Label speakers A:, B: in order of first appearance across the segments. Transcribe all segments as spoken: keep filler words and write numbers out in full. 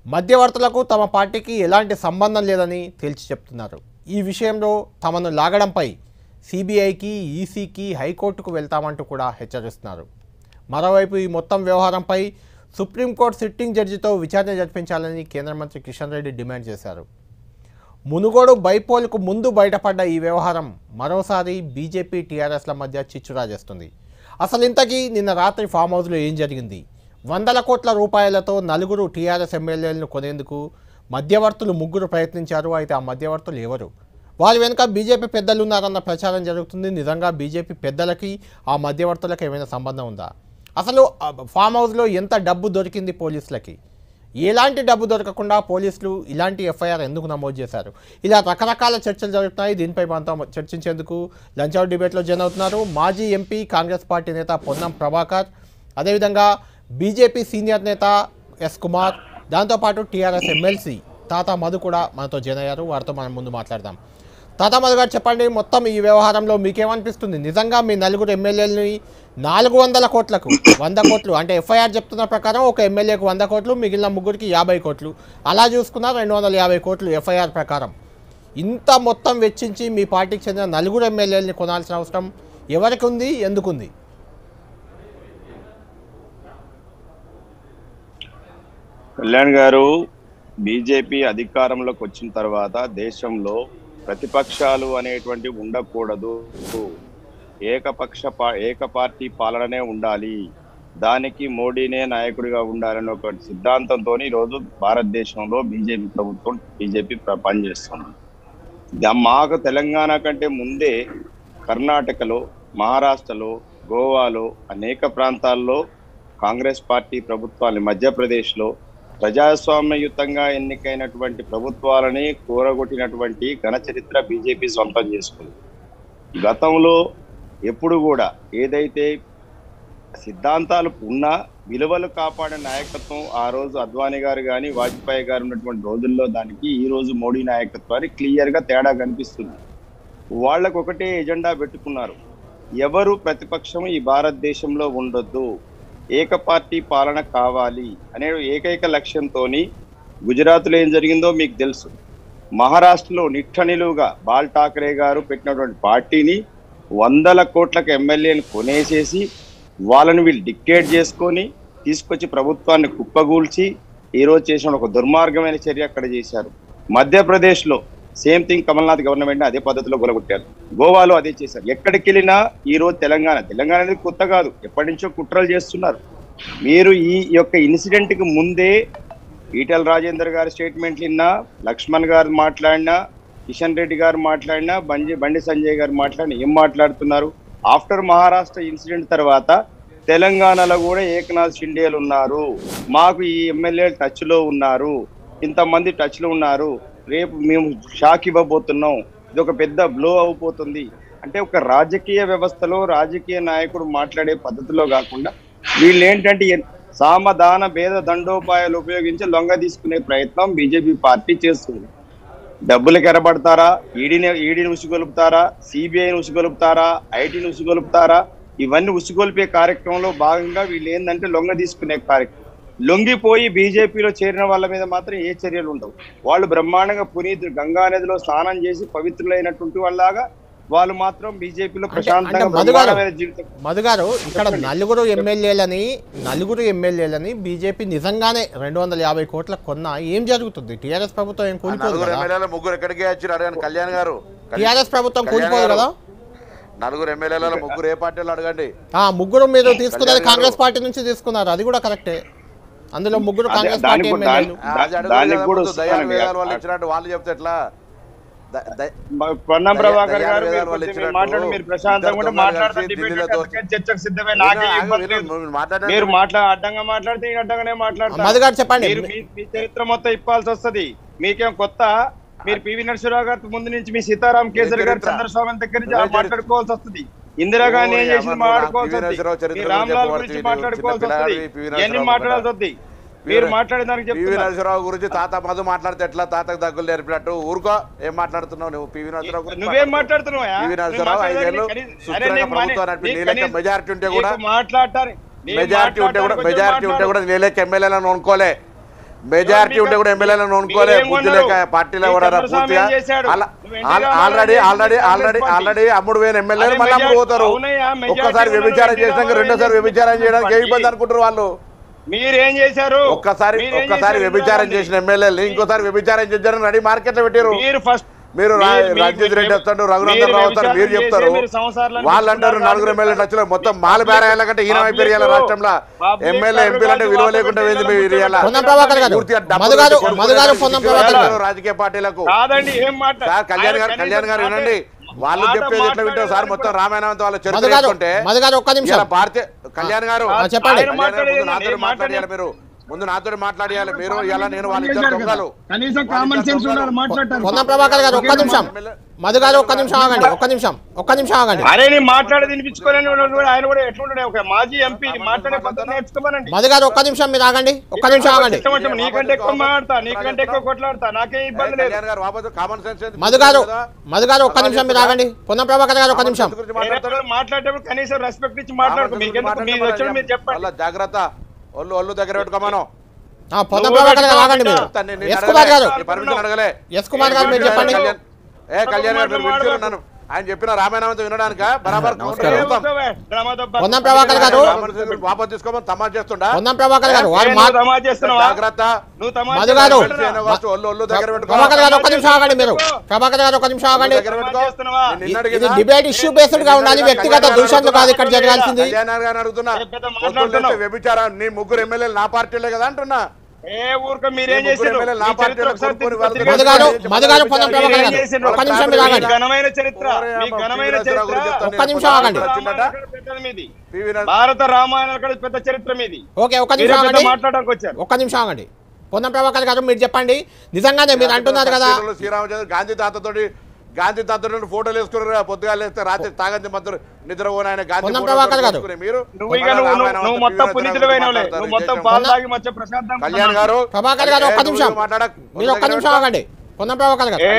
A: మధ్యవర్తులకు తమ పార్టీకి ఎలాంటి సంబంధం లేదని తేల్చి చెప్తున్నారు. ఈ విషయంలో తమను లాగడంపై సిబిఐకి, ఈసీకి, హైకోర్టుకు వెళ్తామంటూ కూడా హెచ్చరిస్తున్నారు. మరోవైపు ఈ మొత్తం వ్యవహారంపై సుప్రీంకోర్టు సిట్టింగ్ జడ్జితో విచారణ జరిపించాలని కేంద్ర మంత్రి కిషన్ రెడ్డి డిమాండ్ చేశారు. మునుగోడు బైపోల్కు ముందు బయటపడ్డ ఈ వ్యవహారం మరోసారి బీజేపీ, టీఆర్ఎస్ల మధ్య చిచ్చురాజేస్తుంది. అసలు ఇంతకీ నిన్న రాత్రి ఫామ్ హౌస్లో ఏం జరిగింది? వందల కోట్ల రూపాయలతో నలుగురు టీఆర్ఎస్ ఎమ్మెల్యేలను కొనేందుకు మధ్యవర్తులు ముగ్గురు ప్రయత్నించారు. అయితే ఆ మధ్యవర్తులు ఎవరు? వారి వెనుక బీజేపీ పెద్దలు ఉన్నారన్న ప్రచారం జరుగుతుంది. నిజంగా బీజేపీ పెద్దలకి ఆ మధ్యవర్తులకు ఏమైనా సంబంధం ఉందా? అసలు ఫామ్ హౌస్లో ఎంత డబ్బు దొరికింది పోలీసులకి? ఎలాంటి డబ్బు దొరకకుండా పోలీసులు ఇలాంటి ఎఫ్ఐఆర్ ఎందుకు నమోదు చేశారు? ఇలా రకరకాల చర్చలు జరుగుతున్నాయి. దీనిపై మనతో చర్చించేందుకు లంచ్ అవర్ డిబేట్లో జాయిన్ అవుతున్నారు మాజీ ఎంపీ, కాంగ్రెస్ పార్టీ నేత పొన్నం ప్రభాకర్, అదేవిధంగా బీజేపీ సీనియర్ నేత ఎస్ కుమార్, దాంతోపాటు టీఆర్ఎస్ ఎమ్మెల్సీ తాతా మధు కూడా మనతో జాయిన్ అయ్యారు. వారితో మనం ముందు మాట్లాడదాం. తాతా మధు గారు చెప్పండి, మొత్తం ఈ వ్యవహారంలో మీకేమనిపిస్తుంది? నిజంగా మీ నలుగురు ఎమ్మెల్యేలని నాలుగు వందల కోట్లకు వంద కోట్లు అంటే ఎఫ్ఐఆర్ చెప్తున్న ప్రకారం ఒక ఎమ్మెల్యేకు వంద కోట్లు, మిగిలిన ముగ్గురికి యాభై కోట్లు, అలా చూసుకున్నా రెండు వందల యాభై కోట్లు ఎఫ్ఐఆర్ ప్రకారం. ఇంత మొత్తం వెచ్చించి మీ పార్టీకి చెందిన నలుగురు ఎమ్మెల్యేలని కొనాల్సిన అవసరం ఎవరికి ఉంది? ఎందుకుంది?
B: కళ్యాణ్ గారు, బీజేపీ అధికారంలోకి వచ్చిన తర్వాత దేశంలో ప్రతిపక్షాలు అనేటువంటి ఉండకూడదు, ఏకపక్ష ఏక పార్టీ పాలననే ఉండాలి, దానికి మోడీనే నాయకుడిగా ఉండాలనే ఒక సిద్ధాంతంతో ఈరోజు భారతదేశంలో బీజేపీ ప్రభుత్వం బీజేపీ పనిచేస్తుంది. మాకు తెలంగాణ కంటే ముందే కర్ణాటకలో, మహారాష్ట్రలో, గోవాలో అనేక ప్రాంతాల్లో కాంగ్రెస్ పార్టీ ప్రభుత్వాన్ని, మధ్యప్రదేశ్లో ప్రజాస్వామ్యయుతంగా ఎన్నికైనటువంటి ప్రభుత్వాలని కూరగొట్టినటువంటి ఘన చరిత్ర బీజేపీ సొంతం చేసుకుంది. గతంలో ఎప్పుడు కూడా ఏదైతే సిద్ధాంతాలు ఉన్నా విలువలు కాపాడే నాయకత్వం ఆ రోజు అద్వానీ గారు కానీ వాజ్పేయి గారు ఉన్నటువంటి రోజుల్లో దానికి ఈ రోజు మోడీ నాయకత్వానికి క్లియర్గా తేడా కనిపిస్తుంది. వాళ్ళకు ఒకటే ఎజెండా పెట్టుకున్నారు, ఎవరు ప్రతిపక్షం ఈ భారతదేశంలో ఉండొద్దు, ఏక పార్టీ పాలన కావాలి అనే ఏకైక లక్ష్యంతో గుజరాత్లో ఏం జరిగిందో మీకు తెలుసు. మహారాష్ట్రలో నిట్టనిలువుగా బాల్ ఠాకరే గారు పెట్టినటువంటి పార్టీని వందల కోట్లకు ఎమ్మెల్యేలు కొనేసేసి వాళ్ళని వీళ్ళు డిక్టేట్ చేసుకొని తీసుకొచ్చి ప్రభుత్వాన్ని కుప్పగూల్చి ఈరోజు చేసిన ఒక దుర్మార్గమైన చర్య అక్కడ చేశారు. మధ్యప్రదేశ్లో సేమ్ థింగ్, కమల్నాథ్ గవర్నమెంట్ అదే పద్ధతిలో గొలగొట్టారు. గోవాలో అదే చేశారు. ఎక్కడికి వెళ్ళినా ఈరోజు తెలంగాణ తెలంగాణ అనేది కొత్త కాదు, ఎప్పటి నుంచో కుట్రలు చేస్తున్నారు. మీరు ఈ యొక్క ఇన్సిడెంట్కి ముందే ఈటెల రాజేందర్ గారి స్టేట్మెంట్లు విన్నా, లక్ష్మణ్ గారు మాట్లాడినా, కిషన్ రెడ్డి గారు మాట్లాడినా, బండి బండి సంజయ్ గారు మాట్లాడినా ఏం మాట్లాడుతున్నారు? ఆఫ్టర్ మహారాష్ట్ర ఇన్సిడెంట్ తర్వాత తెలంగాణలో కూడా ఏకనాథ్ షిండేలు ఉన్నారు, మాకు ఈ ఎమ్మెల్యేలు టచ్లో ఉన్నారు, ఇంతమంది టచ్లో ఉన్నారు, రేపు మేము షాక్ ఇవ్వబోతున్నాం, ఇది ఒక పెద్ద బ్లో అయిపోతుంది అంటే ఒక రాజకీయ వ్యవస్థలో రాజకీయ నాయకుడు మాట్లాడే పద్ధతిలో కాకుండా వీళ్ళు ఏంటంటే సామధాన భేద దండోపాయాలు ఉపయోగించి లొంగ తీసుకునే ప్రయత్నం బీజేపీ పార్టీ చేస్తుంది. డబ్బులకు ఎరబడతారా, ఈడీని ఈడీని ఉసిగొలుపుతారా, సిబిఐని ఉసిగొలుపుతారా, ఐటీని ఉసిగొలుపుతారా, ఇవన్నీ ఉసిగొలిపే కార్యక్రమంలో భాగంగా వీళ్ళు ఏంటంటే లొంగ తీసుకునే కార్యక్రమం. లొంగిపోయి బీజేపీలో చేరిన వాళ్ళ మీద మాత్రం ఏ చర్యలు ఉండవు. వాళ్ళు బ్రహ్మాండంగా పునీతులు గంగా నదిలో స్నానం చేసి పవిత్రులైనటువంటి వాళ్ళలాగా వాళ్ళు మాత్రం బీజేపీలో ప్రశాంతంగా బ్రహ్మాండమైన జీవితం.
A: మధు గారు, ఇక్కడ నలుగురు ఎమ్మెల్యేలని నలుగురు ఎమ్మెల్యేలని బీజేపీ నిజంగానే రెండు వందల యాభై కోట్ల కొన్నా ఏం జరుగుతుంది? టీఆర్ఎస్ ప్రభుత్వం ఏం కూలిపోదు కదా?
C: ముగ్గురు ఎక్కడికి వచ్చారు అడగండి కళ్యాణ్ గారు.
A: టీఆర్ఎస్ ప్రభుత్వం కూలిపోదు కదా?
C: నలుగురు ఎమ్మెల్యేల ముగ్గురు ఏ పార్టీలో అడగండి.
A: ఆ ముగ్గురు మీరు తీసుకున్నది కాంగ్రెస్ పార్టీ నుంచి తీసుకున్నారు, అది కూడా కరెక్టే. అందులో ముగ్గురు కాంగ్రెస్ పార్టీ ఎమ్మెల్యేలు.
C: వాళ్ళు చెప్తే ఎట్లా?
B: పొన్నం ప్రభాకర్ గారు మాట్లాడి మీరు ప్రశాంతంగా మాట్లాడుతుంది, చర్చకు సిద్ధమే. మీరు మాట్లా అడ్డంగా మాట్లాడితే అడ్డంగానే మాట్లాడతారు.
A: చెప్పండి,
B: మీ చరిత్ర మొత్తం ఇప్పాల్సి వస్తుంది. మీకేం కొత్త? మీరు పివి నరసింహరావు గారి ముందు నుంచి మీ సీతారాం కేసరి గారు, చంద్రస్వామి దగ్గర నుంచి మాట్లాడుకోవాల్సి వస్తుంది. ఇందిరాగాంధీ ఏం చేసింది మాట్లాడుకోవాల్సి వస్తుంది. రామ్లాల్ గురించి మాట్లాడుకోవాల్సి వస్తుంది. ఇవన్నీ మాట్లాడాల్సి వస్తుంది. మీరు మాట్లాడేదానికి
C: పివి నరసింహరావు గురించి తాత మధు మాట్లాడితే ఎట్లా తాతకు దగ్గులు నేర్పినట్టు ఊరుకో. ఏం మాట్లాడుతున్నావు నువ్వు? పివి నరసింహరావు గురించి
B: నువ్వేం మాట్లాడుతున్నావు?
C: పివి నరసింహరావు ఐదేళ్ళు ప్రభుత్వం నడిపి మెజారిటీ ఉంటే కూడా
B: మాట్లాడతారు
C: మెజారిటీ ఉంటే కూడా మెజారిటీ ఉంటే కూడా నీళ్ళకి ఎమ్మెల్యేలను అనుకోలే. మెజారిటీ ఉంటే కూడా ఎమ్మెల్యేలను నోనుకోలే బుద్ధి లేక పార్టీలో కూడా పూర్తిగా ఆల్రెడీ ఆల్రెడీ ఆల్రెడీ ఆల్రెడీ అమ్ముడు పోయిన ఎమ్మెల్యేలు మళ్ళీ అమ్ముడు పోతారు. ఒక్కసారి వ్యభిచారం చేసినాక రెండోసారి వ్యభిచారం చేయడానికి ఏ ఇబ్బంది అనుకుంటారు వాళ్ళు?
B: మీరేం చేశారు?
C: ఒక్కసారి ఒక్కసారి వ్యభిచారం చేసిన ఎమ్మెల్యేలు ఇంకోసారి వ్యభిచారం చేశారని రెడీ మార్కెట్ లో పెట్టారు.
B: మీరు ఫస్ట్
C: మీరు రంజిత్ రెడ్డి వస్తాడు, రఘునందన్ రావు వస్తారు, మీరు చెప్తారు. వాళ్ళు అంటారు నలుగురు ఎమ్మెల్యేలు వచ్చిన మొత్తం మాల బేరాయాల కంటే ఈయన అయిపోయారు రాష్ట్రంలో. ఎమ్మెల్యే ఎంపీలు అంటే విలువ లేకుండా రాజకీయ పార్టీలకు. కళ్యాణ్ గారు కళ్యాణ్ గారు వినండి, వాళ్ళు చెప్పేది ఎట్లా వింటారు సార్? మొత్తం రామాయణంతో వాళ్ళ చరిత్ర భారతీయ కళ్యాణ్ గారు చెప్పండి, నాతో మాట్లాడాలి మీరు, ముందు నాతో మాట్లాడాలి మీరు. ఇలా నేను వాళ్ళ ఇద్దరు దొంగలు.
A: పొన్నం ప్రభాకర్ గారు ఒక్క నిమిషం, మధు గారు ఒక్క నిమిషం ఆగండి, ఒక్క నిమిషం ఒక్క నిమిషం ఆగండి.
B: అరే నేను మాట్లాడేది వినిపించుకోలేని ఆయన కూడా ఎట్లుండే ఒక మాజీ ఎంపీ మాట్లాడే పద్ధతి నేర్చుకోమనండి.
A: మధు గారు ఒక్క నిమిషం మీరు ఆగండి, ఒక్క నిమిషం ఆగండి.
B: నీకంటే ఎక్కువ మాట్లాడతా, నీకంటే ఎక్కువ కొట్లాడతా, నాకే ఇబ్బంది లేదు.
A: మధు గారు మధు గారు ఒక్క నిమిషం మీరు ఆగండి. పొన్నం ప్రభాకర్ గారు ఒక్క నిమిషం
B: మాట్లాడేటప్పుడు కనీసం రెస్పెక్ట్ ఇచ్చి మాట్లాడుకో. మీకు మీరు వచ్చి మీరు చెప్పండి.
C: జాగ్రత్త, ఒళ్ళు ఒళ్ళు దగ్గర పెట్టుకోమను.
A: పొన్నం ప్రభాకర్ గారు ఆగండి మీరు. ఎస్ కుమార్ గారు ఎస్ కుమార్ గారు మీరు చెప్పండి.
C: ఏ కళ్యాణ్ గారు పిలిచిన్నాను, ఆయన చెప్పిన రామాయణంతో వినడానిక బరాబర్
A: పొన్నం ప్రభాకర్ గారు
C: వాపస్ తీసుకోమని తమాషా చేస్తుండా?
A: పొన్నం ప్రభాకర్ గారు
C: జాగ్రత్త,
A: మధు గారు
C: ఒళ్ళు ఒళ్ళు దగ్గర పెట్టుకో.
A: ప్రభాకర్ గారు ఒక్క నిమిషం ఆగండి మీరు. ప్రభాకర్ గారు ఒక్క నిమిషం ఆగండి. ఇది డిబేట్ ఇష్యూ బేస్డ్ గా ఉండాలి, వ్యక్తిగత దూషణలు కాదు ఇక్కడ జరగాల్సింది.
C: కళ్యాణ్ గారు అడుగుతున్నా, వ్యభిచారం నీ ముగ్గురు ఎమ్మెల్యేలు నా పార్టీలే కదా అంటున్నా.
B: ఏ ఊరిక మీరేం చేశారు?
A: మధు గారు మధు గారు పొన్నం ప్రభాకర్ గారు ఒక్క నిమిషం మీరు ఆగండి.
B: ఘనమైన చరిత్ర, మీ ఘనమైన చరిత్ర
A: ఒక్క నిమిషం ఆగండి.
B: భారత రామాయణ పెద్ద చరిత్ర మీది.
A: ఓకే ఒక్క నిమిషం ఆగండి,
B: మాట్లాడడానికి వచ్చారు.
A: ఒక్క నిమిషం ఆగండి. పొన్నం ప్రభాకర్ గారు మీరు చెప్పండి, నిజంగానే మీరు అంటున్నారు కదా
C: శ్రీరామచంద్ర గాంధీ తాతతోటి గాంధీ తాతతో ఫోటోలు వేసుకున్నారు, పొద్దుగాలు వేస్తే రాత్రి తాగంతి మధ్య నిద్ర పోయిన ఆయన గాంధీ మీరు. కళ్యాణ్ గారు
A: ప్రభాకర్ గారు ఒక్క నిమిషం మీరు ఒక్క నిమిషం ఆగండి. పొన్నం ప్రభాకర్ గారు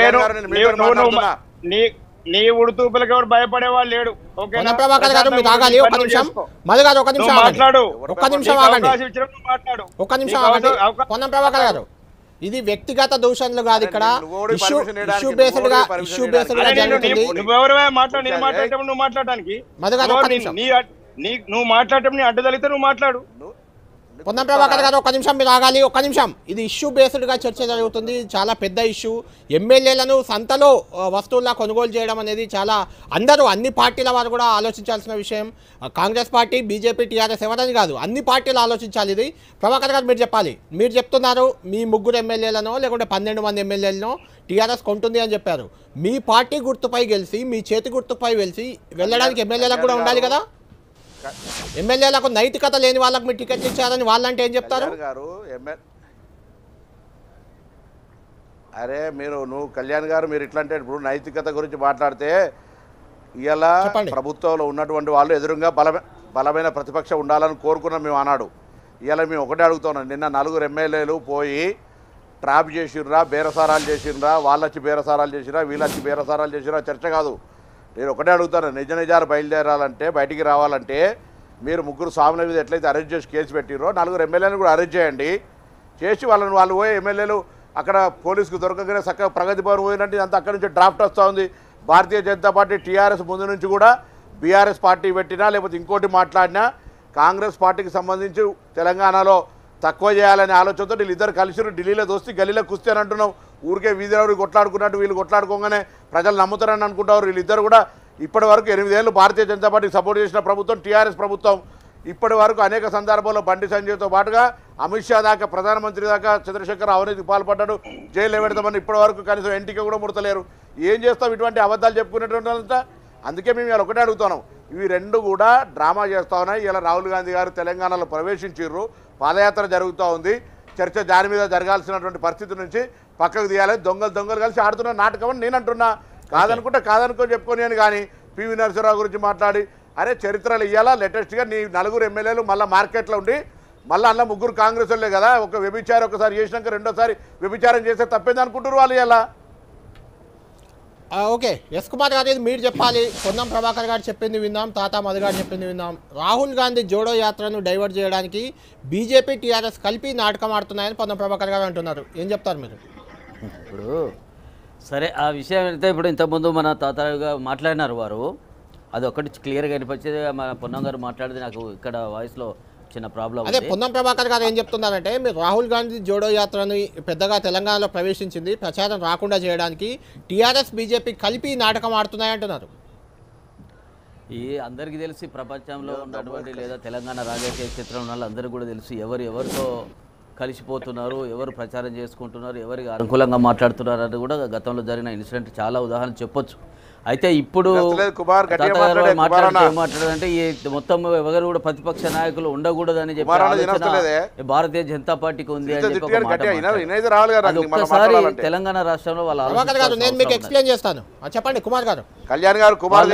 B: నీ ఉడుతూపులకు ఎవరు భయపడేవాళ్ళు లేడు.
A: పొన్నం ప్రభాకర్ గారు మీరు ఆగాలి ఒక్క నిమిషం. మధు గారు ఒక్క నిమిషం మాట్లాడు, ఒక్క నిమిషం ఆగండి, ఒక్క నిమిషం ఆగండి. పొన్నం ప్రభాకర్ గారు ఇది వ్యక్తిగత దూషణలు కాదు, ఇక్కడ ఇష్యూ ఇష్యూ బేస్డ్ గా ఇష్యూ బేస్డ్ గా జరుగుతుంది.
B: నువ్వు మాట్లాడడానికి నువ్వు మాట్లాడటం నీ అడ్డు తగిలితే నువ్వు మాట్లాడు.
A: పొన్నం ప్రభాకర్ గారు ఒక్క నిమిషం మీరు ఆగాలి, ఒక్క నిమిషం. ఇది ఇష్యూ బేస్డ్ గా చర్చ జరుగుతుంది, చాలా పెద్ద ఇష్యూ. ఎమ్మెల్యేలను సంతలో వస్తువుల్లా కొనుగోలు చేయడం అనేది చాలా అందరూ అన్ని పార్టీల వారు కూడా ఆలోచించాల్సిన విషయం. కాంగ్రెస్ పార్టీ, బీజేపీ, టీఆర్ఎస్ ఎవరని కాదు, అన్ని పార్టీలు ఆలోచించాలి ఇది. ప్రభాకర్ గారు మీరు చెప్పాలి, మీరు చెప్తున్నారు మీ ముగ్గురు ఎమ్మెల్యేలనో లేకుంటే పన్నెండు మంది ఎమ్మెల్యేలను టీఆర్ఎస్ కొంటుంది అని చెప్పారు. మీ పార్టీ గుర్తుపై గెలిచి మీ చేతి గుర్తుపై గెలిచి వెళ్ళడానికి ఎమ్మెల్యేలకు కూడా ఉండాలి కదా. ఎమ్మెల్యేలకు నైతికత లేని వాళ్ళకు మీరు టికెట్ ఇచ్చారని వాళ్ళంటే ఏం చెప్తారు?
C: అరే మీరు నువ్వు కళ్యాణ్ గారు మీరు ఇట్లాంటే ఇప్పుడు నైతికత గురించి మాట్లాడితే ఇలా ప్రభుత్వంలో ఉన్నటువంటి వాళ్ళు ఎదురుగా బలమే బలమైన ప్రతిపక్షం ఉండాలని కోరుకున్నాం మేము అన్నాడు. ఇలా మేము ఒకటే అడుగుతున్నాం, నిన్న నలుగురు ఎమ్మెల్యేలు పోయి ట్రాప్ చేసిర్రా, బేరసారాలు చేసిర్రా, వాళ్ళొచ్చి బేరసారాలు చేసిరా, వీళ్ళొచ్చి బేరసారాలు చేసిరా చర్చ కాదు. నేను ఒకటే అడుగుతాను, నిజ నిజాలు బయలుదేరాలంటే బయటికి రావాలంటే మీరు ముగ్గురు స్వాముల మీద ఎట్లయితే అరెస్ట్ చేసి కేసు పెట్టిరో నలుగురు ఎమ్మెల్యేలను కూడా అరెస్ట్ చేయండి. చేసి వాళ్ళని వాళ్ళు పోయి ఎమ్మెల్యేలు అక్కడ పోలీసుకు దొరకగానే చక్కగా ప్రగతి భవన్ పోయినట్టు అంతా అక్కడి నుంచి డ్రాఫ్ట్ వస్తూ ఉంది. భారతీయ జనతా పార్టీ టీఆర్ఎస్ ముందు నుంచి కూడా బీఆర్ఎస్ పార్టీ పెట్టినా లేకపోతే ఇంకోటి మాట్లాడినా కాంగ్రెస్ పార్టీకి సంబంధించి తెలంగాణలో తక్కువ చేయాలనే ఆలోచనతో వీళ్ళిద్దరు కలిసి ఢిల్లీలో దోస్తే గల్లీలో కుస్తీ అని అంటున్నాం. ఊరికే వీధిలో కొట్లాడుకున్నట్టు వీళ్ళు కొట్లాడుకోగానే ప్రజలు నమ్ముతారని అనుకుంటారు. వీళ్ళిద్దరు కూడా ఇప్పటి వరకు ఎనిమిదేళ్ళు భారతీయ జనతా పార్టీకి సపోర్ట్ చేసిన ప్రభుత్వం టీఆర్ఎస్ ప్రభుత్వం. ఇప్పటి వరకు అనేక సందర్భాల్లో బండి సంజయ్తో పాటుగా అమిత్ షా దాకా ప్రధానమంత్రి దాకా చంద్రశేఖర్ అవినీతికి పాల్పడ్డాడు, జైలు పెడతామని ఇప్పటి వరకు కనీసం ఎంటిక కూడా ముడతలేరు. ఏం చేస్తాం ఇటువంటి అబద్ధాలు చెప్పుకునేటువంటి అంతా? అందుకే మేము ఇలా ఒకటే అడుగుతున్నాం, ఇవి రెండు కూడా డ్రామా చేస్తూ ఉన్నాయి. ఇలా రాహుల్ గాంధీ గారు తెలంగాణలో ప్రవేశించారు, పాదయాత్ర జరుగుతూ ఉంది, చర్చ దాని మీద జరగాల్సినటువంటి పరిస్థితి నుంచి పక్కకు తీయాలి. దొంగలు దొంగలు కలిసి ఆడుతున్న నాటకం అని నేను అంటున్నా. కాదనుకుంటే కాదనుకొని చెప్పుకొని అని కానీ పివి నరసింహరావు గురించి మాట్లాడి అరే చరిత్రలు ఇవ్వాలా లేటెస్ట్గా నీ నలుగురు ఎమ్మెల్యేలు మళ్ళీ మార్కెట్లో ఉండి మళ్ళీ అందులో ముగ్గురు కాంగ్రెస్ వాళ్ళే కదా, ఒక వ్యభిచారం ఒకసారి చేసినాక రెండోసారి వ్యభిచారం చేస్తే తప్పేది అనుకుంటారు వాళ్ళు. ఇలా
A: ఓకే ఎస్ కుమార్ గారు ఇది మీరు చెప్పాలి. పొన్నం ప్రభాకర్ గారు చెప్పింది విన్నాం, తాతా మధు గారు చెప్పింది విన్నాం. రాహుల్ గాంధీ జోడో యాత్రను డైవర్ట్ చేయడానికి బీజేపీ టీఆర్ఎస్ కలిపి నాటకం ఆడుతున్నాయని పొన్నం ప్రభాకర్ గారు అంటున్నారు. ఏం చెప్తారు మీరు?
D: ఇప్పుడు సరే ఆ విషయం అయితే ఇప్పుడు ఇంతకుముందు మన తాతగా మాట్లాడినారు వారు, అది ఒకటి క్లియర్గా అనిపించేది. మన పొన్నం గారు మాట్లాడితే నాకు ఇక్కడ వాయిస్లో చిన్న ప్రాబ్లం.
A: అదే పొన్నం ప్రభాకర్ గారు ఏం చెప్తున్నారంటే మీరు రాహుల్ గాంధీ జోడో యాత్రని పెద్దగా తెలంగాణలో ప్రవేశించింది ప్రచారం రాకుండా చేయడానికి టీఆర్ఎస్ బీజేపీ కలిపి నాటకం ఆడుతున్నాయి అంటున్నారు.
D: ఈ అందరికీ తెలిసి ప్రపంచంలో ఉన్నటువంటి లేదా తెలంగాణ రాజకీయ క్షేత్రంలో ఉన్న వాళ్ళందరికీ కూడా తెలుసు ఎవరు ఎవరితో కలిసిపోతున్నారు, ఎవరు ప్రచారం చేసుకుంటున్నారు, ఎవరికి అనుకూలంగా మాట్లాడుతున్నారు అని కూడా గతంలో జరిగిన ఇన్సిడెంట్ చాలా ఉదాహరణ చెప్పొచ్చు. అయితే ఇప్పుడు మాట్లాడారంటే ఈ మొత్తం ఎవరు కూడా ప్రతిపక్ష నాయకులు ఉండకూడదని చెప్పి భారతీయ జనతా పార్టీకి ఉంది అని చెప్పి ఒక్కసారి తెలంగాణ రాష్ట్రంలో వాళ్ళు
A: నేను మీకు ఎక్స్ప్లెయిన్ చేస్తాను. చెప్పండి కుమార్ గారు.
C: కళ్యాణ్ గారు కుమార్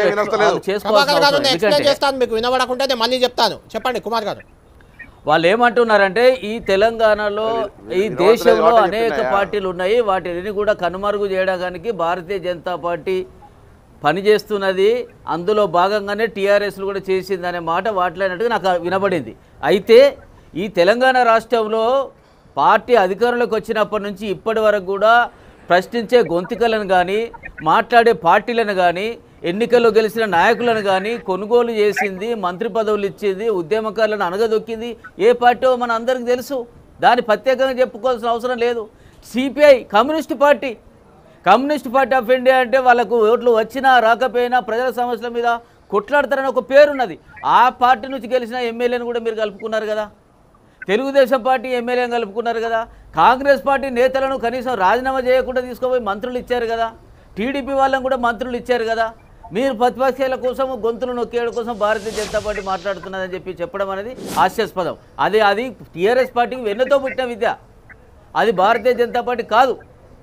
A: చేస్తాను మీకు వినబడకుంటే మళ్ళీ చెప్తాను. చెప్పండి కుమార్ గారు.
D: వాళ్ళు ఏమంటున్నారంటే ఈ తెలంగాణలో ఈ దేశంలో అనేక పార్టీలు ఉన్నాయి, వాటిని కూడా కనుమరుగు చేయడానికి భారతీయ జనతా పార్టీ పనిచేస్తున్నది, అందులో భాగంగానే టీఆర్ఎస్లు కూడా చేసిందనే మాట మాట్లాడినట్టుగా నాకు వినబడింది. అయితే ఈ తెలంగాణ రాష్ట్రంలో పార్టీ అధికారంలోకి వచ్చినప్పటి నుంచి ఇప్పటి వరకు కూడా ప్రశ్నించే గొంతుకలను కానీ మాట్లాడే పార్టీలను కానీ ఎన్నికల్లో గెలిచిన నాయకులను కానీ కొనుగోలు చేసింది, మంత్రి పదవులు ఇచ్చింది, ఉద్యమకారులను అనగదొక్కింది ఏ పార్టీ మన అందరికీ తెలుసు. దాన్ని ప్రత్యేకంగా చెప్పుకోవాల్సిన అవసరం లేదు. CPI communist party communist party of India అంటే వాళ్ళకు ఓట్లు వచ్చినా రాకపోయినా ప్రజల సమస్యల మీద కొట్లాడతారని ఒక పేరున్నది. ఆ పార్టీ నుంచి గెలిచిన ఎమ్మెల్యేని కూడా మీరు కలుపుకున్నారు కదా, తెలుగుదేశం పార్టీ ఎమ్మెల్యేని కలుపుకున్నారు కదా, కాంగ్రెస్ పార్టీ నేతలను కనీసం రాజీనామా చేయకుండా తీసుకుపోయి మంత్రులు ఇచ్చారు కదా, టీడీపీ వాళ్ళని కూడా మంత్రులు ఇచ్చారు కదా. మీరు ప్రతిపక్షాల కోసం గొంతులు నొక్కేయడం కోసం భారతీయ జనతా పార్టీ మాట్లాడుతున్నదని చెప్పి చెప్పడం అనేది హాస్యాస్పదం. అది అది టీఆర్ఎస్ పార్టీకి వెన్నతో పుట్టిన విద్య, అది భారతీయ జనతా పార్టీ కాదు.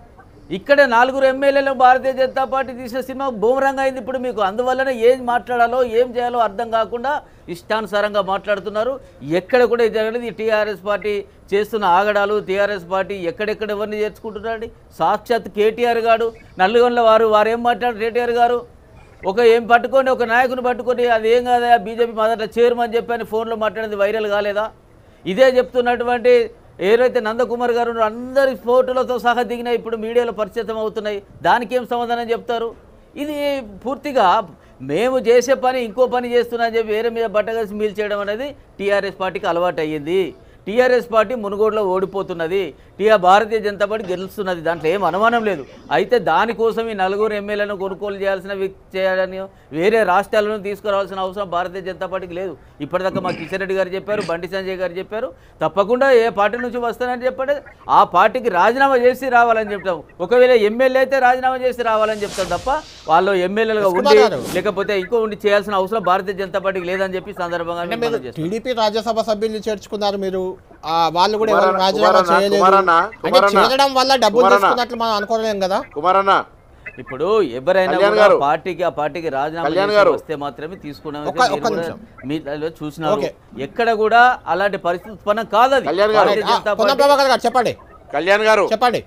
D: ఇక్కడ నాలుగురు ఎమ్మెల్యేలు భారతీయ జనతా పార్టీ తీసిన సినిమా బూమరంగా అయింది. ఇప్పుడు మీకు అందువల్లనే ఏం మాట్లాడాలో ఏం చేయాలో అర్థం కాకుండా ఇష్టానుసారంగా మాట్లాడుతున్నారు. ఎక్కడ కూడా ఇది జరగలేదు. ఈ టీఆర్ఎస్ పార్టీ చేస్తున్న ఆగడాలు, టీఆర్ఎస్ పార్టీ ఎక్కడెక్కడ ఎవరిని చేర్చుకుంటున్నారండి. సాక్షాత్ కేటీఆర్ గారు నల్గొండల వారు వారు ఏం మాట్లాడారు, కేటీఆర్ గారు ఒక ఏం పట్టుకొని ఒక నాయకుని పట్టుకొని అది ఏం కాదా బీజేపీ మొదట చేరమని చెప్పని ఫోన్లో మాట్లాడింది వైరల్ కాలేదా? ఇదే చెప్తున్నటువంటి ఏదైతే నందకుమార్ గారు అందరి ఫోటోలతో సహా దిగినాయి, ఇప్పుడు మీడియాలో పరిచయం అవుతున్నాయి. దానికి ఏం సమాధానం చెప్తారు? ఇది పూర్తిగా మేము చేసే పని ఇంకో పని చేస్తున్నా అని చెప్పి వేరే మీద బట్టగలిసి మీల్ చేయడం అనేది టీఆర్ఎస్ పార్టీకి అలవాటు అయ్యింది. టీఆర్ఎస్ పార్టీ మునుగోడులో ఓడిపోతున్నది, టీఆర్ భారతీయ జనతా పార్టీ గెలుస్తున్నది, దాంట్లో ఏం అనుమానం లేదు. అయితే దానికోసం ఈ నలుగురు ఎమ్మెల్యేలను కొనుగోలు చేయాల్సిన చేయాలని వేరే రాష్ట్రాలను తీసుకురావాల్సిన అవసరం భారతీయ జనతా పార్టీకి లేదు. ఇప్పటిదాకా మా కిషన్ రెడ్డి గారు చెప్పారు, బండి సంజయ్ గారు చెప్పారు, తప్పకుండా ఏ పార్టీ నుంచి వస్తానని చెప్పండి ఆ పార్టీకి రాజీనామా చేసి రావాలని చెప్తాం. ఒకవేళ ఎమ్మెల్యే అయితే రాజీనామా చేసి రావాలని చెప్తాం తప్ప వాళ్ళు ఎమ్మెల్యేలుగా ఉండి లేకపోతే ఇంకో ఉండి చేయాల్సిన అవసరం భారతీయ జనతా పార్టీకి లేదని చెప్పి సందర్భంగా
A: టీడీపీ రాజ్యసభ సభ్యులు చేర్చుకున్నారు మీరు, వాళ్ళు కూడా రాజీనామా చేయలేదు, చేయడం వల్ల డబ్బులు తీసుకున్నట్లు మనం అనుకోలేం కదా కుమారన్న.
D: ఇప్పుడు ఎవరైనా పార్టీకి ఆ పార్టీకి రాజీనామా వస్తే మాత్రమే తీసుకున్నాం చూసినారు. ఎక్కడ కూడా అలాంటి పరిస్థితి ఉత్పన్నం కాదు. అది
A: చెప్పండి
C: కళ్యాణ్ గారు,
A: చెప్పండి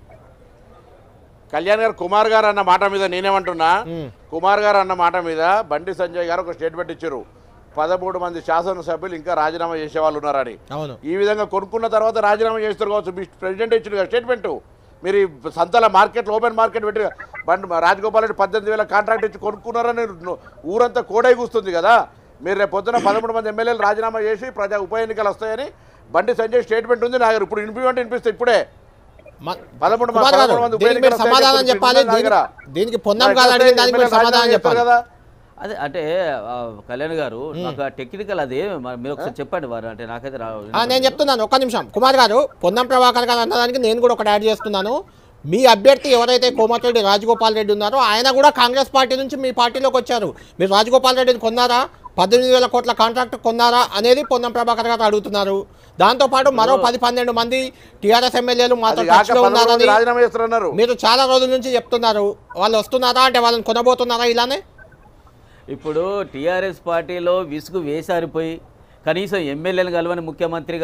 C: కళ్యాణ్ గారు. కుమార్ గారు అన్న మాట మీద నేనేమంటున్నా, కుమార్ గారు అన్న మాట మీద బండి సంజయ్ గారు ఒక స్టేట్మెంట్ ఇచ్చారు, పదమూడు మంది శాసనసభ్యులు ఇంకా రాజీనామా చేసే వాళ్ళు ఉన్నారని. ఈ విధంగా కొనుక్కున్న తర్వాత రాజీనామా చేస్తారు కావచ్చు. మీ ప్రెసిడెంట్ ఇచ్చిన స్టేట్మెంట్ మీరు సంతల మార్కెట్ ఓపెన్ మార్కెట్ పెట్టి బండి రాజగోపాల్ రెడ్డి పద్దెనిమిది వేల కాంట్రాక్ట్ ఇచ్చి కొనుక్కున్నారని ఊరంతా కోడై కూస్తుంది కదా. మీరు రేపు పొద్దున పదమూడు మంది ఎమ్మెల్యేలు రాజీనామా చేసి ప్రజా ఉప ఎన్నికలు వస్తాయని బండి సంజయ్ స్టేట్మెంట్ ఉంది. నాకు ఇప్పుడు వినిపించమంటే వినిపిస్తే ఇప్పుడే పదమూడు మంది
A: సమాధానం చెప్పాలి. దీనికి పొన్నం సమాధానం చెప్పాలి కదా.
D: అదే అంటే కళ్యాణ్ గారు నాకు టెక్నికల్ అదే మీరు ఒకసారి చెప్పండి వారు అంటే నాకైతే
A: నేను చెప్తున్నాను. ఒక్క నిమిషం కుమార్ గారు, పొన్నం ప్రభాకర్ గారు అన్నదానికి నేను కూడా ఒకటి యాడ్ చేస్తున్నాను. మీ అభ్యర్థి ఎవరైతే కోమటిరెడ్డి రాజగోపాల్ రెడ్డి ఉన్నారో ఆయన కూడా కాంగ్రెస్ పార్టీ నుంచి మీ పార్టీలోకి వచ్చారు. మీరు రాజగోపాల్ రెడ్డిని కొన్నారా, పద్దెనిమిది వేల కోట్ల కాంట్రాక్ట్ కొన్నారా అనేది పొన్నం ప్రభాకర్ గారు అడుగుతున్నారు. దాంతోపాటు మరో పది పన్నెండు మంది టీఆర్ఎస్ ఎమ్మెల్యేలు మాతో టచ్లో ఉన్నారని మీరు చాలా రోజుల నుంచి చెప్తున్నారు. వాళ్ళు వస్తున్నారా అంటే వాళ్ళని కొనబోతున్నారా ఇలానే?
D: ఇప్పుడు టీఆర్ఎస్ పార్టీలో విసుగు వేసారిపోయి కనీసం ఎమ్మెల్యేలు కలవని ముఖ్యమంత్రిగా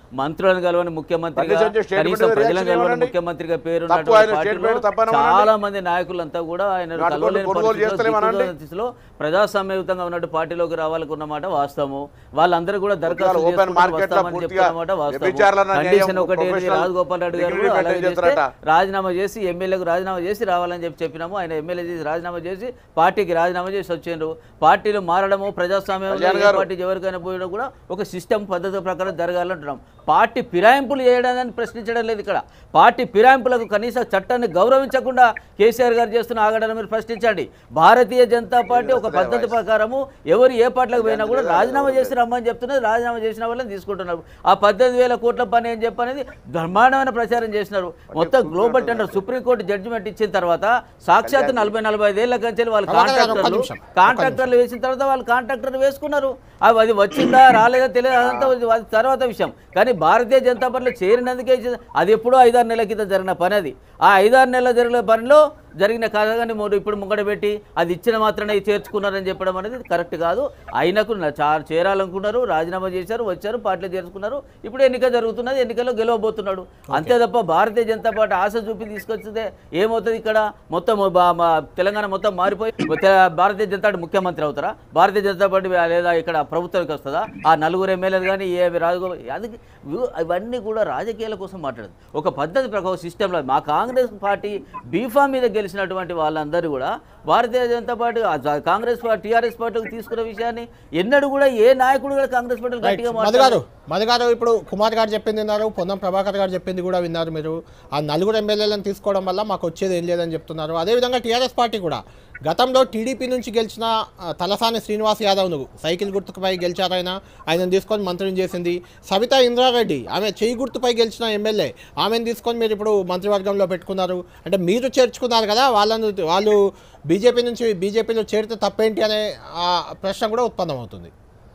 D: మంత్రులను కలవని ముఖ్యమంత్రిగా
C: బండి సంజయ్ స్టేట్మెంట్
D: కనీసం
C: మీద
D: ప్రజలను
C: రియాక్షన్
D: కలవని
C: ఏమనండి?
D: ముఖ్యమంత్రిగా పేరు
C: తప్పు
D: ఉన్నటువంటి
C: ఆయన
D: పార్టీలో
C: స్టేట్మెంట్ తప్పనమనండి?
D: చాలా మంది నాయకులంతా కూడా ఆయన
C: నాటుకోండి,
D: కలవలేని
C: కొనుగోలు
D: పరిస్థితిలో,
C: చేస్తలేమనండి?
D: దిక్కుతోచని స్థితిలో ప్రజాస్వామ్యయుతంగా ఉన్నట్టు పార్టీలోకి రావాలనుకున్నమాట వాస్తవము. వాళ్ళందరూ కూడా దరఖాస్తు
C: ఓపెన్
D: చేసుకుంటూ
C: మార్కెట్ లో
D: వస్తామని
C: పూర్తిగా
D: చెప్తున్నమాట వాస్తవము.
C: వ్యభిచారాలను
D: కండిషన్
C: న్యాయం
D: ఒకటి ఏంటి,
C: ప్రొఫెషనల్
D: రాజగోపాల్ రెడ్డి గారు
C: డిగ్రీ
D: కూడా అలాగే
C: మెయింటైన్
D: చేస్తే
C: చేస్తారట.
D: రాజీనామా చేసి ఎమ్మెల్యేకు రాజీనామా చేసి రావాలని చెప్పి చెప్పినాము. ఆయన ఎమ్మెల్యే చేసి రాజీనామా చేసి పార్టీకి రాజీనామా చేసి వచ్చిండ్రు. పార్టీలు మారడము ప్రజాస్వామ్యంలో
C: కళ్యాణ్
D: ఏ
C: గారు.
D: పార్టీ ఎవరికైనా పోయినా కూడా ఒక సిస్టమ్ పద్ధతి ప్రకారం జరగాలంటున్నాం. పార్టీ ఫిరాయింపులు చేయడాన్ని ప్రశ్నించడం లేదు ఇక్కడ. పార్టీ ఫిరాయింపులకు కనీస చట్టాన్ని గౌరవించకుండా కేసీఆర్ గారు చేస్తున్న ఆగడాన్ని మీరు ప్రశ్నించండి. భారతీయ జనతా పార్టీ ఒక పద్ధతి ప్రకారము ఎవరు ఏ పార్టీలకు పోయినా కూడా రాజీనామా చేసి రమ్మని చెప్తున్నది. రాజీనామా చేసిన వాళ్ళని తీసుకుంటున్నారు. ఆ పద్దెనిమిది వేల కోట్ల పని అని చెప్పనేది బ్రహ్మాండమైన ప్రచారం చేసినారు. మొత్తం గ్లోబల్ టెండర్ సుప్రీంకోర్టు జడ్జిమెంట్ ఇచ్చిన తర్వాత సాక్షాత్ నలభై నలభై ఐదేళ్ల కంచెలు వాళ్ళు కాంట్రాక్టర్లు కాంట్రాక్టర్లు వేసిన తర్వాత వాళ్ళు కాంట్రాక్టర్లు వేసుకున్నారు. అవి అది వచ్చిందా రాలేదా తెలియదు, అదంతా అది తర్వాత విషయం. కానీ భారతీయ జనతా పార్టీలో చేరినందుకే అది ఎప్పుడో ఐదారు నెలల కింద జరిగిన పని. అది ఆ ఐదారు నెలల జరిగిన పనిలో జరిగిన కాదని ఇప్పుడు ముంగడ పెట్టి అది ఇచ్చిన మాత్రమే చేర్చుకున్నారని చెప్పడం అనేది కరెక్ట్ కాదు. ఆయనకు చేరాలనుకున్నారు, రాజీనామా చేశారు, వచ్చారు, పార్టీలో చేర్చుకున్నారు. ఇప్పుడు ఎన్నిక జరుగుతున్నది, ఎన్నికల్లో గెలవబోతున్నాడు. అంతే తప్ప భారతీయ జనతా పార్టీ ఆశ చూపి తీసుకొచ్చితే ఏమవుతుంది? ఇక్కడ మొత్తం తెలంగాణ మొత్తం మారిపోయి భారతీయ జనతా పార్టీ ముఖ్యమంత్రి అవుతారా? భారతీయ జనతా పార్టీ లేదా ఇక్కడ ప్రభుత్వానికి వస్తుందా? ఆ నలుగురు ఎమ్మెల్యేలు కానీ ఏ రాజగోపాల్ అది ఇవన్నీ కూడా రాజకీయాల కోసం మాట్లాడదు. ఒక పద్ధతి ప్రకారం సిస్టంలో మా కాంగ్రెస్ పార్టీ బీఫామ్ మీద గెలిచినటువంటి వాళ్ళందరూ కూడా Bharatiya Janata party Congress party TRS పార్టీకి తీసుకున్న విషయాన్ని ఎన్నడూ కూడా ఏ నాయకుడు కూడా కాంగ్రెస్ పార్టీలు గట్టిగా
A: మాట్లాడారు. మధు గారు ఇప్పుడు కుమార్ గారు చెప్పింది విన్నారు, పొన్నం ప్రభాకర్ గారు చెప్పింది కూడా విన్నారు. మీరు ఆ నలుగురు ఎమ్మెల్యేలను తీసుకోవడం వల్ల మాకు వచ్చేది ఏం లేదని చెప్తున్నారు. అదేవిధంగా టీఆర్ఎస్ పార్టీ కూడా గతంలో టీడీపీ నుంచి గెలిచిన తలసాని శ్రీనివాస్ యాదవ్ను సైకిల్ గుర్తుపై గెలిచారైనా ఆయనను తీసుకొని మంత్రిని చేసింది. సవితా ఇంద్రారెడ్డి ఆమె చేయి గుర్తుపై గెలిచిన ఎమ్మెల్యే, ఆమెను తీసుకొని మీరు ఇప్పుడు మంత్రివర్గంలో పెట్టుకున్నారు. అంటే మీరు చేర్చుకున్నారు కదా వాళ్ళను, వాళ్ళు బీజేపీ నుంచి బీజేపీలో చేరితే తప్పేంటి అనే ప్రశ్న కూడా ఉత్పన్నమవుతుంది.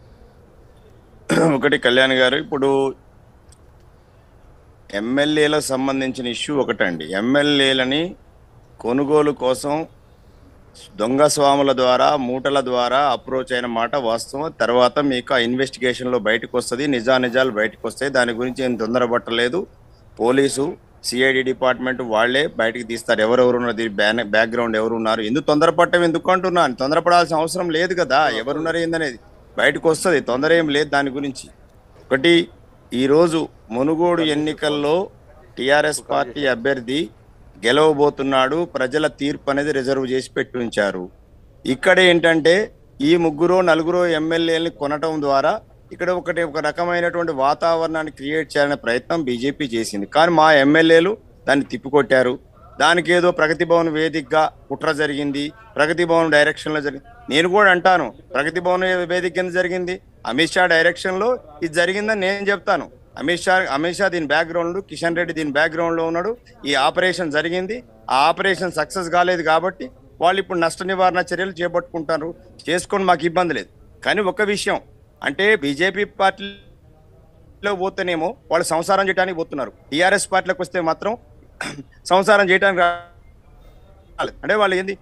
B: ఒకటి కళ్యాణ్ గారు, ఇప్పుడు ఎమ్మెల్యేలకు సంబంధించిన ఇష్యూ ఒకటండి. ఎమ్మెల్యేలని కొనుగోలు కోసం దొంగ స్వాముల ద్వారా మూటల ద్వారా అప్రోచ్ అయిన మాట వాస్తవం. తర్వాత మీకు ఆ ఇన్వెస్టిగేషన్లో బయటకు వస్తుంది, నిజానిజాలు బయటకు వస్తాయి. దాని గురించి ఏం తొందరపట్టలేదు. పోలీసు సిఐడి డిపార్ట్మెంట్ వాళ్లే బయటకు తీస్తారు ఎవరెవరు ఉన్నారు, దీని బ్యాక్గ్రౌండ్ ఎవరు ఉన్నారు. ఎందుకు తొందరపట్టం ఎందుకు అంటున్నాను? తొందరపడాల్సిన అవసరం లేదు కదా. ఎవరున్నారు ఏందనేది బయటకు వస్తుంది, తొందర ఏం లేదు దాని గురించి. ఒకటి, ఈరోజు మునుగోడు ఎన్నికల్లో టిఆర్ఎస్ పార్టీ అభ్యర్థి గెలవబోతున్నాడు. ప్రజల తీర్పు అనేది రిజర్వ్ చేసి పెట్టి ఉంచారు. ఇక్కడ ఏంటంటే ఈ ముగ్గురు నలుగురు ఎమ్మెల్యేలని కొనటం ద్వారా ఇక్కడ ఒకటి ఒక రకమైనటువంటి వాతావరణాన్ని క్రియేట్ చేయాలనే ప్రయత్నం బీజేపీ చేసింది. కానీ మా ఎమ్మెల్యేలు దాన్ని తిప్పికొట్టారు. దానికి ఏదో ప్రగతి భవన్ వేదికగా కుట్ర జరిగింది, ప్రగతి భవన్ డైరెక్షన్లో జరిగింది. నేను కూడా అంటాను, ప్రగతి భవన్ వేదిక కింద జరిగింది, అమిత్ షా డైరెక్షన్లో ఇది జరిగిందని నేను చెప్తాను. అమిత్ షా అమిత్ షా దీని బ్యాక్గ్రౌండ్, కిషన్ రెడ్డి దీని బ్యాక్గ్రౌండ్లో ఉన్నాడు. ఈ ఆపరేషన్ జరిగింది, ఆ ఆపరేషన్ సక్సెస్ కాలేదు కాబట్టి వాళ్ళు ఇప్పుడు నష్ట నివారణ చర్యలు చేపట్టుకుంటారు. చేసుకొని మాకు ఇబ్బంది లేదు. కానీ ఒక విషయం అంటే బీజేపీ పార్టీలో పోతేనేమో వాళ్ళు సంసారం చేయడానికి పోతున్నారు, టీఆర్ఎస్ పార్టీలోకి వస్తే మాత్రం సంసారం చేయడానికి రాలేదు. అంటే వాళ్ళు ఏంది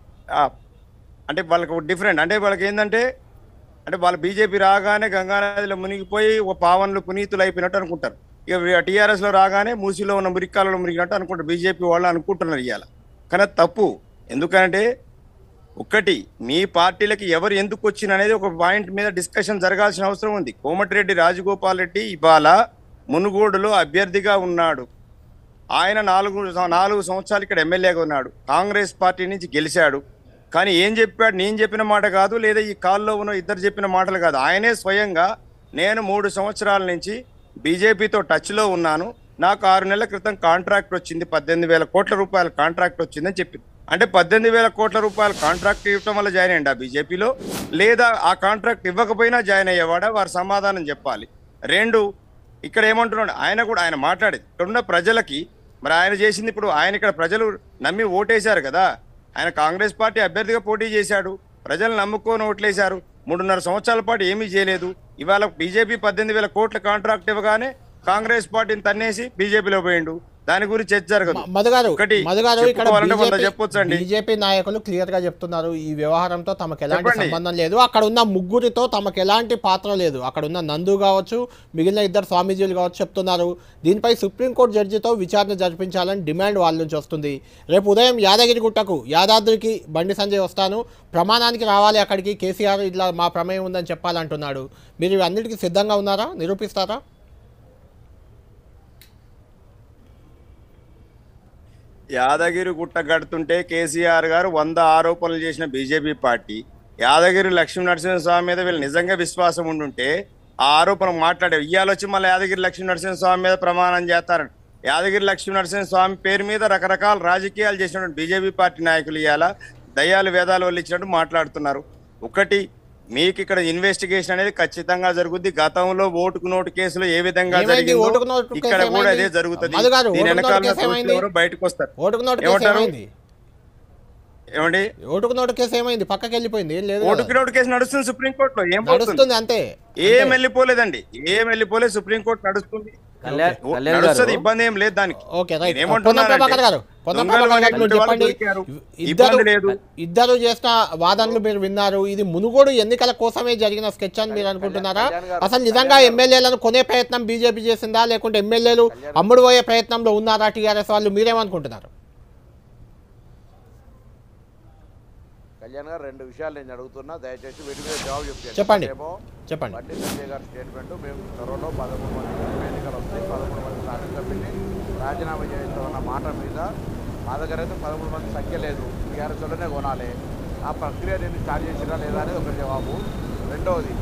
B: అంటే వాళ్ళకి డిఫరెంట్. అంటే వాళ్ళకి ఏంటంటే అంటే వాళ్ళు బీజేపీ రాగానే గంగానదిలో మునిగిపోయి ఒక పావన్లు పునీతులు అయిపోయినట్టు అనుకుంటారు. ఇక టీఆర్ఎస్లో రాగానే మూసిలో ఉన్న మురికాలలో మునిగినట్టు అనుకుంటారు బీజేపీ వాళ్ళు అనుకుంటున్నారు ఇవాళ. కానీ తప్పు. ఎందుకంటే ఒకటి, మీ పార్టీలకి ఎవరు ఎందుకు వచ్చిన అనేది ఒక పాయింట్ మీద డిస్కషన్ జరగాల్సిన అవసరం ఉంది. కోమటిరెడ్డి రాజగోపాల్ రెడ్డి ఇవాళ మునుగోడులో అభ్యర్థిగా ఉన్నాడు. ఆయన నాలుగు నాలుగు సంవత్సరాలు ఇక్కడ ఎమ్మెల్యేగా ఉన్నాడు. కాంగ్రెస్ పార్టీ నుంచి గెలిచాడు. కానీ ఏం చెప్పాడు? నేను చెప్పిన మాట కాదు, లేదా ఈ కాల్లో ఉన్న ఇద్దరు చెప్పిన మాటలు కాదు. ఆయనే స్వయంగా నేను మూడు సంవత్సరాల నుంచి బీజేపీతో టచ్లో ఉన్నాను, నాకు ఆరు నెలల క్రితం కాంట్రాక్ట్ వచ్చింది, పద్దెనిమిది వేల కోట్ల రూపాయల కాంట్రాక్ట్ వచ్చిందని చెప్పింది. అంటే పద్దెనిమిది వేల కోట్ల రూపాయల కాంట్రాక్ట్ ఇవ్వటం వల్ల జాయిన్ అయ్యండి ఆ బీజేపీలో, లేదా ఆ కాంట్రాక్ట్ ఇవ్వకపోయినా జాయిన్ అయ్యేవాడా? వారు సమాధానం చెప్పాలి. రెండు, ఇక్కడ ఏమంటున్నాడు ఆయన కూడా, ఆయన మాట్లాడేది ఇక్కడున్న ప్రజలకి, మరి ఆయన చేసింది ఇప్పుడు ఆయన ఇక్కడ ప్రజలు నమ్మి ఓటేశారు కదా. ఆయన కాంగ్రెస్ పార్టీ అభ్యర్థిగా పోటీ చేశాడు, ప్రజలు నమ్ముకొని ఓట్లేశారు. మూడున్నర సంవత్సరాల పాటు ఏమీ చేయలేదు. ఇవాళ బీజేపీ పద్దెనిమిది వేల కోట్ల కాంట్రాక్ట్ ఇవ్వగానే కాంగ్రెస్ పార్టీని తన్నేసి బీజేపీలో పోయిండు. దాని గురించి చర్చ జరగదు.
A: మధుగారు
B: ఒకటి
A: మధుగారు ఇక్కడ
B: చెప్పొచ్చండి,
A: బీజేపీ నాయకులు క్లియర్ గా చెప్తున్నారు ఈ వ్యవహారంతో తమకు ఎలాంటి సంబంధం లేదు, అక్కడ ఉన్న ముగ్గురితో తమకు ఎలాంటి పాత్ర లేదు, అక్కడ ఉన్న నందు కావచ్చు మిగిలిన ఇద్దరు స్వామీజీలు కావచ్చు చెప్తున్నారు. దీనిపై సుప్రీంకోర్టు జడ్జితో విచారణ జరిపించాలని డిమాండ్ వాళ్ళ నుంచి వస్తుంది. రేపు ఉదయం యాదగిరి గుట్టకు యాదాద్రికి బండి సంజయ్ వస్తాను, ప్రమాణానికి రావాలి, అక్కడికి కేసీఆర్ ఇట్లా మా ప్రమేయం ఉందని చెప్పాలంటున్నాడు. మీరు అన్నిటికీ సిద్ధంగా ఉన్నారా, నిరూపిస్తారా?
B: యాదగిరి గుట్ట కడుతుంటే కేసీఆర్ గారు వంద ఆరోపణలు చేసిన బీజేపీ పార్టీ యాదగిరి లక్ష్మీ నరసింహస్వామి మీద వీళ్ళు నిజంగా విశ్వాసం ఉండుంటే ఆ ఆరోపణ మాట్లాడే ఇవాళ వచ్చి మళ్ళీ యాదగిరి లక్ష్మీ నరసింహస్వామి మీద ప్రమాణం చేస్తారు. యాదగిరి లక్ష్మీ నరసింహస్వామి పేరు మీద రకరకాల రాజకీయాలు చేసినటువంటి బీజేపీ పార్టీ నాయకులు ఇవాళ దయ్యాలు వేదాలు వల్ల ఇచ్చినట్టు మాట్లాడుతున్నారు. ఒకటి, మీకు ఇక్కడ ఇన్వెస్టిగేషన్ అనేది ఖచ్చితంగా జరుగుద్ది. గతంలో ఓటుకు నోటు కేసులో ఏ విధంగా జరిగిందో ఇక్కడ కూడా అదే జరుగుతుంది. దీని వెనకాల బయటకు వస్తారు. ఏమండి
A: ఓటుకు నోటు కేసు ఏమైంది? పక్కకి వెళ్ళిపోయింది. ఏం లేదు,
B: ఓటుకు నోటు కేసు నడుస్తుంది సుప్రీంకోర్టులో. ఏం
A: నడుస్తుంది అంతే,
B: ఏం వెళ్ళిపోలేదండి, ఏం వెళ్ళిపోలేదు. సుప్రీంకోర్టు నడుస్తుంది, నడుస్తుంది, ఇబ్బంది ఏం లేదు దానికి.
A: ఇద్దరు చేసిన వాదనలు మీరు విన్నారు. ఇది మునుగోడు ఎన్నికల కోసమే జరిగిన స్కెచ్ అని మీరు అనుకుంటున్నారా? అసలు నిజంగా ఎమ్మెల్యేలను కొనే ప్రయత్నం బీజేపీ చేసిందా, లేకుంటే ఎమ్మెల్యేలు అమ్ముడు పోయే ప్రయత్నంలో ఉన్నారా టీఆర్ఎస్ వాళ్ళు? మీరేమనుకుంటున్నారు?
C: కళ్యాణ్ గారు రెండు విషయాలు నేను అడుగుతున్నా, దయచేసి వీటి మీద జవాబు చెప్తాను.
A: చెప్పండి చెప్పండి.
C: బండి సంజయ్ గారి స్టేట్మెంట్, మేము త్వరలో పదమూడు మంది ఎన్నికలు వస్తాయి, పదమూడు మంది శాసనసభ్యుల్ని రాజీనామా చేస్తామన్న మాట మీద మా దగ్గర అయితే పదమూడు మంది సంఖ్య లేదు, టీఆర్ఎస్ వాళ్ళనే కొనాలి. ఆ ప్రక్రియ నేను స్టార్ట్ చేసినా లేదా అనేది ఒక జవాబు. రెండవది,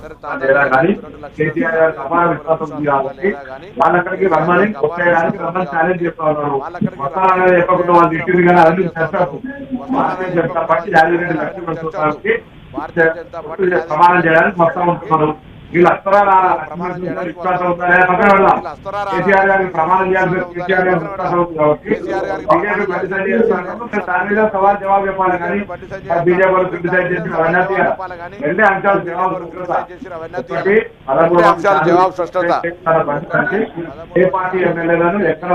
C: భారతీయ జనతా పార్టీ ప్రమాణం చేయడానికి మొత్తం ఉంటున్నారు. వీళ్ళు అస్తరాల ప్రమాణం చేయడానికి సవాల్ జవాబు చెప్పాలి కానీ రెండే అంశాలు జవాబు స్పష్టత. ఏ పార్టీ ఎమ్మెల్యేలను ఎక్కడ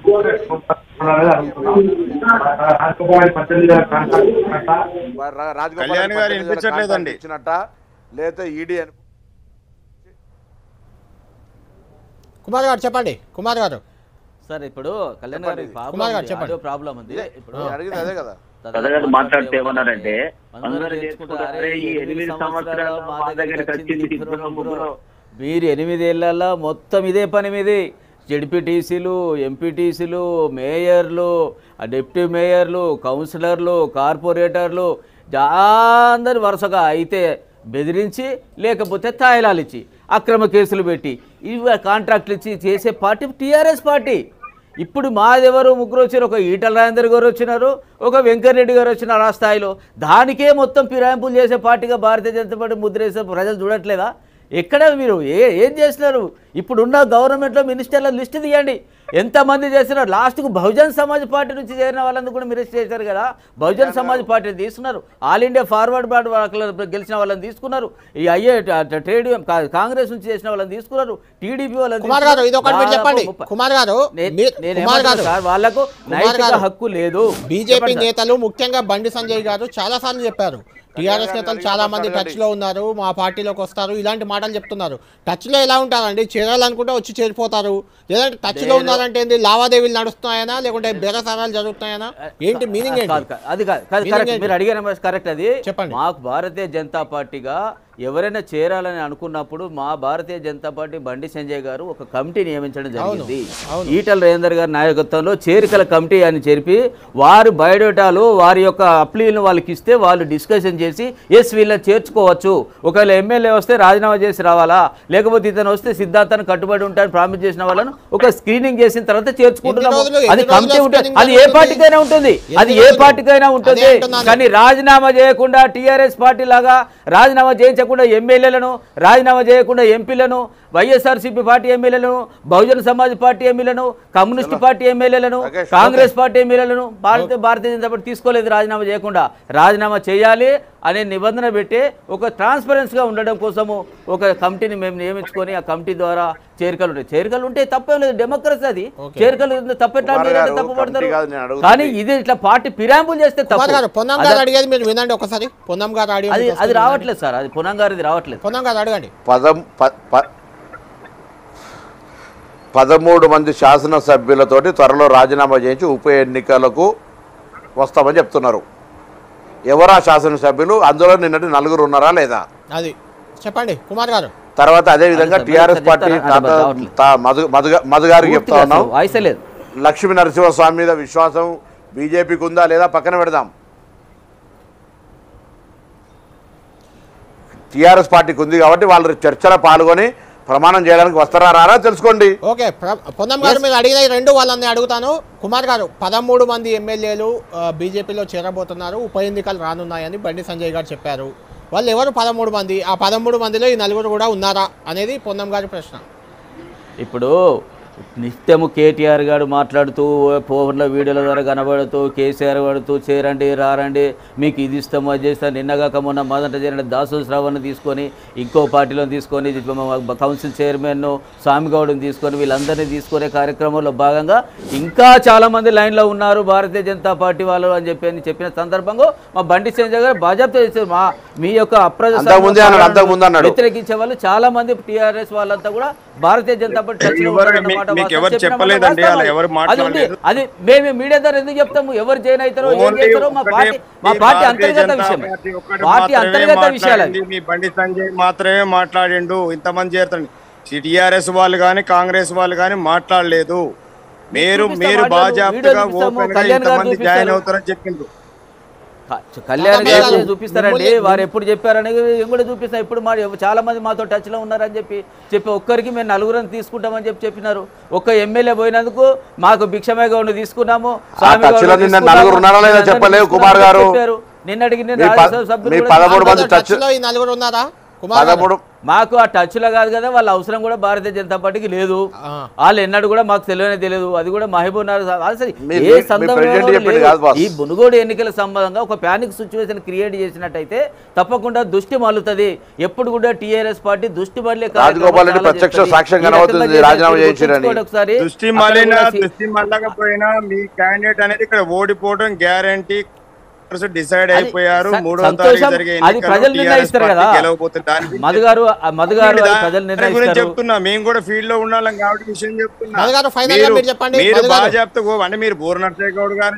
B: కళ్యాణ్ గారు వినిపించట్లేదండి
C: ఇచ్చినట్ట లేదా ఈడీ అని.
A: కుమార్ గారు చెప్పండి. కుమార్ గారు
D: సార్, ఇప్పుడు కళ్యాణ్ గారు ప్రాబ్లం ఉంది. ఇప్పుడు
C: అడిగింది అదే కదా,
E: మాట్లాడితే ఏమన్నారంటే
D: మీరు ఎనిమిదేళ్లలో మొత్తం ఇదే పని మీది. జెడ్పీటీసీలు, ఎంపీటీసీలు, మేయర్లు, డిప్యూటీ మేయర్లు, కౌన్సిలర్లు, కార్పొరేటర్లు అందరు వరుసగా అయితే బెదిరించి లేకపోతే తాయిలాలు ఇచ్చి అక్రమ కేసులు పెట్టి ఇవి కాంట్రాక్ట్లు ఇచ్చి చేసే పార్టీ టీఆర్ఎస్ పార్టీ. ఇప్పుడు మాదెవరు ముగ్గురు వచ్చారు, ఒక ఈటల రాజేందర్ గారు వచ్చినారు, ఒక వెంకటరెడ్డి గారు వచ్చినారు. ఆ స్థాయిలో దానికే మొత్తం ఫిరాయింపులు చేసే పార్టీగా భారతీయ జనతా పార్టీ ముద్రేసే ప్రజలు చూడట్లేదా? ఎక్కడ మీరు ఏ ఏం చేస్తున్నారు? ఇప్పుడున్న గవర్నమెంట్లో మినిస్టర్ల లిస్టు తీయండి, ఎంతమంది చేస్తున్నారు. లాస్ట్కు బహుజన్ సమాజ్ పార్టీ నుంచి చేరిన వాళ్ళందరూ కూడా మీరు చేశారు కదా. బహుజన్ సమాజ్ పార్టీని తీసుకున్నారు, ఆల్ ఇండియా ఫార్వర్డ్ పార్టీ గెలిచిన వాళ్ళని తీసుకున్నారు, ఈ అయ్యే ట్రేడ్ కాంగ్రెస్ నుంచి చేసిన వాళ్ళని తీసుకున్నారు, టీడీపీ వాళ్ళని. వాళ్ళకు నైతిక హక్కు లేదు.
A: బీజేపీ నేతలు ముఖ్యంగా బండి సంజయ్ గారు చాలా సార్లు చెప్పారు, టీఆర్ఎస్ నేతలు చాలా మంది టచ్ లో ఉన్నారు, మా పార్టీలోకి వస్తారు, ఇలాంటి మాటలు చెప్తున్నారు. టచ్ లో ఎలా ఉంటారండి? చేరాలనుకుంటే వచ్చి చేరిపోతారు. లేదంటే టచ్ లో ఉన్నారంటే ఏంటి? లావాదేవీలు నడుస్తున్నాయనా లేకుంటే బేరసారాలు జరుగుతున్నాయనా? ఏంటి మీనింగ్?
D: అది కాదు, మీరు అడిగిన కరెక్ట్. అది చెప్పండి. మాకు భారతీయ జనతా పార్టీగా ఎవరైనా చేరాలని అనుకున్నప్పుడు మా భారతీయ జనతా పార్టీ బండి సంజయ్ గారు ఒక కమిటీ నియమించడం జరిగింది. ఈటల రాజేందర్ గారి నాయకత్వంలో చేరికల కమిటీ అని చెప్పి వారు బయోడేటాలు వారి యొక్క అప్లీలను వాళ్ళకి ఇస్తే వాళ్ళు డిస్కషన్ చేసి ఎస్ వీళ్ళని చేర్చుకోవచ్చు, ఒకవేళ ఎమ్మెల్యే వస్తే రాజీనామా చేసి రావాలా, లేకపోతే ఇతను వస్తే సిద్ధాంతాన్ని కట్టుబడి ఉంటాయని ప్రామిస్ చేసిన వాళ్ళను ఒక స్క్రీనింగ్ చేసిన తర్వాత చేర్చుకుంటున్నాము. అది కమిటీ ఉంటుంది, అది ఏ పార్టీకైనా ఉంటుంది, అది ఏ పార్టీకైనా ఉంటుంది. కానీ రాజీనామా చేయకుండా టీఆర్ఎస్ పార్టీ లాగా రాజీనామా చేయించ ఎమ్మెల్యేలను రాజీనామా చేయకుండా ఎంపీలను వైఎస్ఆర్సీపీ పార్టీ ఎమ్మెల్యేలను, బహుజన సమాజ్ పార్టీ ఎమ్మెల్యేలను, కమ్యూనిస్ట్ పార్టీ ఎమ్మెల్యేలను,
C: రాకేష్,
D: కాంగ్రెస్ పార్టీ ఎమ్మెల్యేలను భారత భారతీయ జనతా పార్టీ తీసుకోలేదు రాజీనామా చేయకుండా. రాజీనామా చేయాలి అనే నిబంధన పెట్టి ఒక ట్రాన్స్పరెన్స్గా ఉండడం కోసము ఒక కమిటీని మేము నియమించుకొని ఆ కమిటీ ద్వారా చేరికలు ఉంటాయి. చేరికలు ఉంటే తప్పేం లేదు, డెమోక్రసీ అది. చేరికలు తప్పెట్లా తప్పు పడతారు, కానీ ఇది ఇట్లా పార్టీ ఫిరాయింపులు చేస్తే తప్పు.
A: పొన్నం గారు అడిగేది మీరు వినండి ఒకసారి. పొన్నం గారు
D: అది అది రావట్లేదు సార్, అది పొన్నం గారిది రావట్లేదు.
A: పొన్నం గారు అడగండి.
C: పదం పదమూడు మంది శాసనసభ్యులతోటి త్వరలో రాజీనామా చేయించి ఉప ఎన్నికలకు వస్తామని చెప్తున్నారు. ఎవరా శాసనసభ్యులు? అందులో నిన్నటి నలుగురు ఉన్నారా లేదా?
A: అది చెప్పండి కుమార్ గారు.
C: తర్వాత అదే విధంగా టీఆర్ఎస్ పార్టీ మధు గారికి చెప్తా ఉన్నాం, లక్ష్మీ నరసింహస్వామి మీద విశ్వాసం బీజేపీకి ఉందా లేదా పక్కన పెడదాం. టీఆర్ఎస్ పార్టీకి ఉంది కాబట్టి వాళ్ళు చర్చలో పాల్గొని ప్రమాణం చేయడానికి వస్తారా రారా తెలుసుకోండి.
A: ఓకే పొన్నం గారు మీరు అడిగిన రెండు వాళ్ళని అడుగుతాను. కుమార్ గారు, పదమూడు మంది ఎమ్మెల్యేలు బీజేపీలో చేరబోతున్నారు, ఉప ఎన్నికలు రానున్నాయని బండి సంజయ్ గారు చెప్పారు. వాళ్ళు ఎవరు పదమూడు మంది? ఆ పదమూడు మందిలో ఈ నలుగురు కూడా ఉన్నారా అనేది పొన్నం గారి ప్రశ్న.
D: ఇప్పుడు నిత్యము కేటీఆర్ గారు మాట్లాడుతూ ఫోన్ల వీడియోల ద్వారా కనబడుతూ కేసీఆర్ పడుతూ చేరండి రారండి మీకు ఇది ఇస్తాము అది చేస్తాం. నిన్నగాక మొన్న మొదట చేరిన దాసు శ్రావణ్ని తీసుకొని ఇంకో పార్టీలో తీసుకొని కౌన్సిల్ చైర్మన్ స్వామిగౌడ్ని తీసుకొని వీళ్ళందరినీ తీసుకునే కార్యక్రమంలో భాగంగా ఇంకా చాలామంది లైన్లో ఉన్నారు భారతీయ జనతా పార్టీ వాళ్ళు అని చెప్పి చెప్పిన సందర్భంగా మా బండి సంజయ్ గారు బాజాప్తా చేశారు. మా మీ యొక్క అప్రజాస్వామ్య వ్యతిరేకించే వాళ్ళు చాలా మంది టీఆర్ఎస్ వాళ్ళంతా కూడా భారతీయ జనతా పార్టీ అది మేము మీడియా ద్వారా ఎందుకు చెప్తాము? ఎవరు జాయిన్ అవుతారో ఏం చేస్తారో మా పార్టీ మా పార్టీ అంతర్గత విషయం, పార్టీ అంతర్గత విషయాలు.
B: మీ బండి సంజయ్ మాత్రమే మాట్లాడిండు, ఇంతమంది చేరుతాడు. టిఆర్ఎస్ వాళ్ళు కానీ కాంగ్రెస్ వాళ్ళు కానీ మాట్లాడలేదు. మీరు మీరు బాజాప్తగా ఓపెన్ గా ఇంతమంది జాయిన్ అవుతారని చెప్పిండ్రు.
D: కళ్యాణ్ గారు చూపిస్తారండి, వారు ఎప్పుడు చెప్పారనేది మేము కూడా చూపిస్తాం. ఇప్పుడు మా చాలా మంది మాతో టచ్లో ఉన్నారని చెప్పి చెప్పి ఒక్కరికి మేము నలుగురిని తీసుకుంటామని చెప్పి చెప్పినారు. ఒక్క ఎమ్మెల్యే పోయినందుకు మాకు భిక్షమే గౌడ్ని తీసుకున్నాము, చెప్పారు. నిన్నటికి మాకు ఆ టచ్ లో కాదు కదా, వాళ్ళ అవసరం కూడా భారతీయ జనతా పార్టీకి లేదు. వాళ్ళు ఎన్నడూ కూడా మాకు తెలియనే తెలియదు. అది కూడా మహబూబ్ నగర్ అసలు ఏ సందర్భంలో ఈ మునుగోడు ఎన్నికల సంబంధంగా ఒక ప్యానిక్ సిచ్యువేషన్ క్రియేట్ చేసినట్టయితే తప్పకుండా దృష్టి మళ్ళుతుంది. ఎప్పుడు కూడా టీఆర్ఎస్ పార్టీ దృష్టి మళ్ళీ ఒకసారి
B: దృష్టి మళ్ళకపోయినా మీ క్యాండిడేట్ అనేది ఇక్కడ ఓడిపోవడం గ్యారంటీ డిసైడ్ అయిపోయారు. మూడో తారీఖు జరిగే
D: అది ప్రజలు నిర్ణయిస్తారు కదా మధు గారు. మధు గారు ప్రజలు నిర్ణయిస్తారు.
B: చెప్తున్నా మేము కూడా ఫీల్డ్ లో ఉండాలి కాబట్టి విషయం చెప్తున్నా.
A: మీరు
B: బాగా చెప్తా అంటే మీరు బోర్ నరసయ్య గౌడ్ గారు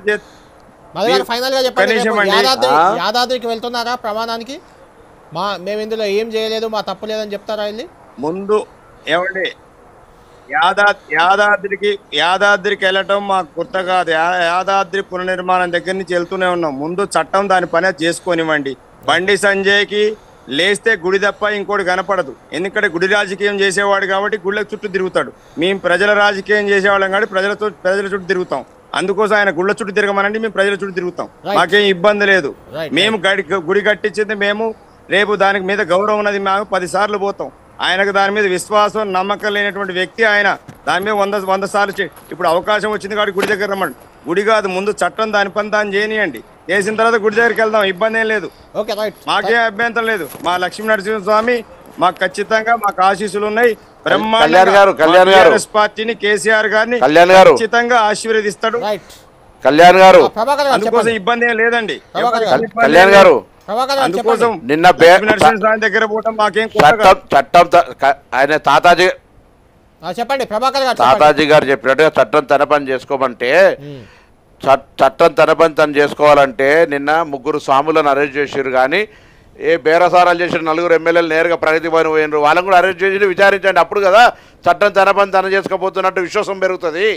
A: యాదాద్రికి వెళ్తున్నారా ప్రమాణానికి? మా మేము ఇందులో ఏం చేయలేదు, మా తప్పు లేదని చెప్తారా వెళ్ళి?
B: ముందు ఏమండి యాదా యాదాద్రికి యాదాద్రికి వెళ్ళటం మాకు కొత్త కాదు. యాదాద్రి పునర్నిర్మాణం దగ్గర నుంచి వెళ్తూనే ఉన్నాం. ముందు చట్టం దాని పని చేసుకోనివ్వండి. బండి సంజయ్కి లేస్తే గుడి తప్ప ఇంకోటి కనపడదు. ఎందుకంటే గుడి రాజకీయం చేసేవాడు కాబట్టి గుళ్ళ చుట్టూ తిరుగుతాడు. మేము ప్రజల రాజకీయం చేసేవాళ్ళం కాబట్టి ప్రజలతో ప్రజల చుట్టూ తిరుగుతాం. అందుకోసం ఆయన గుళ్ళ చుట్టూ తిరగమనండి, మేము ప్రజల చుట్టూ తిరుగుతాం. మాకేం ఇబ్బంది లేదు. మేము గడి గుడి కట్టించింది మేము, రేపు దానికి మీద గౌరవం ఉన్నది మేము పది సార్లు పోతాం. ఆయనకు దాని మీద విశ్వాసం నమ్మకం లేనటువంటి వ్యక్తి ఆయన. దాని మీద వంద వంద సార్లు ఇప్పుడు అవకాశం వచ్చింది కాబట్టి గుడి దగ్గర రమ్మండి. గుడి కాదు, ముందు చట్టం దాని పని దాన్ని చేయనియండి. చేసిన తర్వాత గుడి దగ్గరికి వెళ్దాం, ఇబ్బంది ఏం లేదు, మాకేం అభ్యంతరం లేదు. మా లక్ష్మీ నరసింహస్వామి మాకు ఖచ్చితంగా మాకు ఆశీస్సులు ఉన్నాయి. బ్రహ్మాండ పార్టీని కేసీఆర్ గారిని ఖచ్చితంగా ఆశీర్వదిస్తాడు
C: కళ్యాణ్ గారు.
B: అందుకోసం ఇబ్బంది ఏం లేదండి.
C: కళ్యాణ్ గారు
B: అందుకోసం
C: నిన్న
B: దగ్గర పోవటం మాకేం
C: చట్టం ఆయన తాతాజీ
A: చెప్పండి ప్రభాకర్ గారు
C: తాతాజీ గారు చెప్పినట్టుగా చట్టం తన పని చేసుకోమంటే చట్టం తన పని తను చేసుకోవాలంటే నిన్న ముగ్గురు స్వాములను అరెస్ట్ చేసారు. కానీ ఏ బేరసారాలు చేసిన నలుగురు ఎమ్మెల్యేలు నేరుగా ప్రగతి భవన్ పోయినారు. వాళ్ళని కూడా అరెస్ట్ చేసి విచారించండి. అప్పుడు కదా చట్టం తన పని తన చేసుకోబోతున్నట్టు విశ్వాసం పెరుగుతుంది.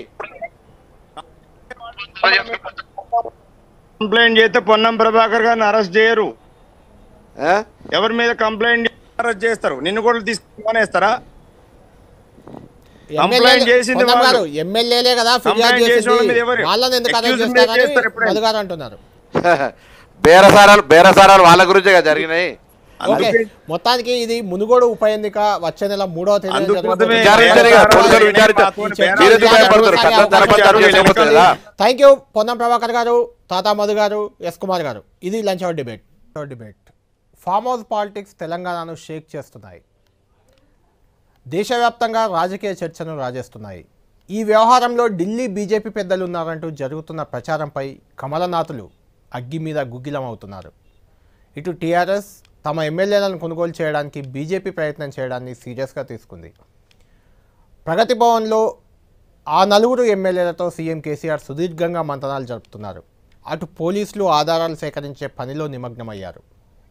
B: కంప్లైంట్ చేస్తే పొన్నం ప్రభాకర్ గారిని అరెస్ట్ చేయరు. ఎవరి మీద కంప్లైంట్ అరెస్ట్ చేస్తారు? నిన్ను కూడా తీసుకునేస్తారా? కంప్లైంట్ చేసింది
A: ఎమ్మెల్యేలే కదా,
C: బేరసారాలు బేరసారాలు వాళ్ళ గురించే జరిగినాయి.
A: ఓకే, మొత్తానికి ఇది మునుగోడు ఉప ఎన్నిక వచ్చే నెల మూడవ తేదీ థ్యాంక్ యూ పొన్నం ప్రభాకర్ గారు, తాతా మధు గారు, ఎస్ కుమార్ గారు. ఇది lunch hour debate. Debate farm house politics తెలంగాణను షేక్ చేస్తున్నాయి, దేశవ్యాప్తంగా రాజకీయ చర్చను రాజేస్తున్నాయి. ఈ వ్యవహారంలో ఢిల్లీ బీజేపీ పెద్దలు ఉన్నారంటూ జరుగుతున్న ప్రచారంపై కమలనాథులు అగ్గి మీద గుగ్గిలం అవుతున్నారు. ఇటు టీఆర్ఎస్ తమ ఎమ్మెల్యేలను కొనుగోలు చేయడానికి బీజేపీ ప్రయత్నం చేయడాన్ని సీరియస్గా తీసుకుంది. ప్రగతి భవన్లో ఆ నలుగురు ఎమ్మెల్యేలతో సీఎం కేసీఆర్ సుదీర్ఘంగా మంతనాలు జరుపుతున్నారు. అటు పోలీసులు ఆధారాలు సేకరించే పనిలో నిమగ్నమయ్యారు.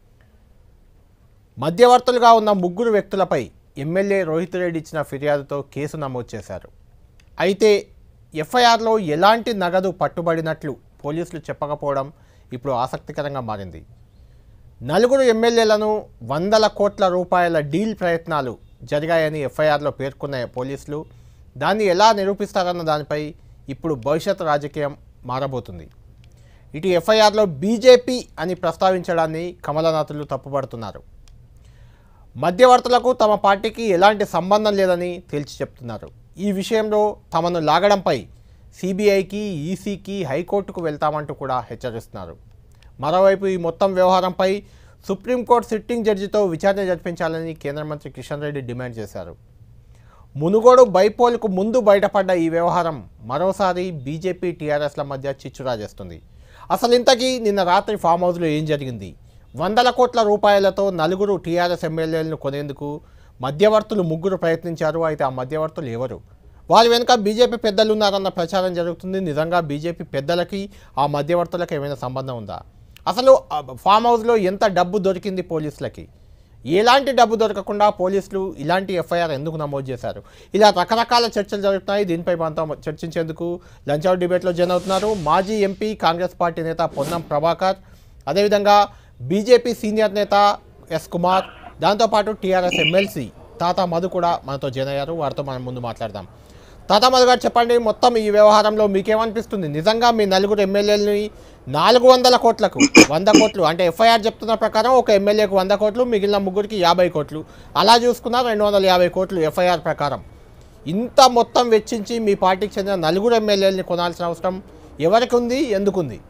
A: మధ్యవర్తులుగా ఉన్న ముగ్గురు వ్యక్తులపై ఎమ్మెల్యే రోహిత్ రెడ్డి ఇచ్చిన ఫిర్యాదుతో కేసు నమోదు చేశారు. అయితే ఎఫ్ఐఆర్లో ఎలాంటి నగదు పట్టుబడినట్లు పోలీసులు చెప్పకపోవడం ఇప్పుడు ఆసక్తికరంగా మారింది. నలుగురు ఎమ్మెల్యేలను వందల కోట్ల రూపాయల డీల్ ప్రయత్నాలు జరిగాయని ఎఫ్ఐఆర్లో పేర్కొన్న పోలీసులు దాన్ని ఎలా నిరూపిస్తారన్న దానిపై ఇప్పుడు భవిష్యత్ రాజకీయం మారబోతుంది. ఇటు ఎఫ్ఐఆర్లో బీజేపీ అని ప్రస్తావించడాన్ని కమలనాథులు తప్పుపడుతున్నారు. మధ్యవర్తులకు తమ పార్టీకి ఎలాంటి సంబంధం లేదని తేల్చి చెప్తున్నారు. ఈ విషయంలో తమను లాగడంపై సిబిఐకి, ఈసీకి, హైకోర్టుకు వెళ్తామంటూ కూడా హెచ్చరిస్తున్నారు. మరోవైపు ఈ మొత్తం వ్యవహారంపై సుప్రీంకోర్టు సిట్టింగ్ జడ్జితో విచారణ జరిపించాలని కేంద్ర మంత్రి కిషన్ రెడ్డి డిమాండ్ చేశారు. మునుగోడు బైపోల్కు ముందు బయటపడ్డ ఈ వ్యవహారం మరోసారి బీజేపీ, టీఆర్ఎస్ల మధ్య చిచ్చు రాజేస్తుంది. అసలు ఇంతకీ నిన్న రాత్రి ఫామ్ హౌస్లో ఏం జరిగింది? వందల కోట్ల రూపాయలతో నలుగురు టీఆర్ఎస్ ఎమ్మెల్యేలను కొనేందుకు మధ్యవర్తులు ముగ్గురు ప్రయత్నించారు. అయితే ఆ మధ్యవర్తులు ఎవరు? వారి వెనుక బీజేపీ పెద్దలు ఉన్నారన్న ప్రచారం జరుగుతుంది. నిజంగా బీజేపీ పెద్దలకి ఆ మధ్యవర్తులకు ఏమైనా సంబంధం ఉందా? అసలు ఫామ్ హౌస్లో ఎంత డబ్బు దొరికింది పోలీసులకి? ఎలాంటి డబ్బు దొరకకుండా పోలీసులు ఇలాంటి ఎఫ్ఐఆర్ ఎందుకు నమోదు చేశారు? ఇలా రకరకాల చర్చలు జరుగుతున్నాయి. దీనిపై మనతో చర్చించేందుకు లంచ్ అవర్ డిబేట్లో జాయిన్ అవుతున్నారు మాజీ ఎంపీ, కాంగ్రెస్ పార్టీ నేత పొన్నం ప్రభాకర్, అదేవిధంగా బీజేపీ సీనియర్ నేత ఎస్ కుమార్, దాంతోపాటు టీఆర్ఎస్ ఎమ్మెల్సీ తాతా మధు కూడా మనతో జాయిన్ అయ్యారు. వారితో మనం ముందు మాట్లాడదాం. తాతా మధు గారు చెప్పండి, మొత్తం ఈ వ్యవహారంలో మీకేమనిపిస్తుంది? నిజంగా మీ నలుగురు ఎమ్మెల్యేలని నాలుగు వందల కోట్లకు వంద కోట్లు అంటే ఎఫ్ఐఆర్ చెప్తున్న ప్రకారం ఒక ఎమ్మెల్యేకు వంద కోట్లు, మిగిలిన ముగ్గురికి యాభై కోట్లు, అలా చూసుకున్నా రెండు వందల యాభై కోట్లు ఎఫ్ఐఆర్ ప్రకారం. ఇంత మొత్తం వెచ్చించి మీ పార్టీకి చెందిన నలుగురు ఎమ్మెల్యేలని కొనాల్సిన అవసరం ఎవరికి ఉంది, ఎందుకుంది?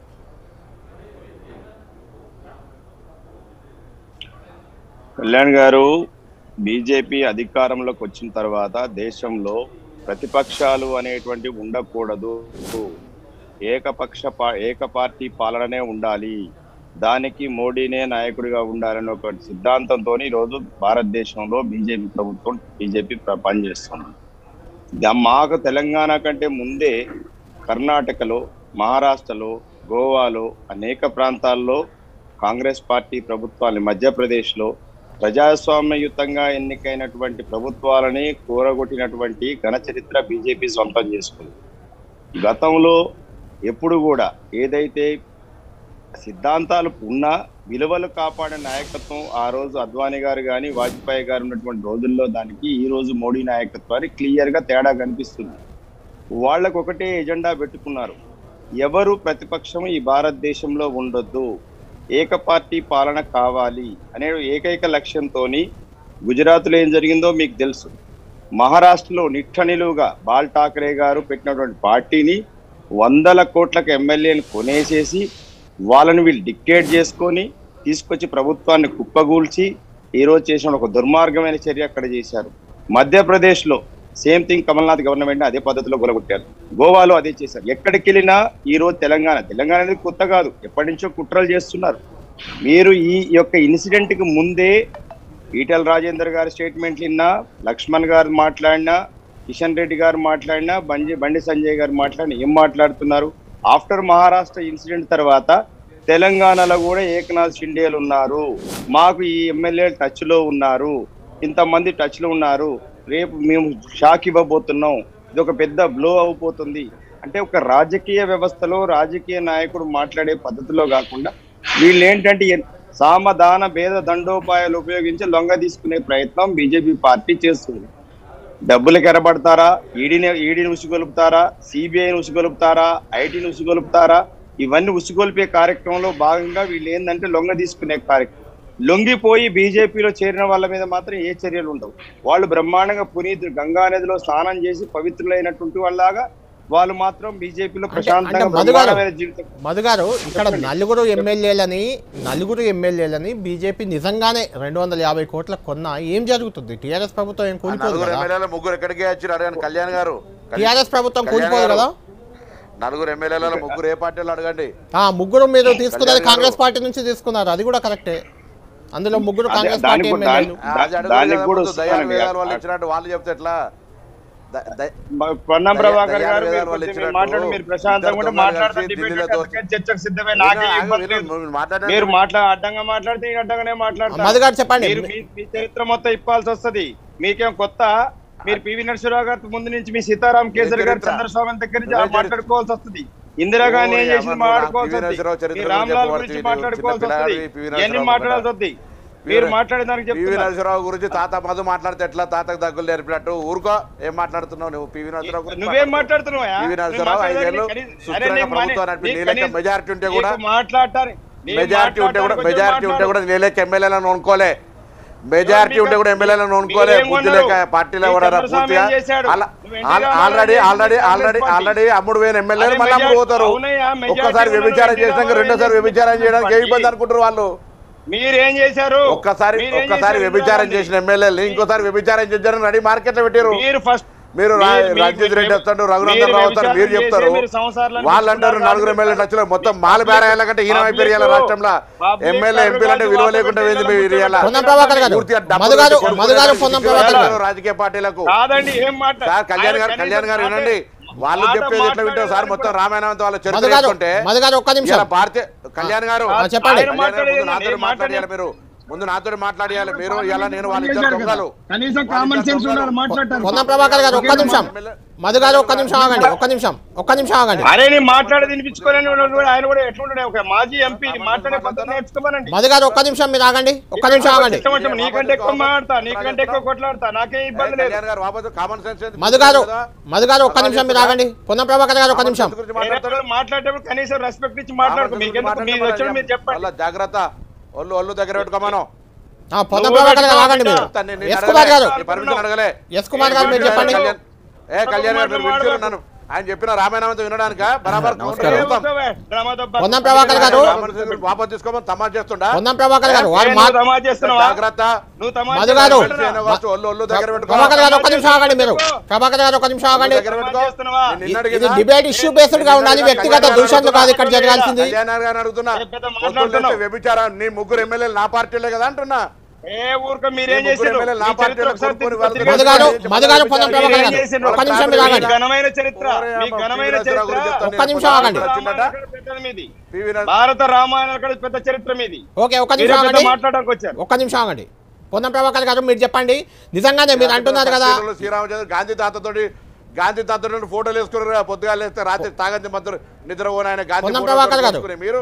B: కళ్యాణ్ గారు, బీజేపీ అధికారంలోకి వచ్చిన తర్వాత దేశంలో ప్రతిపక్షాలు అనేటువంటి ఉండకూడదు, ఏకపక్ష ఏక పార్టీ పాలననే ఉండాలి, దానికి మోడీనే నాయకుడిగా ఉండాలని ఒక సిద్ధాంతంతో ఈరోజు భారతదేశంలో బీజేపీ ప్రభుత్వం బీజేపీ పనిచేస్తుంది. మాకు తెలంగాణ కంటే ముందే కర్ణాటకలో, మహారాష్ట్రలో, గోవాలో అనేక ప్రాంతాల్లో కాంగ్రెస్ పార్టీ ప్రభుత్వాన్ని, మధ్యప్రదేశ్లో ప్రజాస్వామ్యయుతంగా ఎన్నికైనటువంటి ప్రభుత్వాలని కూరగొట్టినటువంటి ఘన చరిత్ర బీజేపీ సొంతం చేసుకుంది. గతంలో ఎప్పుడు కూడా ఏదైతే సిద్ధాంతాలు ఉన్నా విలువలు కాపాడే నాయకత్వం ఆ రోజు అద్వానీ గారు కానీ వాజ్పేయి గారు ఉన్నటువంటి రోజుల్లో దానికి ఈ రోజు మోడీ నాయకత్వానికి క్లియర్గా తేడా కనిపిస్తుంది. వాళ్ళకు ఒకటే ఎజెండా పెట్టుకున్నారు, ఎవరు ప్రతిపక్షం ఈ భారతదేశంలో ఉండొద్దు, ఏక పార్టీ పాలన కావాలి అనే ఏకైక లక్ష్యంతో గుజరాత్లో ఏం జరిగిందో మీకు తెలుసు. మహారాష్ట్రలో నిట్టనిలువుగా బాల్ ఠాకరే గారు పెట్టినటువంటి పార్టీని వందల కోట్లకు ఎమ్మెల్యేలు కొనేసేసి వాళ్ళని వీళ్ళు డిక్టేట్ చేసుకొని తీసుకొచ్చి ప్రభుత్వాన్ని కుప్పగూల్చి ఈరోజు చేసిన ఒక దుర్మార్గమైన చర్య అక్కడ చేశారు. మధ్యప్రదేశ్లో సేమ్ థింగ్, కమల్నాథ్ గవర్నమెంట్ అదే పద్ధతిలో గొలగొట్టారు. గోవాలో అదే చేశారు. ఎక్కడికి వెళ్ళినా ఈరోజు తెలంగాణ తెలంగాణ అనేది కొత్త కాదు, ఎప్పటి నుంచో కుట్రలు చేస్తున్నారు. మీరు ఈ యొక్క ఇన్సిడెంట్కి ముందే ఈటెల రాజేందర్ గారి స్టేట్మెంట్లు విన్నా, లక్ష్మణ్ గారు మాట్లాడినా, కిషన్ రెడ్డి గారు మాట్లాడినా, బండి బండి సంజయ్ గారు మాట్లాడినా ఏం మాట్లాడుతున్నారు? ఆఫ్టర్ మహారాష్ట్ర ఇన్సిడెంట్ తర్వాత తెలంగాణలో కూడా ఏకనాథ్ షిండేలు ఉన్నారు, మాకు ఈ ఎమ్మెల్యేలు టచ్లో ఉన్నారు, ఇంతమంది టచ్లో ఉన్నారు, రేపు మేము షాక్ ఇవ్వబోతున్నాం, ఇది ఒక పెద్ద బ్లో అయిపోతుంది అంటే ఒక రాజకీయ వ్యవస్థలో రాజకీయ నాయకుడు మాట్లాడే పద్ధతిలో కాకుండా వీళ్ళు ఏంటంటే సామధాన భేద దండోపాయాలు ఉపయోగించి లొంగ తీసుకునే ప్రయత్నం బీజేపీ పార్టీ చేస్తుంది. డబ్బులకు ఎరబడతారా, ఈడీని ఈడీని ఉసిగొలుపుతారా, సిబిఐని ఉసిగొలుపుతారా, ఐటీని ఉసిగొలుపుతారా, ఇవన్నీ ఉసిగొలిపే కార్యక్రమంలో భాగంగా వీళ్ళు ఏంటంటే లొంగ తీసుకునే కార్యక్రమం. లొంగిపోయి బీజేపీలో చేరిన వాళ్ళ మీద మాత్రం ఏ చర్యలు ఉండవు. వాళ్ళు బ్రహ్మాండంగా పునీతులు గంగా నదిలో స్నానం చేసి పవిత్రులైనటువంటి వాళ్ళలాగా వాళ్ళు మాత్రం బీజేపీలో ప్రశాంతంగా బ్రహ్మాండమైన జీవితం.
A: మధు గారు, ఇక్కడ నలుగురు ఎమ్మెల్యేలని నలుగురు ఎమ్మెల్యేలని బీజేపీ నిజంగానే రెండు వందల యాభై కోట్ల కొన్నా ఏం జరుగుతుంది? టీఆర్ఎస్ ప్రభుత్వం ఏం కూలిపోదు కదా?
C: ముగ్గురు ఎక్కడికి వచ్చారు అడగండి కళ్యాణ్ గారు.
A: టీఆర్ఎస్ ప్రభుత్వం కూలిపోదు కదా?
C: నలుగురు ఎమ్మెల్యేల ముగ్గురు ఏ పార్టీలో అడగండి.
A: ముగ్గురు మీరు తీసుకున్నది కాంగ్రెస్ పార్టీ నుంచి తీసుకున్నారు, అది కూడా కరెక్టే. అందులో ముగ్గురు కాంగ్రెస్ పార్టీ ఎమ్మెల్యేలు.
C: వాళ్ళు ఇచ్చినట్టు వాళ్ళు చెప్తే ఎట్లా?
B: పొన్నం ప్రభాకర్ గారు మాట్లాడి మీరు ప్రశాంతంగా మాట్లాడతారు, చర్చకు సిద్ధమే. నాకే మీరు మాట్లా అడ్డంగా మాట్లాడితే అడ్డంగానే మాట్లాడతారు.
A: చెప్పండి,
B: మీ చరిత్ర మొత్తం ఇప్పాల్సి వస్తుంది. మీకేం కొత్త? మీరు పివి నరసింహరావు గారి ముందు నుంచి మీ సీతారాం కేసరి గారు చంద్రస్వామి దగ్గర నుంచి మాట్లాడుకోవాల్సి వస్తుంది. ఇందిరాగాంధీ ఏం చేసి మాట్లాడుకోవాల్సి వస్తుంది. రామ్లాల్ గురించి మాట్లాడుకోవాల్సి వస్తుంది. ఇవన్నీ మాట్లాడాల్సి వస్తుంది. మీరు మాట్లాడే దానికి
C: పివి నరసింహరావు గురించి తాత మధు మాట్లాడితే ఎట్లా తాతకు దగ్గులు నేర్పినట్టు ఊరుకో. ఏం మాట్లాడుతున్నావు నువ్వు? పివి నరసింహరావు గురించి
B: నువ్వేం మాట్లాడుతున్నావు?
C: పివి నరసింహరావు ఐదేళ్ళు ప్రభుత్వం నడిపి నీలెక్క మెజారిటీ ఉంటే కూడా
B: మాట్లాడతారు.
C: మెజారిటీ ఉంటే కూడా మెజారిటీ ఉంటే కూడా నీలెక్క ఎమ్మెల్యేలను అనుకోలే. మెజారిటీ ఉంటే కూడా ఎమ్మెల్యేలను అనుకోలే. బుద్ధి లేక పార్టీలో కూడా పూర్తిగా ఆల్రెడీ ఆల్రెడీ ఆల్రెడీ ఆల్రెడీ అమ్ముడు పోయిన ఎమ్మెల్యేలు మళ్ళీ అమ్ముడు పోతారు. ఒక్కసారి వ్యభిచారం చేసినాక రెండోసారి వ్యభిచారం చేయడానికి ఏ ఇబ్బంది అనుకుంటారు వాళ్ళు?
B: మీరేం చేశారు?
C: ఒక్కసారి ఒక్కసారి వ్యభిచారం చేసిన ఎమ్మెల్యేలు ఇంకోసారి వ్యభిచారం చేశారని రెడీ మార్కెట్ లో పెట్టారు. మీరు రంజిత్ రెడ్డి వస్తాడు, రఘునందన్ రావు వస్తాడు, మీరు చెప్తారు. వాళ్ళు అంటారు నలుగురు ఎమ్మెల్యే నచ్చలేదు, మొత్తం మాల బేరాయాల కంటే హీనమై పెరిగాల రాష్ట్రంలో ఎమ్మెల్యే ఎంపీలు అంటే విలువ లేకుండా రాజకీయ పార్టీలకు. కళ్యాణ్ గారు కళ్యాణ్ గారు వినండి, వాళ్ళు చెప్పేది ఎట్లా వింటారు సార్? మొత్తం రామాయణంతో వాళ్ళ చరిత్ర భారతీయ కళ్యాణ్ గారు చెప్పండి. నాతో మాట్లాడాలి మీరు, ముందు నాతో మాట్లాడాలి మీరు. ఇలా నేను వాళ్ళ ఇద్దరు దొంగలు.
A: పొన్నం ప్రభాకర్ గారు ఒక్క నిమిషం, మధు గారు ఒక్క నిమిషం ఆగండి, ఒక్క నిమిషం ఒక్క నిమిషం ఆగండి.
B: అరే నేను మాట్లాడేది వినిపించుకోలేని ఆయన కూడా ఎట్లుండే ఒక మాజీ ఎంపీ మాట్లాడే పద్ధతి నేర్చుకోమనండి.
A: మధు గారు ఒక్క నిమిషం మీరు ఆగండి, ఒక్క నిమిషం ఆగండి.
B: నీకంటే ఎక్కువ మాట్లాడతా, నీకంటే ఎక్కువ కొట్లాడతా, నాకే ఇబ్బంది లేదు.
A: మధు గారు మధు గారు ఒక్క నిమిషం మీరు ఆగండి. పొన్నం ప్రభాకర్ గారు ఒక్క నిమిషం
B: మాట్లాడేటప్పుడు కనీసం రెస్పెక్ట్ ఇచ్చి మాట్లాడుకో. మీకెందుకు మీరు వచ్చాడు మీరు చెప్పండి.
C: జాగ్రత్త, ఒళ్ళు ఒళ్ళు దగ్గర పెట్టుకోమను.
A: పొన్నం ప్రభాకర్ గారు ఆగండి. మీరు ఎస్ కుమార్ గారు
C: పర్మిషన్ అడగలే.
A: ఎస్ కుమార్ గారు మీరు చెప్పండి.
C: ఏ కళ్యాణ్ గారు మీరు వింటున్నాను ఆయన చెప్పిన రామాయణంతో వినడానిక బరాబర్
A: పొన్నం ప్రభాకర్ గారు
C: వాపస్ తీసుకోమని తమాషా చేస్తుండా?
A: పొన్నం ప్రభాకర్ గారు
C: జాగ్రత్త.
A: మధు గారు
C: ఒళ్ళు ఒళ్ళు దగ్గర పెట్టుకో.
A: ప్రభాకర్ గారు ఒక్క నిమిషం ఆగండి. మీరు ప్రభాకర్ గారు ఒక్క నిమిషం ఆగండి. ఇది డిబేట్ ఇష్యూ బేస్డ్ గా ఉండాలి, వ్యక్తిగత దూషణలు కాదు ఇక్కడ జరగాల్సింది.
C: కళ్యాణ్ గారు అడుగుతున్నా, వ్యభిచారం నీ ముగ్గురు ఎమ్మెల్యేలు నా పార్టీలే కదా అంటున్నా.
B: ఏ ఊరిక మీరేం చేశారు?
A: మధు గారు మధు గారు పొన్నం ప్రభాకర్ గారు ఒక్క నిమిషం మీరు ఆగండి.
B: ఘనమైన చరిత్ర, ఘనమైన చరిత్ర.
A: ఒక్క నిమిషం ఆగండి.
B: భారత రామాయణ పెద్ద చరిత్ర మీది.
A: ఓకే ఒక్క నిమిషం ఆగండి,
B: మాట్లాడడానికి వచ్చారు.
A: ఒక్క నిమిషం ఆగండి. పొన్నం ప్రభాకర్ గారు మీరు చెప్పండి, నిజంగానే మీరు అంటున్నారు కదా
C: శ్రీరామచంద్ర గాంధీ తాతతోటి గాంధీ తాతతో ఫోటోలు వేసుకున్నారు, పొద్దుగా లేస్తే రాత్రి తాగంది మధ్య నిద్ర పోయిన గాంధీ మీరు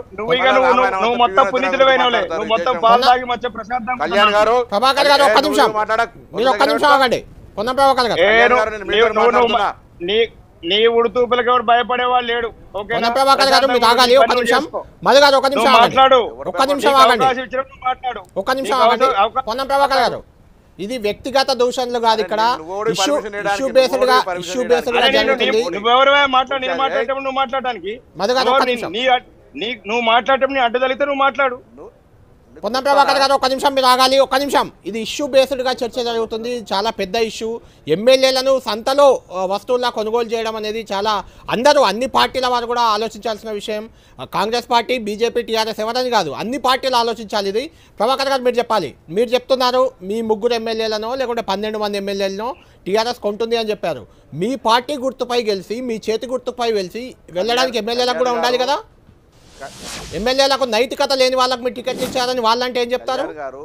C: కళ్యాణ్ గారు
A: ప్రభాకర్ గారు ఒక్క నిమిషం మీరు ఒక్క నిమిషం ఆగండి. పొన్నం ప్రభాకర్ గారు
B: నీ ఉడుతూపులకి ఎవరు భయపడేవాళ్ళు లేడు.
A: పొన్నం ప్రభాకర్ గారు మీరు ఆగాలి ఒక్క నిమిషం. మధు గారు ఒక్క నిమిషం మాట్లాడు, ఒక్క నిమిషం ఆగండి, ఒక్క నిమిషం ఆగండి. పొన్నం ప్రభాకర్ గారు ఇది వ్యక్తిగత దూషణలు కాదు, ఇక్కడ ఇష్యూ ఇష్యూ బేస్డ్ గా ఇష్యూ బేస్డ్ గా జరుగుతుంది.
B: నువ్వు మాట్లాడటానికి నువ్వు మాట్లాడటం నీ అడ్డు తగిలితే నువ్వు మాట్లాడు.
A: పొన్నం ప్రభాకర్ గారు ఒక్క నిమిషం మీరు ఆగాలి, ఒక్క నిమిషం. ఇది ఇష్యూ బేస్డ్ గా చర్చ జరుగుతుంది, చాలా పెద్ద ఇష్యూ. ఎమ్మెల్యేలను సంతలో వస్తువుల్లా కొనుగోలు చేయడం అనేది చాలా అందరూ అన్ని పార్టీల వారు కూడా ఆలోచించాల్సిన విషయం. కాంగ్రెస్ పార్టీ, బీజేపీ, టీఆర్ఎస్ ఎవరని కాదు, అన్ని పార్టీలు ఆలోచించాలి ఇది. ప్రభాకర్ గారు మీరు చెప్పాలి. మీరు చెప్తున్నారు మీ ముగ్గురు ఎమ్మెల్యేలనో లేకుంటే పన్నెండు మంది ఎమ్మెల్యేలను టీఆర్ఎస్ కొంటుంది అని చెప్పారు. మీ పార్టీ గుర్తుపై గెలిచి మీ చేతి గుర్తుపై గెలిచి వెళ్ళడానికి ఎమ్మెల్యేలకు కూడా ఉండాలి కదా. ఎమ్మెల్యేలకు నైతికత లేని వాళ్ళకి మీరు టికెట్ ఇచ్చారని వాళ్ళంటే ఏం చెప్తారు?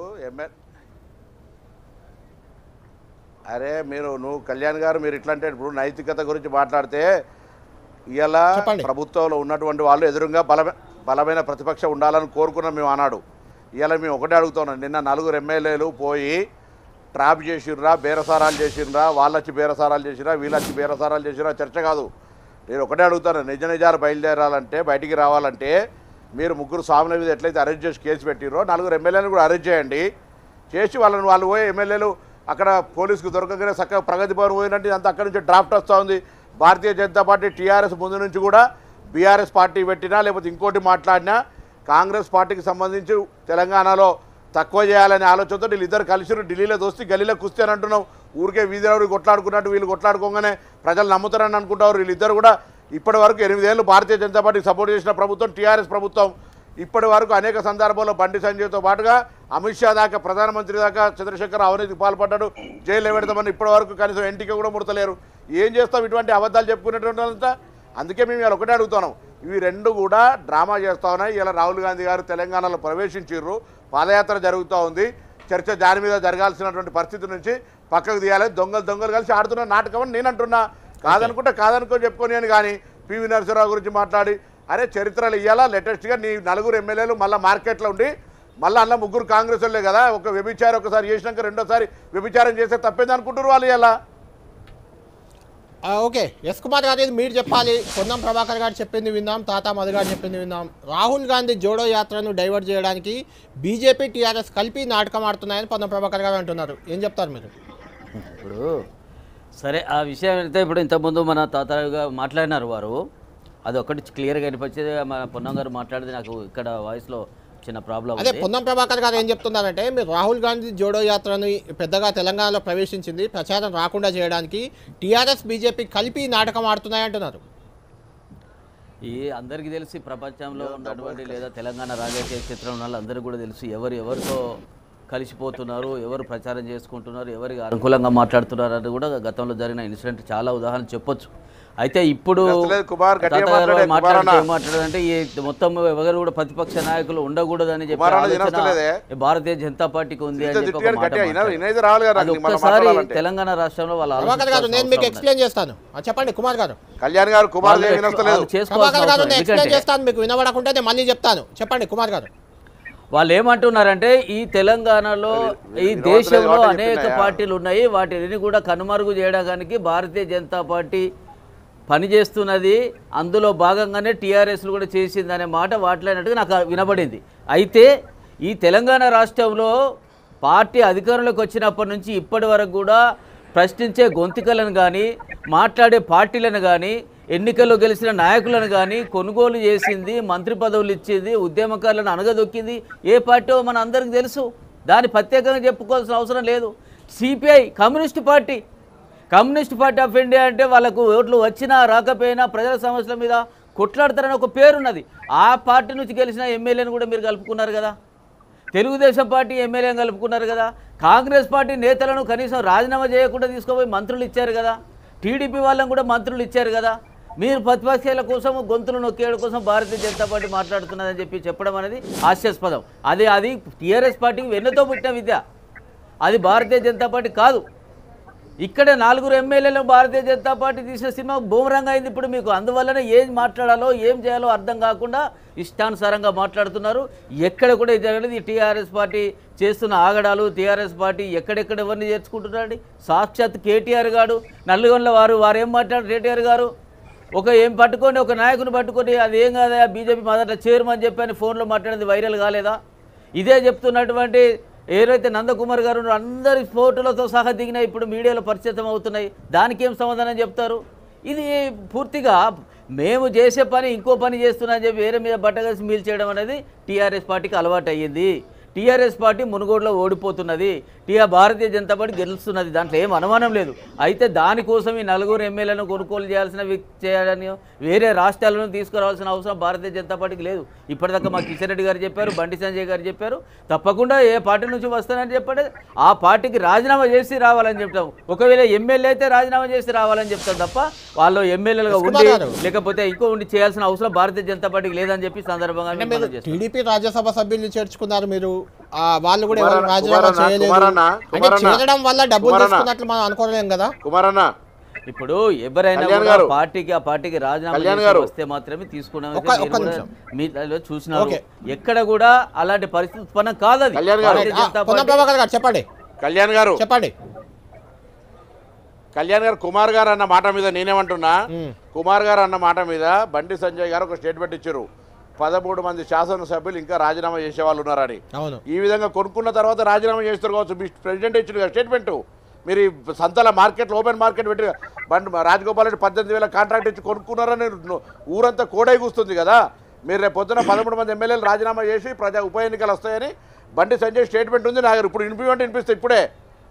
C: అరే మీరు నువ్వు కళ్యాణ్ గారు మీరు ఇట్లా అంటే ఇప్పుడు నైతికత గురించి మాట్లాడితే ఇలా ప్రభుత్వంలో ఉన్నటువంటి వాళ్ళు ఎదురుగా బలమే బలమైన ప్రతిపక్షం ఉండాలని కోరుకున్నాం మేము అన్నాడు. ఇలా మేము ఒకటే అడుగుతున్నాం, నిన్న నలుగురు ఎమ్మెల్యేలు పోయి ట్రాప్ చేసిర్రా, బేరసారాలు చేసిర్రా, వాళ్ళొచ్చి బేరసారాలు చేసిరా, వీళ్ళొచ్చి బేరసారాలు చేసిరా చర్చ కాదు. నేను ఒకటే అడుగుతాను, నిజ నిజాలు బయలుదేరాలంటే బయటికి రావాలంటే మీరు ముగ్గురు స్వాముల మీద ఎట్లయితే అరెస్ట్ చేసి కేసు పెట్టిరో నలుగురు ఎమ్మెల్యేలు కూడా అరెస్ట్ చేయండి. చేసి వాళ్ళని వాళ్ళు పోయి ఎమ్మెల్యేలు అక్కడ పోలీసుకు దొరకగానే చక్కగా ప్రగతి భవన్ పోయినట్టు అంతా అక్కడి నుంచి డ్రాఫ్ట్ వస్తూ ఉంది. భారతీయ జనతా పార్టీ టీఆర్ఎస్ ముందు నుంచి కూడా బీఆర్ఎస్ పార్టీ పెట్టినా లేకపోతే ఇంకోటి మాట్లాడినా కాంగ్రెస్ పార్టీకి సంబంధించి తెలంగాణలో తక్కువ చేయాలనే ఆలోచనతో వీళ్ళిద్దరు కలిసి ఢిల్లీలో దోస్తే గల్లీలో కుస్తీ అని అంటున్నాం. ఊరికే వీధిలో కొట్లాడుకున్నట్టు వీళ్ళు కొట్లాడుకోగానే ప్రజలు నమ్ముతారని అనుకుంటారు. వీళ్ళిద్దరు కూడా ఇప్పటి వరకు ఎనిమిదేళ్ళు భారతీయ జనతా పార్టీకి సపోర్ట్ చేసిన ప్రభుత్వం టీఆర్ఎస్ ప్రభుత్వం. ఇప్పటి వరకు అనేక సందర్భాల్లో బండి సంజయ్తో పాటుగా అమిత్ షా దాకా ప్రధానమంత్రి దాకా చంద్రశేఖర్ అవినీతికి పాల్పడ్డాడు. జైలు పెడతామని ఇప్పటి వరకు కనీసం ఎంటిక కూడా ముడతలేరు. ఏం చేస్తాం ఇటువంటి అబద్ధాలు చెప్పుకునేటువంటి? అందుకే మేము ఇలా ఒకటే అడుగుతున్నాం. ఇవి రెండు కూడా డ్రామా చేస్తూ ఉన్నాయి. ఇలా రాహుల్ గాంధీ గారు తెలంగాణలో ప్రవేశించారు, పాదయాత్ర జరుగుతూ ఉంది. చర్చ దాని మీద జరగాల్సినటువంటి పరిస్థితి నుంచి పక్కకు తీయాలి. దొంగలు దొంగలు కలిసి ఆడుతున్న నాటకం అని నేను అంటున్నా. కాదనుకుంటే కాదనుకో చెప్పుకొని అని కానీ పివి నరసింహరావు గురించి మాట్లాడి అరే చరిత్రలు ఇవ్వాలా లేటెస్ట్గా నీ నలుగురు ఎమ్మెల్యేలు మళ్ళీ మార్కెట్లో ఉండి మళ్ళీ అన్న ముగ్గురు కాంగ్రెస్ వాళ్ళే కదా, ఒక వ్యభిచారం ఒకసారి చేసినాక రెండోసారి వ్యభిచారం చేస్తే తప్పేది అనుకుంటారు వాళ్ళు. ఇలా
A: ఓకే ఎస్ కుమార్ గారు, ఇది మీరు చెప్పాలి. పొన్నం ప్రభాకర్ గారు చెప్పింది విందాం, తాతా మధు గారు చెప్పింది విందాం. రాహుల్ గాంధీ జోడో యాత్రను డైవర్ట్ చేయడానికి బీజేపీ టీఆర్ఎస్ కలిపి నాటకం ఆడుతున్నాయని పొన్నం ప్రభాకర్ గారు అంటున్నారు. ఏం చెప్తారు మీరు?
D: ఇప్పుడు సరే ఆ విషయం అయితే ఇప్పుడు ఇంతకుముందు మన తాతాగా మాట్లాడినారు వారు, అది ఒకటి క్లియర్గా అనిపించేది. మన పొన్నం గారు మాట్లాడితే నాకు ఇక్కడ వాయిస్లో చిన్న ప్రాబ్లం.
A: అదే పొన్నం ప్రభాకర్ గారు ఏం చెప్తున్నారంటే మీరు రాహుల్ గాంధీ జోడో యాత్రని పెద్దగా తెలంగాణలో ప్రవేశించింది ప్రచారం రాకుండా చేయడానికి టీఆర్ఎస్ బీజేపీ కలిపి నాటకం ఆడుతున్నాయి అంటున్నారు.
D: ఈ అందరికీ తెలిసి ప్రపంచంలో ఉన్నటువంటి లేదా తెలంగాణ రాజకీయ క్షేత్రంలో ఉన్న వాళ్ళందరికీ కూడా తెలుసు ఎవరు ఎవరితో కలిసిపోతున్నారు, ఎవరు ప్రచారం చేసుకుంటున్నారు, ఎవరికి అనుకూలంగా మాట్లాడుతున్నారు అని కూడా గతంలో జరిగిన ఇన్సిడెంట్ చాలా ఉదాహరణ చెప్పొచ్చు. అయితే ఇప్పుడు మాట్లాడాలంటే ఈ మొత్తం ఎవరు కూడా ప్రతిపక్ష నాయకులు ఉండకూడదని చెప్పి భారతీయ జనతా పార్టీకి ఉంది అని చెప్పి ఒక్కసారి తెలంగాణ రాష్ట్రంలో వాళ్ళ
A: నేను మీకు ఎక్స్ప్లెయిన్ చేస్తాను. చెప్పండి కుమార్ గారు.
C: కళ్యాణ్ గారు కుమార్
A: చేస్తాను, మీకు వినబడకుంటే మళ్ళీ చెప్తాను. చెప్పండి కుమార్ గారు.
D: వాళ్ళు ఏమంటున్నారంటే ఈ తెలంగాణలో ఈ దేశంలో అనేక పార్టీలు ఉన్నాయి, వాటిని కూడా కనుమరుగు చేయడానికి భారతీయ జనతా పార్టీ పనిచేస్తున్నది, అందులో భాగంగానే టీఆర్ఎస్లు కూడా చేసింది అనే మాట మాట్లాడినట్టుగా నాకు వినబడింది. అయితే ఈ తెలంగాణ రాష్ట్రంలో పార్టీ అధికారంలోకి వచ్చినప్పటి నుంచి ఇప్పటి వరకు కూడా ప్రశ్నించే గొంతుకలను కానీ మాట్లాడే పార్టీలను కానీ ఎన్నికల్లో గెలిచిన నాయకులను కానీ కొనుగోలు చేసింది, మంత్రి పదవులు ఇచ్చింది, ఉద్యమకారులను అణగదొక్కింది ఏ పార్టీ మన అందరికీ తెలుసు. దాన్ని ప్రత్యేకంగా చెప్పుకోవాల్సిన అవసరం లేదు. CPI communist party communist party of India అంటే వాళ్ళకు ఓట్లు వచ్చినా రాకపోయినా ప్రజల సమస్యల మీద కొట్లాడతారని ఒక పేరున్నది. ఆ పార్టీ నుంచి గెలిచిన ఎమ్మెల్యేని కూడా మీరు కలుపుకున్నారు కదా, తెలుగుదేశం పార్టీ ఎమ్మెల్యేని కలుపుకున్నారు కదా, కాంగ్రెస్ పార్టీ నేతలను కనీసం రాజీనామా చేయకుండా తీసుకుపోయి మంత్రులు ఇచ్చారు కదా, టీడీపీ వాళ్ళని కూడా మంత్రులు ఇచ్చారు కదా. మీరు ప్రతిపక్షాల కోసం గొంతులు నొక్కేయడం కోసం భారతీయ జనతా పార్టీ మాట్లాడుతున్నదని చెప్పి చెప్పడం అనేది హాస్యాస్పదం. అది అది టీఆర్ఎస్ పార్టీకి వెన్నతో పుట్టిన విద్య, అది భారతీయ జనతా పార్టీ కాదు. ఇక్కడే నాలుగురు ఎమ్మెల్యేలు భారతీయ జనతా పార్టీ తీసిన సినిమా బూమరంగా అయింది. ఇప్పుడు మీకు అందువల్లనే ఏం మాట్లాడాలో ఏం చేయాలో అర్థం కాకుండా ఇష్టానుసారంగా మాట్లాడుతున్నారు. ఎక్కడ కూడా ఇది జరగలేదు. ఈ టీఆర్ఎస్ పార్టీ చేస్తున్న ఆగడాలు, టీఆర్ఎస్ పార్టీ ఎక్కడెక్కడ ఎవరిని చేర్చుకుంటున్నారండి. సాక్షాత్ కేటీఆర్ గారు నల్గొండల వారు వారు ఏం మాట్లాడారు? కేటీఆర్ గారు ఒక ఏం పట్టుకొని ఒక నాయకుని పట్టుకొని అది ఏం కాదా బీజేపీ మొదట చేరమని చెప్పని ఫోన్లో మాట్లాడింది వైరల్ కాలేదా? ఇదే చెప్తున్నటువంటి ఏదైతే నందకుమార్ గారు అందరి ఫోటోలతో సహా దిగినా ఇప్పుడు మీడియాలో పరిచయం అవుతున్నాయి. దానికి ఏం సమాధానం చెప్తారు? ఇది పూర్తిగా మేము చేసే పని ఇంకో పని చేస్తున్నా అని చెప్పి వేరే మీద బట్టగలిసి మీల్ చేయడం అనేది టీఆర్ఎస్ పార్టీకి అలవాటు అయ్యింది. టీఆర్ఎస్ పార్టీ మునుగోడులో ఓడిపోతున్నది, టీఆర్ భారతీయ జనతా పార్టీ గెలుస్తున్నది, దాంట్లో ఏం అనుమానం లేదు. అయితే దానికోసం ఈ నలుగురు ఎమ్మెల్యేలను కొనుగోలు చేయాల్సిన చేయాలని వేరే రాష్ట్రాలను తీసుకురావాల్సిన అవసరం భారతీయ జనతా పార్టీకి లేదు. ఇప్పటిదాకా మా కిషన్ రెడ్డి గారు చెప్పారు, బండి సంజయ్ గారు చెప్పారు, తప్పకుండా ఏ పార్టీ నుంచి వస్తానని చెప్పాడు. ఆ పార్టీకి రాజీనామా చేసి రావాలని చెప్తాం. ఒకవేళ ఎమ్మెల్యే అయితే రాజీనామా చేసి రావాలని చెప్తాం తప్ప వాళ్ళు ఎమ్మెల్యేలుగా ఉండి లేకపోతే ఇంకో ఉండి చేయాల్సిన అవసరం భారతీయ జనతా పార్టీకి లేదని చెప్పి సందర్భంగా
A: టీడీపీ రాజ్యసభ సభ్యులు చేర్చుకున్నారు మీరు, వాళ్ళు కూడా ఎవరు రాజీనామా చేయలేదు అంటే చేరడం వల్ల డబ్బులు తీసుకున్నట్లు మనం అనుకోలేం కదా
C: కుమారన్న.
D: ఇప్పుడు ఎవరైనా పార్టీకి ఆ పార్టీకి రాజీనామా వస్తే మాత్రమే తీసుకున్నాం చూసినారు. ఎక్కడ కూడా అలాంటి పరిస్థితి ఉత్పన్నం కాదు.
A: చెప్పండి
C: కళ్యాణ్ గారు
A: చెప్పండి
C: కళ్యాణ్ గారు కుమార్ గారు అన్న మాట మీద నేనేమంటున్నా, కుమార్ గారు అన్న మాట మీద బండి సంజయ్ గారు ఒక స్టేట్మెంట్ ఇచ్చారు. పదమూడు మంది శాసనసభ్యులు ఇంకా రాజీనామా చేసే వాళ్ళు ఉన్నారని.
A: అవును.
C: ఈ విధంగా కొనుక్కున్న తర్వాత రాజీనామా చేస్తారు కావచ్చు. మీ ప్రెసిడెంట్ ఇచ్చిన స్టేట్మెంటు మీరు ఈ సంతల మార్కెట్లో ఓపెన్ మార్కెట్ పెట్టి బండి రాజగోపాల్ రెడ్డి పద్దెనిమిది వేల కాంట్రాక్ట్ ఇచ్చి కొనుక్కున్నారని ఊరంతా కోడై కూస్తుంది కదా. మీరు రేపు పొద్దున పదమూడు మంది ఎమ్మెల్యేలు రాజీనామా చేసి ప్రజా ఉప ఎన్నికలు వస్తాయని బండి సంజయ్ స్టేట్మెంట్ ఉంది. నాకు ఇప్పుడు వినిపించమంటే వినిపిస్తే ఇప్పుడే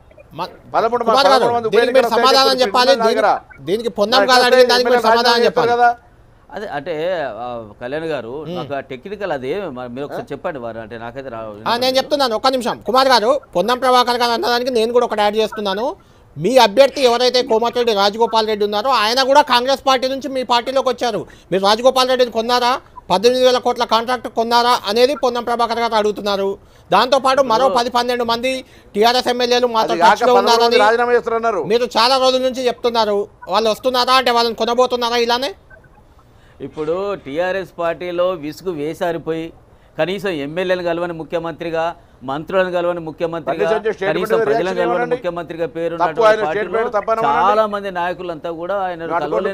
C: పదమూడు మంది
A: సమాధానం చెప్పాలి. దీనికి పొన్నం కాదు అడిగిన దానికి మీరు సమాధానం చెప్పాలి
C: కదా.
D: అదే అంటే కళ్యాణ్ గారు నాకు టెక్నికల్ అదే మీరు ఒకసారి చెప్పండి వారు అంటే నాకైతే
A: నేను చెప్తున్నాను. ఒక్క నిమిషం కుమార్ గారు, పొన్నం ప్రభాకర్ గారు అన్నదానికి నేను కూడా ఒకటి యాడ్ చేస్తున్నాను. మీ అభ్యర్థి ఎవరైతే కోమటిరెడ్డి రాజగోపాల్ రెడ్డి ఉన్నారో ఆయన కూడా కాంగ్రెస్ పార్టీ నుంచి మీ పార్టీలోకి వచ్చారు. మీరు రాజగోపాల్ రెడ్డిని కొన్నారా, పద్దెనిమిది వేల కోట్ల కాంట్రాక్ట్ కొన్నారా అనేది పొన్నం ప్రభాకర్ గారు అడుగుతున్నారు. దాంతోపాటు మరో పది పన్నెండు మంది టీఆర్ఎస్ ఎమ్మెల్యేలు మాతో టచ్లో ఉన్నారని మీరు చాలా రోజుల నుంచి చెప్తున్నారు. వాళ్ళు వస్తున్నారా అంటే వాళ్ళని కొనబోతున్నారా ఇలానే?
D: ఇప్పుడు టీఆర్ఎస్ పార్టీలో విసుగు వేసారిపోయి కనీసం ఎమ్మెల్యేలు కలవని ముఖ్యమంత్రిగా, మంత్రులను కలవని ముఖ్యమంత్రిగా, కనీసం ప్రజలను కలవని ముఖ్యమంత్రిగా పేరున్నటువంటి చాలా మంది నాయకులంతా కూడా ఆయన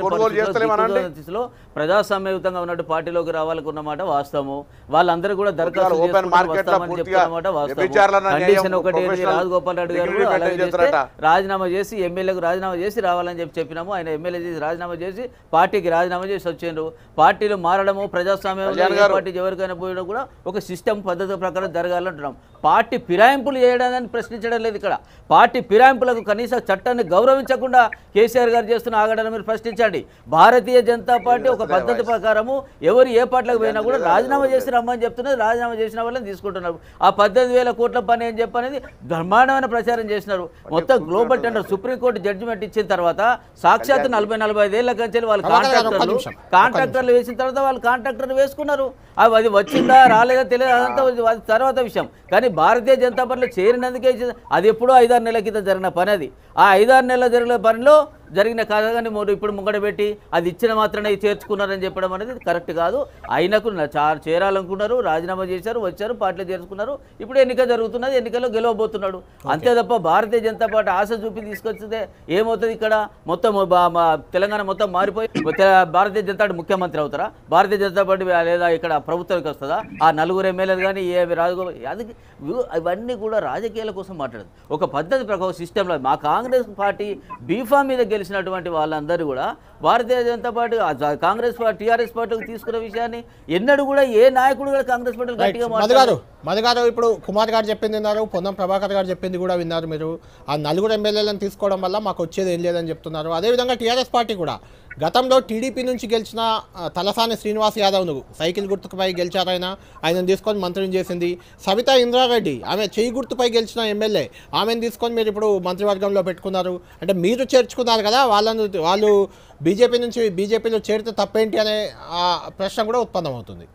D: కలవలేని స్థితిలో ప్రజాస్వామ్యయుతంగా ఉన్నట్టు పార్టీలోకి రావాలనుకున్నమాట వాస్తవము. వాళ్ళందరూ కూడా దరఖాస్తు వస్తామని చెప్తున్నమాట వాస్తవం. కండిషన్ ఒకటి రాజగోపాల్ రెడ్డి గారు కూడా అలాగే చేస్తే రాజీనామా చేసి ఎమ్మెల్యేకు రాజీనామా చేసి రావాలని చెప్పి చెప్పినాము. ఆయన ఎమ్మెల్యే చేసి రాజీనామా చేసి పార్టీకి రాజీనామా చేసి వచ్చిండ్రు. పార్టీలు మారడము ప్రజాస్వామ్యంలో పార్టీ ఎవరికైనా పోయినా కూడా ఒక సిస్టమ్ పద్ధతి ప్రకారం జరగాలంటున్నాం. పార్టీ ఫిరాయింపులు చేయడాన్ని ప్రశ్నించడం లేదు ఇక్కడ. పార్టీ ఫిరాయింపులకు కనీస చట్టాన్ని గౌరవించకుండా కేసీఆర్ గారు చేస్తున్న ఆగడాన్ని మీరు ప్రశ్నించండి. భారతీయ జనతా పార్టీ ఒక పద్ధతి ప్రకారము ఎవరు ఏ పార్టీలకు పోయినా కూడా రాజీనామా చేసి రమ్మని చెప్తున్నారు. రాజీనామా చేసిన వాళ్ళని తీసుకుంటున్నారు. ఆ పద్దెనిమిది వేల కోట్ల పని అని చెప్పనేది బ్రహ్మాండమైన ప్రచారం చేసినారు. మొత్తం గ్లోబల్ టెండర్ సుప్రీంకోర్టు జడ్జిమెంట్ ఇచ్చిన తర్వాత సాక్షాత్ నలభై నలభై ఐదేళ్ల కంచెలు వాళ్ళు కాంట్రాక్టర్లు కాంట్రాక్టర్లు వేసిన తర్వాత వాళ్ళు కాంట్రాక్టర్లు వేసుకున్నారు. అవి అది వచ్చిందా రాలేదా తెలియదు, అదంతా తర్వాత విషయం. కానీ భారతీయ జనతా పార్టీలో చేరినందుకే అది ఎప్పుడో ఐదారు నెలల క్రితం జరిగిన పని. అది ఆ ఐదారు నెలల జరిగిన పనిలో జరిగిన కాదని ఇప్పుడు ముంగడ పెట్టి అది ఇచ్చిన మాత్రమే చేర్చుకున్నారని చెప్పడం అనేది కరెక్ట్ కాదు. ఆయనకు చేరాలనుకున్నారు, రాజీనామా చేశారు, వచ్చారు, పార్టీలో చేర్చుకున్నారు. ఇప్పుడు ఎన్నిక జరుగుతున్నది, ఎన్నికల్లో గెలవబోతున్నాడు అంతే తప్ప భారతీయ జనతా పార్టీ ఆశ చూపి తీసుకొచ్చితే ఏమవుతుంది? ఇక్కడ మొత్తం తెలంగాణ మొత్తం మారిపోయి భారతీయ జనతా పార్టీ ముఖ్యమంత్రి అవుతారా? భారతీయ జనతా పార్టీ లేదా ఇక్కడ ప్రభుత్వానికి వస్తుందా? ఆ నలుగురు ఎమ్మెల్యేలు కానీ ఏ రాజగోపాల్ అది ఇవన్నీ కూడా రాజకీయాల కోసం మాట్లాడదు. ఒక పద్ధతి ప్రకారం సిస్టంలో మా కాంగ్రెస్ పార్టీ బీఫామ్ మీద గెలిచినటువంటి వాళ్ళందరూ కూడా Bharatiya Janata party Congress party TRS పార్టీకి తీసుకున్న విషయాన్ని ఎన్నడూ కూడా ఏ నాయకుడు కూడా కాంగ్రెస్ పార్టీ గట్టిగా
A: మాట్లాడారు. మధుగారు ఇప్పుడు కుమార్ గారు చెప్పింది విన్నారు, పొన్నం ప్రభాకర్ గారు చెప్పింది కూడా విన్నారు. మీరు ఆ నలుగురు ఎమ్మెల్యేలను తీసుకోవడం వల్ల మాకు వచ్చేది ఏం లేదని చెప్తున్నారు. అదేవిధంగా టీఆర్ఎస్ పార్టీ కూడా గతంలో టీడీపీ నుంచి గెలిచిన తలసాని శ్రీనివాస్ యాదవ్ను సైకిల్ గుర్తుపై గెలిచారైనా ఆయనను తీసుకొని మంత్రిని చేసింది. సవితా ఇంద్రారెడ్డి ఆమె చేయి గుర్తుపై గెలిచిన ఎమ్మెల్యే, ఆమెను తీసుకొని మీరు ఇప్పుడు మంత్రివర్గంలో పెట్టుకున్నారు. అంటే మీరు చేర్చుకున్నారు కదా వాళ్ళను, వాళ్ళు బీజేపీ నుంచి బీజేపీలో చేరితే తప్పేంటి అనే ప్రశ్న కూడా ఉత్పన్నమవుతుంది.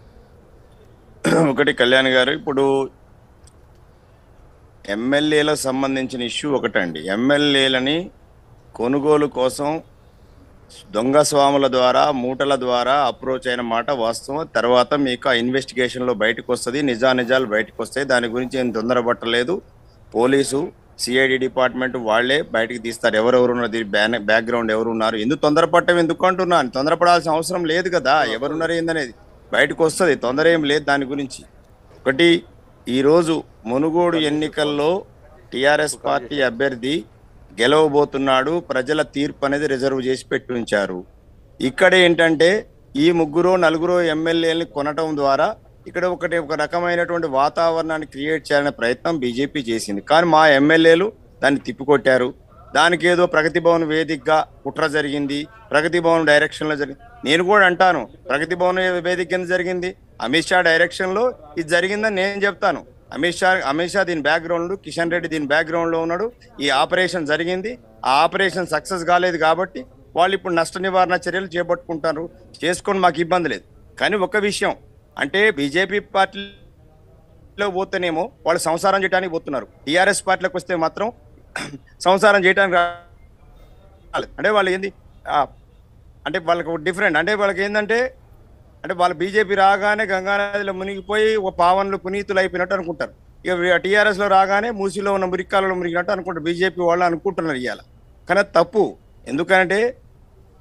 B: ఒకటి కళ్యాణ్ గారు, ఇప్పుడు ఎమ్మెల్యేలకు సంబంధించిన ఇష్యూ ఒకటండి. ఎమ్మెల్యేలని కొనుగోలు కోసం దొంగ స్వాముల ద్వారా మూటల ద్వారా అప్రోచ్ అయిన మాట వాస్తవం. తర్వాత మీకు ఆ ఇన్వెస్టిగేషన్లో బయటకు వస్తుంది, నిజానిజాలు బయటకు వస్తాయి. దాని గురించి ఏం తొందరపట్టలేదు. పోలీసు సిఐడి డిపార్ట్మెంట్ వాళ్లే బయటకు తీస్తారు ఎవరెవరు ఉన్నారు, దీని బ్యాక్ బ్యాక్గ్రౌండ్ ఎవరు ఉన్నారు. ఎందుకు తొందరపడటం ఎందుకు అంటున్నాను? తొందరపడాల్సిన అవసరం లేదు కదా. ఎవరున్నారు ఏందనేది బయటకు వస్తుంది, తొందర ఏం లేదు దాని గురించి. ఒకటి, ఈరోజు మునుగోడు ఎన్నికల్లో టిఆర్ఎస్ పార్టీ అభ్యర్థి గెలవబోతున్నాడు. ప్రజల తీర్పు అనేది రిజర్వ్ చేసి పెట్టి ఉంచారు. ఇక్కడ ఏంటంటే ఈ ముగ్గురు నలుగురు ఎమ్మెల్యేలని కొనటం ద్వారా ఇక్కడ ఒకటి ఒక రకమైనటువంటి వాతావరణాన్ని క్రియేట్ చేయాలనే ప్రయత్నం బీజేపీ చేసింది. కానీ మా ఎమ్మెల్యేలు దాన్ని తిప్పికొట్టారు. దానికి ఏదో ప్రగతి భవన్ వేదికగా కుట్ర జరిగింది, ప్రగతి భవన్ డైరెక్షన్లో జరిగింది. నేను కూడా అంటాను, ప్రగతి భవన్ వేదిక కింద జరిగింది, అమిత్ షా డైరెక్షన్లో ఇది జరిగిందని నేను చెప్తాను. అమిత్ షా అమిత్ షా దీని బ్యాక్గ్రౌండ్, కిషన్ రెడ్డి దీని బ్యాక్గ్రౌండ్లో ఉన్నాడు. ఈ ఆపరేషన్ జరిగింది, ఆ ఆపరేషన్ సక్సెస్ కాలేదు కాబట్టి వాళ్ళు ఇప్పుడు నష్ట నివారణ చర్యలు చేపట్టుకుంటారు. చేసుకొని మాకు ఇబ్బంది లేదు. కానీ ఒక విషయం అంటే బీజేపీ పార్టీలో పోతేనేమో వాళ్ళు సంసారం చేయడానికి పోతున్నారు, టీఆర్ఎస్ పార్టీలోకి వస్తే మాత్రం సంసారం చేయడానికి రాలేదు. అంటే వాళ్ళు ఏంది అంటే వాళ్ళకి డిఫరెంట్. అంటే వాళ్ళకి ఏంటంటే అంటే వాళ్ళు బీజేపీ రాగానే గంగానదిలో మునిగిపోయి ఒక పావన్లు పునీతులు అయిపోయినట్టు అనుకుంటారు. ఇక టీఆర్ఎస్లో రాగానే మూసిలో ఉన్న మురికాలలో మునిగినట్టు అనుకుంటారు బీజేపీ వాళ్ళు అనుకుంటున్నారు ఇవాళ. కానీ తప్పు. ఎందుకంటే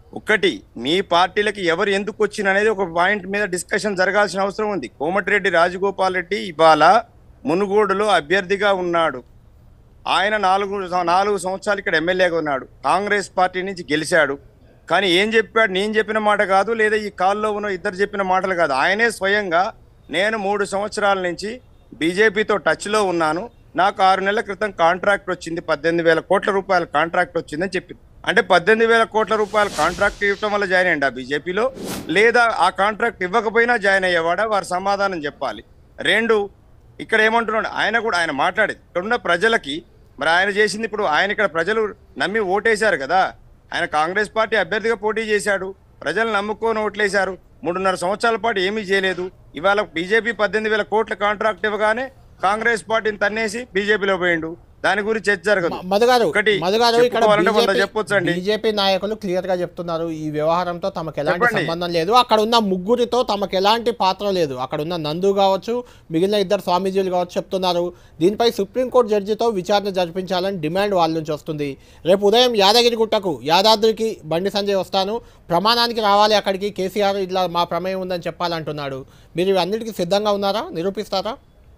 B: ఒకటి మీ పార్టీలకి ఎవరు ఎందుకు వచ్చిన అనేది ఒక పాయింట్ మీద డిస్కషన్ జరగాల్సిన అవసరం ఉంది. కోమటిరెడ్డి రాజగోపాల్ రెడ్డి ఇవాళ మునుగోడులో అభ్యర్థిగా ఉన్నాడు. ఆయన నాలుగు నాలుగు సంవత్సరాలు ఇక్కడ ఎమ్మెల్యేగా ఉన్నాడు. కాంగ్రెస్ పార్టీ నుంచి గెలిచాడు. కానీ ఏం చెప్పాడు? నేను చెప్పిన మాట కాదు, లేదా ఈ కాల్లో ఉన్న ఇద్దరు చెప్పిన మాటలు కాదు. ఆయనే స్వయంగా నేను మూడు సంవత్సరాల నుంచి బీజేపీతో టచ్లో ఉన్నాను, నాకు ఆరు నెలల క్రితం కాంట్రాక్ట్ వచ్చింది, పద్దెనిమిది వేల కోట్ల రూపాయల కాంట్రాక్ట్ వచ్చిందని చెప్పింది. అంటే పద్దెనిమిది వేల కోట్ల రూపాయల కాంట్రాక్ట్ ఇవ్వటం వల్ల జాయిన్ అయ్యండి ఆ బీజేపీలో, లేదా ఆ కాంట్రాక్ట్ ఇవ్వకపోయినా జాయిన్ అయ్యేవాడా? వారు సమాధానం చెప్పాలి. రెండు, ఇక్కడ ఏమంటున్నాడు ఆయన కూడా, ఆయన మాట్లాడేది ఇక్కడున్న ప్రజలకి, మరి ఆయన చేసింది ఇప్పుడు ఆయన ఇక్కడ ప్రజలు నమ్మి ఓటేశారు కదా, ఆయన కాంగ్రెస్ పార్టీ అభ్యర్థిగా పోటీ చేశాడు, ప్రజలు నమ్ముకొని ఓట్లేశారు. మూడున్నర సంవత్సరాల పాటు ఏమీ చేయలేదు. ఇవాళ బీజేపీ పద్దెనిమిది వేల కోట్ల కాంట్రాక్ట్ ఇవ్వగానే కాంగ్రెస్ పార్టీని తన్నేసి బీజేపీలో పోయిండు. దాని గురించి చర్చ జరగదు.
A: మధుగారు
B: ఒకటి
A: మధుగారు ఇక్కడ
B: చెప్పొచ్చండి,
A: బీజేపీ నాయకులు క్లియర్ గా చెప్తున్నారు ఈ వ్యవహారంతో తమకు ఎలాంటి సంబంధం లేదు, అక్కడ ఉన్న ముగ్గురితో తమకు ఎలాంటి పాత్ర లేదు, అక్కడ ఉన్న నందు కావచ్చు, మిగిలిన ఇద్దరు స్వామీజీలు కావచ్చు చెప్తున్నారు. దీనిపై సుప్రీంకోర్టు జడ్జితో విచారణ జరిపించాలని డిమాండ్ వాళ్ళ నుంచి వస్తుంది. రేపు ఉదయం యాదగిరిగుట్టకు యాదాద్రికి బండి సంజయ్ వస్తాను, ప్రమాణానికి రావాలి, అక్కడికి కేసీఆర్ ఇట్లా మా ప్రమేయం ఉందని చెప్పాలంటున్నాడు. మీరు అన్నిటికీ సిద్ధంగా ఉన్నారా? నిరూపిస్తారా?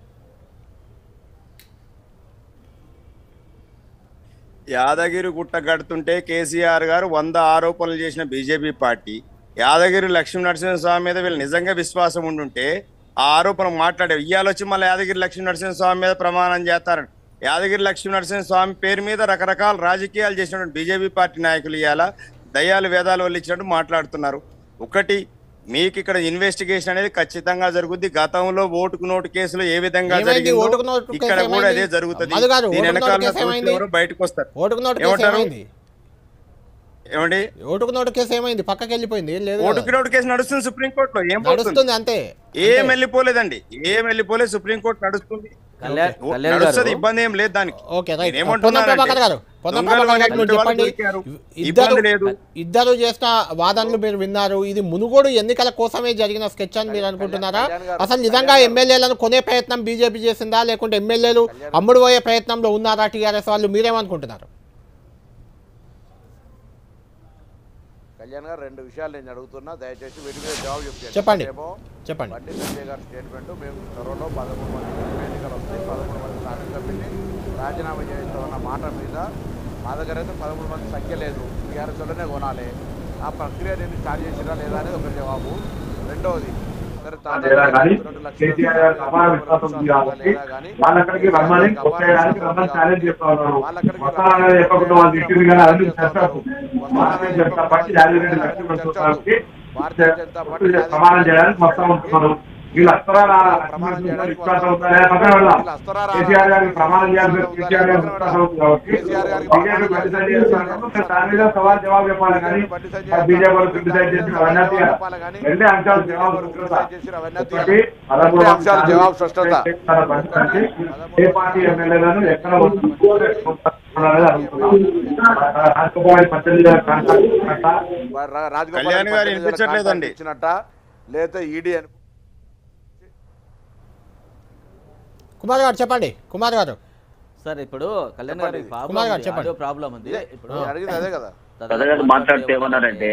B: యాదగిరి గుట్ట కడుతుంటే కేసీఆర్ గారు వంద ఆరోపణలు చేసిన బీజేపీ పార్టీ యాదగిరి లక్ష్మీ నరసింహస్వామి మీద వీళ్ళు నిజంగా విశ్వాసం ఉండుంటే ఆ ఆరోపణ మాట్లాడే ఇవాళ వచ్చి మళ్ళీ యాదగిరి లక్ష్మీ నరసింహస్వామి మీద ప్రమాణం చేస్తారని. యాదగిరి లక్ష్మీ నరసింహస్వామి పేరు మీద రకరకాల రాజకీయాలు చేసినటువంటి బీజేపీ పార్టీ నాయకులు ఇవాళ దయ్యాలు వేదాలు వల్ల ఇచ్చినట్టు మాట్లాడుతున్నారు. ఒకటి, మీకు ఇక్కడ ఇన్వెస్టిగేషన్ అనేది ఖచ్చితంగా జరుగుద్ది. గతంలో ఓటుకు నోటు కేసులో ఏ విధంగా జరిగిందో ఇక్కడ కూడా అదే జరుగుతుంది. దీని వెనకాల బయటకు వస్తారు. ఏమండి
A: ఓటుకు నోటు కేసు ఏమైంది? పక్కకి వెళ్ళిపోయింది.
B: ఓటుకు నోటు కేసు నడుస్తుంది సుప్రీంకోర్టులో. ఏం
A: నడుస్తుంది? అంతే,
B: ఏం వెళ్ళిపోలేదండి, ఏం వెళ్ళిపోలేదు. సుప్రీంకోర్టు నడుస్తుంది, నడుస్తుంది, ఇబ్బంది ఏం లేదు దానికి.
A: ఇద్దరు చేసిన వాదనలు మీరు విన్నారు. ఇది మునుగోడు ఎన్నికల కోసమే జరిగిన స్కెచ్ అని మీరు అనుకుంటున్నారా? అసలు నిజంగా ఎమ్మెల్యేలను కొనే ప్రయత్నం బీజేపీ చేసిందా, లేకుంటే ఎమ్మెల్యేలు అమ్ముడు పోయే ప్రయత్నంలో ఉన్నారా టీఆర్ఎస్ వాళ్ళు? మీరేమనుకుంటున్నారు?
C: కళ్యాణ్ గారు, రెండు విషయాలు నేను అడుగుతున్నా, దయచేసి వీటి మీద జవాబు చెప్తాను.
A: చెప్పండి చెప్పండి.
C: బండి సంజయ్ గారి స్టేట్మెంట్, మేము త్వరలో పదమూడు మంది ఎన్నికలు వస్తాయి, పదమూడు మంది శాసనసభ్యుని రాజీనామా చేస్తామన్న మాట మీద మా దగ్గర అయితే పదమూడు మంది సంఖ్య లేదు, టీఆర్ఎస్లోనే కొనాలి. ఆ ప్రక్రియ నేను స్టార్ట్ చేసినా లేదా అనేది ఒక జవాబు. రెండవది, భారతీయ జనతా పార్టీ ప్రమాణం చేయడానికి మొత్తం ఉంటున్నారు. వీళ్ళు అస్తరాల విశ్వాసం కేసీఆర్ గారికి ప్రమాణం చేయాలి, కేసీఆర్ గారికి విశ్వాసం ఉంది కాబట్టి బీజేపీ క్రిటిసైజ్ దాని మీద సవాల్ జవాబు చెప్పాలి. కానీ బీజేపీ క్రిటిసైజ్ చేసి అవినీతి రెండే అంశాలు జవాబు జవాబు స్పష్టత. ఏ పార్టీ ఎమ్మెల్యేలను ఎక్కడ
B: రాజగోపాల్
C: ఇచ్చినట్ట లేదా ఈడీ అని.
A: కుమార్ గారు చెప్పండి. కుమార్ గారు
D: సార్, ఇప్పుడు కళ్యాణ్ గారు చెప్పండి, ప్రాబ్లం ఉంది. ఇప్పుడు
C: అదే కదా
E: మాట్లాడితే ఏమన్నారంటే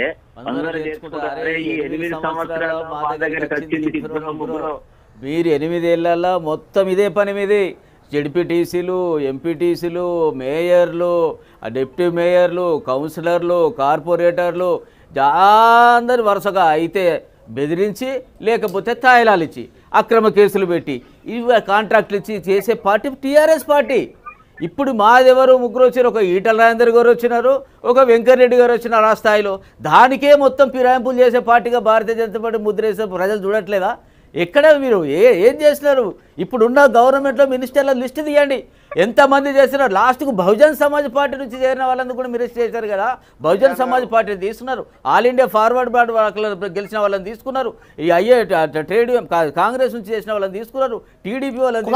D: మీరు ఎనిమిదేళ్లలో మొత్తం ఇదే పని మీది, జెడ్పీటీసీలు, ఎంపీటీసీలు, మేయర్లు, డిప్యూటీ మేయర్లు, కౌన్సిలర్లు, కార్పొరేటర్లు అందరు వరుసగా అయితే బెదిరించి, లేకపోతే తాయిలాలు ఇచ్చి, అక్రమ కేసులు పెట్టి, ఇవి కాంట్రాక్ట్లు ఇచ్చి చేసే పార్టీ టీఆర్ఎస్ పార్టీ. ఇప్పుడు మాదెవరు ముగ్గురు వచ్చారు, ఒక ఈటల రాజేందర్ గారు వచ్చినారు, ఒక వెంకటరెడ్డి గారు వచ్చినారు ఆ స్థాయిలో. దానికే మొత్తం ఫిరాయింపులు చేసే పార్టీగా భారతీయ జనతా పార్టీ ముద్రేసే ప్రజలు చూడట్లేదా? ఎక్కడ మీరు ఏ ఏం చేస్తున్నారు? ఇప్పుడున్న గవర్నమెంట్లో మినిస్టర్ల లిస్ట్ తీయండి, ఎంతమంది చేస్తున్నారు. లాస్ట్కు బహుజన్ సమాజ్ పార్టీ నుంచి చేరిన వాళ్ళని కూడా మీరు చేశారు కదా. బహుజన్ సమాజ్ పార్టీ తీసుకున్నారు, ఆల్ ఇండియా ఫార్వర్డ్ పార్టీ వాళ్ళని గెలిచిన వాళ్ళని తీసుకున్నారు, ఈ అయ్యే ట్రేడ్ కాంగ్రెస్ నుంచి చేసిన వాళ్ళని తీసుకున్నారు, టీడీపీ వాళ్ళని.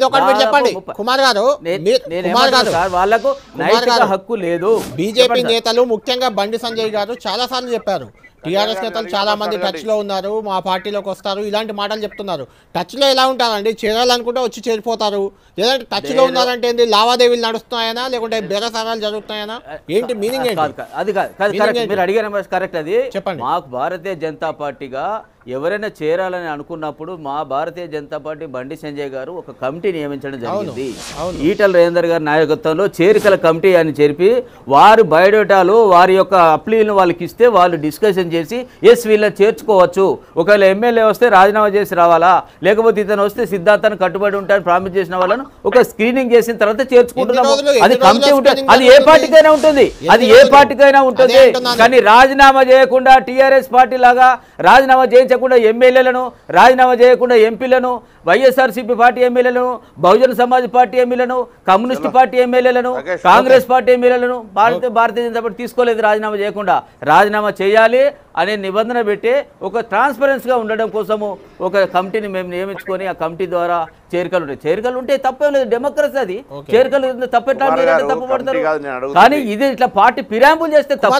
D: వాళ్ళకు నైతిక హక్కు లేదు.
A: బీజేపీ నేతలు ముఖ్యంగా బండి సంజయ్ గారు చాలా సార్లు చెప్పారు, టీఆర్ఎస్ నేతలు చాలా మంది టచ్లో ఉన్నారు, మా పార్టీలోకి వస్తారు, ఇలాంటి మాటలు చెప్తున్నారు. టచ్లో ఎలా ఉంటారండి? చేరాలనుకుంటే వచ్చి చేరిపోతారు. లేదంటే టచ్లో ఉన్నారంటే ఏంది, లావాదేవీలు నడుస్తున్నాయనా లేకుంటే బేరసారాలు జరుగుతున్నాయనా? ఏంటి మీనింగ్ ఏంటి?
D: అది కాదు, మీరు అడిగిన కరెక్ట్. అది
A: చెప్పండి.
D: మాకు భారతీయ జనతా పార్టీగా ఎవరైనా చేరాలని అనుకున్నప్పుడు మా భారతీయ జనతా పార్టీ బండి సంజయ్ గారు ఒక కమిటీ నియమించడం జరిగింది. ఈటల రాజేందర్ గారి నాయకత్వంలో చేరికల కమిటీ అని చెప్పి వారు బయోడేటాలు వారి యొక్క అప్లీలను వాళ్ళకి ఇస్తే వాళ్ళు డిస్కషన్ చేసి ఎస్ వీళ్ళని చేర్చుకోవచ్చు, ఒకవేళ ఎమ్మెల్యే వస్తే రాజీనామా చేసి రావాలా, లేకపోతే ఇతను వస్తే సిద్ధాంతాన్ని కట్టుబడి ఉంటారని ప్రామిస్ చేసిన వాళ్ళను ఒక స్క్రీనింగ్ చేసిన తర్వాత చేర్చుకుంటున్నాము. అది కమిటీ ఉంటుంది, అది ఏ పార్టీకైనా ఉంటుంది, అది ఏ పార్టీకైనా ఉంటుంది. కానీ రాజీనామా చేయకుండా టీఆర్ఎస్ పార్టీ లాగా రాజీనామా చేయించకుండా ఎమ్మెల్యేలను, రాజీనామా చేయకుండా ఎంపీలను, వైఎస్ఆర్సీపీ పార్టీ ఎమ్మెల్యేలను, బహుజన సమాజ్ పార్టీ ఎమ్మెల్యేలను, కమ్యూనిస్ట్ పార్టీ ఎమ్మెల్యేలను, కాంగ్రెస్ పార్టీ ఎమ్మెల్యేలను భారత భారతీయ జనతా పార్టీ తీసుకోలేదు. రాజీనామా చేయకుండా రాజీనామా చేయాలి అనే నిబంధన పెట్టి ఒక ట్రాన్స్పరెన్స్గా ఉండడం కోసము ఒక కమిటీని మేము నియమించుకొని ఆ కమిటీ ద్వారా చేరికలు ఉంటాయి. చేరికలు ఉంటే తప్పేం లేదు, డెమోక్రసీ అది. చేరికలు తప్పెట్లా తప్పు పడతారు. కానీ ఇది ఇట్లా పార్టీ ఫిరాయింపులు చేస్తే తప్పు.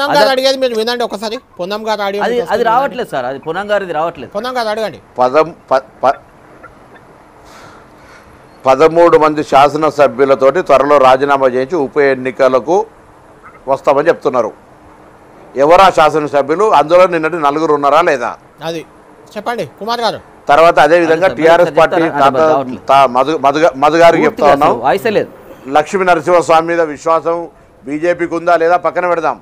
D: అది అది రావట్లేదు సార్, అది పొన్నం గారిది రావట్లేదు. పొన్నం గారు అడగండి.
C: పదం పదమూడు మంది శాసనసభ్యులతోటి త్వరలో రాజీనామా చేయించి ఉప ఎన్నికలకు వస్తామని చెప్తున్నారు. ఎవరా శాసనసభ్యులు? అందులో నిన్నటి నలుగురు ఉన్నారా లేదా?
A: అది చెప్పండి కుమార్ గారు.
C: తర్వాత అదే విధంగా టీఆర్ఎస్ పార్టీ మధు గారికి చెప్తా ఉన్నాం, లక్ష్మీ నరసింహస్వామి మీద విశ్వాసం బీజేపీకి ఉందా లేదా పక్కన పెడదాం.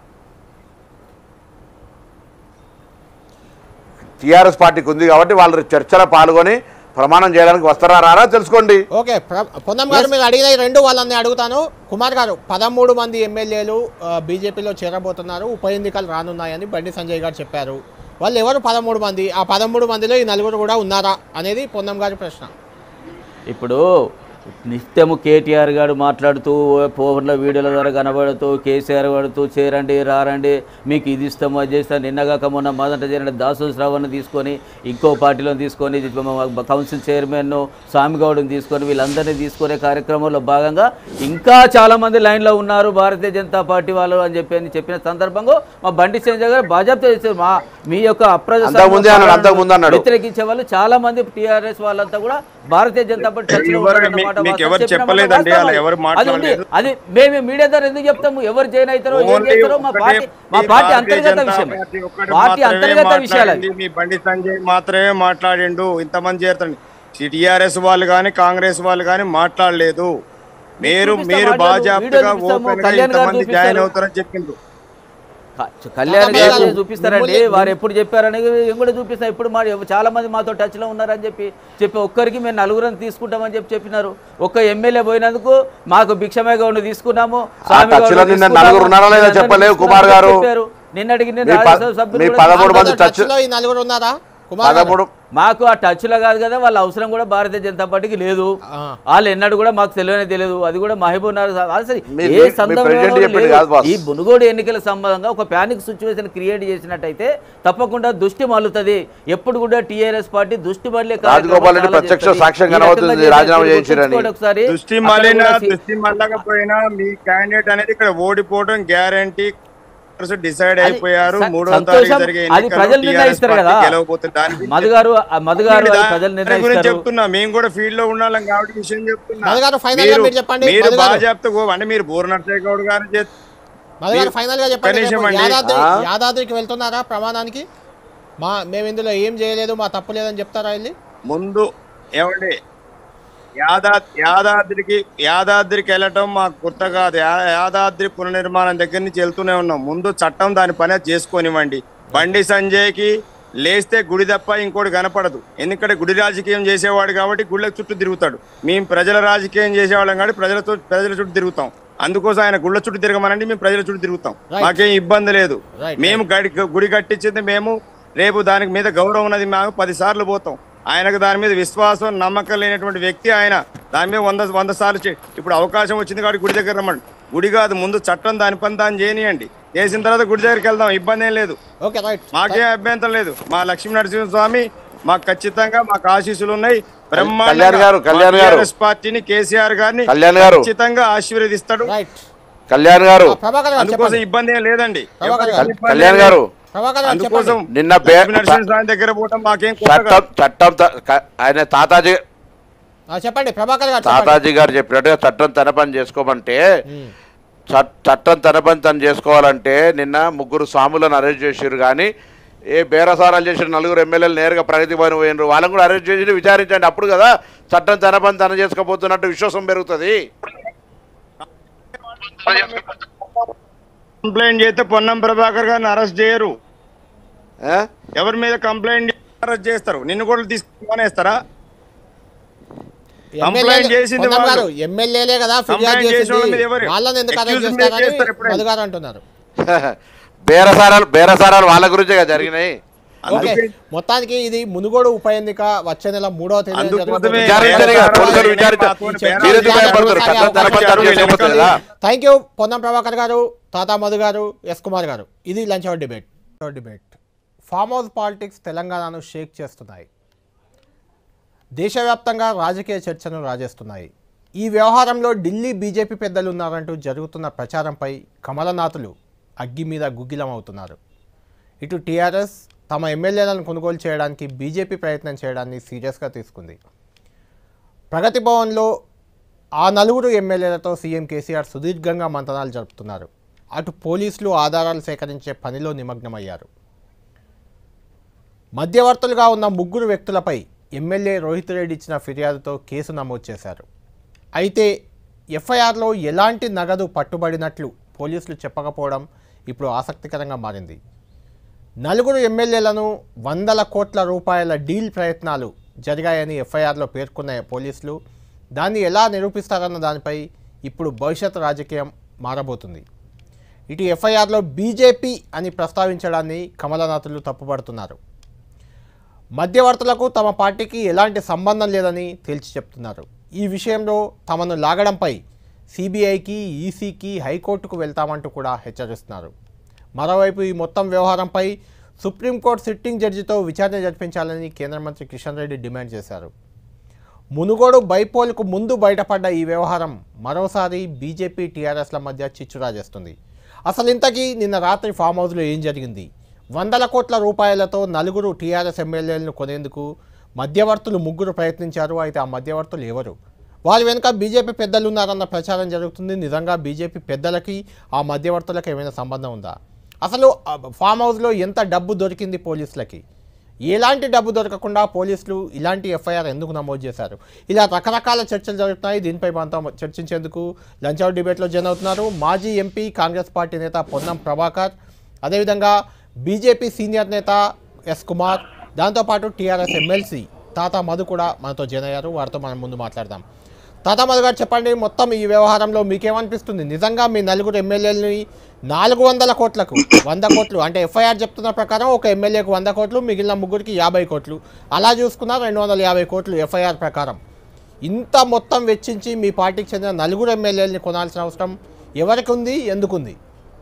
C: టీఆర్ఎస్ పార్టీకి ఉంది కాబట్టి వాళ్ళు చర్చలో పాల్గొని ప్రమాణం చేయడానికి వస్తారా రారా తెలుసుకోండి.
A: ఓకే పొన్నం గారు, మీరు అడిగిన రెండు వాళ్ళని అడుగుతాను. కుమార్ గారు, పదమూడు మంది ఎమ్మెల్యేలు బీజేపీలో చేరబోతున్నారు, ఉప ఎన్నికలు రానున్నాయని బండి సంజయ్ గారు చెప్పారు. వాళ్ళు ఎవరు పదమూడు మంది? ఆ పదమూడు మందిలో ఈ నలుగురు కూడా ఉన్నారా అనేది పొన్నం గారి ప్రశ్న.
D: ఇప్పుడు నిత్యము కేటీఆర్ గారు మాట్లాడుతూ ఫోన్ల వీడియోల ద్వారా కనబడుతూ కేసీఆర్ పడుతూ చేరండి రారండి మీకు ఇది ఇస్తాము అది చేస్తాం. నిన్నగాక మొన్న మొదట చేరండి దాసు శ్రావణ్ని తీసుకొని ఇంకో పార్టీలో తీసుకొని కౌన్సిల్ చైర్మన్ స్వామిగౌడ్ని తీసుకొని వీళ్ళందరినీ తీసుకునే కార్యక్రమంలో భాగంగా ఇంకా చాలామంది లైన్లో ఉన్నారు భారతీయ జనతా పార్టీ వాళ్ళు అని చెప్పి చెప్పిన సందర్భంగా మా బండి సంజయ్ గారు బాధ్యత చేశారు. మా మీ యొక్క అప్రజాస్వామ్య వ్యతిరేకించే వాళ్ళు చాలా మంది టీఆర్ఎస్ వాళ్ళంతా కూడా భారతీయ జనతా పార్టీ అది మేము మీడియా ద్వారా ఎందుకు చెప్తాము? ఎవరు జాయిన్ అవుతారో ఏం చేస్తారో మా పార్టీ మా పార్టీ అంతర్గత విషయం, పార్టీ అంతర్గత విషయాలు.
B: మీ బండి సంజయ్ మాత్రమే మాట్లాడిండు, ఇంతమంది చేరుతారు. టీఆర్ఎస్ వాళ్ళు కానీ కాంగ్రెస్ వాళ్ళు కానీ మాట్లాడలేదు. మీరు మీరు బాధ్యతగా జాయిన్ అవుతారని చెప్పిండ్రు.
D: కళ్యాణ్ గారు చూపిస్తారండి, వారు ఎప్పుడు చెప్పారని కూడా చూపిస్తారు. ఇప్పుడు మా చాలా మంది మాతో టచ్లో ఉన్నారని చెప్పి చెప్పి ఒక్కరికి మేము నలుగురిని తీసుకుంటామని చెప్పి చెప్పినారు. ఒక్క ఎమ్మెల్యే పోయినందుకు మాకు భిక్షమయ్య గౌడ్ని తీసుకున్నాము, చెప్పారు. నిన్నటికి మాకు ఆ టచ్ లో కాదు కదా, వాళ్ళ అవసరం కూడా భారతీయ జనతా పార్టీకి లేదు. వాళ్ళు ఎన్నడూ కూడా మాకు తెలియనే తెలియదు. అది కూడా మహబూబ్ నగర్ ఏ సందర్భంలో ఈ మునుగోడు ఎన్నికల సంబంధంగా ఒక ప్యానిక్ సిచ్యువేషన్ క్రియేట్ చేసినట్టయితే తప్పకుండా దృష్టి మళ్ళుతుంది. ఎప్పుడు కూడా టీఆర్ఎస్ పార్టీ దృష్టి మళ్ళీ ఒకసారి
B: దృష్టి మళ్ళినా దృష్టి మళ్ళకపోయినా మీ క్యాండిడేట్ అనేది ఇక్కడ ఓడిపోవడం గ్యారంటీ డిసైడ్ అయిపోయారు. మూడో తారీఖు జరిగే చెప్తున్నా, మేము కూడా ఫీల్డ్ లో ఉండాలి కాబట్టి విషయం చెప్తున్నా. మీరు బాధ్యత అంటే మీరు బోర్ నరసయ్య గౌడ్ గారు
A: యాదాద్రికి వెళ్తున్నారా ప్రమాణానికి? మా మేము ఇందులో ఏం చేయలేదు, మా తప్పు లేదని చెప్తారా వెళ్ళి?
B: ముందు ఏమండి, యాదా యాదాద్రికి యాదాద్రికి వెళ్ళటం మాకు కొత్త కాదు. యాదాద్రి పునర్నిర్మాణం దగ్గర నుంచి వెళ్తూనే ఉన్నాం. ముందు చట్టం దాని పని చేసుకోనివ్వండి. బండి సంజయ్కి లేస్తే గుడి తప్ప ఇంకోటి కనపడదు. ఎందుకంటే గుడి రాజకీయం చేసేవాడు కాబట్టి గుళ్ళ చుట్టూ తిరుగుతాడు. మేము ప్రజల రాజకీయం చేసేవాళ్ళం కాబట్టి ప్రజలతో ప్రజల చుట్టూ తిరుగుతాం. అందుకోసం ఆయన గుళ్ళ చుట్టూ తిరగమనండి, మేము ప్రజల చుట్టూ తిరుగుతాం. మాకేం ఇబ్బంది లేదు. మేము గడి గుడి కట్టించింది మేము, రేపు దానికి మీద గౌరవం ఉన్నది మేము పది సార్లు పోతాం. ఆయనకు దాని మీద విశ్వాసం నమ్మకం లేనటువంటి వ్యక్తి ఆయన. దాని మీద వంద వంద సార్లు ఇప్పుడు అవకాశం వచ్చింది కాబట్టి గుడి దగ్గర రమ్మండి. గుడి కాదు, ముందు చట్టం దాని పని దాన్ని చేయనియండి. చేసిన తర్వాత గుడి దగ్గరికి వెళ్దాం, ఇబ్బంది ఏం లేదు, మాకేం అభ్యంతరం లేదు. మా లక్ష్మీ నరసింహస్వామి మాకు ఖచ్చితంగా మాకు ఆశీస్సులు ఉన్నాయి. బ్రహ్మాండ పార్టీని కేసీఆర్ గారిని ఖచ్చితంగా ఆశీర్వదిస్తాడు
C: కళ్యాణ్ గారు.
B: అందుకోసం ఇబ్బంది ఏం లేదండి.
C: కళ్యాణ్ గారు
A: ప్రభాకర్ గారు
B: అందుకోసం
A: చెప్పండి.
C: నిన్న బే-
B: లక్ష్మీ నరసింహస్వామి దగ్గర పోవటం మాకేం కొత్త
C: చట్టం
B: కాదు.
C: చట్టం త- క- ఆయన తాతాజీ
A: ఆ, చెప్పండి ప్రభాకర్ గారు చెప్పండి.
C: తాతాజీ గారు చెప్పినట్టుగా చట్టం తన పని చేసుకోమంటే
A: ఉమ్,
C: చట్- చట్టం తన పని తను చేసుకోవాలంటే నిన్న ముగ్గురు స్వాములను అరెస్ట్ చేసారు కానీ ఏ బేరసారాలు చేసిన నలుగురు ఎమ్మెల్యేలు నేరుగా ప్రగతి భవన్ పోయినారు, వాళ్ళని కూడా అరెస్ట్ చేసి విచారించండి. అప్పుడు కదా చట్టం తన పని తను చేసుకోబోతున్నట్టు విశ్వాసం పెరుగుతుంది.
B: కంప్లైంట్ చేస్తే పొన్నం ప్రభాకర్ గారిని అరెస్ట్ చేయరు.
C: ఆ?
B: ఎవరి మీద కంప్లైంట్ అరెస్ట్ చేస్తారు? నిన్ను కూడా తీసుకునేస్తారా?
A: ఎమ్మెల్యేలు-
B: కంప్లైంట్ చేసింది
A: పొన్నం గారు,
B: వాళ్ళు.
A: ఎమ్మెల్యేలే కదా ఫిర్యాదు
B: కంప్లైంట్ చేసిన
A: చేసింది,
B: వాళ్ళ మీద ఎవరు?
A: వాళ్ళని ఎందుకు అరెస్ట్
B: Accused మీద
A: చేస్తారని
B: చేస్తారు ఎప్పుడైనా.
A: మధు గారు అంటున్నారు.
C: బేరసారాలు బేరసారాలు వాళ్ళ గురించే కదా జరిగినాయి.
A: ఓకే, మొత్తానికి ఇది మునుగోడు ఉప ఎన్నిక వచ్చే నెల మూడవ తేదీ
B: అందుకోసమే
C: విచారించండి కదా, పోలీసులు విచారించాలి. మీరు ఎందుకు భయపడతారు? చట్టం తన పని తను చేసుకోబోతుంది కదా.
A: థ్యాంక్ యూ పొన్నం ప్రభాకర్ గారు, తాతా మధు గారు, ఎస్ కుమార్ గారు. ఇది lunch hour debate debate farm house politics తెలంగాణను షేక్ చేస్తున్నాయి, దేశవ్యాప్తంగా రాజకీయ చర్చను రాజేస్తున్నాయి. ఈ వ్యవహారంలో ఢిల్లీ బీజేపీ పెద్దలు ఉన్నారంటూ జరుగుతున్న ప్రచారంపై కమలనాథులు అగ్గి మీద గుగ్గిలం అవుతున్నారు. ఇటు టీఆర్ఎస్ తమ ఎమ్మెల్యేలను కొనుగోలు చేయడానికి బీజేపీ ప్రయత్నం చేయడాన్ని సీరియస్గా తీసుకుంది. ప్రగతి భవన్లో ఆ నలుగురు ఎమ్మెల్యేలతో సీఎం కేసీఆర్ సుదీర్ఘంగా మంతనాలు జరుపుతున్నారు. అటు పోలీసులు ఆధారాలు సేకరించే పనిలో నిమగ్నమయ్యారు. మధ్యవర్తులుగా ఉన్న ముగ్గురు వ్యక్తులపై ఎమ్మెల్యే రోహిత్ రెడ్డి ఇచ్చిన ఫిర్యాదుతో కేసు నమోదు చేశారు. అయితే ఎఫ్ఐఆర్లో ఎలాంటి నగదు పట్టుబడినట్లు పోలీసులు చెప్పకపోవడం ఇప్పుడు ఆసక్తికరంగా మారింది. నలుగురు ఎమ్మెల్యేలను వందల కోట్ల రూపాయల డీల్ ప్రయత్నాలు జరిగాయని ఎఫ్ఐఆర్లో పేర్కొన్న పోలీసులు దాన్ని ఎలా నిరూపిస్తారన్న దానిపై ఇప్పుడు భవిష్యత్ రాజకీయం మారబోతుంది. ఇటు ఎఫ్ఐఆర్లో బీజేపీ అని ప్రస్తావించడాన్ని కమలనాథులు తప్పుపడుతున్నారు. మధ్యవర్తులకు తమ పార్టీకి ఎలాంటి సంబంధం లేదని తేల్చి చెప్తున్నారు. ఈ విషయంలో తమను లాగడంపై సిబిఐకి, ఈసీకి, హైకోర్టుకు వెళ్తామంటూ కూడా హెచ్చరిస్తున్నారు. మరోవైపు ఈ మొత్తం వ్యవహారంపై సుప్రీంకోర్టు సిట్టింగ్ జడ్జితో విచారణ జరిపించాలని కేంద్ర మంత్రి కిషన్ రెడ్డి డిమాండ్ చేశారు. మునుగోడు బైపోల్కు ముందు బయటపడ్డ ఈ వ్యవహారం మరోసారి బీజేపీ, టీఆర్ఎస్ల మధ్య చిచ్చు రాజేస్తుంది. అసలు ఇంతకీ నిన్న రాత్రి ఫామ్ హౌస్లో ఏం జరిగింది? వందల కోట్ల రూపాయలతో నలుగురు టీఆర్ఎస్ ఎమ్మెల్యేలను కొనేందుకు మధ్యవర్తులు ముగ్గురు ప్రయత్నించారు. అయితే ఆ మధ్యవర్తులు ఎవరు? వారి వెనుక బీజేపీ పెద్దలు ఉన్నారన్న ప్రచారం జరుగుతుంది. నిజంగా బీజేపీ పెద్దలకి ఆ మధ్యవర్తులకు ఏమైనా సంబంధం ఉందా? అసలు ఫామ్ హౌస్లో ఎంత డబ్బు దొరికింది పోలీసులకి? ఎలాంటి డబ్బు దొరకకుండా పోలీసులు ఇలాంటి ఎఫ్ఐఆర్ ఎందుకు నమోదు చేశారు? ఇలా రకరకాల చర్చలు జరుగుతున్నాయి. దీనిపై మనతో చర్చించేందుకు లంచ్ అవర్ డిబేట్లో జాయిన్ అవుతున్నారు మాజీ ఎంపీ, కాంగ్రెస్ పార్టీ నేత పొన్నం ప్రభాకర్, అదేవిధంగా బీజేపీ సీనియర్ నేత ఎస్ కుమార్, దాంతోపాటు టీఆర్ఎస్ ఎమ్మెల్సీ తాతా మధు కూడా మనతో జాయిన్ అయ్యారు. వారితో మనం ముందు మాట్లాడదాం. తాతా మధు గారు చెప్పండి, మొత్తం ఈ వ్యవహారంలో మీకేమనిపిస్తుంది? నిజంగా మీ నలుగురు ఎమ్మెల్యేలని నాలుగు వందల కోట్లకు వంద కోట్లు అంటే ఎఫ్ఐఆర్ చెప్తున్న ప్రకారం ఒక ఎమ్మెల్యేకు వంద కోట్లు, మిగిలిన ముగ్గురికి యాభై కోట్లు, అలా చూసుకున్నా రెండు వందల యాభై కోట్లు ఎఫ్ఐఆర్ ప్రకారం. ఇంత మొత్తం వెచ్చించి మీ పార్టీకి చెందిన నలుగురు ఎమ్మెల్యేలని కొనాల్సిన అవసరం ఎవరికి ఉంది, ఎందుకుంది?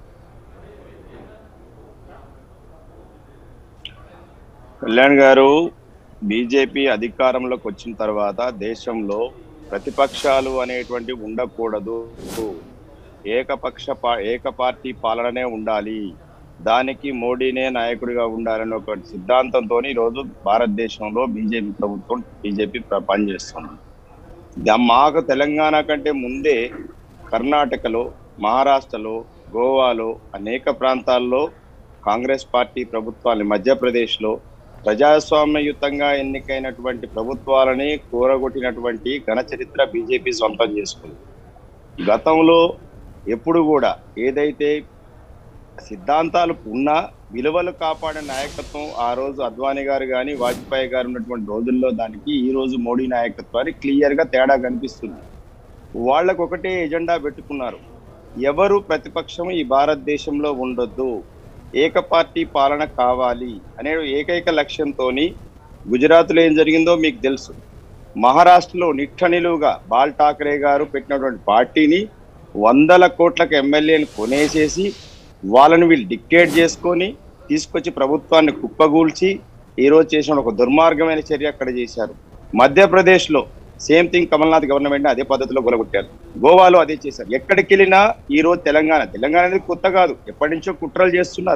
B: కళ్యాణ్ గారు, బీజేపీ అధికారంలోకి వచ్చిన తర్వాత దేశంలో ప్రతిపక్షాలు అనేటువంటి ఉండకూడదు, ఏకపక్ష ఏక పార్టీ పాలననే ఉండాలి, దానికి మోడీనే నాయకుడిగా ఉండాలని ఒక సిద్ధాంతంతో ఈరోజు భారతదేశంలో బీజేపీ ప్రభుత్వం బీజేపీ పనిచేస్తుంది. మాకు తెలంగాణ కంటే ముందే కర్ణాటకలో, మహారాష్ట్రలో, గోవాలో అనేక ప్రాంతాల్లో కాంగ్రెస్ పార్టీ ప్రభుత్వాన్ని, మధ్యప్రదేశ్లో ప్రజాస్వామ్యయుతంగా ఎన్నికైనటువంటి ప్రభుత్వాలని కూరగొట్టినటువంటి ఘన చరిత్ర బీజేపీ సొంతం చేసుకుంది. గతంలో ఎప్పుడు కూడా ఏదైతే సిద్ధాంతాలు ఉన్నా విలువలు కాపాడే నాయకత్వం ఆ రోజు అద్వానీ గారు కానీ వాజ్పేయి గారు ఉన్నటువంటి రోజుల్లో దానికి ఈ రోజు మోడీ నాయకత్వానికి క్లియర్గా తేడా కనిపిస్తుంది. వాళ్ళకు ఒకటే ఎజెండా పెట్టుకున్నారు, ఎవరు ప్రతిపక్షం ఈ భారతదేశంలో ఉండొద్దు, ఏక పార్టీ పాలన కావాలి అనే ఏకైక లక్ష్యంతో గుజరాత్లో ఏం జరిగిందో మీకు తెలుసు. మహారాష్ట్రలో నిట్టనిలువుగా బాల్ ఠాకరే గారు పెట్టినటువంటి పార్టీని వందల కోట్లకు ఎమ్మెల్యేలు కొనేసేసి వాళ్ళని వీళ్ళు డిక్టేట్ చేసుకొని తీసుకొచ్చి ప్రభుత్వాన్ని కుప్పగూల్చి ఈరోజు చేసిన ఒక దుర్మార్గమైన చర్య అక్కడ చేశారు. మధ్యప్రదేశ్లో సేమ్ థింగ్, కమల్నాథ్ గవర్నమెంట్ అదే పద్ధతిలో గొలగొట్టారు. గోవాలో అదే చేశారు. ఎక్కడికి వెళ్ళినా ఈరోజు తెలంగాణ తెలంగాణ అనేది కొత్త కాదు, ఎప్పటి నుంచో కుట్రలు చేస్తున్నారు.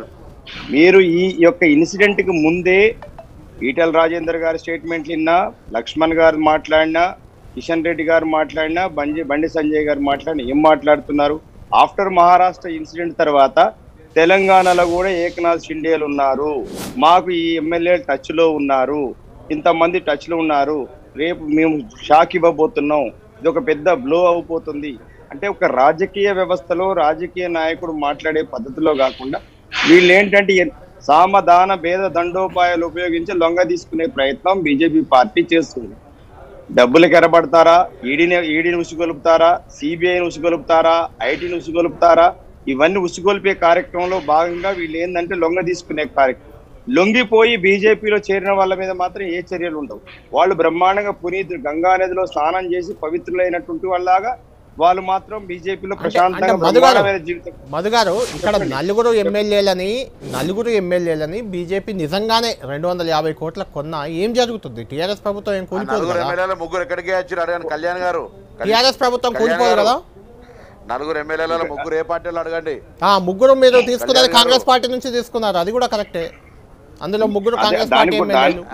B: మీరు ఈ యొక్క ఇన్సిడెంట్ కి ముందే ఈటల రాజేందర్ గారి స్టేట్మెంట్లు విన్నా, లక్ష్మణ్ గారు మాట్లాడినా, కిషన్ రెడ్డి గారు మాట్లాడినా, బండి బండి సంజయ్ గారు మాట్లాడినా ఏం మాట్లాడుతున్నారు? ఆఫ్టర్ మహారాష్ట్ర ఇన్సిడెంట్ తర్వాత తెలంగాణలో కూడా ఏకనాథ్ షిండేలు ఉన్నారు, మాకు ఈ ఎమ్మెల్యే టచ్ లో ఉన్నారు, ఇంతమంది టచ్ లో ఉన్నారు, రేపు మేము షాక్ ఇవ్వబోతున్నాం, ఇది ఒక పెద్ద బ్లో అయిపోతుంది అంటే ఒక రాజకీయ వ్యవస్థలో రాజకీయ నాయకుడు మాట్లాడే పద్ధతిలో కాకుండా వీళ్ళు ఏంటంటే సామధాన భేద దండోపాయాలు ఉపయోగించి లొంగ తీసుకునే ప్రయత్నం బీజేపీ పార్టీ చేస్తుంది. డబ్బులకు ఎరబడతారా, ఈడీని ఈడీని ఉసిగొలుపుతారా, సిబిఐని ఉసిగొలుపుతారా, ఐటీని ఉసిగొలుపుతారా, ఇవన్నీ ఉసిగొలిపే కార్యక్రమంలో భాగంగా వీళ్ళు ఏంటంటే లొంగ తీసుకునే కార్యక్రమం. లొంగిపోయి బీజేపీలో చేరిన వాళ్ళ మీద మాత్రం ఏ చర్యలు ఉండవు. వాళ్ళు బ్రహ్మాండంగా పునీతులు గంగా నదిలో స్నానం చేసి పవిత్రులైనటువంటి వాళ్ళలాగా వాళ్ళు మాత్రం బీజేపీలో ప్రశాంతంగా జీవితం.
A: మధు గారు, ఇక్కడ నలుగురు ఎమ్మెల్యేలని నలుగురు ఎమ్మెల్యేలని బీజేపీ నిజంగానే రెండు వందల యాభై కోట్ల కొన్నా ఏం జరుగుతుంది? టీఆర్ఎస్ ప్రభుత్వం ఏం కూలిపోదు కదా?
C: ముగ్గురు ఎక్కడికి వచ్చారు అడగండి కళ్యాణ్ గారు.
A: టీఆర్ఎస్ ప్రభుత్వం కూలిపోదు కదా?
C: నలుగురు ఎమ్మెల్యేలలో ముగ్గురు ఏ పార్టీలో అడగండి.
A: ముగ్గురు మీరు తీసుకున్నది కాంగ్రెస్ పార్టీ నుంచి తీసుకున్నారు, అది కూడా కరెక్టే. అందులో ముగ్గురు కాంగ్రెస్ పార్టీ ఎమ్మెల్యేలు.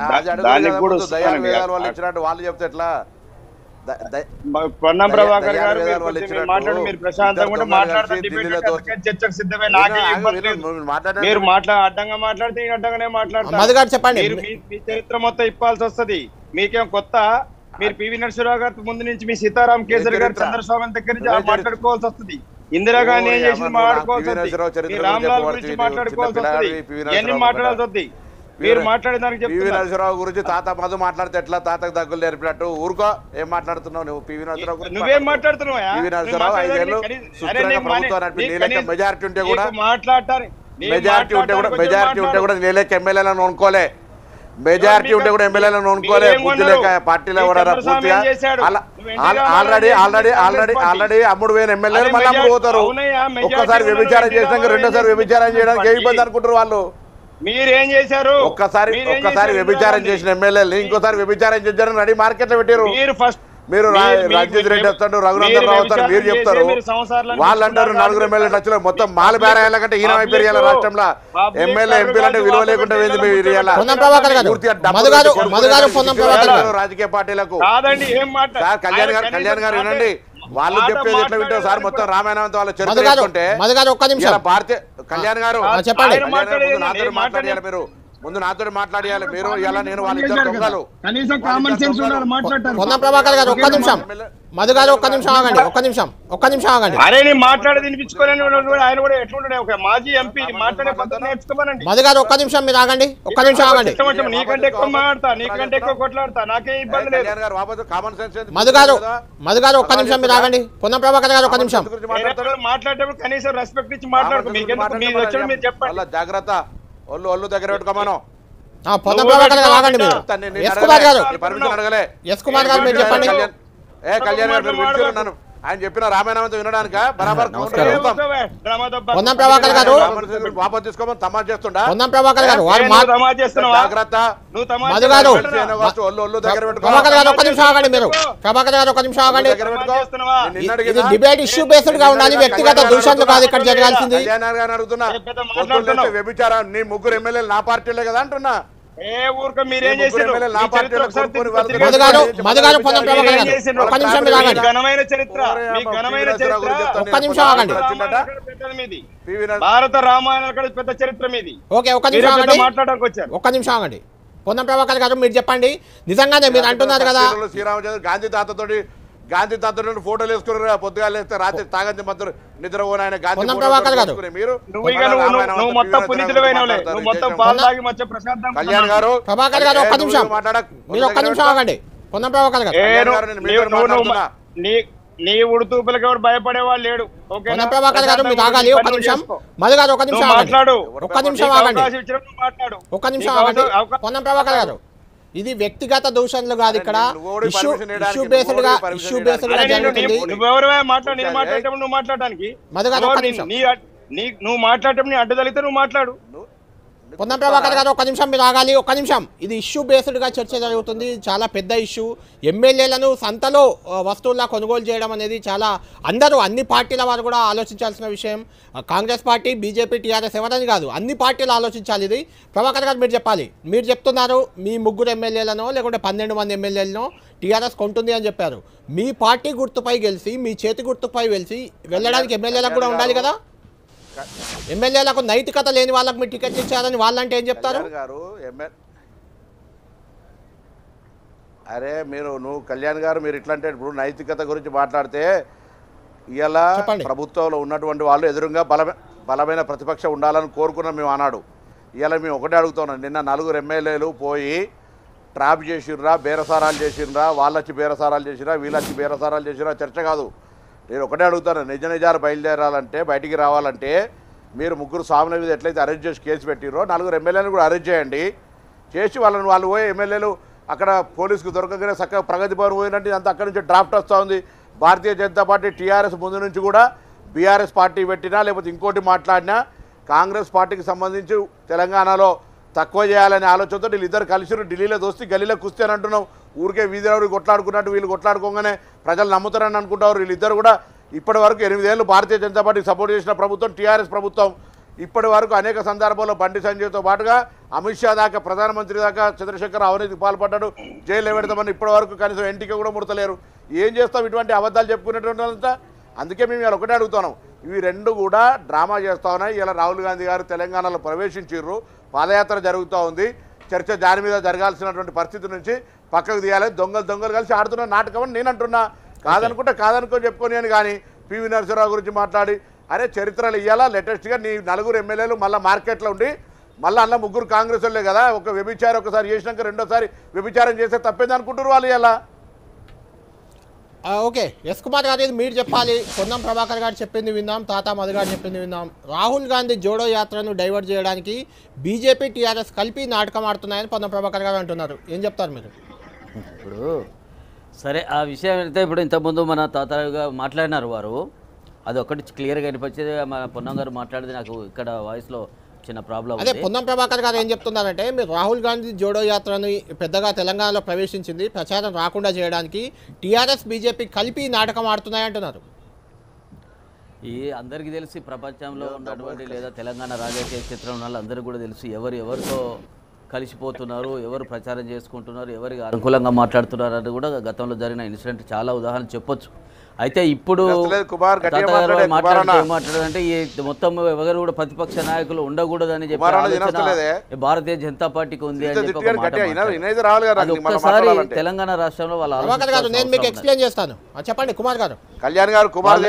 C: వాళ్ళు ఇచ్చినట్టు వాళ్ళు చెప్తే ఎట్లా?
B: పొన్నం ప్రభాకర్ గారు మాట్లాడి మీరు ప్రశాంతంగా మాట్లాడతారు, చర్చకు సిద్ధమే. నాకే మీరు మాట్లా అడ్డంగా మాట్లాడితే అడ్డంగానే మాట్లాడతారు.
A: చెప్పండి,
B: మీ చరిత్ర మొత్తం ఇప్పాల్సి వస్తుంది. మీకేం కొత్త? మీరు పివి నరసింహరావు గారి ముందు నుంచి మీ సీతారాం కేసరి గారు చంద్రస్వామి దగ్గర నుంచి మాట్లాడుకోవాల్సి వస్తుంది. ఇందిరాగాంధీ ఏం చేసింది మాట్లాడుకోవాల్సి వస్తుంది. రామ్లాల్ గురించి మాట్లాడుకోవాల్సి వస్తుంది. ఇవన్నీ మాట్లాడాల్సి వస్తుంది. మీరు మాట్లాడేదానికి
C: పివి నరసింహరావు గురించి తాత మధు మాట్లాడితే ఎట్లా తాతకు దగ్గులు నేర్పినట్టు ఊరుకో. ఏం మాట్లాడుతున్నావు నువ్వు? పివి నరసింహరావు గురించి
B: నువ్వేం మాట్లాడుతున్నావు?
C: పివి నరసింహరావు ఐదేళ్ళు ప్రభుత్వం మెజారిటీ ఉంటే కూడా
B: మాట్లాడతారు.
C: మెజారిటీ ఉంటే కూడా మెజారిటీ ఉంటే కూడా నేలేక ఎమ్మెల్యేలను అనుకోలే. మెజారిటీ ఉంటే కూడా ఎమ్మెల్యేలను అనుకోలే. బుద్ధి లేక పార్టీలో కూడా పూర్తిగా ఆల్రెడీ ఆల్రెడీ ఆల్రెడీ ఆల్రెడీ అమ్ముడు పోయిన ఎమ్మెల్యేలు మళ్ళీ అమ్ముడు పోతారు. ఒక్కసారి వ్యభిచారం చేసినాక రెండోసారి వ్యభిచారం చేయడానికి ఏ ఇబ్బంది అనుకుంటారు వాళ్ళు?
B: మీరేం చేశారు?
C: ఒక్కసారి ఒక్కసారి వ్యభిచారం చేసిన ఎమ్మెల్యేలు ఇంకోసారి వ్యభిచారం చేశారని రెడీ మార్కెట్ లో పెట్టారు. మీరు రంజిత్ రెడ్డి వస్తాడు, రఘునందన్ రావు వస్తారు, మీరు చెప్తారు. వాళ్ళు అంటారు నలుగురు ఎమ్మెల్యే టచ్ లో మొత్తం మాలు బేరాయాల కంటే ఈయన అయిపోయారు రాష్ట్రంలో. ఎమ్మెల్యే ఎంపీలు అంటే విలువ లేకుండా రాజకీయ పార్టీలకు. కళ్యాణ్ గారు కళ్యాణ్ గారు వినండి, వాళ్ళు చెప్పేది ఎట్లా వింటారు సార్? మొత్తం రామాయణం వాళ్ళు చరిత్ర భారతీయ కళ్యాణ్ గారు నాతో మాట్లాడాలి. మీరు ముందు నాతో మాట్లాడాలి. మీరు ఇలా నేను వాళ్ళ ఇద్దరు దొంగలు.
A: పొన్నం ప్రభాకర్ గారు ఒక్క నిమిషం. మధు గారు ఒక్క నిమిషం ఆగండి, ఒక్క నిమిషం ఒక్క నిమిషం ఆగండి.
B: అరే నేను మాట్లాడేది వినిపించుకోలేని ఆయన కూడా ఎట్లుండే ఒక మాజీ ఎంపీ మాట్లాడే పద్ధతి నేర్చుకోమనండి.
A: మధు గారు ఒక్క నిమిషం మీరు ఆగండి, ఒక్క నిమిషం ఆగండి.
B: నీకంటే ఎక్కువ మాట్లాడతా, నీకంటే ఎక్కువ కొట్లాడతా, నాకే ఇబ్బంది లేదు.
A: మధు గారు మధు గారు ఒక్క నిమిషం మీరు ఆగండి. పొన్నం ప్రభాకర్ గారు ఒక్క నిమిషం
B: మాట్లాడేటప్పుడు కనీసం రెస్పెక్ట్ ఇచ్చి మాట్లాడుతూ మీరు చెప్పండి.
C: జాగ్రత్త, ఒళ్ళు ఒళ్ళు దగ్గర పెట్టుకోమను.
A: పొన్నం ప్రభాకర్ గారు ఆగండి. మీరు ఎస్ కుమార్ గారు
C: పర్మిషన్ అడగలే.
A: ఎస్ కుమార్ గారు మీరు చెప్పండి.
C: ఏ కళ్యాణ్ గారు విన్నాను ఆయన చెప్పిన రామాయణంతో వినడానిక బరాబర్
A: పొన్నం ప్రభాకర్ గారు
C: వాపస్ తీసుకోమని తమాషా చేస్తుండా?
A: పొన్నం ప్రభాకర్ గారు
C: జాగ్రత్త.
A: మధు గారు
C: ఒళ్ళు ఒళ్ళు దగ్గర పెట్టుకో.
A: ప్రభాకర్ గారు ఒక్క నిమిషం ఆగండి. మీరు ప్రభాకర్ గారు ఒక్క నిమిషం ఆగండి. ఇది డిబేట్ ఇష్యూ బేస్డ్ గా ఉండాలి, వ్యక్తిగత దూషణలు కాదు ఇక్కడ జరగాల్సింది.
C: కళ్యాణ్ గారు అడుగుతున్నా, వ్యభిచారం నీ ముగ్గురు ఎమ్మెల్యేలు నా పార్టీలే కదా అంటున్నా.
A: మధు గారు మధు గారు పొన్నం ప్రభాకర్ గారు ఒక్క నిమిషం మీరు ఆగండి,
B: ఘనమైన చరిత్ర, ఘనమైన చరిత్ర,
A: ఒక్క నిమిషం ఆగండి.
B: భారత రామాయణ పెద్ద చరిత్ర మీది.
A: ఓకే ఒక్క నిమిషం ఆగండి,
B: మాట్లాడడానికి వచ్చారు.
A: ఒక్క నిమిషం ఆగండి. పొన్నం ప్రభాకర్ గారు మీరు చెప్పండి, నిజంగానే మీరు అంటున్నారు కదా
C: శ్రీరామచంద్ర గాంధీ తాతతోటి గాంధీ తాతతో ఫోటోలు వేసుకున్నారు, పొద్దుగా లేస్తే రాత్రి తాగంది మధ్య నిద్రపోయిన ఆయన గాంధీ మీరు కళ్యాణ్ గారు
A: ప్రభాకర్ గారు ఒక్క నిమిషం మీరు ఒక్క నిమిషం ఆగండి. పొన్నం ప్రభాకర్ గారు
B: నీ ఉడుతూపులకు ఎవరు భయపడే వాళ్ళు లేడు.
A: పొన్నం ప్రభాకర్ గారు మీరు ఆగాలి ఒక్క నిమిషం. మధు గారు ఒక్క నిమిషం మాట్లాడు, ఒక్క నిమిషం ఆగండి, ఒక్క నిమిషం ఆగండి. పొన్నం ప్రభాకర్ గారు ఇది వ్యక్తిగత దూషణలు కాదు, ఇక్కడ ఇష్యూ ఇష్యూ బేస్డ్ గా ఇష్యూ బేస్డ్ గా జరుగుతుంది.
B: నువ్వు మాట్లాడటానికి నువ్వు మాట్లాడటం నీ అడ్డు తగిలితే నువ్వు మాట్లాడు.
A: పొన్నం ప్రభాకర్ గారు ఒక్క నిమిషం మీరు ఆగాలి, ఒక్క నిమిషం. ఇది ఇష్యూ బేస్డ్గా చర్చ జరుగుతుంది, చాలా పెద్ద ఇష్యూ. ఎమ్మెల్యేలను సంతలో వస్తువుల్లా కొనుగోలు చేయడం అనేది చాలా అందరూ అన్ని పార్టీల వారు కూడా ఆలోచించాల్సిన విషయం. కాంగ్రెస్ పార్టీ, బీజేపీ, టీఆర్ఎస్ ఎవరని కాదు, అన్ని పార్టీలు ఆలోచించాలి ఇది. ప్రభాకర్ గారు మీరు చెప్పాలి. మీరు చెప్తున్నారు మీ ముగ్గురు ఎమ్మెల్యేలను లేకుంటే పన్నెండు మంది ఎమ్మెల్యేలను టీఆర్ఎస్ కొంటుంది అని చెప్పారు. మీ పార్టీ గుర్తుపై గెలిచి, మీ చేతి గుర్తుపై గెలిచి వెళ్ళడానికి ఎమ్మెల్యేలకు కూడా ఉండాలి కదా. ఎమ్మెల్యేలకు నైతికత లేని వాళ్ళకి మీరు టికెట్ ఇచ్చారని వాళ్ళంటే ఏం చెప్తారు
C: గారు? అరే మీరు నువ్వు కళ్యాణ్ గారు మీరు ఇట్లా అంటే ఇప్పుడు నైతికత గురించి మాట్లాడితే ఇలా ప్రభుత్వంలో ఉన్నటువంటి వాళ్ళు ఎదురుగా బలమే బలమైన ప్రతిపక్షం ఉండాలని కోరుకున్నాం మేము అన్నాడు. ఇలా మేము ఒకటే అడుగుతున్నాం, నిన్న నలుగురు ఎమ్మెల్యేలు పోయి ట్రాప్ చేసిర్రా, బేరసారాలు చేసిర్రా, వాళ్ళొచ్చి బేరసారాలు చేసిరా, వీళ్ళొచ్చి బేరసారాలు చేసిరా చర్చ కాదు. నేను ఒకటే అడుగుతాను, నిజ నిజాలు బయలుదేరాలంటే బయటికి రావాలంటే మీరు ముగ్గురు స్వాముల మీద ఎట్లయితే అరెస్ట్ చేసి కేసు పెట్టిరో నలుగురు ఎమ్మెల్యేలను కూడా అరెస్ట్ చేయండి. చేసి వాళ్ళని వాళ్ళు పోయి ఎమ్మెల్యేలు అక్కడ పోలీసుకు దొరకగానే చక్కగా ప్రగతి భవన్ పోయినట్టు అంతా అక్కడి నుంచి డ్రాఫ్ట్ వస్తూ ఉంది. భారతీయ జనతా పార్టీ టీఆర్ఎస్ ముందు నుంచి కూడా బీఆర్ఎస్ పార్టీ పెట్టినా లేకపోతే ఇంకోటి మాట్లాడినా కాంగ్రెస్ పార్టీకి సంబంధించి తెలంగాణలో తక్కువ చేయాలనే ఆలోచనతో వీళ్ళిద్దరు కలిసి ఢిల్లీలో దోస్తే గల్లీలో కుస్తీ అని అంటున్నాం. ఊరికే వీధిలో కొట్లాడుకున్నట్టు వీళ్ళు కొట్లాడుకోగానే ప్రజలు నమ్ముతారని అనుకుంటారు. వీళ్ళిద్దరు కూడా ఇప్పటి వరకు ఎనిమిదేళ్ళు భారతీయ జనతా పార్టీకి సపోర్ట్ చేసిన ప్రభుత్వం టీఆర్ఎస్ ప్రభుత్వం. ఇప్పటి వరకు అనేక సందర్భాల్లో బండి సంజయ్తో పాటుగా అమిత్ షా దాకా ప్రధానమంత్రి దాకా చంద్రశేఖర్ అవినీతికి పాల్పడ్డాడు, జైలు పెడతామని ఇప్పటి వరకు కనీసం ఎన్టీకే కూడా ముడతలేరు. ఏం చేస్తాం ఇటువంటి అబద్ధాలు చెప్పుకునేటువంటిదంతా? అందుకే మేము ఇలా ఒకటే అడుగుతున్నాం, ఇవి రెండు కూడా డ్రామా చేస్తూ ఉన్నాయి. ఇలా రాహుల్ గాంధీ గారు తెలంగాణలో ప్రవేశించారు, పాదయాత్ర జరుగుతూ ఉంది, చర్చ దాని మీద జరగాల్సినటువంటి పరిస్థితి నుంచి పక్కకు తీయాలి. దొంగలు దొంగలు కలిసి ఆడుతున్న నాటకం అని నేను అంటున్నా. కాదనుకుంటే కాదనుకొని చెప్పుకొని అని కానీ పివి నరసింహరావు గురించి మాట్లాడి అరే చరిత్రలు ఇవ్వాలా లేటెస్ట్గా నీ నలుగురు ఎమ్మెల్యేలు మళ్ళీ మార్కెట్లో ఉండి మళ్ళీ అలా ముగ్గురు కాంగ్రెస్ వాళ్ళే కదా, ఒక వ్యభిచారం ఒకసారి చేసినాక రెండోసారి వ్యభిచారం చేస్తే తప్పేది అనుకుంటారు వాళ్ళు. ఇలా
A: ఓకే ఎస్ కుమార్ గారు, ఇది మీరు చెప్పాలి. పొన్నం ప్రభాకర్ గారు చెప్పింది విన్నాం, తాతా మధు గారు చెప్పింది విన్నాం. రాహుల్ గాంధీ జోడో యాత్రను డైవర్ట్ చేయడానికి బీజేపీ టీఆర్ఎస్ కలిపి నాటకం ఆడుతున్నాయని పొన్నం ప్రభాకర్ గారు అంటున్నారు. ఏం చెప్తారు మీరు?
D: ఇప్పుడు సరే ఆ విషయం అయితే ఇప్పుడు ఇంతకుముందు మన తాతగా మాట్లాడినారు వారు, అది ఒకటి క్లియర్గా అనిపించేది. మన పొన్నం గారు మాట్లాడేది నాకు ఇక్కడ వాయిస్లో చిన్న ప్రాబ్లం.
A: అదే పొన్నం ప్రభాకర్ గారు ఏం చెప్తున్నారంటే మీరు రాహుల్ గాంధీ జోడో యాత్రని పెద్దగా తెలంగాణలో ప్రవేశించింది ప్రచారం రాకుండా చేయడానికి టీఆర్ఎస్ బీజేపీ కలిపి నాటకం ఆడుతున్నాయి అంటున్నారు.
D: ఈ అందరికీ తెలిసి ప్రపంచంలో ఉన్నటువంటి లేదా తెలంగాణ రాజకీయ క్షేత్రంలో ఉన్న అందరికీ కూడా తెలుసు ఎవరు ఎవరితో కలిసిపోతున్నారు, ఎవరు ప్రచారం చేసుకుంటున్నారు, ఎవరికి అనుకూలంగా మాట్లాడుతున్నారు అని కూడా గతంలో జరిగిన ఇన్సిడెంట్ చాలా ఉదాహరణ చెప్పొచ్చు. అయితే ఇప్పుడు మాట్లాడారంటే ఈ మొత్తం ఎవరు కూడా ప్రతిపక్ష నాయకులు ఉండకూడదని చెప్పి భారతీయ జనతా పార్టీకి ఉంది అని చెప్పి ఒక్కసారి తెలంగాణ రాష్ట్రంలో వాళ్ళ
A: చెప్పండి కుమార్ గారు.
C: కళ్యాణ్ గారు కుమార్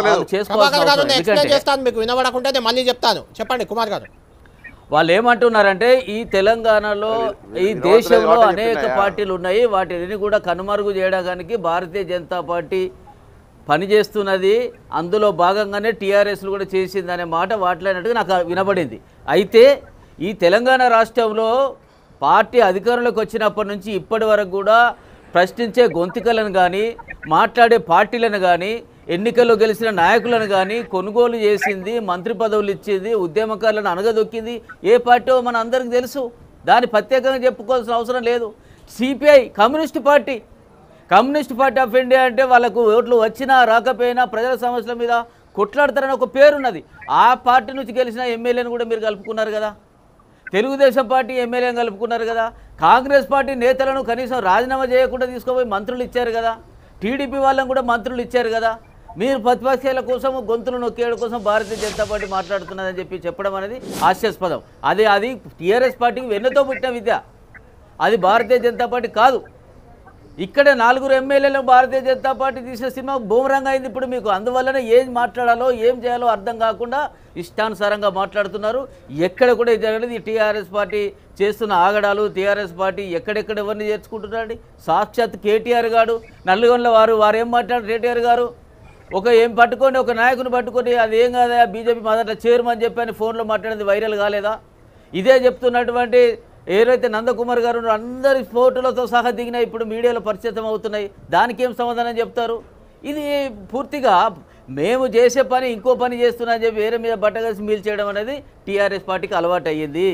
A: మీకు వినబడకుంటే మళ్ళీ చెప్తాను, చెప్పండి కుమార్ గారు.
D: వాళ్ళు ఏమంటున్నారంటే ఈ తెలంగాణలో ఈ దేశంలో అనేక పార్టీలు ఉన్నాయి, వాటిని కూడా కనుమరుగు చేయడానికి భారతీయ జనతా పార్టీ పనిచేస్తున్నది, అందులో భాగంగానే టీఆర్ఎస్లు కూడా చేసింది అనే మాట వాటినట్టుగా నాకు వినబడింది. అయితే ఈ తెలంగాణ రాష్ట్రంలో పార్టీ అధికారంలోకి వచ్చినప్పటి నుంచి ఇప్పటి వరకు కూడా ప్రశ్నించే గొంతుకలను కానీ మాట్లాడే పార్టీలను కానీ ఎన్నికల్లో గెలిచిన నాయకులను కానీ కొనుగోలు చేసింది, మంత్రి పదవులు ఇచ్చింది, ఉద్యమకారులను అనగదొక్కింది ఏ పార్టీ మన అందరికీ తెలుసు. దాన్ని ప్రత్యేకంగా చెప్పుకోవాల్సిన అవసరం లేదు. CPI communist party communist party of India అంటే వాళ్ళకు ఓట్లు వచ్చినా రాకపోయినా ప్రజల సమస్యల మీద కొట్లాడతారని ఒక పేరున్నది. ఆ పార్టీ నుంచి గెలిచిన ఎమ్మెల్యేని కూడా మీరు కలుపుకున్నారు కదా, తెలుగుదేశం పార్టీ ఎమ్మెల్యేని కలుపుకున్నారు కదా, కాంగ్రెస్ పార్టీ నేతలను కనీసం రాజీనామా చేయకుండా తీసుకుపోయి మంత్రులు ఇచ్చారు కదా, టీడీపీ వాళ్ళని కూడా మంత్రులు ఇచ్చారు కదా. మీరు ప్రతిపక్షాల కోసం గొంతులు నొక్కేయడం కోసం భారతీయ జనతా పార్టీ మాట్లాడుతున్నదని చెప్పి చెప్పడం అనేది హాస్యాస్పదం. అది అది టీఆర్ఎస్ పార్టీకి వెన్నతో పుట్టిన విద్య, అది భారతీయ జనతా పార్టీ కాదు. ఇక్కడ నాలుగురు ఎమ్మెల్యేలు భారతీయ జనతా పార్టీ తీసిన సినిమా బూమరంగా అయింది ఇప్పుడు మీకు. అందువల్లనే ఏం మాట్లాడాలో ఏం చేయాలో అర్థం కాకుండా ఇష్టానుసారంగా మాట్లాడుతున్నారు. ఎక్కడ కూడా జరగలేదు. ఈ టీఆర్ఎస్ పార్టీ చేస్తున్న ఆగడాలు, టీఆర్ఎస్ పార్టీ ఎక్కడెక్కడ ఎవరిని చేర్చుకుంటున్నారండి. సాక్షాత్ కేటీఆర్ గారు నల్గొండల వారు వారు ఏం మాట్లాడారు, కేటీఆర్ గారు ఒక ఏం పట్టుకొని ఒక నాయకుని పట్టుకొని అది ఏం కాదా బీజేపీ మొదట చేరుమని చెప్పని ఫోన్లో మాట్లాడేది వైరల్ కాలేదా? ఇదే చెప్తున్నటువంటి ఏదైతే నందకుమార్ గారు అందరి ఫోటోలతో సహా దిగినా ఇప్పుడు మీడియాలో పరిచయం అవుతున్నాయి. దానికి ఏం సమాధానం చెప్తారు? ఇది పూర్తిగా మేము చేసే పని ఇంకో పని చేస్తున్నా అని చెప్పి వేరే మీద బట్టగలిసి మీల్ చేయడం అనేది టీఆర్ఎస్ పార్టీకి అలవాటు అయ్యింది.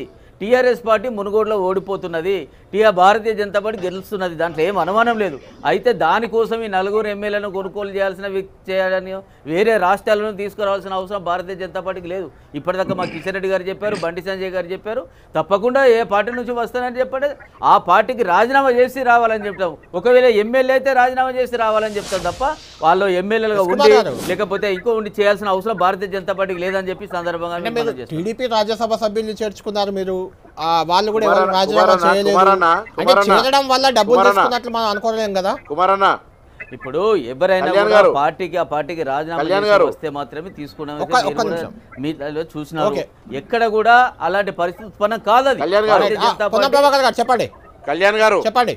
D: టీఆర్ఎస్ పార్టీ మునుగోడులో ఓడిపోతున్నది, టీఆర్ భారతీయ జనతా పార్టీ గెలుస్తున్నది, దాంట్లో ఏం అనుమానం లేదు. అయితే దానికోసం ఈ నలుగురు ఎమ్మెల్యేలను కొనుగోలు చేయాల్సిన చేయాలని వేరే రాష్ట్రాలను తీసుకురావాల్సిన అవసరం భారతీయ జనతా పార్టీకి లేదు. ఇప్పటిదాకా మా కిషన్ రెడ్డి గారు చెప్పారు, బండి సంజయ్ గారు చెప్పారు, తప్పకుండా ఏ పార్టీ నుంచి వస్తానని చెప్పాడు. ఆ పార్టీకి రాజీనామా చేసి రావాలని చెప్తాం. ఒకవేళ ఎమ్మెల్యే అయితే రాజీనామా చేసి రావాలని చెప్తాం తప్ప వాళ్ళు ఎమ్మెల్యేలుగా ఉండి లేకపోతే ఇంకో ఉండి చేయాల్సిన అవసరం భారతీయ జనతా పార్టీకి లేదని చెప్పి సందర్భంగా
A: టీడీపీ రాజ్యసభ సభ్యులు చేర్చుకున్నారు మీరు, వాళ్ళు కూడా ఎవరు రాజీనామా చేయలేదు అంటే చేరడం వల్ల డబ్బులు తీసుకున్నట్లు మనం అనుకోలేం కదా
C: కుమారన్న.
D: ఇప్పుడు ఎవరైనా పార్టీకి ఆ పార్టీకి రాజీనామా వస్తే మాత్రమే తీసుకున్నాం. చూసినారు ఎక్కడ కూడా అలాంటి పరిస్థితి ఉత్పన్నం కాదు. అది
A: చెప్పండి
C: కళ్యాణ్ గారు,
A: చెప్పండి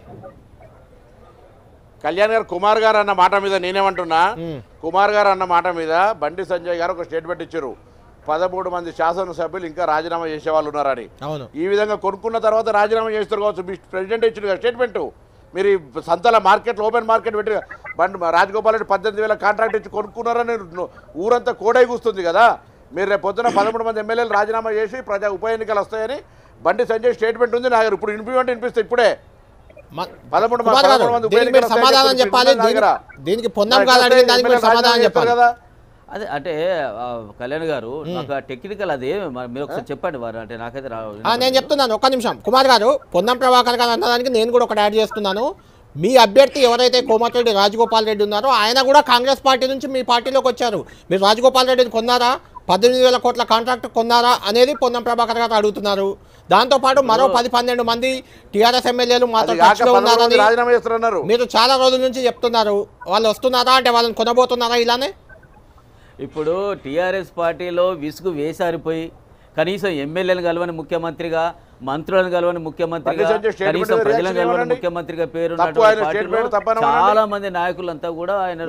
C: కళ్యాణ్ గారు. కుమార్ గారు అన్న మాట మీద నేనేమంటున్నా, కుమార్ గారు అన్న మాట మీద బండి సంజయ్ గారు ఒక స్టేట్మెంట్ ఇచ్చారు, పదమూడు మంది శాసనసభ్యులు ఇంకా రాజీనామా చేసే వాళ్ళు ఉన్నారని. ఈ విధంగా కొనుక్కున్న తర్వాత రాజీనామా చేస్తారు కావచ్చు. మీ ప్రెసిడెంట్ ఇచ్చిన స్టేట్మెంట్ మీరు సంతల మార్కెట్ ఓపెన్ మార్కెట్ పెట్టి బండి రాజగోపాల్ రెడ్డి పద్దెనిమిది వేల కాంట్రాక్ట్ ఇచ్చి కొనుక్కున్నారని ఊరంతా కోడై కూస్తుంది కదా. మీరు రేపు పొద్దున పదమూడు మంది ఎమ్మెల్యేలు రాజీనామా చేసి ప్రజా ఉప ఎన్నికలు వస్తాయని బండి సంజయ్ స్టేట్మెంట్ ఉంది. నాకు ఇప్పుడు వినిపించమంటే వినిపిస్తే ఇప్పుడే పదమూడు
A: సమాధానం చెప్పాలి. దీనికి పొందాం సమాధానం చెప్పాలి కదా.
D: అదే అంటే కళ్యాణ్ గారు నాకు టెక్నికల్ అదే మీరు ఒకసారి చెప్పండి వారు, అంటే నాకైతే
A: నేను చెప్తున్నాను. ఒక్క నిమిషం కుమార్ గారు, పొన్నం ప్రభాకర్ గారు అన్నదానికి నేను కూడా ఒకటి యాడ్ చేస్తున్నాను. మీ అభ్యర్థి ఎవరైతే కోమటిరెడ్డి రాజగోపాల్ రెడ్డి ఉన్నారో ఆయన కూడా కాంగ్రెస్ పార్టీ నుంచి మీ పార్టీలోకి వచ్చారు. మీరు రాజగోపాల్ రెడ్డిని కొన్నారా, పద్దెనిమిది వేల కోట్ల కాంట్రాక్ట్ కొన్నారా అనేది పొన్నం ప్రభాకర్ గారు అడుగుతున్నారు. దాంతోపాటు మరో పది పన్నెండు మంది టీఆర్ఎస్ ఎమ్మెల్యేలు మాతో టచ్లో ఉన్నారని మీరు చాలా రోజుల నుంచి చెప్తున్నారు. వాళ్ళు వస్తున్నారా అంటే వాళ్ళని కొనబోతున్నారా ఇలానే?
D: ఇప్పుడు టీఆర్ఎస్ పార్టీలో విసుగు వేసారిపోయి కనీసం ఎమ్మెల్యేలు కలవని ముఖ్యమంత్రిగా, మంత్రులను కలవని ముఖ్యమంత్రిగా, కనీసం ప్రజలను కలవని ముఖ్యమంత్రిగా పేరు చాలా మంది నాయకులంతా కూడా ఆయన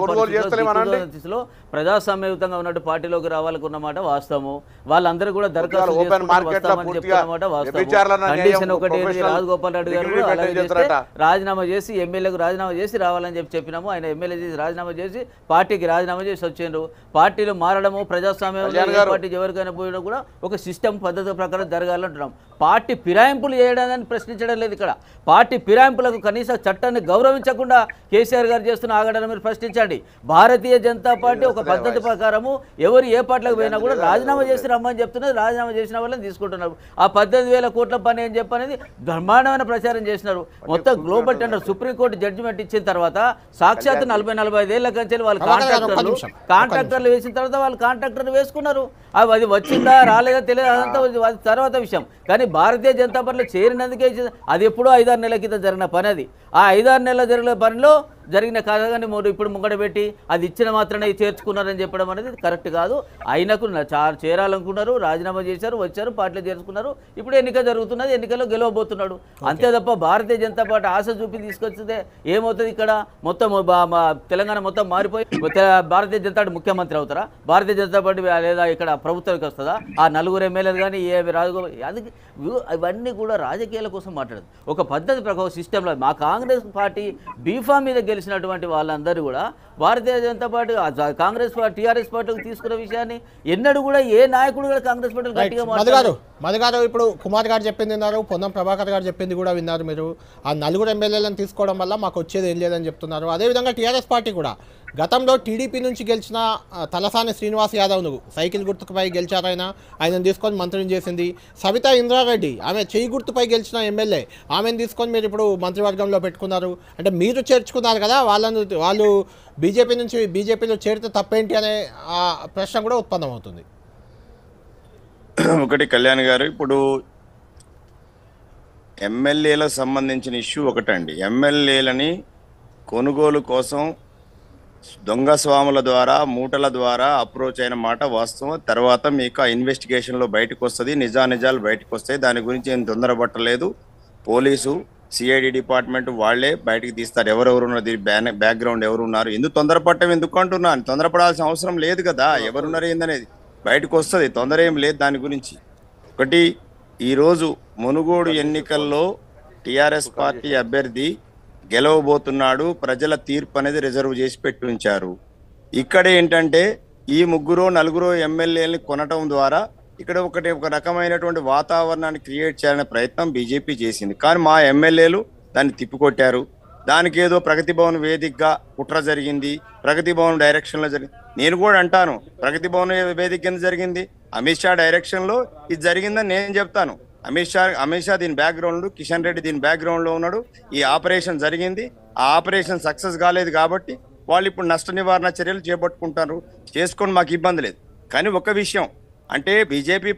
D: కలవలేని ప్రజాస్వామ్యయుతంగా ఉన్నట్టు పార్టీలోకి రావాలనుకున్నమాట వాస్తవము. వాళ్ళందరూ కూడా దరఖాస్తు వస్తామని చెప్తున్నమాట వాస్తవం. కండిషన్ ఒకటి రాజగోపాల్ రెడ్డి గారు కూడా అలాగే చేస్తే రాజీనామా చేసి ఎమ్మెల్యేకు రాజీనామా చేసి రావాలని చెప్పి చెప్పినాము. ఆయన ఎమ్మెల్యే చేసి రాజీనామా చేసి పార్టీకి రాజీనామా చేసి వచ్చిండ్రు. పార్టీలు మారడము ప్రజాస్వామ్యం పార్టీ ఎవరికైనా పోయినా కూడా ఒక సిస్టమ్ పద్ధతి ప్రకారం జరగాలంటున్నాం. పార్టీ ఫిరాయింపులు చేయడాన్ని ప్రశ్నించడం లేదు ఇక్కడ. పార్టీ ఫిరాయింపులకు కనీస చట్టాన్ని గౌరవించకుండా కేసీఆర్ గారు చేస్తున్న ఆగడాన్ని మీరు ప్రశ్నించండి. భారతీయ జనతా పార్టీ ఒక పద్ధతి ప్రకారము ఎవరు ఏ పార్టీలకు పోయినా కూడా రాజీనామా చేసి రమ్మని చెప్తున్నది. రాజీనామా చేసిన వాళ్ళని తీసుకుంటున్నారు. ఆ పద్దెనిమిది వేల కోట్ల పని అని చెప్పనేది బ్రహ్మాండమైన ప్రచారం చేసినారు. మొత్తం గ్లోబల్ టెండర్ సుప్రీంకోర్టు జడ్జిమెంట్ ఇచ్చిన తర్వాత సాక్షాత్ నలభై నలభై ఐదేళ్ల కంచెలు వాళ్ళు కాంట్రాక్టర్లు కాంట్రాక్టర్లు వేసిన తర్వాత వాళ్ళు కాంట్రాక్టర్లు వేసుకున్నారు. అవి అది వచ్చిందా రాలేదా తెలియదు, అదంతా తర్వాత విషయం. కానీ భారతీయ జనతా పార్టీలో చేరినందుకే అది ఎప్పుడో ఐదారు నెలల కింద జరిగిన పని. అది ఆ ఐదారు నెలల జరిగిన పనిలో జరిగిన కథగాని ఇప్పుడు ముంగడ పెట్టి అది ఇచ్చిన మాత్రమే చేర్చుకున్నారని చెప్పడం అనేది కరెక్ట్ కాదు. ఆయనకు చేరాలనుకున్నారు, రాజీనామా చేశారు, వచ్చారు, పార్టీలో చేర్చుకున్నారు. ఇప్పుడు ఎన్నిక జరుగుతున్నది, ఎన్నికల్లో గెలవబోతున్నాడు అంతే తప్ప భారతీయ జనతా పార్టీ ఆశ చూపి తీసుకొచ్చితే ఏమవుతుంది? ఇక్కడ మొత్తం తెలంగాణ మొత్తం మారిపోయి భారతీయ జనతా పార్టీ ముఖ్యమంత్రి అవుతారా? భారతీయ జనతా పార్టీ లేదా ఇక్కడ ప్రభుత్వానికి వస్తుందా? ఆ నలుగురు ఎమ్మెల్యేలు కానీ ఏ రాజగోపాల్ అది ఇవన్నీ కూడా రాజకీయాల కోసం మాట్లాడదు. ఒక పద్ధతి ప్రకారం సిస్టంలో మా కాంగ్రెస్ పార్టీ బీఫామ్ మీద గెలిచినటువంటి వాళ్ళందరూ కూడా Bharatiya Janata party Congress party TRS పార్టీకి తీసుకున్న విషయాన్ని ఎన్నడూ కూడా ఏ నాయకుడు కూడా కాంగ్రెస్ పార్టీ గట్టిగా
A: మాట్లాడారు. మధు గారు ఇప్పుడు కుమార్ గారు చెప్పింది విన్నారు, పొన్నం ప్రభాకర్ గారు చెప్పింది కూడా విన్నారు. మీరు ఆ నలుగురు ఎమ్మెల్యేలను తీసుకోవడం వల్ల మాకు వచ్చేది ఏం లేదని చెప్తున్నారు. అదేవిధంగా టీఆర్ఎస్ పార్టీ కూడా గతంలో టీడీపీ నుంచి గెలిచిన తలసాని శ్రీనివాస్ యాదవ్ను సైకిల్ గుర్తుపై గెలిచారైనా ఆయనను తీసుకొని మంత్రిని చేసింది. సవితా ఇంద్రారెడ్డి ఆమె చెయ్యి గుర్తుపై గెలిచిన ఎమ్మెల్యే, ఆమెను తీసుకొని మీరు ఇప్పుడు మంత్రివర్గంలో పెట్టుకున్నారు. అంటే మీరు చేర్చుకున్నారు కదా వాళ్ళను, వాళ్ళు బీజేపీ నుంచి బీజేపీలో చేరితే తప్పేంటి అనే ప్రశ్న కూడా ఉత్పన్నమవుతుంది.
B: ఒకటి కళ్యాణ్ గారు, ఇప్పుడు ఎమ్మెల్యేలకు సంబంధించిన ఇష్యూ ఒకటండి. ఎమ్మెల్యేలని కొనుగోలు కోసం దొంగ స్వాముల ద్వారా మూటల ద్వారా అప్రోచ్ అయిన మాట వాస్తవం. తర్వాత మీకు ఆ ఇన్వెస్టిగేషన్లో బయటకు వస్తుంది, నిజానిజాలు బయటకు వస్తాయి. దాని గురించి ఏం తొందరపట్టలేదు. పోలీసు సిఐడి డిపార్ట్మెంట్ వాళ్లే బయటకు తీస్తారు ఎవరెవరు ఉన్నారు, దీని బ్యాక్ బ్యాక్గ్రౌండ్ ఎవరు ఉన్నారు. ఎందుకు తొందరపడటం ఎందుకు అంటున్నాను? తొందరపడాల్సిన అవసరం లేదు కదా. ఎవరున్నారు ఏందనేది బయటకు వస్తుంది, తొందర ఏం లేదు దాని గురించి. ఒకటి, ఈరోజు మునుగోడు ఎన్నికల్లో టిఆర్ఎస్ పార్టీ అభ్యర్థి గెలవబోతున్నాడు. ప్రజల తీర్పు అనేది రిజర్వ్ చేసి పెట్టి ఉంచారు. ఇక్కడ ఏంటంటే ఈ ముగ్గురు నలుగురు ఎమ్మెల్యేలని కొనటం ద్వారా ఇక్కడ ఒకటి ఒక రకమైనటువంటి వాతావరణాన్ని క్రియేట్ చేయాలనే ప్రయత్నం బీజేపీ చేసింది. కానీ మా ఎమ్మెల్యేలు దాన్ని తిప్పికొట్టారు. దానికి ఏదో ప్రగతి భవన్ వేదికగా కుట్ర జరిగింది, ప్రగతి భవన్ డైరెక్షన్లో జరిగింది. నేను కూడా అంటాను, ప్రగతి భవన్ వేదిక కింద జరిగింది, అమిత్ షా డైరెక్షన్లో ఇది జరిగిందని నేను చెప్తాను. అమిత్ షా అమిత్ షా దీని బ్యాక్గ్రౌండ్, కిషన్ రెడ్డి దీని బ్యాక్గ్రౌండ్లో ఉన్నాడు. ఈ ఆపరేషన్ జరిగింది, ఆ ఆపరేషన్ సక్సెస్ కాలేదు కాబట్టి వాళ్ళు ఇప్పుడు నష్ట నివారణ చర్యలు చేపట్టుకుంటారు. చేసుకొని మాకు ఇబ్బంది లేదు. కానీ ఒక విషయం అంటే బీజేపీ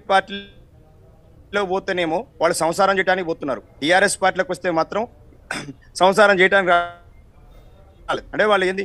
B: పార్టీలో పోతేనేమో వాళ్ళు సంసారం చేయడానికి పోతున్నారు, టీఆర్ఎస్ పార్టీలోకి వస్తే మాత్రం సంసారం చేయడానికి రాలేదు. అంటే వాళ్ళు ఏంది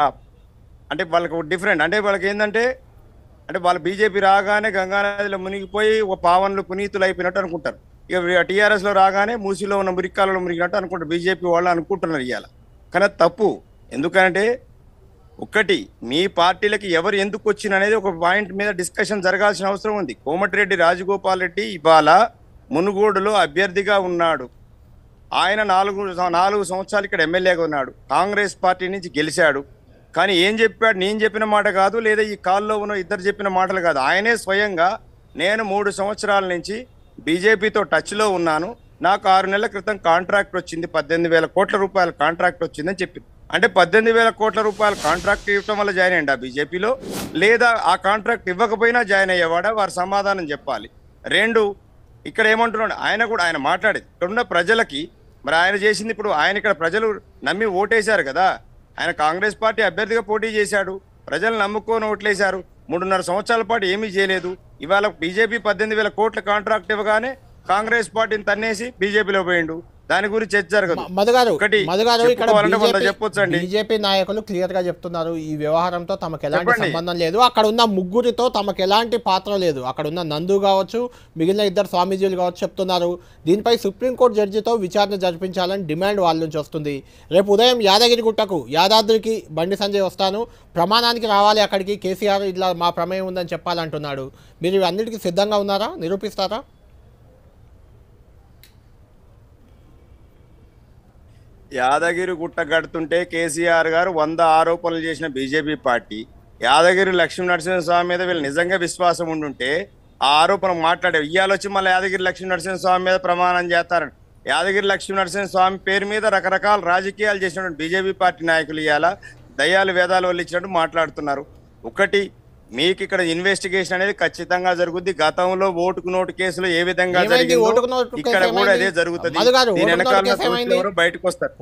B: అంటే వాళ్ళకి డిఫరెంట్, అంటే వాళ్ళకి ఏంటంటే అంటే వాళ్ళు బీజేపీ రాగానే గంగానదిలో మునిగిపోయి ఒక పావన్లు పునీతులు అయిపోయినట్టు అనుకుంటారు. ఇక టీఆర్ఎస్లో రాగానే మూసిలో ఉన్న మురికాలలో మునిగినట్టు అనుకుంటారు బీజేపీ వాళ్ళు అనుకుంటున్నారు ఇవాళ. కానీ తప్పు. ఎందుకంటే ఒక్కటి, మీ పార్టీలకి ఎవరు ఎందుకు వచ్చిన అనేది ఒక పాయింట్ మీద డిస్కషన్ జరగాల్సిన అవసరం ఉంది. కోమటిరెడ్డి రాజగోపాల్ రెడ్డి ఇవాళ మునుగోడులో అభ్యర్థిగా ఉన్నాడు. ఆయన నాలుగు నాలుగు సంవత్సరాలు ఇక్కడ ఎమ్మెల్యేగా ఉన్నాడు, కాంగ్రెస్ పార్టీ నుంచి గెలిచాడు. కానీ ఏం చెప్పాడు? నేను చెప్పిన మాట కాదు, లేదా ఈ కాల్లో ఉన్న ఇద్దరు చెప్పిన మాటలు కాదు. ఆయనే స్వయంగా నేను మూడు సంవత్సరాల నుంచి బీజేపీతో టచ్లో ఉన్నాను, నాకు ఆరు నెలల క్రితం కాంట్రాక్ట్ వచ్చింది, పద్దెనిమిది వేల కోట్ల రూపాయల కాంట్రాక్ట్ వచ్చిందని చెప్పింది. అంటే పద్దెనిమిది వేల కోట్ల రూపాయల కాంట్రాక్ట్ ఇవ్వడం వల్ల జాయిన్ అయ్యిందా బీజేపీలో, లేదా ఆ కాంట్రాక్ట్ ఇవ్వకపోయినా జాయిన్ అయ్యేవాడా? వారు సమాధానం చెప్పాలి. రెండు, ఇక్కడ ఏమంటున్నాడు ఆయన కూడా, ఆయన మాట్లాడేది ఇక్కడున్న ప్రజలకి, మరి ఆయన చేసింది ఇప్పుడు ఆయన ఇక్కడ ప్రజలు నమ్మి ఓటేశారు కదా, ఆయన కాంగ్రెస్ పార్టీ అభ్యర్థిగా పోటీ చేశాడు, ప్రజలు నమ్ముకొని ఓట్లేశారు. మూడున్నర సంవత్సరాల పాటు ఏమీ చేయలేదు. ఇవాళ బీజేపీ పద్దెనిమిది వేల కోట్ల కాంట్రాక్ట్ ఇవ్వగానే కాంగ్రెస్ పార్టీని తన్నేసి బీజేపీలో పోయిండు. దాని గురించి చర్చ జరగదు.
A: మధుగారు
B: ఒకటి
A: మధుగారు ఇక్కడ
B: చెప్పొచ్చండి,
A: బీజేపీ నాయకులు క్లియర్ గా చెప్తున్నారు ఈ వ్యవహారంతో తమకు ఎలాంటి సంబంధం లేదు, అక్కడ ఉన్న ముగ్గురితో తమకు ఎలాంటి పాత్ర లేదు, అక్కడ ఉన్న నందు కావచ్చు, మిగిలిన ఇద్దరు స్వామీజీలు కావచ్చు చెప్తున్నారు. దీనిపై సుప్రీంకోర్టు జడ్జితో విచారణ జరిపించాలని డిమాండ్ వాళ్ళ నుంచి వస్తుంది. రేపు ఉదయం యాదగిరి గుట్టకు యాదాద్రికి బండి సంజయ్ వస్తాను, ప్రమాణానికి రావాలి, అక్కడికి కేసీఆర్ ఇట్లా మా ప్రమేయం ఉందని చెప్పాలంటున్నాడు. మీరు అన్నిటికీ సిద్ధంగా ఉన్నారా? నిరూపిస్తారా?
B: యాదగిరి గుట్ట కడుతుంటే కేసీఆర్ గారు వంద ఆరోపణలు చేసిన బీజేపీ పార్టీ యాదగిరి లక్ష్మీ నరసింహస్వామి మీద వీళ్ళు నిజంగా విశ్వాసం ఉండుంటే ఆ ఆరోపణ మాట్లాడే ఇయ్యాలు వచ్చి మళ్ళీ యాదగిరి లక్ష్మీ నరసింహస్వామి మీద ప్రమాణం చేస్తారని. యాదగిరి లక్ష్మీ నరసింహస్వామి పేరు మీద రకరకాల రాజకీయాలు చేసినటువంటి బీజేపీ పార్టీ నాయకులు ఇవాళ దయ్యాలు వేదాలు వాళ్ళు ఇచ్చినట్టు మాట్లాడుతున్నారు. ఒకటి, మీకు ఇక్కడ ఇన్వెస్టిగేషన్ అనేది ఖచ్చితంగా జరుగుద్ది. గతంలో ఓటుకు నోటు కేసులో ఏ విధంగా జరిగిందో ఇక్కడ కూడా అదే జరుగుతుంది. దీని వెనకాల బయటకు వస్తారు.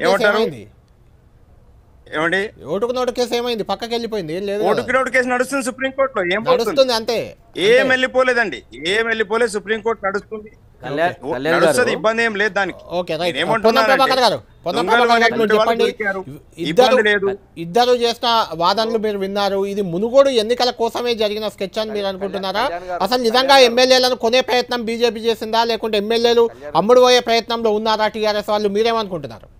B: ఏమండి
A: ఓటుకు నోటు కేసు ఏమైంది? పక్కకి వెళ్ళిపోయింది. ఏం లేదు,
B: ఓటుకు నోటు కేసు నడుస్తుంది సుప్రీంకోర్టులో. ఏం
A: నడుస్తుంది అంతే,
B: ఏం వెళ్ళిపోలేదండి, ఏం వెళ్ళిపోలేదు. సుప్రీంకోర్టు నడుస్తుంది, నడుస్తుంది, ఇబ్బంది ఏం లేదు దానికి.
A: ఇద్దరు చేసిన వాదనలు మీరు విన్నారు. ఇది మునుగోడు ఎన్నికల కోసమే జరిగిన స్కెచ్ అని మీరు అనుకుంటున్నారా? అసలు నిజంగా ఎమ్మెల్యేలను కొనే ప్రయత్నం బీజేపీ చేసిందా, లేకుంటే ఎమ్మెల్యేలు అమ్ముడు పోయే ప్రయత్నంలో ఉన్నారా టీఆర్ఎస్ వాళ్ళు? మీరేమనుకుంటున్నారు?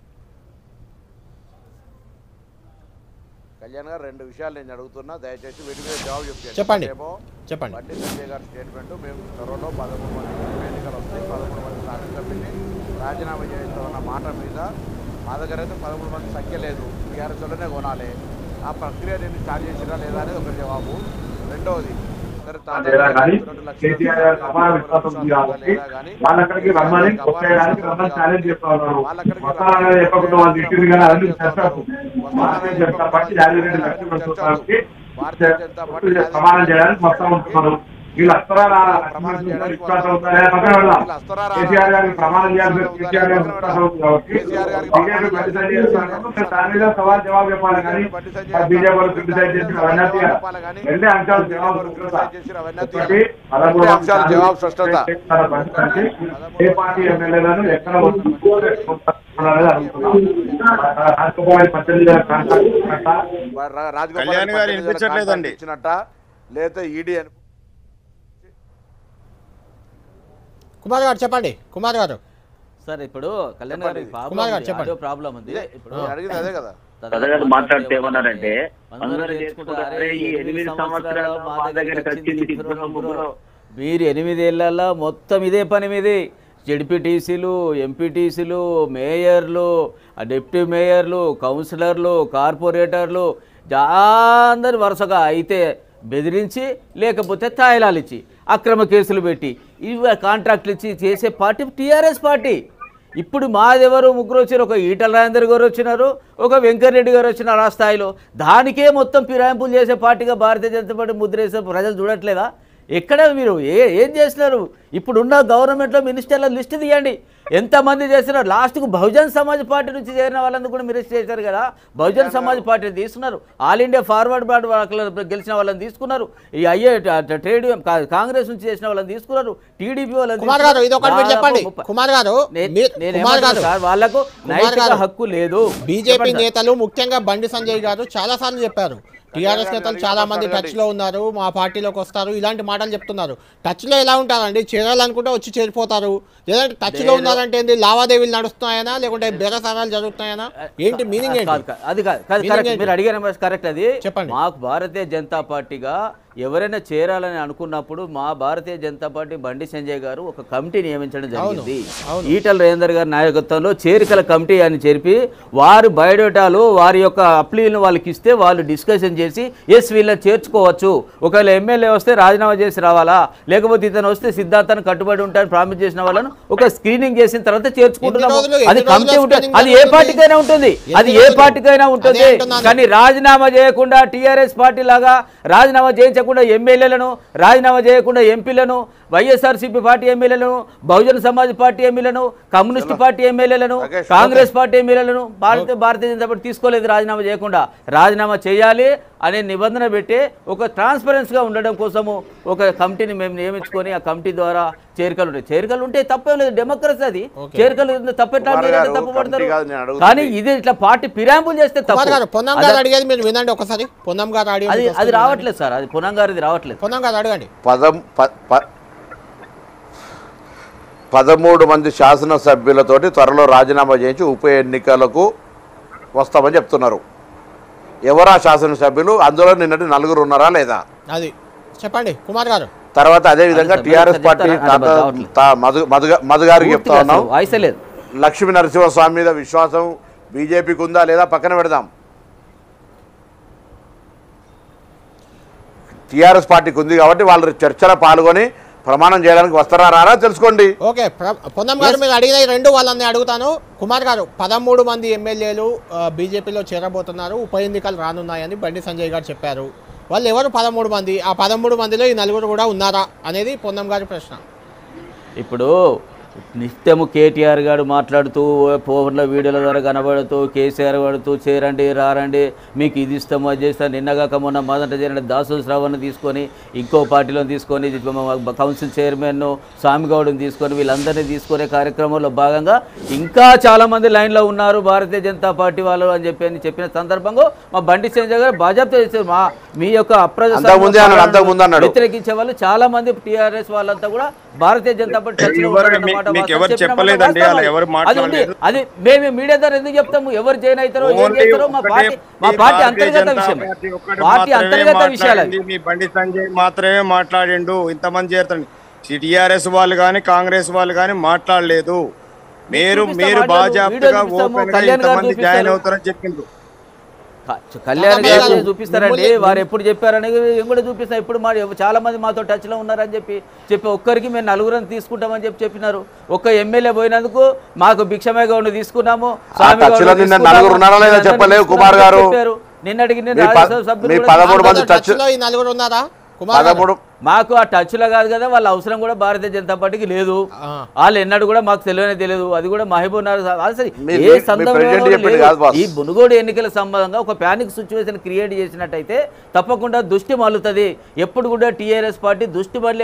C: కళ్యాణ్ గారు, రెండు విషయాలు నేను అడుగుతున్నా, దయచేసి వీటి మీద జవాబు చెప్తాను.
A: చెప్పండి చెప్పండి.
C: బండి సంజయ్ గారి స్టేట్మెంట్, మేము త్వరలో పదమూడు మంది ఎన్నికలు వస్తాయి, పదమూడు మంది శాసనసభ్యుల్ని రాజీనామా చేస్తామన్న మాట మీద మా దగ్గర అయితే పదమూడు మంది సంఖ్య లేదు, టీఆర్ఎస్ వల్లనే కొనాలి. ఆ ప్రక్రియ నేను స్టార్ట్ చేసినా లేదా అనేది ఒక జవాబు. రెండవది,
F: వాళ్ళక్కడికి రమ్మని కొట్టేయడానికి రమ్మని ఛాలెంజ్ చేస్తా ఉన్నారు. చెప్పకుండా వాళ్ళు ఇచ్చింది కానీ అది భారతీయ జనతా పార్టీ యాభై రెండు లక్షల సంవత్సరాలకి ప్రమాణం చేయడానికి మొత్తం ఉంటున్నారు. వీళ్ళు అస్తరాల విశ్వాసం కేసీఆర్ గారికి ప్రమాణం చేయాలి, కేసీఆర్ గారికి విశ్వాసం అవుతుంది కాబట్టి బీజేపీ క్రిటిసైజ్ చేస్తున్నారు. దాని మీద సవాల్ జవాబు చెప్పాలి. కానీ బీజేపీ వాళ్ళు క్రిటిసైజ్ చేసిన అవన్నీ రెండే అంశాలు జవాబు ఏ పార్టీ ఎమ్మెల్యేలను ఎక్కడ
B: కళ్యాణ్ గారు వినిపించట్లేదండి
C: లేదా ఈడీ అని.
A: కుమార్ గారు చెప్పండి. కుమార్ గారు
D: సార్, ఇప్పుడు కళ్యాణ్ గారు చెప్పండి, ప్రాబ్లం ఉంది. ఇప్పుడు
C: అదే కదా
E: మాట్లాడితే ఏమన్నారంటే
D: మీరు ఎనిమిదేళ్లలో మొత్తం ఇదే పని మీది, జెడ్పీటీసీలు, ఎంపీటీసీలు, మేయర్లు, డిప్యూటీ మేయర్లు, కౌన్సిలర్లు, కార్పొరేటర్లు అందరు వరుసగా అయితే బెదిరించి, లేకపోతే తాయిలాలు ఇచ్చి అక్రమ కేసులు పెట్టి ఇవి కాంట్రాక్ట్లు ఇచ్చి చేసే పార్టీ టీఆర్ఎస్ పార్టీ. ఇప్పుడు మాదెవరు ముగ్గురు వచ్చారు, ఒక ఈటల రాజేందర్ గారు వచ్చినారు, ఒక వెంకటరెడ్డి గారు వచ్చినారు ఆ స్థాయిలో. దానికే మొత్తం ఫిరాయింపులు చేసే పార్టీగా భారతీయ జనతా పార్టీ ముద్రేసే ప్రజలు చూడట్లేదా? ఎక్కడ మీరు ఏ ఏం చేస్తున్నారు? ఇప్పుడున్న గవర్నమెంట్లో మినిస్టర్ల లిస్ట్ తీయండి, ఎంతమంది చేస్తున్నారు. లాస్ట్కు బహుజన్ సమాజ్ పార్టీ నుంచి చేరిన వాళ్ళందరూ కూడా మినిస్టర్ చేశారు కదా. బహుజన్ సమాజ్ పార్టీని తీసుకున్నారు, ఆల్ ఇండియా ఫార్వర్డ్ పార్టీ గెలిచిన వాళ్ళని తీసుకున్నారు, ఈ అయ్యే ట్రేడ్ కాంగ్రెస్ నుంచి చేసిన వాళ్ళని తీసుకున్నారు, టీడీపీ వాళ్ళని. వాళ్ళకు నైతిక హక్కు లేదు.
A: బీజేపీ నేతలు ముఖ్యంగా బండి సంజయ్ గారు చాలా సార్లు చెప్పారు, టీఆర్ఎస్ నేతలు చాలా మంది టచ్ లో ఉన్నారు, మా పార్టీలోకి వస్తారు, ఇలాంటి మాటలు చెప్తున్నారు. టచ్ లో ఎలా ఉంటారండి? చేరాలనుకుంటే వచ్చి చేరిపోతారు. లేదంటే టచ్ లో ఉన్నారంటే ఏంటి, లావాదేవీలు నడుస్తున్నాయనా లేకుంటే బేరసారాలు జరుగుతున్నాయనా? ఏంటి మీనింగ్?
D: అది కరెక్ట్, మీరు అడిగిన కరెక్ట్. అది
A: చెప్పండి.
D: మాకు భారతీయ జనతా పార్టీగా ఎవరైనా చేరాలని అనుకున్నప్పుడు మా భారతీయ జనతా పార్టీ బండి సంజయ్ గారు ఒక కమిటీ నియమించడం జరిగింది. ఈటల రాజేందర్ గారి నాయకత్వంలో చేరికల కమిటీ అని చెప్పి వారు బయోడేటాలు వారి యొక్క అప్లీలను వాళ్ళకి ఇస్తే వాళ్ళు డిస్కషన్ చేసి ఎస్ వీళ్ళని చేర్చుకోవచ్చు, ఒకవేళ ఎమ్మెల్యే వస్తే రాజీనామా చేసి రావాలా, లేకపోతే ఇతను వస్తే సిద్ధాంతాన్ని కట్టుబడి ఉంటారని ప్రామిస్ చేసిన వాళ్ళను ఒక స్క్రీనింగ్ చేసిన తర్వాత చేర్చుకుంటున్నాము. అది కమిటీ ఉంటుంది, అది ఏ పార్టీకైనా ఉంటుంది, అది ఏ పార్టీకైనా ఉంటుంది. కానీ రాజీనామా చేయకుండా టీఆర్ఎస్ పార్టీ లాగా రాజీనామా చేయించకుండా ఎమ్మెల్యేలను, రాజీనామా చేయకుండా ఎంపీలను, వైఎస్ఆర్సీపీ పార్టీ ఎమ్మెల్యేలను, బహుజన సమాజ్ పార్టీ ఎమ్మెల్యేలను, కమ్యూనిస్ట్ పార్టీ ఎమ్మెల్యేలను, కాంగ్రెస్ పార్టీ ఎమ్మెల్యేలను భారత భారతీయ జనతా పార్టీ తీసుకోలేదు రాజీనామా చేయకుండా. రాజీనామా చేయాలి అనే నిబంధన పెట్టి ఒక ట్రాన్స్పరెన్స్గా ఉండడం కోసము ఒక కమిటీని మేము నియమించుకొని ఆ కమిటీ ద్వారా చేరికలు ఉంటాయి. చేరికలు ఉంటే తప్పేం లేదు, డెమోక్రసీ అది. చేరికలు తప్పెట్లా తప్పు పడతారు. కానీ ఇది ఇట్లా పార్టీ ఫిరాయింపులు చేస్తే తప్పు. అది రావట్లేదు సార్, అది పొన్నం గారిది రావట్లేదు.
A: అడగండి.
C: పదం పదమూడు మంది శాసనసభ్యులతోటి త్వరలో రాజీనామా చేయించి ఉప ఎన్నికలకు వస్తామని చెప్తున్నారు. ఎవరా శాసనసభ్యులు? అందులో నిన్నటి నలుగురు ఉన్నారా లేదా?
A: అది చెప్పండి కుమార్ గారు.
C: తర్వాత అదే విధంగా టీఆర్ఎస్ పార్టీ మధు గారికి చెప్తా ఉన్నాం, లక్ష్మీ నరసింహస్వామి మీద విశ్వాసం బీజేపీకి ఉందా లేదా పక్కన పెడదాం. టీఆర్ఎస్ పార్టీకి ఉంది కాబట్టి వాళ్ళు చర్చలో పాల్గొని ప్రమాణం చేయడానికి వస్తారా రారా తెలుసుకోండి.
A: ఓకే, పొన్నం గారు మీరు అడిగిన రెండు వాళ్ళని అడుగుతాను. కుమార్ గారు, పదమూడు మంది ఎమ్మెల్యేలు బీజేపీలో చేరబోతున్నారు, ఉప ఎన్నికలు రానున్నాయని బండి సంజయ్ గారు చెప్పారు. వాళ్ళు ఎవరు పదమూడు మంది? ఆ పదమూడు మందిలో ఈ నలుగురు కూడా ఉన్నారా అనేది పొన్నం గారి ప్రశ్న.
D: ఇప్పుడు నిత్యము కేటీఆర్ గారు మాట్లాడుతూ ఫోన్ల వీడియోల ద్వారా కనబడుతూ కేసీఆర్ పడుతూ చేరండి రారండి మీకు ఇది ఇస్తాము అది చేస్తాను. నిన్నగాక మొన్న మొదట చేరండి దాసు శ్రావణ్ని తీసుకొని ఇంకో పార్టీలో తీసుకొని కౌన్సిల్ చైర్మన్ స్వామిగౌడ్ని తీసుకొని వీళ్ళందరినీ తీసుకునే కార్యక్రమంలో భాగంగా ఇంకా చాలామంది లైన్లో ఉన్నారు భారతీయ జనతా పార్టీ వాళ్ళు అని చెప్పి అని చెప్పిన సందర్భంగా మా బండి సంజయ్ గారు బాజాప్తా చేశారు. మా మీ యొక్క అప్రజాస్వామ్య వ్యతిరేకించే వాళ్ళు చాలా మంది టీఆర్ఎస్ వాళ్ళంతా కూడా భారతీయ జనతా పార్టీ అది మేము మీడియా ద్వారా ఎందుకు చెప్తాము? ఎవరు జాయిన్ అవుతారో ఏం చేస్తారో మా పార్టీ మా పార్టీ అంతర్గత విషయం, పార్టీ అంతర్గత విషయాలు.
B: మీ బండి సంజయ్ మాత్రమే మాట్లాడిండు, ఇంతమంది చేరుతారు. టీఆర్ఎస్ వాళ్ళు కానీ కాంగ్రెస్ వాళ్ళు కానీ మాట్లాడలేదు. మీరు మీరు బాజాప్తగా ఓపెన్ గా ఇంతమంది జాయిన్ అవుతారని చెప్పిండ్రు.
D: కళ్యాణ్ గారు చూపిస్తారండి, వారు ఎప్పుడు చెప్పారని కూడా చూపిస్తారు. ఇప్పుడు మా చాలా మంది మాతో టచ్ లో ఉన్నారని చెప్పి చెప్పి ఒక్కరికి మేము నలుగురిని తీసుకుంటామని చెప్పి చెప్పినారు. ఒక్క ఎమ్మెల్యే పోయినందుకు మాకు భిక్షమయ్య గౌడ్ని తీసుకున్నాము, స్వామి చెప్పారు. నిన్నటికి మాకు ఆ టచ్ లో కాదు కదా, వాళ్ళ అవసరం కూడా భారతీయ జనతా పార్టీకి లేదు. వాళ్ళు ఎన్నడూ కూడా మాకు తెలియనే తెలియదు. అది కూడా మహబూబ్ నగర్ అసలు ఏ సందర్భంలో ఈ మునుగోడు ఎన్నికల సంబంధంగా ఒక ప్యానిక్ సిచ్యువేషన్ క్రియేట్ చేసినట్టయితే తప్పకుండా దృష్టి మళ్ళుతుంది. ఎప్పుడు కూడా టీఆర్ఎస్ పార్టీ దృష్టి మళ్ళీ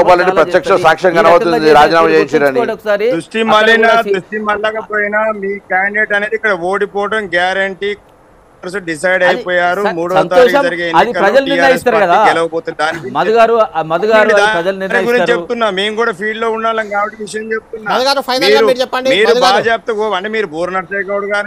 D: ఒకసారి
B: దృష్టి మళ్ళకపోయినా మీ క్యాండిడేట్ అనేది ఇక్కడ ఓడిపోవడం గ్యారంటీ డిసైడ్ అయిపోయారు.
D: అది ప్రజలు నిర్ణయిస్తారు కదా మధు గారు, మధు గారు ప్రజలు నిర్ణయిస్తారు.
B: చెప్తున్నా మేము కూడా ఫీల్డ్ లో ఉండాలి కాబట్టి విషయం చెప్తున్నా. మీరు బాగా చెప్తా అంటే మీరు బోర్ నర్సయ్య గౌడ్ గారు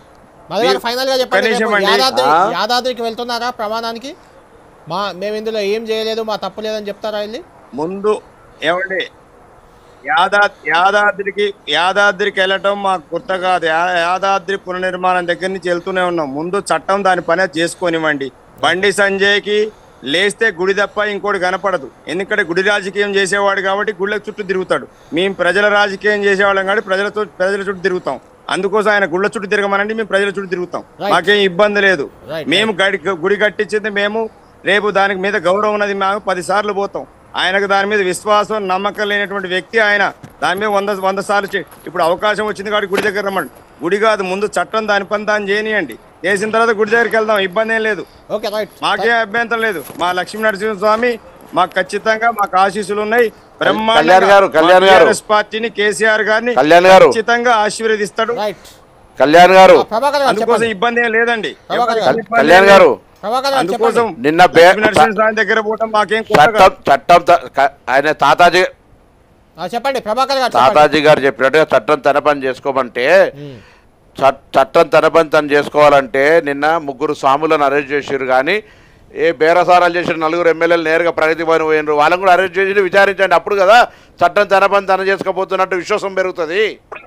A: యాదాద్రికి వెళ్తున్నారా ప్రమాణానికి? మా మేము ఇందులో ఏం చేయలేదు, మా తప్పు లేదని చెప్తారా వెళ్ళి?
B: ముందు ఏమండి యాదా యాదాద్రికి యాదాద్రికి వెళ్ళటం మాకు కొత్త కాదు. యాదాద్రి పునర్నిర్మాణం దగ్గర నుంచి వెళ్తూనే ఉన్నాం. ముందు చట్టం దాని పని చేసుకొనివ్వండి. బండి సంజయ్కి లేస్తే గుడి తప్ప ఇంకోటి కనపడదు. ఎందుకంటే గుడి రాజకీయం చేసేవాడు కాబట్టి గుళ్ళ చుట్టూ తిరుగుతాడు. మేము ప్రజల రాజకీయం చేసేవాళ్ళం కాబట్టి ప్రజలతో ప్రజల చుట్టూ తిరుగుతాం. అందుకోసం ఆయన గుళ్ళ చుట్టూ తిరగమనండి, మేము ప్రజల చుట్టూ తిరుగుతాం. మాకేం ఇబ్బంది లేదు. మేము గడి గుడి కట్టించింది మేము, రేపు దానికి మీద గౌరవం ఉన్నది, మేము పది సార్లు పోతాం. ఆయనకు దాని మీద విశ్వాసం నమ్మకం లేనటువంటి వ్యక్తి ఆయన. దాని మీద వంద వంద సార్లు ఇప్పుడు అవకాశం వచ్చింది కాబట్టి గుడి దగ్గర రమ్మండి. గుడి కాదు, ముందు చట్టం దాని పని దాన్ని చేయనియండి. చేసిన తర్వాత గుడి దగ్గరికి వెళ్దాం, ఇబ్బంది ఏం లేదు, మాకే అభ్యంతరం లేదు. మా లక్ష్మీ నరసింహస్వామి మాకు ఖచ్చితంగా మాకు ఆశీస్సులు ఉన్నాయి. బ్రహ్మాండంగా పార్టీని కేసీఆర్ గారిని ఖచ్చితంగా ఆశీర్వదిస్తాడు
C: కళ్యాణ్ గారు.
B: అందుకోసం ఇబ్బంది ఏం లేదండి.
C: కళ్యాణ్ గారు
B: అందుకోసం
C: నిన్న
B: నరసింహస్వామి దగ్గర పోవటం మాకేం
C: చట్టం ఆయన తాతాజీ
A: చెప్పండి ప్రభాకర్ గారు.
C: తాతాజీ గారు చెప్పినట్టుగా చట్టం తన పని చేసుకోమంటే చట్టం తన పని తను చేసుకోవాలంటే నిన్న ముగ్గురు స్వాములను అరెస్ట్ చేసారు. కానీ ఏ బేరసారాలు చేసిన నలుగురు ఎమ్మెల్యేలు నేరుగా ప్రగతి భవన్ పోయినారు. వాళ్ళని కూడా అరెస్ట్ చేసి విచారించండి. అప్పుడు కదా చట్టం తన పని తను చేసుకోబోతున్నట్టు విశ్వాసం పెరుగుతుంది.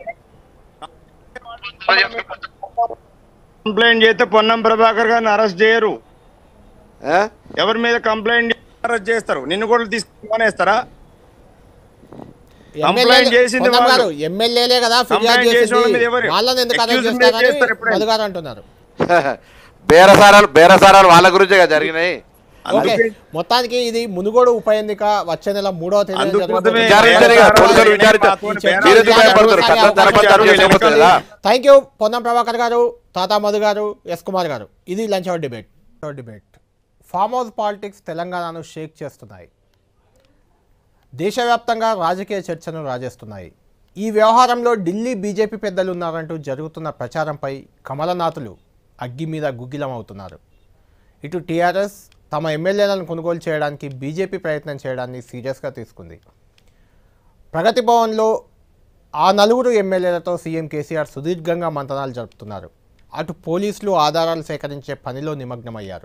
B: కంప్లైంట్ చేస్తే పొన్నం ప్రభాకర్ గారిని అరెస్ట్ చేయరు. ఎవరి మీద కంప్లైంట్ అరెస్ట్ చేస్తారు? నిన్ను కూడా తీసుకునేస్తారా? కంప్లైంట్ చేసింది
A: ఎమ్మెల్యేలే కదా, అంటున్నారు.
C: బేరసారాలు బేరసారాలు వాళ్ళ గురించే కదా జరిగినాయి.
A: మొత్తానికి ఇది మునుగోడు ఉప ఎన్నిక వచ్చే నెల మూడవ తేదీ. థ్యాంక్ యూ పొన్నం ప్రభాకర్ గారు, తాతా మధు గారు, ఎస్ కుమార్ గారు. ఇది lunch hour debate. Debate farm house politics తెలంగాణను షేక్ చేస్తున్నాయి. దేశవ్యాప్తంగా రాజకీయ చర్చను రాజేస్తున్నాయి. ఈ వ్యవహారంలో ఢిల్లీ బీజేపీ పెద్దలు ఉన్నారంటూ జరుగుతున్న ప్రచారంపై కమలనాథులు అగ్గి మీద గుగ్గిలం అవుతున్నారు. ఇటు టీఆర్ఎస్ తమ ఎమ్మెల్యేలను కొనుగోలు చేయడానికి బీజేపీ ప్రయత్నం చేయడాన్ని సీరియస్గా తీసుకుంది. ప్రగతి భవన్లో ఆ నలుగురు ఎమ్మెల్యేలతో సీఎం కేసీఆర్ సుదీర్ఘంగా మంతనాలు జరుపుతున్నారు. అటు పోలీసులు ఆధారాలు సేకరించే పనిలో నిమగ్నమయ్యారు.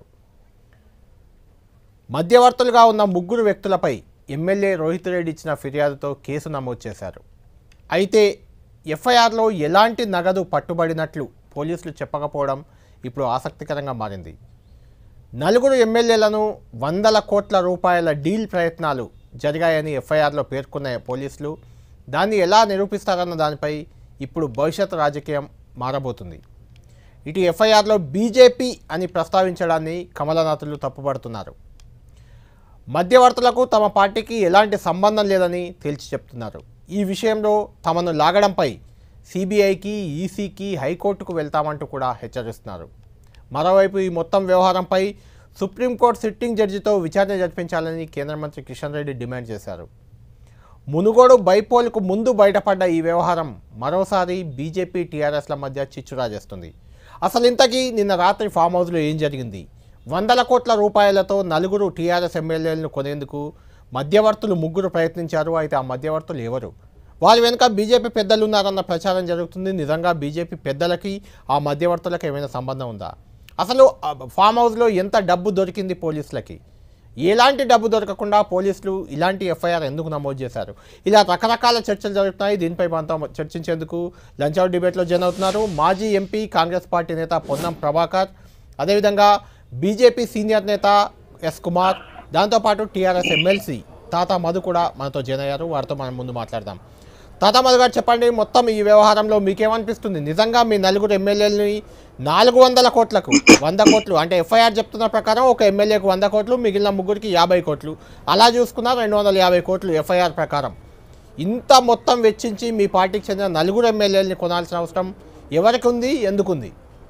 A: మధ్యవర్తులుగా ఉన్న ముగ్గురు వ్యక్తులపై ఎమ్మెల్యే రోహిత్ రెడ్డి ఇచ్చిన ఫిర్యాదుతో కేసు నమోదు చేశారు. అయితే ఎఫ్ఐఆర్లో ఎలాంటి నగదు పట్టుబడినట్లు పోలీసులు చెప్పకపోవడం ఇప్పుడు ఆసక్తికరంగా మారింది. నలుగురు ఎమ్మెల్యేలను వందల కోట్ల రూపాయల డీల్ ప్రయత్నాలు జరిగాయని ఎఫ్ఐఆర్లో పేర్కొన్న పోలీసులు దాన్ని ఎలా నిరూపిస్తారన్న దానిపై ఇప్పుడు భవిష్యత్ రాజకీయం మారబోతుంది. ఇటు ఎఫ్ఐఆర్లో బీజేపీ అని ప్రస్తావించడాన్ని కమలనాథులు తప్పుపడుతున్నారు. మధ్యవర్తులకు తమ పార్టీకి ఎలాంటి సంబంధం లేదని తేల్చి చెప్తున్నారు. ఈ విషయంలో తమను లాగడంపై సిబిఐకి, ఈసీకి, హైకోర్టుకు వెళ్తామంటూ కూడా హెచ్చరిస్తున్నారు. మరోవైపు ఈ మొత్తం వ్యవహారంపై సుప్రీంకోర్టు సిట్టింగ్ జడ్జితో విచారణ జరిపించాలని కేంద్ర మంత్రి కిషన్ రెడ్డి డిమాండ్ చేశారు. మునుగోడు బైపోల్కు ముందు బయటపడ్డ ఈ వ్యవహారం మరోసారి బీజేపీ, టీఆర్ఎస్ల మధ్య చిచ్చు రాజేస్తుంది. అసలు ఇంతకీ నిన్న రాత్రి ఫామ్ హౌస్లో ఏం జరిగింది? వందల కోట్ల రూపాయలతో నలుగురు టీఆర్ఎస్ ఎమ్మెల్యేలను కొనేందుకు మధ్యవర్తులు ముగ్గురు ప్రయత్నించారు. అయితే ఆ మధ్యవర్తులు ఎవరు? వారి వెనుక బీజేపీ పెద్దలు ఉన్నారన్న ప్రచారం జరుగుతుంది. నిజంగా బీజేపీ పెద్దలకి ఆ మధ్యవర్తులకు ఏమైనా సంబంధం ఉందా? అసలు ఫామ్ హౌస్లో ఎంత డబ్బు దొరికింది పోలీసులకి? ఎలాంటి డబ్బు దొరకకుండా పోలీసులు ఇలాంటి ఎఫ్ఐఆర్ ఎందుకు నమోదు చేశారు? ఇలా రకరకాల చర్చలు జరుగుతున్నాయి. దీనిపై మనతో చర్చించేందుకు లంచ్ అవర్ డిబేట్లో జాయిన్ అవుతున్నారు మాజీ ఎంపీ, కాంగ్రెస్ పార్టీ నేత పొన్నం ప్రభాకర్, అదేవిధంగా బీజేపీ సీనియర్ నేత ఎస్ కుమార్, దాంతోపాటు టీఆర్ఎస్ ఎమ్మెల్సీ తాతా మధు కూడా మనతో జాయిన్ అయ్యారు. వారితో మనం ముందు మాట్లాడదాం. తాతా మధు గారు చెప్పండి, మొత్తం ఈ వ్యవహారంలో మీకేమనిపిస్తుంది? నిజంగా మీ నలుగురు ఎమ్మెల్యేలని నాలుగు వందల కోట్లకు వంద కోట్లు అంటే ఎఫ్ఐఆర్ చెప్తున్న ప్రకారం ఒక ఎమ్మెల్యేకు వంద కోట్లు, మిగిలిన ముగ్గురికి యాభై కోట్లు, అలా చూసుకున్నా రెండు వందల యాభై కోట్లు ఎఫ్ఐఆర్ ప్రకారం. ఇంత మొత్తం వెచ్చించి మీ పార్టీకి చెందిన నలుగురు ఎమ్మెల్యేలని కొనాల్సిన అవసరం ఎవరికి ఉంది, ఎందుకుంది?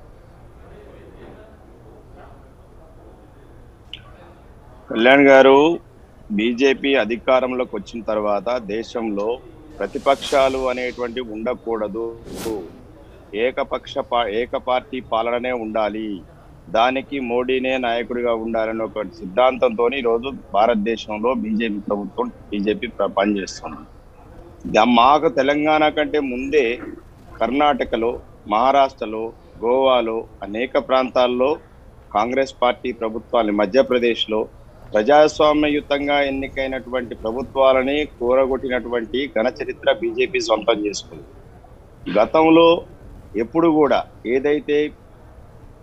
B: కళ్యాణ్ గారు, బీజేపీ అధికారంలోకి వచ్చిన తర్వాత దేశంలో ప్రతిపక్షాలు అనేటువంటి ఉండకూడదు, ఏకపక్ష ఏక పార్టీ పాలననే ఉండాలి, దానికి మోడీనే నాయకుడిగా ఉండాలని ఒక సిద్ధాంతంతో ఈరోజు భారతదేశంలో బీజేపీ ప్రభుత్వం బీజేపీ పనిచేస్తుంది. మాకు తెలంగాణ కంటే ముందే కర్ణాటకలో, మహారాష్ట్రలో, గోవాలో అనేక ప్రాంతాల్లో కాంగ్రెస్ పార్టీ ప్రభుత్వాన్ని, మధ్యప్రదేశ్లో ప్రజాస్వామ్యయుతంగా ఎన్నికైనటువంటి ప్రభుత్వాలని కూరగొట్టినటువంటి ఘన చరిత్ర బీజేపీ సొంతం చేసుకుంది. గతంలో ఎప్పుడు కూడా ఏదైతే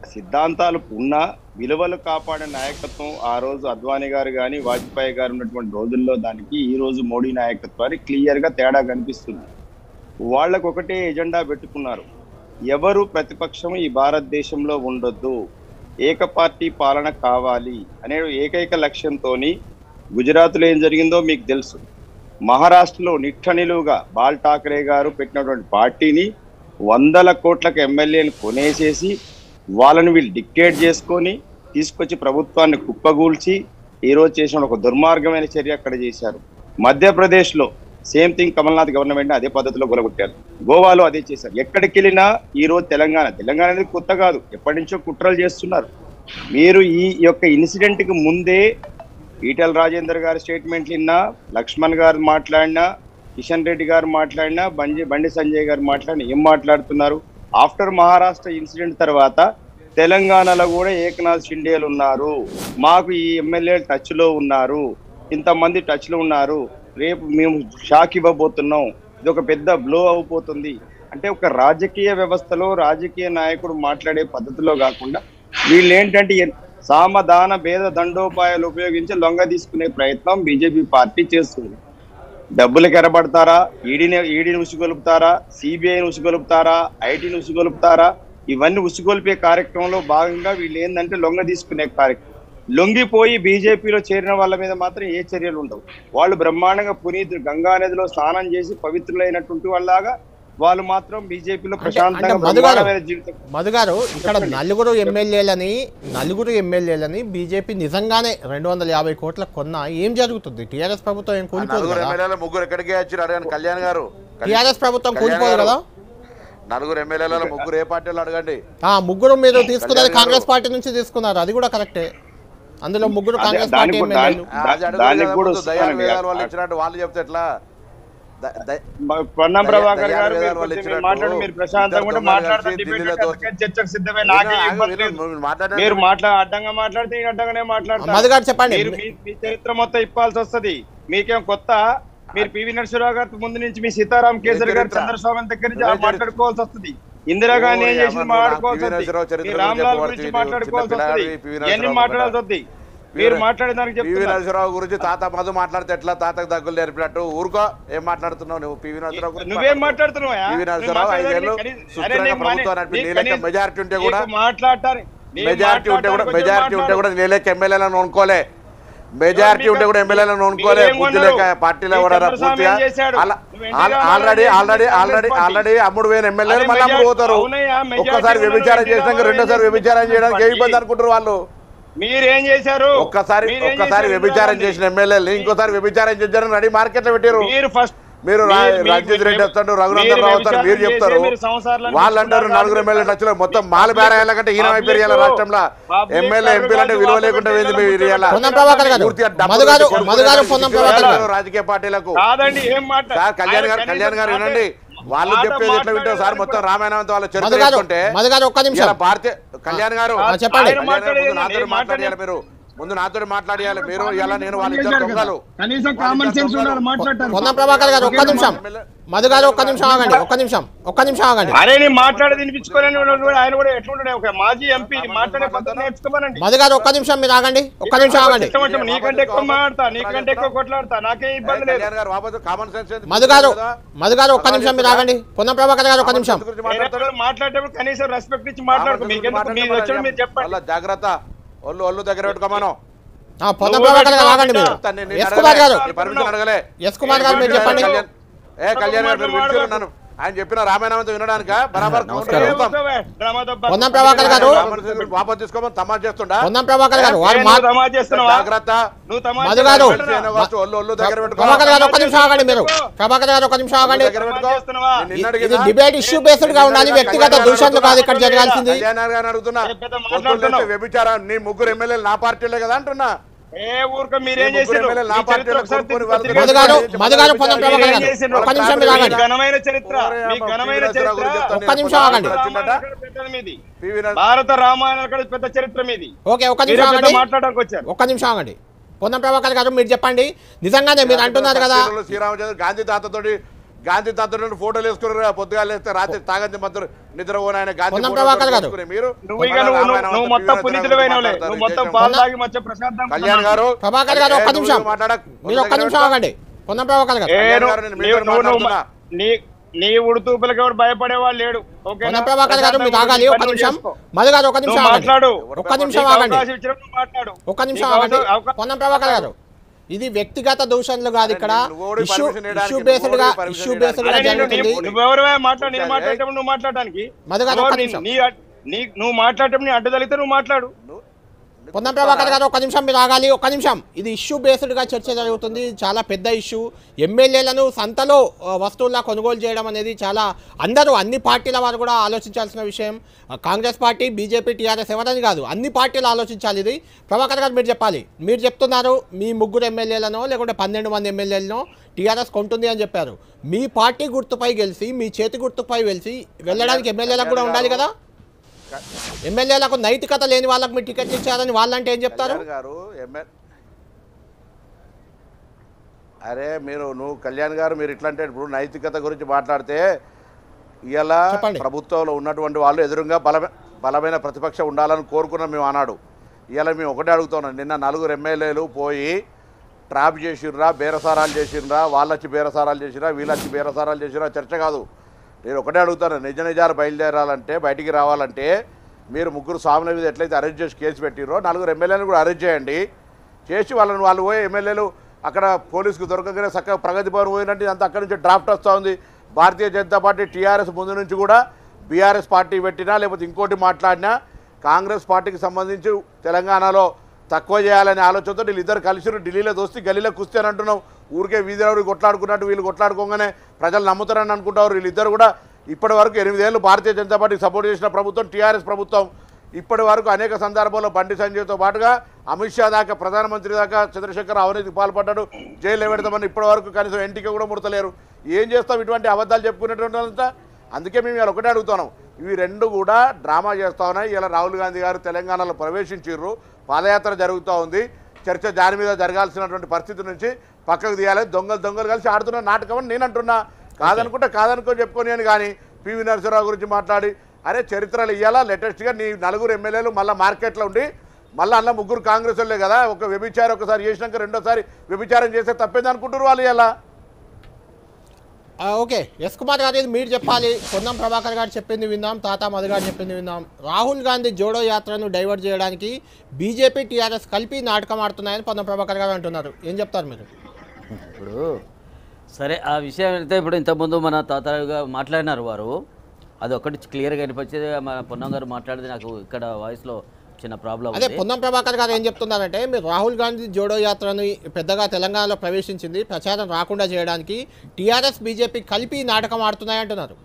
B: సిద్ధాంతాలు ఉన్న విలువలు కాపాడే నాయకత్వం ఆ రోజు అద్వానీ గారు కానీ వాజ్పేయి గారు ఉన్నటువంటి రోజుల్లో దానికి ఈ రోజు మోడీ నాయకత్వానికి క్లియర్ గా తేడా కనిపిస్తుంది. వాళ్ళకు ఒకటే ఎజెండా పెట్టుకున్నారు, ఎవరు ప్రతిపక్షం ఈ భారతదేశంలో ఉండొద్దు, ఏక పార్టీ పాలన కావాలి అనే ఏకైక లక్ష్యంతో గుజరాత్లో ఏం జరిగిందో మీకు తెలుసు. మహారాష్ట్రలో నిట్టనిలువుగా బాల్ ఠాకరే గారు పెట్టినటువంటి పార్టీని వందల కోట్లకు ఎమ్మెల్యేలు కొనేసేసి వాళ్ళని వీళ్ళు డిక్టేట్ చేసుకొని తీసుకొచ్చి ప్రభుత్వాన్ని కుప్పగూల్చి ఈరోజు చేసిన ఒక దుర్మార్గమైన చర్య అక్కడ చేశారు. మధ్యప్రదేశ్లో సేమ్ థింగ్, కమల్నాథ్ గవర్నమెంట్ అదే పద్ధతిలో గొలగొట్టారు. గోవాలో అదే చేశారు. ఎక్కడికి వెళ్ళినా ఈరోజు తెలంగాణ తెలంగాణ అనేది కొత్త కాదు, ఎప్పటి నుంచో కుట్రలు చేస్తున్నారు. మీరు ఈ యొక్క ఇన్సిడెంట్కి ముందే ఈటెల రాజేందర్ గారి స్టేట్మెంట్లు విన్నా, లక్ష్మణ్ గారు మాట్లాడినా, కిషన్ రెడ్డి గారు మాట్లాడినా, బండి బండి సంజయ్ గారు మాట్లాడినా ఏం మాట్లాడుతున్నారు? ఆఫ్టర్ మహారాష్ట్ర ఇన్సిడెంట్ తర్వాత తెలంగాణలో కూడా ఏకనాథ్ షిండేలు ఉన్నారు, మాకు ఈ ఎమ్మెల్యే టచ్లో ఉన్నారు, ఇంతమంది టచ్లో ఉన్నారు, రేపు మేము షాక్ ఇవ్వబోతున్నాం, ఇది ఒక పెద్ద బ్లో అయిపోతుంది అంటే ఒక రాజకీయ వ్యవస్థలో రాజకీయ నాయకుడు మాట్లాడే పద్ధతిలో కాకుండా వీళ్ళు ఏంటంటే సామధాన భేద దండోపాయాలు ఉపయోగించి లొంగ తీసుకునే ప్రయత్నం బీజేపీ పార్టీ చేస్తుంది. డబ్బులకు ఎరబడతారా, ఈడీని ఈడీని ఉసిగొలుపుతారా, సిబిఐని ఉసిగొలుపుతారా, ఐటీని ఉసిగొలుపుతారా, ఇవన్నీ ఉసిగొలిపే కార్యక్రమంలో భాగంగా వీళ్ళు ఏంటంటే లొంగ తీసుకునే కార్యక్రమం. లొంగిపోయి బీజేపీలో చేరిన వాళ్ళ మీద మాత్రం ఏ చర్యలు ఉండవు. వాళ్ళు బ్రహ్మాండంగా పునీతులు గంగా నదిలో స్నానం చేసి పవిత్రులైనటువంటి వాళ్ళలాగా వాళ్ళు మాత్రం బీజేపీలో ప్రశాంతంగా బ్రహ్మాండమైన జీవితం.
A: మధు గారు, ఇక్కడ నలుగురు ఎమ్మెల్యేలని నలుగురు ఎమ్మెల్యేలని బీజేపీ నిజంగానే రెండు వందల యాభై కోట్ల కొన్నా ఏం జరుగుతుంది? టీఆర్ఎస్ ప్రభుత్వం ఏం కూలిపోదు కదా?
C: ముగ్గురు ఎక్కడికి వచ్చారు అడగండి కళ్యాణ్ గారు.
A: టీఆర్ఎస్ ప్రభుత్వం కూలిపోదు కదా?
C: నలుగురు ఎమ్మెల్యేలలో ముగ్గురు ఏ పార్టీలో అడగండి.
A: ముగ్గురు మీరు తీసుకున్నది కాంగ్రెస్ పార్టీ నుంచి తీసుకున్నారు, అది కూడా కరెక్టే. అందులో ముగ్గురు కాంగ్రెస్ పార్టీ ఎమ్మెల్యేలు.
C: వాళ్ళు ఇచ్చినట్టు వాళ్ళు చెప్తే ఎట్లా?
B: పొన్నం ప్రభాకర్ గారు మాట్లాడి మీరు ప్రశాంతంగా మాట్లాడతారు, చర్చకు సిద్ధమే. నాకే మీరు మాట్లా అడ్డంగా మాట్లాడితే అడ్డంగానే మాట్లాడతారు.
A: చెప్పండి,
B: మీ చరిత్ర మొత్తం ఇప్పాల్సి వస్తుంది. మీకేం కొత్త? మీరు పివి నరసింహరావు గారి ముందు నుంచి మీ సీతారాం కేసరి గారు చంద్రస్వామి దగ్గర నుంచి మాట్లాడుకోవాల్సి వస్తుంది. ఇందిరాగాంధీ ఏం చేసింది మాట్లాడుకోవాల్సి వస్తుంది. రామ్లాల్ గురించి మాట్లాడుకోవాల్సి వస్తుంది. ఇవన్నీ మాట్లాడాల్సి వస్తుంది. మీరు మాట్లాడేదానికి
C: పివి నరసింహరావు గురించి తాత మధు మాట్లాడితే ఎట్లా తాతకు దగ్గులు నేర్పినట్టు ఊరుకో. ఏం మాట్లాడుతున్నావు నువ్వు? పివి నరసింహరావు గురించి
B: నువ్వేం మాట్లాడుతున్నావు?
C: పివి నరసింహరావు ఐదేళ్ళు సుస్థిరంగా ప్రభుత్వం నడిపి నీలెక్క మెజారిటీ ఉంటే కూడా
B: మాట్లాడతారు.
C: మెజారిటీ ఉంటే కూడా మెజారిటీ ఉంటే కూడా నీలెక్క ఎమ్మెల్యేలను అనుకోలే. మెజారిటీ ఉంటే కూడా ఎమ్మెల్యేలను అనుకోలే. బుద్ధి లేక పార్టీలో కూడా పూర్తిగా ఆల్రెడీ ఆల్రెడీ ఆల్రెడీ ఆల్రెడీ అమ్ముడు పోయిన ఎమ్మెల్యేలు మళ్ళీ అమ్ముడు పోతారు. ఒక్కసారి వ్యభిచారం చేసినాక రెండోసారి వ్యభిచారం చేయడానికి ఏ ఇబ్బంది అనుకుంటారు వాళ్ళు?
B: మీరేం చేశారు?
C: ఒక్కసారి ఒక్కసారి వ్యభిచారం చేసిన ఎమ్మెల్యేలు ఇంకోసారి వ్యభిచారం చేశారని రెడీ మార్కెట్ లో పెట్టారు. మీరు రంజిత్ రెడ్డి వస్తాడు, రఘునందన్ రావు వస్తారు, మీరు చెప్తారు. వాళ్ళు అంటారు నలుగురు ఎమ్మెల్యే టచ్ లో మొత్తం మాల బేరాయాల కంటే హీనం అయిపోయారు రాష్ట్రంలో. ఎమ్మెల్యే ఎంపీలు అంటే విలువ లేకుండా రాజకీయ పార్టీలకు. కళ్యాణ్ గారు కళ్యాణ్ గారు వినండి, వాళ్ళు చెప్పేది ఎట్లా వింటారు సార్? మొత్తం రామాయణం వాళ్ళ చరిత్ర భారతీయ కళ్యాణ్ గారు నాతో మాట్లాడాలి. మీరు ముందు నాతో మాట్లాడాలి. మీరు ఇలా నేను వాళ్ళ ఇద్దరు దొంగలు.
A: పొన్నం ప్రభాకర్ గారు ఒక్క నిమిషం. మధు గారు ఒక్క నిమిషం ఆగండి, ఒక్క నిమిషం ఒక్క నిమిషం ఆగండి.
B: అరే నేను మాట్లాడేది వినిపించుకోలేని ఆయన కూడా ఎట్లుంటాడు? ఒక మాజీ ఎంపీ మాట్లాడే పద్ధతి నేర్చుకోమనండి.
A: మధు గారు ఒక్క నిమిషం మీరు ఆగండి, ఒక్క నిమిషం ఆగండి.
B: నీకంటే ఎక్కువ మాట్లాడతా, నీకంటే ఎక్కువ కొట్లాడతా, నాకే ఇబ్బంది లేదు.
A: మధు గారు మధు గారు ఒక్క నిమిషం మీరు ఆగండి. పొన్నం ప్రభాకర్ గారు ఒక్క నిమిషం
B: మాట్లాడేటప్పుడు కనీసం రెస్పెక్ట్ ఇచ్చి మాట్లాడుకో. మీకు మీరు వచ్చాడు మీరు చెప్పండి.
C: జాగ్రత్త, ఒళ్ళు ఒళ్ళు దగ్గర పెట్టుకోమను.
A: పొన్నం ప్రభాకర్ గారు ఆగండి. మీరు ఎస్ కుమార్ గారు
C: పర్మిషన్ అడగలే.
A: ఎస్ కుమార్ గారు మీరు చెప్పండి.
C: ఏ కళ్యాణ్ గారు విన్నాను ఆయన చెప్పిన రామాయణంతో వినడానిక బరాబర్
A: పొన్నం ప్రభాకర్ గారు
C: వాపస్ తీసుకోమని తమాషా చేస్తుండా?
A: పొన్నం ప్రభాకర్ గారు
C: జాగ్రత్త.
A: మధు గారు
C: ఒళ్ళు ఒళ్ళు దగ్గర
A: ప్రభాకర్ గారు ఒక్క నిమిషం ఆగండి. మీరు ప్రభాకర్ గారు ఒక్క నిమిషం ఆగండి. ఇది డిబేట్ ఇష్యూ బేస్డ్ గా ఉండాలి, వ్యక్తిగత దూషణలు కాదు ఇక్కడ జరగాల్సింది.
C: కళ్యాణ్ గారు అడుగుతున్నా, వ్యభిచారం నీ ముగ్గురు ఎమ్మెల్యేలు నా పార్టీలే కదా అంటున్నా.
B: ఏ ఊరుక మీరేం చేశారు?
A: మధు గారు మధు గారు పొన్నం ప్రభాకర్ గారు ఒక్క నిమిషం మీరు ఆగండి.
B: ఘనమైన చరిత్ర, మీ ఘనమైన చరిత్ర.
A: ఒక్క నిమిషం ఆగండి.
B: భారత రామాయణ పెద్ద చరిత్ర మీది.
A: ఓకే ఒక్క నిమిషం ఆగండి,
B: మాట్లాడడానికి వచ్చారు.
A: ఒక్క నిమిషం ఆగండి. పొన్నం ప్రభాకర్ గారు మీరు చెప్పండి, నిజంగానే మీరు అంటున్నారు కదా
C: శ్రీరామచంద్ర గాంధీ తాతతోటి గాంధీ తాతను ఫోటోలు వేసుకుని పొద్దుగా లేస్తే రాత్రి తాగంది మంత్రులు నిద్రపోయిన ఆయన గాంధీ
A: పొన్నం
C: ఫోటోలు
A: ప్రభాకర్ గారు.
C: వేసుకుని మీరు
B: నువ్వు ఇక నువ్వు నువ్వు- నువ్వు మొత్తం పునీతుడైనవులే. నువ్వు మొత్తం పాలు తాగి మధ్య ప్రశాంతం
C: కళ్యాణ్ గారు
A: ప్రభాకర్ గారు ఒక్క నిమిషం
C: మాట్లాడక
A: మీరు ఒక్క నిమిషం ఆగండి. పొన్నం ప్రభాకర్ గారు
B: ఏ
C: కళ్యాణ్
B: నువ్వు-
C: గారు, నేను
B: నీవు-
C: మీతో
B: నువ్వు- నువ్వు
C: మాట్లాడుతున్నా.
B: నీ నీ ఉడుతూపులకు ఎవరు భయపడేవాళ్ళు లేడు. ఓకేనా?
A: పొన్నం ప్రభాకర్ గారు మీరు ఆగాలి ఒక్క
B: ప్రశాంతంగా
A: నిమిషం.
B: చేసుకో.
A: మధు గారు ఒక్క నిమిషం
B: నువ్వు
A: ఆగండి.
B: మాట్లాడు.
A: ఒక్క నిమిషం
B: నీకు
A: ఆగండి.
B: అవకాశం ఇచ్చినప్పుడు నువ్వు మాట్లాడు.
A: ఒక్క నిమిషం
B: నీకు
A: ఆగండి.
B: అవకాశం- అవకాశం-
A: పొన్నం ప్రభాకర్ గారు ఇది వ్యక్తిగత దూషణలు కాదు, ఇక్కడ
C: నువ్వు ఓడి
A: ఇష్యూ
C: permission ఇవ్వడానికి,
A: ఇష్యూ
C: నువ్వు
A: బేస్డ్ గా
C: ఓడి permission
A: ఇష్యూ
C: ఇవ్వడానికి.
A: బేస్డ్ గా
B: అరే నేను-
A: జరుగుతుంది.
B: నీ- నువ్వెవరివే మాట్లాడు. నేను మాట్లాడేటప్పుడు నువ్వు మాట్లాడడానికి
A: మధు గారు ఒక్క
B: ఎవరు నీ-
A: నిమిషం.
B: నీ నీ నువ్వు మాట్లాడేటప్పుడు నీ అడ్డు తగిలితే నువ్వు మాట్లాడు.
A: పొన్నం ప్రభాకర్ గారు ఒక్క నిమిషం మీరు ఆగాలి. ఒక్క నిమిషం. ఇది ఇష్యూ బేస్డ్ గా చర్చ జరుగుతుంది. చాలా పెద్ద ఇష్యూ. ఎమ్మెల్యేలను సంతలో ఆ, వస్తువుల్లా కొనుగోలు చేయడం అనేది చాలా అందరూ అన్ని పార్టీల వారు కూడా ఆలోచించాల్సిన విషయం. ఆ, కాంగ్రెస్ పార్టీ, బీజేపీ, టీఆర్ఎస్ ఎవరని కాదు, అన్ని పార్టీలు ఆలోచించాలి ఇది. ప్రభాకర్ గారు మీరు చెప్పాలి. మీరు చెప్తున్నారు మీ ముగ్గురు ఎమ్మెల్యేలను లేకుంటే పన్నెండు మంది ఎమ్మెల్యేలను టీఆర్ఎస్ కొంటుంది అని చెప్పారు. మీ పార్టీ గుర్తుపై గెలిచి మీ చేతి గుర్తుపై గెలిచి వెళ్ళడానికి ఎమ్మెల్యేలకు కూడా ఉండాలి కదా. ఎమ్మెల్యేలకు నైతికత లేని వాళ్ళకి మీరు టికెట్ ఇచ్చారని వాళ్ళంటే ఏం చెప్తారు?
C: కళ్యాణ్ గారు ఎమ్మె- అరే మీరు నువ్వు కళ్యాణ్ గారు మీరు ఇట్లా అంటే ఇప్పుడు నైతికత గురించి మాట్లాడితే ఇలా
A: చెప్పండి.
C: ప్రభుత్వంలో ఉన్నటువంటి వాళ్ళు ఎదురుగా బలమే బలమైన ప్రతిపక్షం ఉండాలని కోరుకున్నాం మేము అన్నాడు. ఇలా మేము ఒకటే అడుగుతున్నాం. నిన్న నలుగురు ఎమ్మెల్యేలు పోయి ట్రాప్ చేసిర్రా, బేరసారాలు చేసిర్రా, వాళ్ళొచ్చి బేరసారాలు చేసిరా, వీళ్ళొచ్చి బేరసారాలు చేసిరా చర్చ కాదు. నేను ఒకటే అడుగుతాను. నిజ నిజాలు బయలుదేరాలంటే బయటికి రావాలంటే మీరు ముగ్గురు స్వాముల మీద ఎట్లయితే అరెస్ట్ చేసి కేసు పెట్టిరో నలుగురు ఎమ్మెల్యేలను కూడా అరెస్ట్ చేయండి. చేసి వాళ్ళని వాళ్ళు పోయి ఎమ్మెల్యేలు అక్కడ పోలీసుకు దొరకగానే చక్కగా ప్రగతి భవన్ పోయినట్టు అంతా అక్కడి నుంచి డ్రాఫ్ట్ వస్తూ ఉంది. భారతీయ జనతా పార్టీ టీఆర్ఎస్ ముందు నుంచి కూడా బీఆర్ఎస్ పార్టీ పెట్టినా లేకపోతే ఇంకోటి మాట్లాడినా కాంగ్రెస్ పార్టీకి సంబంధించి తెలంగాణలో తక్కువ చేయాలనే ఆలోచనతో వీళ్ళిద్దరు కలిసి ఢిల్లీలో దోస్తే గల్లీలో కుస్తీ అని అంటున్నాం. ఊరికే వీధిలో కొట్లాడుకున్నట్టు వీళ్ళు కొట్లాడుకోగానే ప్రజలు నమ్ముతారని అనుకుంటారు. వీళ్ళిద్దరు కూడా ఇప్పటి వరకు ఎనిమిదేళ్ళు భారతీయ జనతా పార్టీకి సపోర్ట్ చేసిన ప్రభుత్వం టీఆర్ఎస్ ప్రభుత్వం. ఇప్పటి వరకు అనేక సందర్భాల్లో బండి సంజయ్తో పాటుగా అమిత్ షా దాకా ప్రధానమంత్రి దాకా చంద్రశేఖర్ అవినీతికి పాల్పడ్డాడు. జైలు పెడతామని ఇప్పటి వరకు కనీసం ఎంటిక కూడా ముడతలేరు. ఏం చేస్తాం ఇటువంటి అబద్ధాలు చెప్పుకునేటువంటి అంతా? అందుకే మేము ఇలా ఒకటే అడుగుతున్నాం. ఇవి రెండు కూడా డ్రామా చేస్తూ ఉన్నాయి. ఇలా రాహుల్ గాంధీ గారు తెలంగాణలో ప్రవేశించారు, పాదయాత్ర జరుగుతూ ఉంది. చర్చ దాని మీద జరగాల్సినటువంటి పరిస్థితి నుంచి పక్కకు తీయాలి. దొంగలు దొంగలు కలిసి ఆడుతున్న నాటకం అని నేను అంటున్నా. కాదనుకుంటే కాదనుకో చెప్పుకొని అని. కానీ పివి నరసింహరావు గురించి మాట్లాడి అరే చరిత్రలు ఇవ్వాలా లేటెస్ట్గా నీ నలుగురు ఎమ్మెల్యేలు మళ్ళీ మార్కెట్లో ఉండి మళ్ళీ అలా ముగ్గురు కాంగ్రెస్ వాళ్ళే కదా, ఒక వ్యభిచారం ఒకసారి చేసినాక రెండోసారి వ్యభిచారం చేస్తే తప్పేది అనుకుంటారు వాళ్ళు. ఇలా
A: ఓకే ఎస్ కుమార్ గారు ఇది మీరు చెప్పాలి. పొన్నం ప్రభాకర్ గారు చెప్పింది విందాం, తాతా మధు గారు చెప్పింది విందాం. రాహుల్ గాంధీ జోడో యాత్రను డైవర్ట్ చేయడానికి బీజేపీ టీఆర్ఎస్ కలిపి నాటకం ఆడుతున్నాయని పొన్నం ప్రభాకర్ గారు అంటున్నారు. ఏం చెప్తారు మీరు?
D: ఇప్పుడు సరే ఆ విషయం అయితే ఇప్పుడు ఇంతకుముందు మన తాతగా మాట్లాడినారు వారు, అది ఒకటి క్లియర్గా అనిపించేది. మన పొన్నం గారు మాట్లాడితే నాకు ఇక్కడ వాయిస్లో చిన్న ప్రాబ్లం.
A: అదే పొన్నం ప్రభాకర్ గారు ఏం చెప్తున్నారంటే మీరు రాహుల్ గాంధీ జోడో యాత్రని పెద్దగా తెలంగాణలో ప్రవేశించింది ప్రచారం రాకుండా చేయడానికి టీఆర్ఎస్ బీజేపీ కలిపి నాటకం ఆడుతున్నాయి అంటున్నారు.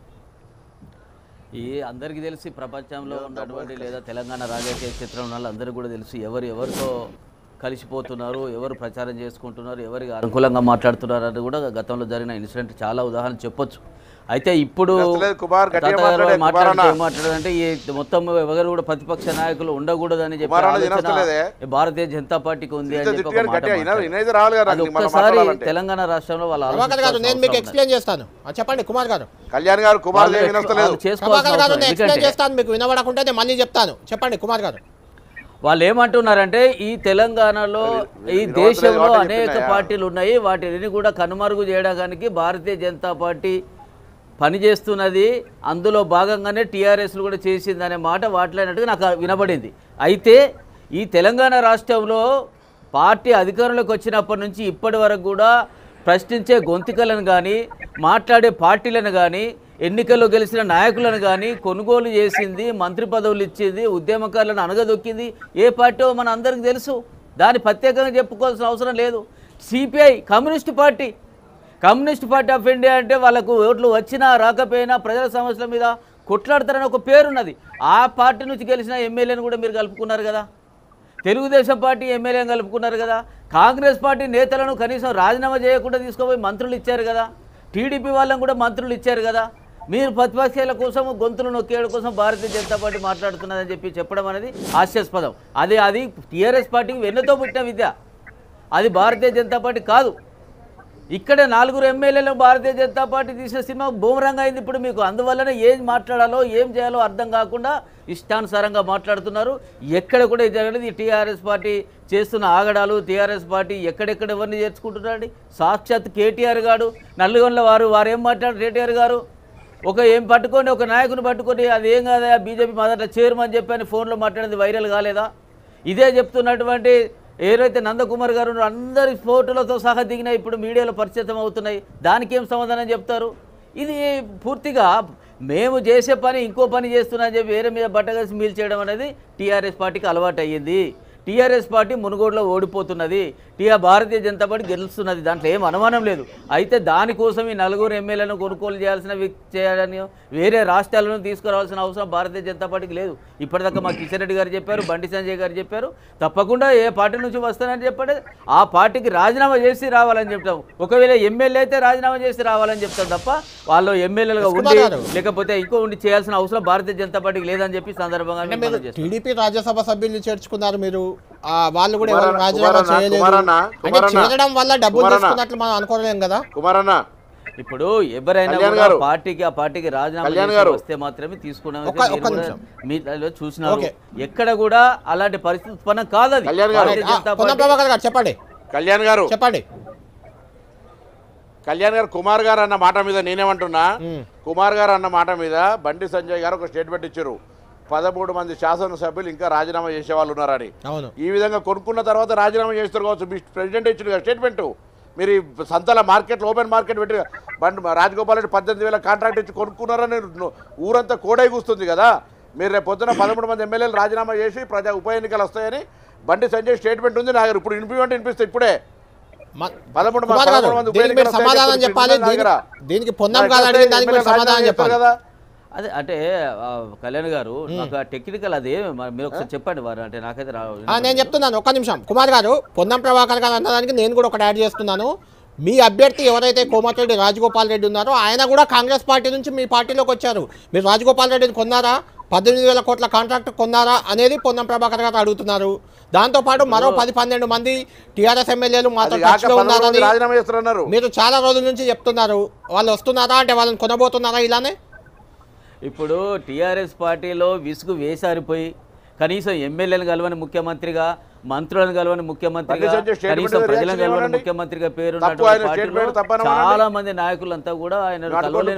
D: ఈ అందరికీ తెలిసి ప్రపంచంలో ఉన్నటువంటి లేదా తెలంగాణ రాజకీయ క్షేత్రంలో ఉన్న అందరికీ కూడా తెలుసు ఎవరు ఎవరితో కలిసిపోతున్నారు, ఎవరు ప్రచారం చేసుకుంటున్నారు, ఎవరికి అనుకూలంగా మాట్లాడుతున్నారు అని కూడా గతంలో జరిగిన ఇన్సిడెంట్ చాలా ఉదాహరణ చెప్పొచ్చు. అయితే ఇప్పుడు మాట్లాడితే ఏం మాట్లాడారంటే ఈ మొత్తం ఎవరు కూడా ప్రతిపక్ష నాయకులు ఉండకూడదని చెప్పి భారతీయ జనతా పార్టీకి ఉంది అని చెప్పి ఒక మాట మాట్లాడారు. అది ఒక్కసారి తెలంగాణ రాష్ట్రంలో వాళ్ళు
A: నేను మీకు ఎక్స్ప్లెయిన్ చేస్తాను, చెప్పండి కుమార్ గారు.
C: కళ్యాణ్ గారు కుమార్
A: ప్రభాకర్ గారు నేను ఎక్స్ప్లెయిన్ చేస్తాను, మీకు వినబడకుంటే నేను మళ్ళీ చెప్తాను. చెప్పండి కుమార్ గారు.
D: వాళ్ళు ఏమంటున్నారంటే ఈ తెలంగాణలో ఈ దేశంలో అనేక పార్టీలు ఉన్నాయి, వాటిని కూడా కనుమరుగు చేయడానికి భారతీయ జనతా పార్టీ పనిచేస్తున్నది, అందులో భాగంగానే టీఆర్ఎస్లు కూడా చేసింది అనే మాట మాట్లాడినట్టుగా నాకు వినబడింది. అయితే ఈ తెలంగాణ రాష్ట్రంలో పార్టీ అధికారంలోకి వచ్చినప్పటి నుంచి ఇప్పటి వరకు కూడా ప్రశ్నించే గొంతుకలను కానీ మాట్లాడే పార్టీలను కానీ ఎన్నికల్లో గెలిచిన నాయకులను కానీ కొనుగోలు చేసింది, మంత్రి పదవులు ఇచ్చింది, ఉద్యమకారులను అనగదొక్కింది ఏ పార్టీ మన అందరికీ తెలుసు. దాన్ని ప్రత్యేకంగా చెప్పుకోవాల్సిన అవసరం లేదు. CPI communist party communist party of India అంటే వాళ్ళకు ఓట్లు వచ్చినా రాకపోయినా ప్రజల సమస్యల మీద కొట్లాడతారని ఒక పేరున్నది. ఆ పార్టీ నుంచి గెలిచిన ఎమ్మెల్యేని కూడా మీరు కలుపుకున్నారు కదా, తెలుగుదేశం పార్టీ ఎమ్మెల్యేని కలుపుకున్నారు కదా, కాంగ్రెస్ పార్టీ నేతలను కనీసం రాజీనామా చేయకుండా తీసుకుపోయి మంత్రులు ఇచ్చారు కదా, టీడీపీ వాళ్ళని కూడా మంత్రులు ఇచ్చారు కదా. మీరు ప్రతిపక్షాల కోసం గొంతులు నొక్కేయడం కోసం భారతీయ జనతా పార్టీ మాట్లాడుతున్నదని చెప్పి చెప్పడం అనేది హాస్యాస్పదం. అది అది టీఆర్ఎస్ పార్టీకి వెన్నతో పుట్టిన విద్య, అది భారతీయ జనతా పార్టీ కాదు. ఇక్కడ నాలుగురు ఎమ్మెల్యేలు భారతీయ జనతా పార్టీ తీసిన సినిమా బూమరంగా అయింది ఇప్పుడు మీకు. అందువల్లనే ఏం మాట్లాడాలో ఏం చేయాలో అర్థం కాకుండా ఇష్టానుసారంగా మాట్లాడుతున్నారు. ఎక్కడ కూడా ఇది జరగలేదు. టీఆర్ఎస్ పార్టీ చేస్తున్న ఆగడాలు, టీఆర్ఎస్ పార్టీ ఎక్కడెక్కడ ఎవరిని చేర్చుకుంటున్నారండి. సాక్షాత్ కేటీఆర్ గారు నల్గొండల వారు వారు ఏం మాట్లాడారు కేటీఆర్ గారు, ఒక ఏం పట్టుకొని ఒక నాయకుని పట్టుకొని అది ఏం కాదా బీజేపీ మొదట చేరమని చెప్పని ఫోన్లో మాట్లాడేది వైరల్ కాలేదా? ఇదే చెప్తున్నటువంటి ఏదైతే నందకుమార్ గారు అందరి ఫోటోలతో సహా దిగినా ఇప్పుడు మీడియాలో పరిచయం అవుతున్నాయి. దానికి ఏం సమాధానం చెప్తారు? ఇది పూర్తిగా మేము చేసే పని ఇంకో పని చేస్తున్నా చెప్పి వేరే మీద బట్టగలిసి మీల్ చేయడం అనేది టీఆర్ఎస్ పార్టీకి అలవాటు అయ్యింది. టీఆర్ఎస్ పార్టీ మునుగోడులో ఓడిపోతున్నది, టీఆర్ భారతీయ జనతా పార్టీ గెలుస్తున్నది, దాంట్లో ఏం అనుమానం లేదు. అయితే దానికోసం ఈ నలుగురు ఎమ్మెల్యేలను కొనుగోలు చేయాల్సిన చేయాలని వేరే రాష్ట్రాలను తీసుకురావాల్సిన అవసరం భారతీయ జనతా పార్టీకి లేదు. ఇప్పటిదాకా మా కిషన్ రెడ్డి గారు చెప్పారు, బండి సంజయ్ గారు చెప్పారు, తప్పకుండా ఏ పార్టీ నుంచి వస్తానని చెప్పాడు. ఆ పార్టీకి రాజీనామా చేసి రావాలని చెప్తాం. ఒకవేళ ఎమ్మెల్యే అయితే రాజీనామా చేసి రావాలని చెప్తాం తప్ప వాళ్ళు ఎమ్మెల్యేలుగా ఉండి లేకపోతే ఇంకో ఉండి చేయాల్సిన అవసరం భారతీయ జనతా పార్టీకి లేదని చెప్పి సందర్భంగా
A: టీడీపీ రాజ్యసభ సభ్యులు చేర్చుకున్నారు మీరు, వాళ్ళు కూడా ఎవరు రాజీనామా చేయలేదు అంటే చేరడం వల్ల డబ్బులు తీసుకున్నట్లు మనం అనుకోలేం కదా కుమారన్న.
D: ఇప్పుడు ఎవరైనా పార్టీకి ఆ పార్టీకి రాజీనామా వస్తే మాత్రమే తీసుకున్నాం చూసినారు. ఎక్కడ కూడా అలాంటి పరిస్థితి ఉత్పన్నం కాదు. అది
A: చెప్పండి
C: కళ్యాణ్ గారు
A: చెప్పండి
C: కళ్యాణ్ గారు కుమార్ గారు అన్న మాట మీద నేనేమంటున్నా, కుమార్ గారు అన్న మాట మీద బండి సంజయ్ గారు ఒక స్టేట్మెంట్ ఇచ్చారు, పదమూడు మంది శాసనసభ్యులు ఇంకా రాజీనామా చేసే వాళ్ళు ఉన్నారని. ఈ విధంగా కొనుక్కున్న తర్వాత రాజీనామా చేస్తారు కావచ్చు. మీ ప్రెసిడెంట్ ఇచ్చిన స్టేట్మెంట్ మీరు సంతల మార్కెట్ ఓపెన్ మార్కెట్ పెట్టి బండి రాజగోపాల్ రెడ్డి పద్దెనిమిది వేల కాంట్రాక్ట్ ఇచ్చి కొనుక్కున్నారని ఊరంతా కోడై కూస్తుంది కదా. మీరు రేపు పొద్దున పదమూడు మంది ఎమ్మెల్యేలు రాజీనామా చేసి ప్రజా ఉప ఎన్నికలు వస్తాయని బండి సంజయ్ స్టేట్మెంట్ ఉంది. నాకు ఇప్పుడు వినిపిమంటే వినిపిస్తే ఇప్పుడే పదమూడు
A: సమాధానం చెప్పాలి. దీనికి పొందాం సమాధానం చెప్పాలి కదా.
D: అదే అంటే కళ్యాణ్ గారు నాకు టెక్నికల్ అదే మీరు ఒకసారి చెప్పండి వారు అంటే నాకైతే
A: నేను చెప్తున్నాను. ఒక్క నిమిషం కుమార్ గారు, పొన్నం ప్రభాకర్ గారు అన్నదానికి నేను కూడా ఒకటి యాడ్ చేస్తున్నాను. మీ అభ్యర్థి ఎవరైతే కోమటిరెడ్డి రాజగోపాల్ రెడ్డి ఉన్నారో ఆయన కూడా కాంగ్రెస్ పార్టీ నుంచి మీ పార్టీలోకి వచ్చారు. మీరు రాజగోపాల్ రెడ్డిని కొన్నారా, పద్దెనిమిది వేల కోట్ల కాంట్రాక్ట్ కొన్నారా అనేది పొన్నం ప్రభాకర్ గారు అడుగుతున్నారు. దాంతోపాటు మరో పది పన్నెండు మంది టీఆర్ఎస్ ఎమ్మెల్యేలు మాతో టచ్లో ఉన్నారని మీరు చాలా రోజుల నుంచి చెప్తున్నారు. వాళ్ళు వస్తున్నారా అంటే వాళ్ళని కొనబోతున్నారా ఇలానే?
D: ఇప్పుడు టీఆర్ఎస్ పార్టీలో విసుగు వేసారిపోయి కనీసం ఎమ్మెల్యేలు కలవని ముఖ్యమంత్రిగా, మంత్రులను కలవని ముఖ్యమంత్రిగా, కనీసం ప్రజలను కలవని ముఖ్యమంత్రిగా పేరు చాలా మంది నాయకులంతా కూడా ఆయన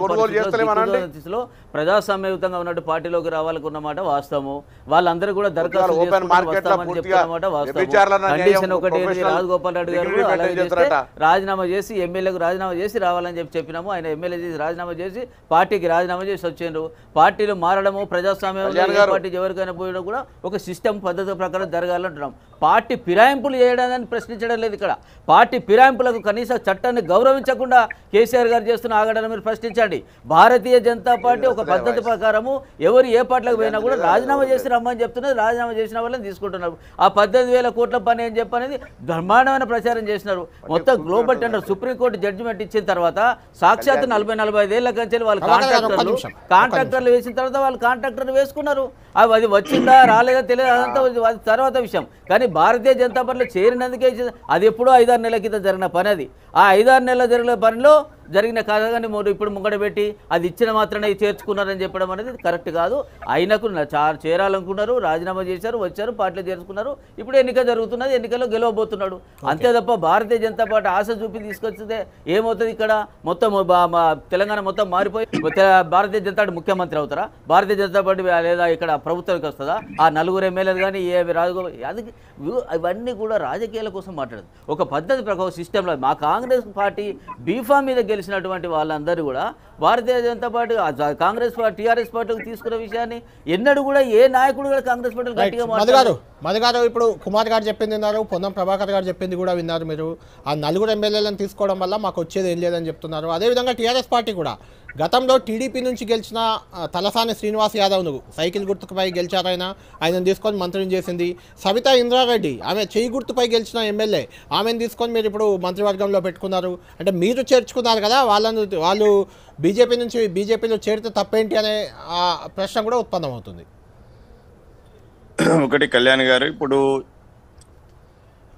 D: కలవలేని ప్రజాస్వామ్యయుతంగా ఉన్నట్టు పార్టీలోకి రావాలనుకున్నమాట వాస్తవము. వాళ్ళందరూ కూడా దరఖాస్తు వస్తామని చెప్తున్నమాట వాస్తవం. కండిషన్ ఒకటి రాజగోపాల్ రెడ్డి గారు కూడా అలాగే చేస్తే రాజీనామా చేసి ఎమ్మెల్యేకు రాజీనామా చేసి రావాలని చెప్పి చెప్పినాము. ఆయన ఎమ్మెల్యే చేసి రాజీనామా చేసి పార్టీకి రాజీనామా చేసి వచ్చిండ్రు. పార్టీలు మారడము ప్రజాస్వామ్యం పార్టీ ఎవరికైనా పోయినా కూడా ఒక సిస్టమ్ పద్ధతి ప్రకారం జరగాలంటున్నాం. పార్టీ ఫిరాయింపులు చేయడాన్ని ప్రశ్నించడం లేదు. ఇక్కడ పార్టీ ఫిరాయింపులకు కనీస చట్టాన్ని గౌరవించకుండా కేసీఆర్ గారు చేస్తున్న ఆగడాన్ని మీరు ప్రశ్నించండి. భారతీయ జనతా పార్టీ ఒక పద్ధతి ప్రకారము ఎవరు ఏ పార్టీలకు పోయినా కూడా రాజీనామా చేసి రమ్మని చెప్తున్నది. రాజీనామా చేసిన వాళ్ళని తీసుకుంటున్నారు. ఆ పద్దెనిమిది వేల కోట్ల పని అని చెప్పనేది బ్రహ్మాండమైన ప్రచారం చేసినారు. మొత్తం గ్లోబల్ టెండర్ సుప్రీంకోర్టు జడ్జిమెంట్ ఇచ్చిన తర్వాత సాక్షాత్ నలభై నలభై ఐదేళ్ల కంచెలు వాళ్ళు కాంట్రాక్టర్లు కాంట్రాక్టర్లు వేసిన తర్వాత వాళ్ళు కాంట్రాక్టర్లు వేసుకున్నారు. అవి అది వచ్చిందా రాలేదా తెలియదు, అదంతా తర్వాత విషయం. కానీ భారతీయ జనతా పార్టీలో చేరినందుకే అది ఎప్పుడో ఐదారు నెలల కింద జరిగిన పని. అది ఆ ఐదారు నెలల జరిగిన పనిలో జరిగిన కథగాని ఇప్పుడు ముంగడ పెట్టి అది ఇచ్చిన మాత్రమే చేర్చుకున్నారని చెప్పడం అనేది కరెక్ట్ కాదు. ఆయనకు చేరాలనుకున్నారు, రాజీనామా చేశారు, వచ్చారు, పార్టీలో చేర్చుకున్నారు. ఇప్పుడు ఎన్నిక జరుగుతున్నది, ఎన్నికల్లో గెలవబోతున్నాడు అంతే తప్ప భారతీయ జనతా పార్టీ ఆశ చూపి తీసుకొచ్చితే ఏమవుతుంది? ఇక్కడ మొత్తం తెలంగాణ మొత్తం మారిపోయి భారతీయ జనతా పార్టీ ముఖ్యమంత్రి అవుతారా? భారతీయ జనతా పార్టీ లేదా ఇక్కడ ప్రభుత్వానికి వస్తుందా? ఆ నలుగురు ఎమ్మెల్యేలు కానీ ఏ రాజగోపాల్ అది ఇవన్నీ కూడా రాజకీయాల కోసం మాట్లాడదు. ఒక పద్ధతి ప్రకారం సిస్టంలో మా కాంగ్రెస్ పార్టీ బీఫామ్ మీద గెలిచినటువంటి వాళ్ళందరూ కూడా Bharatiya Janata party Congress party TRS పార్టీకి తీసుకున్న విషయాన్ని ఎన్నడూ కూడా ఏ నాయకుడు కూడా కాంగ్రెస్ పార్టీ గట్టిగా
A: మాట్లాడారు. మధు గారు ఇప్పుడు కుమార్ గారు చెప్పింది విన్నారు, పొన్నం ప్రభాకర్ గారు చెప్పింది కూడా విన్నారు. మీరు ఆ నలుగురు ఎమ్మెల్యేలను తీసుకోవడం వల్ల మాకు వచ్చేది ఏం లేదని చెప్తున్నారు. అదేవిధంగా టీఆర్ఎస్ పార్టీ కూడా గతంలో టీడీపీ నుంచి గెలిచిన తలసాని శ్రీనివాస్ యాదవ్ను సైకిల్ గుర్తుపై గెలిచారైనా ఆయనను తీసుకొని మంత్రిని చేసింది. సవితా ఇంద్రారెడ్డి ఆమె చేయి గుర్తుపై గెలిచిన ఎమ్మెల్యే, ఆమెను తీసుకొని మీరు ఇప్పుడు మంత్రివర్గంలో పెట్టుకున్నారు. అంటే మీరు చేర్చుకున్నారు కదా వాళ్ళను, వాళ్ళు బీజేపీ నుంచి బీజేపీలో చేరితే తప్పేంటి అనే ప్రశ్న కూడా ఉత్పన్నమవుతుంది.
B: ఒకటి కళ్యాణ్ గారు, ఇప్పుడు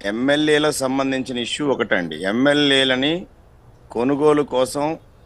B: ఎమ్మెల్యేలకు సంబంధించిన ఇష్యూ ఒకటండి. ఎమ్మెల్యేలని కొనుగోలు కోసం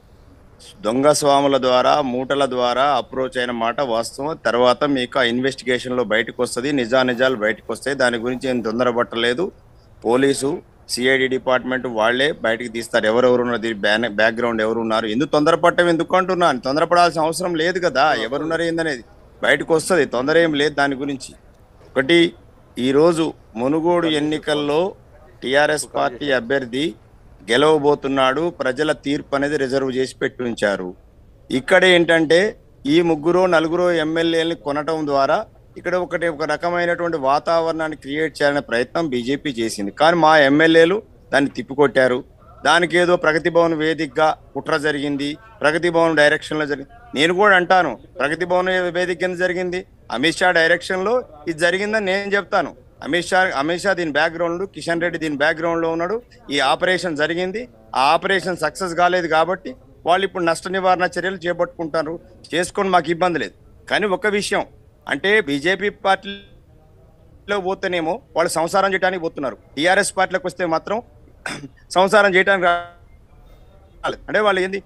B: దొంగ స్వాముల ద్వారా మూటల ద్వారా అప్రోచ్ అయిన మాట వాస్తవం. తర్వాత మీకు ఆ ఇన్వెస్టిగేషన్లో బయటకు వస్తుంది, నిజానిజాలు బయటకు వస్తాయి. దాని గురించి ఏం తొందరపట్టలేదు. పోలీసు సిఐడి డిపార్ట్మెంట్ వాళ్లే బయటకు తీస్తారు ఎవరెవరు ఉన్నారు, దీని బ్యాక్గ్రౌండ్ ఎవరు ఉన్నారు. ఎందుకు తొందరపడటం ఎందుకు అంటున్నాను? తొందరపడాల్సిన అవసరం లేదు కదా. ఎవరున్నారు ఏందనేది బయటకు వస్తుంది, తొందర ఏం లేదు దాని గురించి. ఒకటి, ఈరోజు మునుగోడు ఎన్నికల్లో టిఆర్ఎస్ పార్టీ అభ్యర్థి గెలవబోతున్నాడు. ప్రజల తీర్పు అనేది రిజర్వ్ చేసి పెట్టి ఉంచారు. ఇక్కడ ఏంటంటే ఈ ముగ్గురు నలుగురు ఎమ్మెల్యేలని కొనటం ద్వారా ఇక్కడ ఒకటి ఒక రకమైనటువంటి వాతావరణాన్ని క్రియేట్ చేయాలనే ప్రయత్నం బీజేపీ చేసింది. కానీ మా ఎమ్మెల్యేలు దాన్ని తిప్పికొట్టారు. దానికి ఏదో ప్రగతి భవన్ వేదికగా కుట్ర జరిగింది, ప్రగతి భవన్ డైరెక్షన్లో జరిగింది. నేను కూడా అంటాను, ప్రగతి భవన్ వేదిక కింద జరిగింది, అమిత్ షా డైరెక్షన్లో ఇది జరిగిందని నేను చెప్తాను. అమిత్ షా అమిత్ షా దీని బ్యాక్గ్రౌండ్, కిషన్ రెడ్డి దీని బ్యాక్గ్రౌండ్లో ఉన్నాడు. ఈ ఆపరేషన్ జరిగింది, ఆ ఆపరేషన్ సక్సెస్ కాలేదు కాబట్టి వాళ్ళు ఇప్పుడు నష్ట నివారణ చర్యలు చేపట్టుకుంటారు. చేసుకొని మాకు ఇబ్బంది లేదు. కానీ ఒక విషయం అంటే బీజేపీ పార్టీలో పోతేనేమో వాళ్ళు సంసారం చేయడానికి పోతున్నారు, టీఆర్ఎస్ పార్టీలోకి వస్తే మాత్రం సంసారం చేయడానికి రాలేదు. అంటే వాళ్ళు ఏంది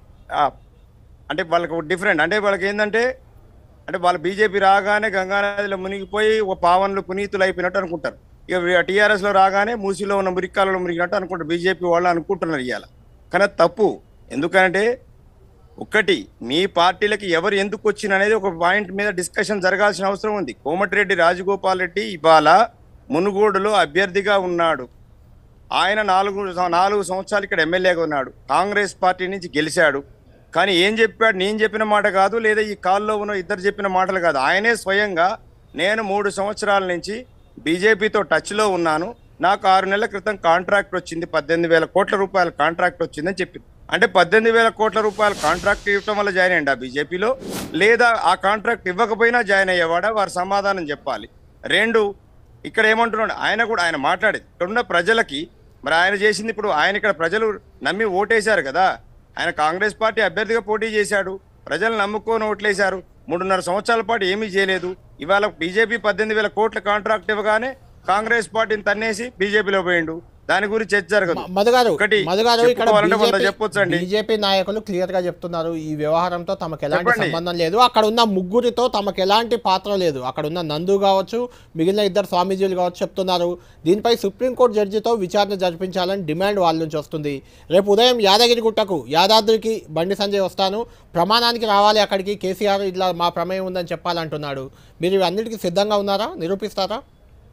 B: అంటే వాళ్ళకి డిఫరెంట్. అంటే వాళ్ళకి ఏంటంటే అంటే వాళ్ళు బీజేపీ రాగానే గంగానదిలో మునిగిపోయి ఒక పావన్లు పునీతులు అయిపోయినట్టు అనుకుంటారు. ఇక టీఆర్ఎస్లో రాగానే మూసిలో ఉన్న మురికాలలో మునిగినట్టు అనుకుంటారు బీజేపీ వాళ్ళు అనుకుంటున్నారు ఇవాళ. కానీ తప్పు. ఎందుకంటే ఒకటి, మీ పార్టీలకి ఎవరు ఎందుకు వచ్చిన అనేది ఒక పాయింట్ మీద డిస్కషన్ జరగాల్సిన అవసరం ఉంది. కోమటిరెడ్డి రాజగోపాల్ రెడ్డి ఇవాళ మునుగోడులో అభ్యర్థిగా ఉన్నాడు. ఆయన నాలుగు నాలుగు సంవత్సరాలు ఇక్కడ ఎమ్మెల్యేగా ఉన్నాడు. కాంగ్రెస్ పార్టీ నుంచి గెలిచాడు. కానీ ఏం చెప్పాడు? నేను చెప్పిన మాట కాదు, లేదా ఈ కాల్లో ఉన్న ఇద్దరు చెప్పిన మాటలు కాదు. ఆయనే స్వయంగా నేను మూడు సంవత్సరాల నుంచి బీజేపీతో టచ్లో ఉన్నాను, నాకు ఆరు నెలల క్రితం కాంట్రాక్ట్ వచ్చింది, పద్దెనిమిది వేల కోట్ల రూపాయల కాంట్రాక్ట్ వచ్చిందని చెప్పింది. అంటే పద్దెనిమిది వేల కోట్ల రూపాయల కాంట్రాక్ట్ ఇవ్వటం వల్ల జాయిన్ అయ్యిండా బీజేపీలో, లేదా ఆ కాంట్రాక్ట్ ఇవ్వకపోయినా జాయిన్ అయ్యేవాడా? వారు సమాధానం చెప్పాలి. రెండు, ఇక్కడ ఏమంటున్నాడు ఆయన కూడా, ఆయన మాట్లాడేది ఇక్కడున్న ప్రజలకి మరి ఆయన చేసింది. ఇప్పుడు ఆయన ఇక్కడ ప్రజలు నమ్మి ఓటేశారు కదా, ఆయన కాంగ్రెస్ పార్టీ అభ్యర్థిగా పోటీ చేశాడు, ప్రజలు నమ్ముకొని ఓట్లేశారు. మూడున్నర సంవత్సరాల పాటు ఏమీ చేయలేదు. ఇవాళ బీజేపీ పద్దెనిమిది వేల కోట్ల కాంట్రాక్ట్ ఇవ్వగానే కాంగ్రెస్ పార్టీని తన్నేసి బీజేపీలో పోయిండు. దాని గురించి చర్చ జరగదు.
A: మధుగారు
B: ఒకటి
A: మధుగారు ఇక్కడ
B: చెప్పొచ్చండి,
A: బీజేపీ నాయకులు క్లియర్ గా చెప్తున్నారు ఈ వ్యవహారంతో తమకు ఎలాంటి సంబంధం లేదు, అక్కడ ఉన్న ముగ్గురితో తమకు ఎలాంటి పాత్ర లేదు, అక్కడ ఉన్న నందు కావచ్చు, మిగిలిన ఇద్దరు స్వామీజీలు కావచ్చు చెప్తున్నారు. దీనిపై సుప్రీంకోర్టు జడ్జితో విచారణ జరిపించాలని డిమాండ్ వాళ్ళ నుంచి వస్తుంది. రేపు ఉదయం యాదగిరి గుట్టకు యాదాద్రికి బండి సంజయ్ వస్తాను, ప్రమాణానికి రావాలి, అక్కడికి కేసీఆర్ ఇట్లా మా ప్రమేయం ఉందని చెప్పాలంటున్నాడు. మీరు అన్నిటికీ సిద్ధంగా ఉన్నారా? నిరూపిస్తారా?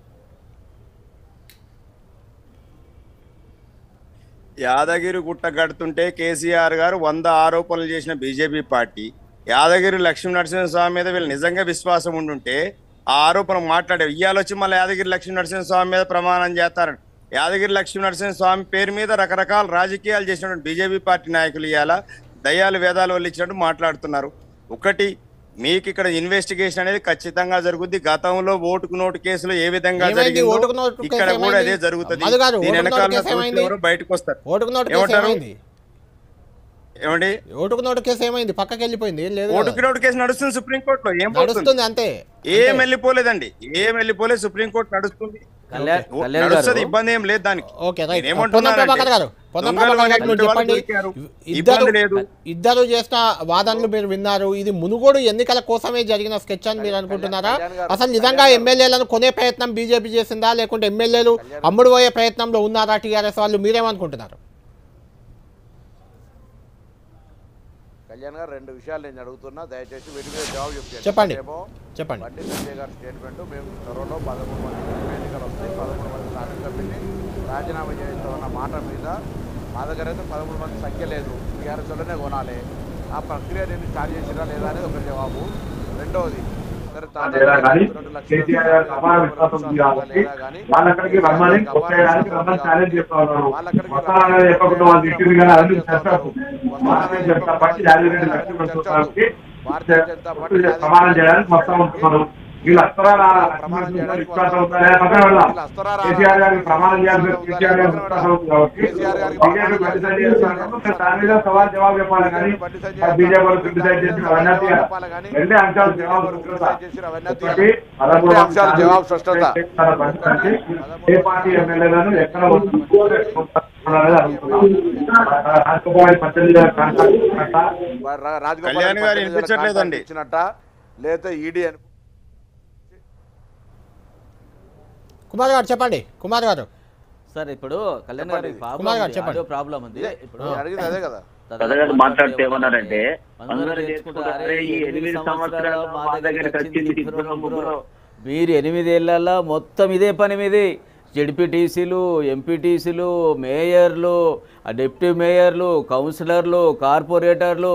B: యాదగిరి గుట్ట కడుతుంటే కేసీఆర్ గారు వంద ఆరోపణలు చేసిన బీజేపీ పార్టీ యాదగిరి లక్ష్మీ నరసింహస్వామి మీద వీళ్ళు నిజంగా విశ్వాసం ఉండుంటే ఆ ఆరోపణ మాట్లాడే ఇయ్యాలు వచ్చి మళ్ళీ యాదగిరి లక్ష్మీ నరసింహస్వామి మీద ప్రమాణం చేస్తారని. యాదగిరి లక్ష్మీ నరసింహస్వామి పేరు మీద రకరకాల రాజకీయాలు చేసినటువంటి బీజేపీ పార్టీ నాయకులు ఇవాళ దయ్యాలు వేదాలు వాళ్ళు ఇచ్చినట్టు మాట్లాడుతున్నారు. ఒకటి, మీకు ఇక్కడ ఇన్వెస్టిగేషన్ అనేది ఖచ్చితంగా జరుగుద్ది. గతంలో ఓటుకు నోటు కేసులో ఏ విధంగా జరిగిందో ఇక్కడ కూడా అదే జరుగుతుంది. దీని వెనకాల బయటకు వస్తారు. ఏమండి
A: ఓటుకు నోటు కేసు ఏమైంది? పక్కకి వెళ్ళిపోయింది.
B: ఓటుకు నోటు కేసు నడుస్తుంది సుప్రీంకోర్టులో. ఏం
A: నడుస్తుంది? అంతే,
B: ఏం వెళ్ళిపోలేదండి, ఏం వెళ్ళిపోలేదు. సుప్రీంకోర్టు నడుస్తుంది, నడుస్తుంది, ఇబ్బంది ఏం లేదు దానికి.
A: ఇద్దరు చేసిన వాదనలు మీరు విన్నారు. ఇది మునుగోడు ఎన్నికల కోసమే జరిగిన స్కెచ్ అని మీరు అనుకుంటున్నారా? అసలు నిజంగా ఎమ్మెల్యేలను కొనే ప్రయత్నం బీజేపీ చేసిందా, లేకుంటే ఎమ్మెల్యేలు అమ్ముడు పోయే ప్రయత్నంలో ఉన్నారా టీఆర్ఎస్ వాళ్ళు? మీరేమనుకుంటున్నారు?
C: కళ్యాణ్ గారు, రెండు విషయాలు నేను అడుగుతున్నా, దయచేసి వీటి మీద జవాబు చెప్తాను.
A: చెప్పండి చెప్పండి
C: బండి సంజయ్ గారి స్టేట్మెంట్, మేము త్వరలో పదమూడు మంది ఎన్నికలు వస్తాయి, పదమూడు మంది శాసనసభ్యుల్ని రాజీనామా చేస్తామన్న మాట మీద మా దగ్గర అయితే పదమూడు మంది సంఖ్య లేదు, టీఆర్ఎస్ వల్లనే కొనాలి. ఆ ప్రక్రియ నేను స్టార్ట్ చేసినా లేదా అనేది ఒక జవాబు. రెండవది,
F: వాళ్ళక్కడికి రమ్మని కొట్టేయడానికి రమ్మని ఛాలెంజ్ చెప్తా ఉన్నారు. మొత్తం చెప్పకుండా వాళ్ళు తిట్టింది కానీ అది చెప్తా పట్టి యాదగిరి లక్ష్మీ సమానం చేయడానికి మొత్తం ఉంటున్నారు. వీళ్ళు అస్తరా
C: ప్రమాణం చేయడానికి
F: విశ్వాసం
C: వస్తారు.
F: అవుతారా? పక్కన వెళ్దాం.
C: వీళ్ళు అస్తరా
F: కేసీఆర్ గారికి ప్రమాణం చేయాల్సి కేసీఆర్ గారికి విశ్వాసం అవుతుంది కాబట్టి
C: కేసీఆర్ గారికి
F: బీజేపీ క్రిటిసైజ్ చేస్తున్నారు. దాని మీద సవాల్ జవాబు చెప్పాలి కానీ బీజేపీ వాళ్ళు క్రిటిసైజ్ చేసిన అవన్నీ రెండే అంశాలు జవాబు ఒకటి పదమూడు
C: అంశాలు జవాబు స్పష్టత.
F: ఏ పార్టీ ఎమ్మెల్యేలను ఎక్కడ
B: కళ్యాణ్ గారు వినిపించట్లేదండి.
C: ఇచ్చినట్ట లేదా ఈడీ అని
A: కుమార్ గారు చెప్పండి. కుమార్ గారు
D: సార్ ఇప్పుడు కళ్యాణ్ గారి
A: కుమార్ గారు చెప్పండి.
D: ప్రాబ్లం ఉంది. ఇప్పుడు
C: నేను అడిగింది అదే కదా.
E: కథగారు మాట్లాడితే ఏమన్నారంటే
D: అందరూ
E: అందరూ
D: చేసుకుంటారు,
E: చేసుకుంటారు, అరే ఈ ఎనిమిది సంవత్సరాలు మా దగ్గరికి వచ్చింది ఇద్దరు ముగ్గురు.
D: మీరు ఎనిమిదేళ్లలో మొత్తం ఇదే పని మీది. జెడ్పీటీసీలు, ఎంపీటీసీలు, మేయర్లు, డిప్యూటీ మేయర్లు, కౌన్సిలర్లు, కార్పొరేటర్లు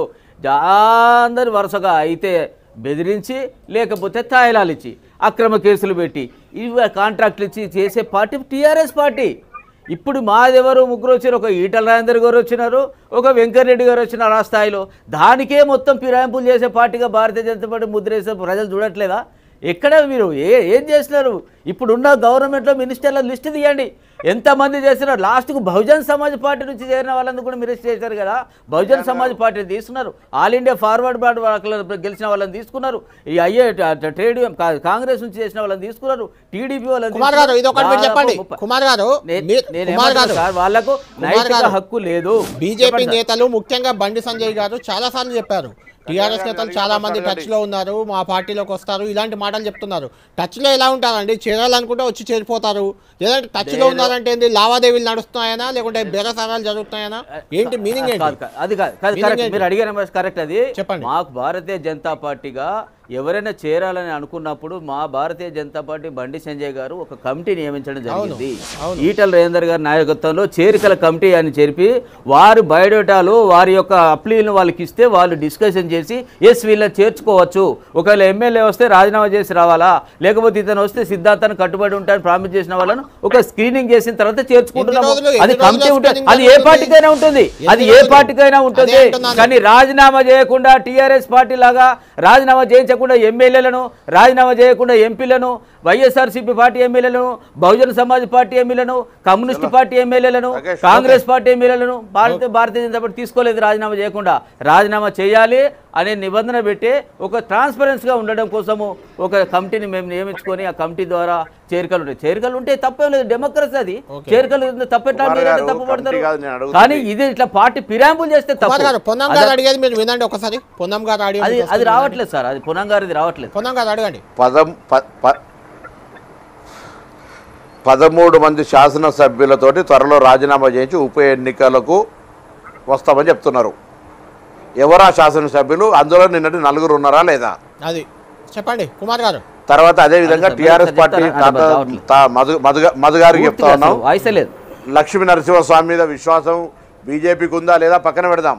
D: అందరు వరుసగా అయితే బెదిరించి లేకపోతే తాయిలాలు ఇచ్చి అక్రమ కేసులు పెట్టి ఇవి కాంట్రాక్ట్లు ఇచ్చి చేసే పార్టీ టీఆర్ఎస్ పార్టీ. ఇప్పుడు మాదెవరు ముగ్గురు వచ్చారు, ఒక ఈటల రాజేందర్ గారు వచ్చినారు, ఒక వెంకటరెడ్డి గారు వచ్చినారు ఆ స్థాయిలో. దానికే మొత్తం ఫిరాయింపులు చేసే పార్టీగా భారతీయ జనతా పార్టీ ముద్రేసే ప్రజలు చూడట్లేదా? ఎక్కడ మీరు ఏ ఏం చేస్తున్నారు? ఇప్పుడున్న గవర్నమెంట్లో మినిస్టర్ల లిస్ట్ తీయండి, ఎంతమంది చేస్తున్నారు. లాస్ట్కు బహుజన్ సమాజ్ పార్టీ నుంచి చేరిన వాళ్ళందరూ కూడా మినిస్టర్ చేశారు కదా. బహుజన్ సమాజ్ పార్టీని తీసుకున్నారు, ఆల్ ఇండియా ఫార్వర్డ్ బార్డ్ గెలిచిన వాళ్ళని తీసుకున్నారు, ఈ అయ్యే ట్రేడ్ కాంగ్రెస్ నుంచి చేసిన వాళ్ళని తీసుకున్నారు, టీడీపీ వాళ్ళని.
A: కుమార్ గారు ఇది ఒకటి మీరు చెప్పండి. కుమార్ గారు కుమార్ గారు
D: సార్ వాళ్ళకు నైతిక హక్కు లేదు.
A: బీజేపీ నేతలు ముఖ్యంగా బండి సంజయ్ గారు చాలా సార్లు చెప్పారు, టీఆర్ఎస్ నేతలు చాలా మంది టచ్ లో ఉన్నారు, మా పార్టీలోకి వస్తారు, ఇలాంటి మాటలు చెప్తున్నారు. టచ్ లో ఎలా ఉంటారండి? చేరాలనుకుంటే వచ్చి చేరిపోతారు. లేదంటే టచ్ లో ఉన్నారంటే ఏంటి? లావాదేవీలు నడుస్తున్నాయనా లేకుంటే బేరసారాలు జరుగుతున్నాయనా? ఏంటి మీనింగ్ ఏంటి?
D: అది కరెక్ట్, మీరు అడిగిన కరెక్ట్. అది
A: చెప్పండి.
D: మాకు భారతీయ జనతా పార్టీగా ఎవరైనా చేరాలని అనుకున్నప్పుడు మా భారతీయ జనతా పార్టీ బండి సంజయ్ గారు ఒక కమిటీ నియమించడం జరిగింది. ఈటల రాజేందర్ గారి నాయకత్వంలో చేరికల కమిటీ అని చెప్పి వారు బయోడేటాలు వారి యొక్క అప్లీలను వాళ్ళకి ఇస్తే వాళ్ళు డిస్కషన్ చేసి ఎస్ వీళ్ళని చేర్చుకోవచ్చు, ఒకవేళ ఎమ్మెల్యే వస్తే రాజీనామా చేసి రావాలా, లేకపోతే ఇతను వస్తే సిద్ధాంతాన్ని కట్టుబడి ఉంటారని ప్రామిస్ చేసిన వాళ్ళను ఒక స్క్రీనింగ్ చేసిన తర్వాత చేర్చుకుంటున్నాము. అది కమిటీ ఉంటుంది, అది ఏ పార్టీకైనా ఉంటుంది, అది ఏ పార్టీకైనా ఉంటుంది. కానీ రాజీనామా చేయకుండా టీఆర్ఎస్ పార్టీ లాగా రాజీనామా చేయించకుండా ఎమ్మెల్యేలను, రాజీనామా చేయకుండా ఎంపీలను, వైఎస్ఆర్సీపీ పార్టీ ఎమ్మెల్యేలను, బహుజన సమాజ్ పార్టీ ఎమ్మెల్యేలను, కమ్యూనిస్ట్ పార్టీ ఎమ్మెల్యేలను, కాంగ్రెస్ పార్టీ ఎమ్మెల్యేలను భారత భారతీయ జనతా పార్టీ తీసుకోలేదు రాజీనామా చేయకుండా. రాజీనామా చేయాలి అనే నిబంధన పెట్టి ఒక ట్రాన్స్పరెన్స్గా ఉండడం కోసము ఒక కమిటీని మేము నియమించుకొని ఆ కమిటీ ద్వారా చేరికలు ఉంటాయి. చేరికలు ఉంటే తప్పేం లేదు, డెమోక్రసీ అది. చేరికలు తప్పెట్లా తప్పు పడతారు. కానీ ఇది ఇట్లా పార్టీ ఫిరాయింపులు చేస్తే
A: అడిగేది మీరు వినండి ఒకసారి. పొన్నం గారు
D: అది అది రావట్లేదు సార్, అది పొన్నం గారిది రావట్లేదు.
A: పొన్నం గారు అడగండి.
C: పదం పదమూడు మంది శాసనసభ్యులతోటి త్వరలో రాజీనామా చేయించి ఉప ఎన్నికలకు వస్తామని చెప్తున్నారు. ఎవరా శాసనసభ్యులు? అందులో నిన్నటి నలుగురు ఉన్నారా లేదా?
A: అది చెప్పండి కుమార్ గారు.
C: తర్వాత అదే విధంగా టీఆర్ఎస్ పార్టీ మధు గారికి చెప్తా ఉన్నాం, లక్ష్మీ నరసింహస్వామి మీద విశ్వాసం బీజేపీకి ఉందా లేదా పక్కన పెడదాం.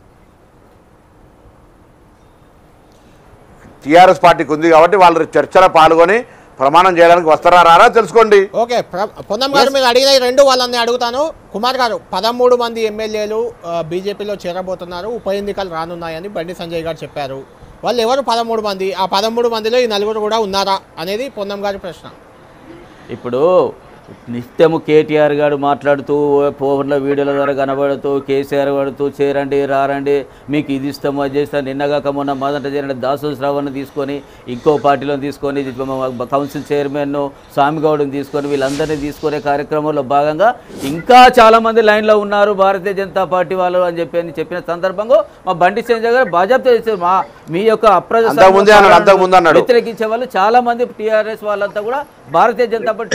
C: టీఆర్ఎస్ పార్టీకి ఉంది కాబట్టి వాళ్ళు చర్చలో పాల్గొని ప్రమాణం చేయడానికి వస్తారా రారా తెలుసుకోండి.
A: ఓకే పొన్నం గారు మీరు అడిగిన రెండు వాళ్ళని అడుగుతాను. కుమార్ గారు, పదమూడు మంది ఎమ్మెల్యేలు బీజేపీలో చేరబోతున్నారు, ఉప ఎన్నికలు రానున్నాయని బండి సంజయ్ గారు చెప్పారు. వాళ్ళు ఎవరు పదమూడు మంది? ఆ పదమూడు మందిలో ఈ నలుగురు కూడా ఉన్నారా అనేది పొన్నం గారి ప్రశ్న.
D: ఇప్పుడు నిత్యము కేటీఆర్ గారు మాట్లాడుతూ ఫోన్ల వీడియోల ద్వారా కనబడుతూ కేసీఆర్ పడుతూ చేరండి రారండి మీకు ఇది ఇస్తాము అది చేస్తాం. నిన్నగాక మొన్న మొదట చేరండి దాసు శ్రావణ్ని తీసుకొని ఇంకో పార్టీలో తీసుకొని కౌన్సిల్ చైర్మన్ స్వామిగౌడ్ని తీసుకొని వీళ్ళందరినీ తీసుకునే కార్యక్రమంలో భాగంగా ఇంకా చాలామంది లైన్లో ఉన్నారు భారతీయ జనతా పార్టీ వాళ్ళు అని చెప్పి అని చెప్పిన సందర్భంగా మా బండి సంజయ్ గారు బాజాబ్తా చేశారు. మా మీ యొక్క అప్రజాస్వామ్య వ్యతిరేకించే వాళ్ళు చాలా మంది టీఆర్ఎస్ వాళ్ళంతా కూడా భారతీయ జనతా పార్టీ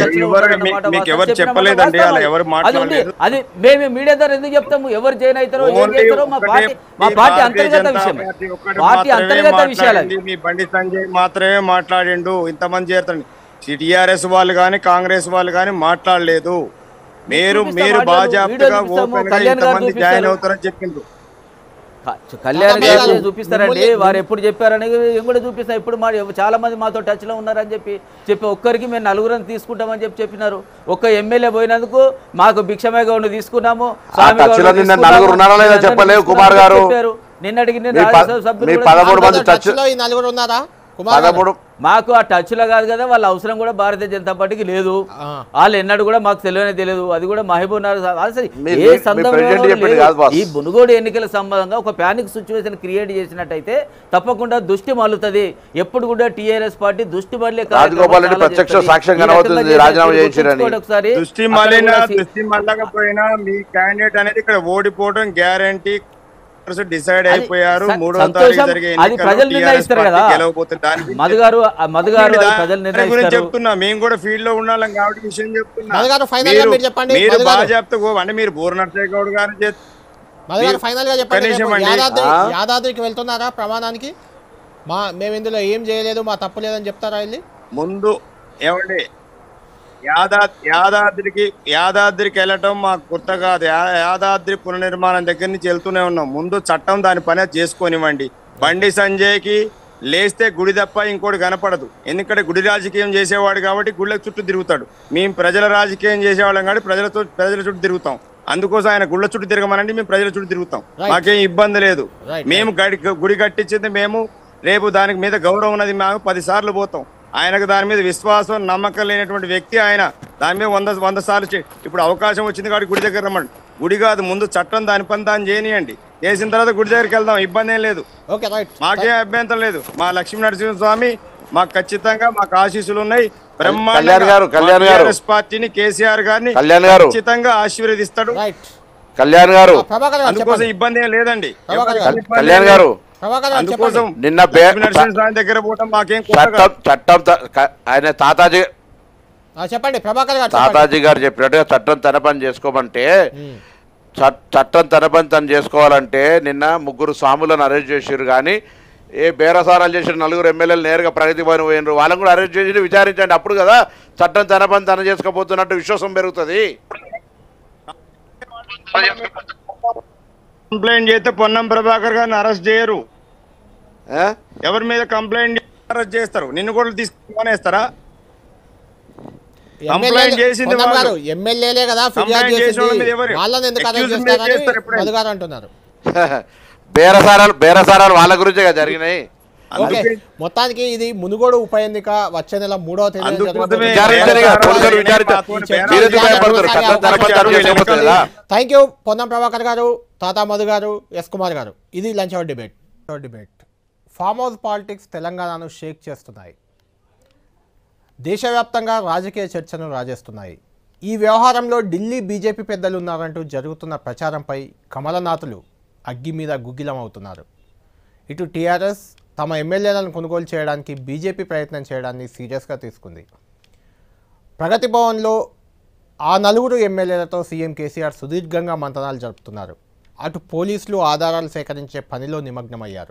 D: అది మేము మీడియా ద్వారా ఎందుకు చెప్తాము? ఎవరు జాయిన్ అవుతారో ఏం చేస్తారో మా పార్టీ మా పార్టీ అంతర్గత విషయం, పార్టీ అంతర్గత విషయాలు.
B: మీ బండి సంజయ్ మాత్రమే మాట్లాడిండు, ఇంతమంది చేరుతారు. టీఆర్ఎస్ వాళ్ళు కానీ కాంగ్రెస్ వాళ్ళు కానీ మాట్లాడలేదు. మీరు మీరు బాజాప్తగా ఓపెన్ గా ఇంతమంది జాయిన్ అవుతారని చెప్పిండ్రు.
D: కళ్యాణ్ గారు చూపిస్తారండి, వారు ఎప్పుడు చెప్పారని కూడా చూపిస్తారు. ఇప్పుడు మా చాలా మంది మాతో టచ్ లో ఉన్నారని చెప్పి చెప్పి ఒక్కరికి మేము నలుగురిని తీసుకుంటామని చెప్పి చెప్పినారు. ఒక్క ఎమ్మెల్యే పోయినందుకు మాకు భిక్షమయ్య గౌడ్ని తీసుకున్నాము, నిన్నటికి
C: పదమూడు
D: మాకు ఆ టచ్లో కాదు కదా, వాళ్ళ అవసరం కూడా భారతీయ జనతా పార్టీకి లేదు. వాళ్ళు ఎన్నడూ కూడా మాకు తెలియనే తెలియదు. అది కూడా మహబూబ్ నగర్ అసలు ఏ సందర్భంలో ఈ మునుగోడు ఎన్నికల సంబంధంగా ఒక ప్యానిక్ సిచ్యువేషన్ క్రియేట్ చేసినట్టయితే తప్పకుండా దృష్టి మళ్ళుతుంది. ఎప్పుడు కూడా టీఆర్ఎస్ పార్టీ దృష్టి మళ్ళీ ఒకసారి
B: దృష్టి మళ్ళకపోయినా మీ క్యాండిడేట్ అనేది ఇక్కడ ఓడిపోవడం గ్యారంటీ డిసైడ్ అయిపోయారు. మూడో తారీఖు జరిగే
D: అది ప్రజలు నిర్ణయిస్తారు కదా మధు గారు. మధు గారు ప్రజలు నిర్ణయిస్తారు.
B: చెప్తున్నా మేము కూడా ఫీల్డ్ లో ఉండాలి కాబట్టి విషయం చెప్తున్నా. మీరు బాగా చెప్తా అంటే మీరు బోర్ నర్సయ్య గౌడ్ గారు
A: యాదాద్రికి వెళ్తున్నారా ప్రమాణానికి? మా మేము ఇందులో ఏం చేయలేదు, మా తప్పు లేదని చెప్తారా వెళ్ళి?
B: ముందు ఏమండి యాదా యాదాద్రికి యాదాద్రికి వెళ్ళటం మాకు కొత్త కాదు. యాదాద్రి పునర్నిర్మాణం దగ్గర నుంచి వెళ్తూనే ఉన్నాం. ముందు చట్టం దాని పని చేసుకోనివ్వండి. బండి సంజయ్కి లేస్తే గుడి తప్ప ఇంకోటి కనపడదు. ఎందుకంటే గుడి రాజకీయం చేసేవాడు కాబట్టి గుళ్ళ చుట్టూ తిరుగుతాడు. మేము ప్రజల రాజకీయం చేసేవాళ్ళం కాబట్టి ప్రజలతో ప్రజల చుట్టూ తిరుగుతాం. అందుకోసం ఆయన గుళ్ళ చుట్టూ తిరగమనండి, మేము ప్రజల చుట్టూ తిరుగుతాం. మాకేం ఇబ్బంది లేదు. మేము గడి గుడి కట్టించింది మేము. రేపు దానికి మీద గౌరవం ఉన్నది. మేము పది సార్లు పోతాం. ఆయనకు దాని మీద విశ్వాసం నమ్మకం లేనటువంటి వ్యక్తి ఆయన. దాని మీద వంద వంద సార్లు ఇప్పుడు అవకాశం వచ్చింది కాబట్టి గుడి దగ్గర రమ్మండి. గుడి కాదు, ముందు చట్టం దాని పని దాన్ని చేయనియండి. చేసిన తర్వాత గుడి దగ్గరికి వెళ్దాం, ఇబ్బంది ఏం లేదు. మాకేం అభ్యంతరం లేదు. మా లక్ష్మీ నరసింహ స్వామి మాకు ఖచ్చితంగా మాకు ఆశీస్సులు ఉన్నాయి. బ్రహ్మాండ పార్టీని కేసీఆర్ గారిని ఖచ్చితంగా ఆశీర్వదిస్తాడు
C: కళ్యాణ్ గారు.
B: అందుకోసం ఇబ్బంది ఏం లేదండి.
C: కళ్యాణ్ గారు
B: అందుకోసం
C: నిన్న
B: దగ్గర పోవటం మాకేం
C: చట్టం ఆయన తాతాజీ
A: చెప్పండి ప్రభాకర్ గారు.
C: తాతాజీ గారు చెప్పినట్టుగా చట్టం తన పని చేసుకోమంటే చట్టం తన పని తను చేసుకోవాలంటే నిన్న ముగ్గురు స్వాములను అరెస్ట్ చేసారు. కానీ ఏ బేరసారాలు చేసిన నలుగురు ఎమ్మెల్యేలు నేరుగా ప్రగతి భవన్ పోయినారు. వాళ్ళని కూడా అరెస్ట్ చేసి విచారించండి. అప్పుడు కదా చట్టం తన పని తను చేసుకోబోతున్నట్టు విశ్వాసం పెరుగుతుంది.
B: కంప్లైంట్ చేస్తే పొన్నం ప్రభాకర్ గారిని అరెస్ట్ చేయరు. ఎవరి మీద కంప్లైంట్ అరెస్ట్ చేస్తారు? నిన్ను కూడా తీసుకునేస్తారా? కంప్లైంట్ చేసింది
A: ఎమ్మెల్యేలే కదా, అంటున్నారు.
C: బేరసారాలు బేరసారాలు వాళ్ళ గురించే కదా జరిగినాయి.
A: మొత్తానికి ఇది మునుగోడు ఉప ఎన్నిక వచ్చే నెల మూడవ తేదీ. థ్యాంక్ యూ పొన్నం ప్రభాకర్ గారు, తాతా మధు గారు, ఎస్ కుమార్ గారు. ఇది lunch hour debate. Debate farm house politics తెలంగాణను షేక్ చేస్తున్నాయి. దేశవ్యాప్తంగా రాజకీయ చర్చను రాజేస్తున్నాయి. ఈ వ్యవహారంలో ఢిల్లీ బీజేపీ పెద్దలు ఉన్నారంటూ జరుగుతున్న ప్రచారంపై కమలనాథులు అగ్గి మీద గుగ్గిలం అవుతున్నారు. ఇటు టీఆర్ఎస్ తమ ఎమ్మెల్యేలను కొనుగోలు చేయడానికి బీజేపీ ప్రయత్నం చేయడాన్ని సీరియస్గా తీసుకుంది. ప్రగతి భవన్లో ఆ నలుగురు ఎమ్మెల్యేలతో సీఎం కేసీఆర్ సుదీర్ఘంగా మంతనాలు జరుపుతున్నారు. అటు పోలీసులు ఆధారాలు సేకరించే పనిలో నిమగ్నమయ్యారు.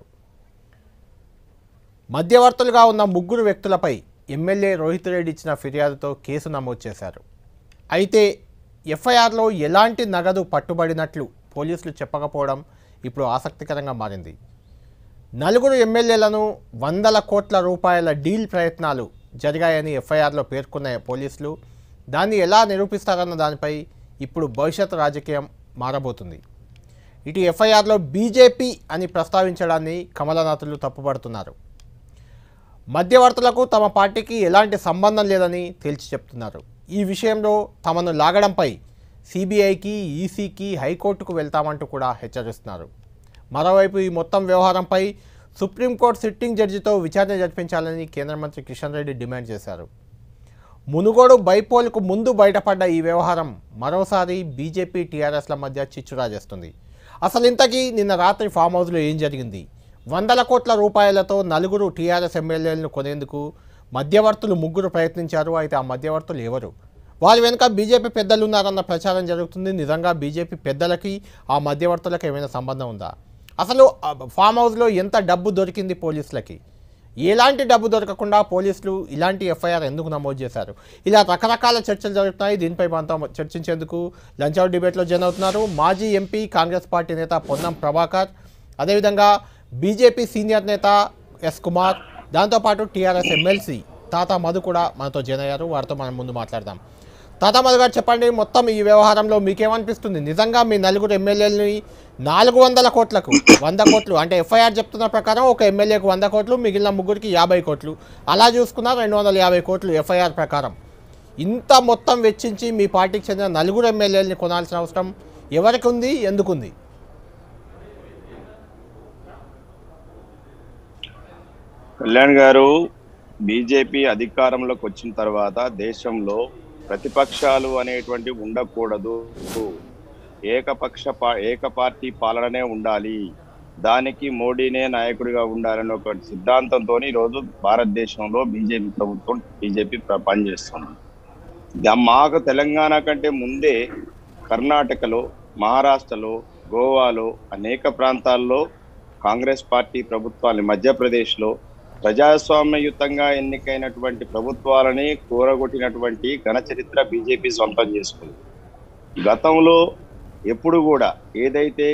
A: మధ్యవర్తులుగా ఉన్న ముగ్గురు వ్యక్తులపై ఎమ్మెల్యే రోహిత్ రెడ్డి ఇచ్చిన ఫిర్యాదుతో కేసు నమోదు చేశారు. అయితే ఎఫ్ఐఆర్లో ఎలాంటి నగదు పట్టుబడినట్లు పోలీసులు చెప్పకపోవడం ఇప్పుడు ఆసక్తికరంగా మారింది. నలుగురు ఎమ్మెల్యేలను వందల కోట్ల రూపాయల డీల్ ప్రయత్నాలు జరిగాయని ఎఫ్ఐఆర్లో పేర్కొన్న పోలీసులు దాన్ని ఎలా నిరూపిస్తారన్న దానిపై ఇప్పుడు భవిష్యత్ రాజకీయం మారబోతుంది. ఇటు ఎఫ్ఐఆర్లో బీజేపీ అని ప్రస్తావించడాన్ని కమలనాథులు తప్పుపడుతున్నారు. మధ్యవర్తులకు తమ పార్టీకి ఎలాంటి సంబంధం లేదని తేల్చి చెప్తున్నారు. ఈ విషయంలో తమను లాగడంపై సిబిఐకి, ఈసీకి, హైకోర్టుకు వెళ్తామంటూ కూడా హెచ్చరిస్తున్నారు. మరోవైపు ఈ మొత్తం వ్యవహారంపై సుప్రీంకోర్టు సిట్టింగ్ జడ్జితో విచారణ జరిపించాలని కేంద్ర మంత్రి కిషన్ రెడ్డి డిమాండ్ చేశారు. మునుగోడు బైపోల్కు ముందు బయటపడ్డ ఈ వ్యవహారం మరోసారి బీజేపీ, టీఆర్ఎస్ల మధ్య చిచ్చు రాజేస్తుంది. అసలు ఇంతకీ నిన్న రాత్రి ఫామ్ హౌస్లో ఏం జరిగింది? వందల కోట్ల రూపాయలతో నలుగురు టీఆర్ఎస్ ఎమ్మెల్యేలను కొనేందుకు మధ్యవర్తులు ముగ్గురు ప్రయత్నించారు. అయితే ఆ మధ్యవర్తులు ఎవరు? వారి వెనుక బీజేపీ పెద్దలు ఉన్నారన్న ప్రచారం జరుగుతుంది. నిజంగా బీజేపీ పెద్దలకి ఆ మధ్యవర్తులకు ఏమైనా సంబంధం ఉందా? అసలు ఫామ్ హౌస్లో ఎంత డబ్బు దొరికింది పోలీసులకి? ఎలాంటి డబ్బు దొరకకుండా పోలీసులు ఇలాంటి ఎఫ్ఐఆర్ ఎందుకు నమోదు చేశారు? ఇలా రకరకాల చర్చలు జరుగుతున్నాయి. దీనిపై మనతో చర్చించేందుకు లంచ్ అవర్ డిబేట్లో జాయిన్ అవుతున్నారు మాజీ ఎంపీ, కాంగ్రెస్ పార్టీ నేత పొన్నం ప్రభాకర్, అదేవిధంగా బీజేపీ సీనియర్ నేత ఎస్ కుమార్, దాంతోపాటు టీఆర్ఎస్ ఎమ్మెల్సీ తాతా మధు కూడా మనతో జాయిన్ అయ్యారు. వారితో మనం ముందు మాట్లాడదాం. తాతా మధు గారు చెప్పండి, మొత్తం ఈ వ్యవహారంలో మీకేమనిపిస్తుంది? నిజంగా మీ నలుగురు ఎమ్మెల్యేలని నాలుగు వందల కోట్లకు వంద కోట్లు అంటే ఎఫ్ఐఆర్ చెప్తున్న ప్రకారం ఒక ఎమ్మెల్యేకు వంద కోట్లు, మిగిలిన ముగ్గురికి యాభై కోట్లు, అలా చూసుకున్నా రెండు వందల యాభై కోట్లు ఎఫ్ఐఆర్ ప్రకారం. ఇంత మొత్తం వెచ్చించి మీ పార్టీకి చెందిన నలుగురు ఎమ్మెల్యేలని కొనాల్సిన అవసరం ఎవరికి ఉంది, ఎందుకుంది?
B: కళ్యాణ్ గారు, బీజేపీ అధికారంలోకి వచ్చిన తర్వాత దేశంలో ప్రతిపక్షాలు అనేటువంటి ఉండకూడదు, ఏకపక్ష ఏక పార్టీ పాలననే ఉండాలి, దానికి మోడీనే నాయకుడిగా ఉండాలని ఒక సిద్ధాంతంతో ఈరోజు భారతదేశంలో బీజేపీ ప్రభుత్వం బీజేపీ పనిచేస్తుంది. మాకు తెలంగాణ కంటే ముందే కర్ణాటకలో, మహారాష్ట్రలో, గోవాలో అనేక ప్రాంతాల్లో కాంగ్రెస్ పార్టీ ప్రభుత్వాన్ని, మధ్యప్రదేశ్లో ప్రజాస్వామ్యయుతంగా ఎన్నికైనటువంటి ప్రభుత్వాలని కూరగొట్టినటువంటి ఘన చరిత్ర బీజేపీ సొంతం చేసుకుంది. గతంలో ఎప్పుడు కూడా ఏదైతే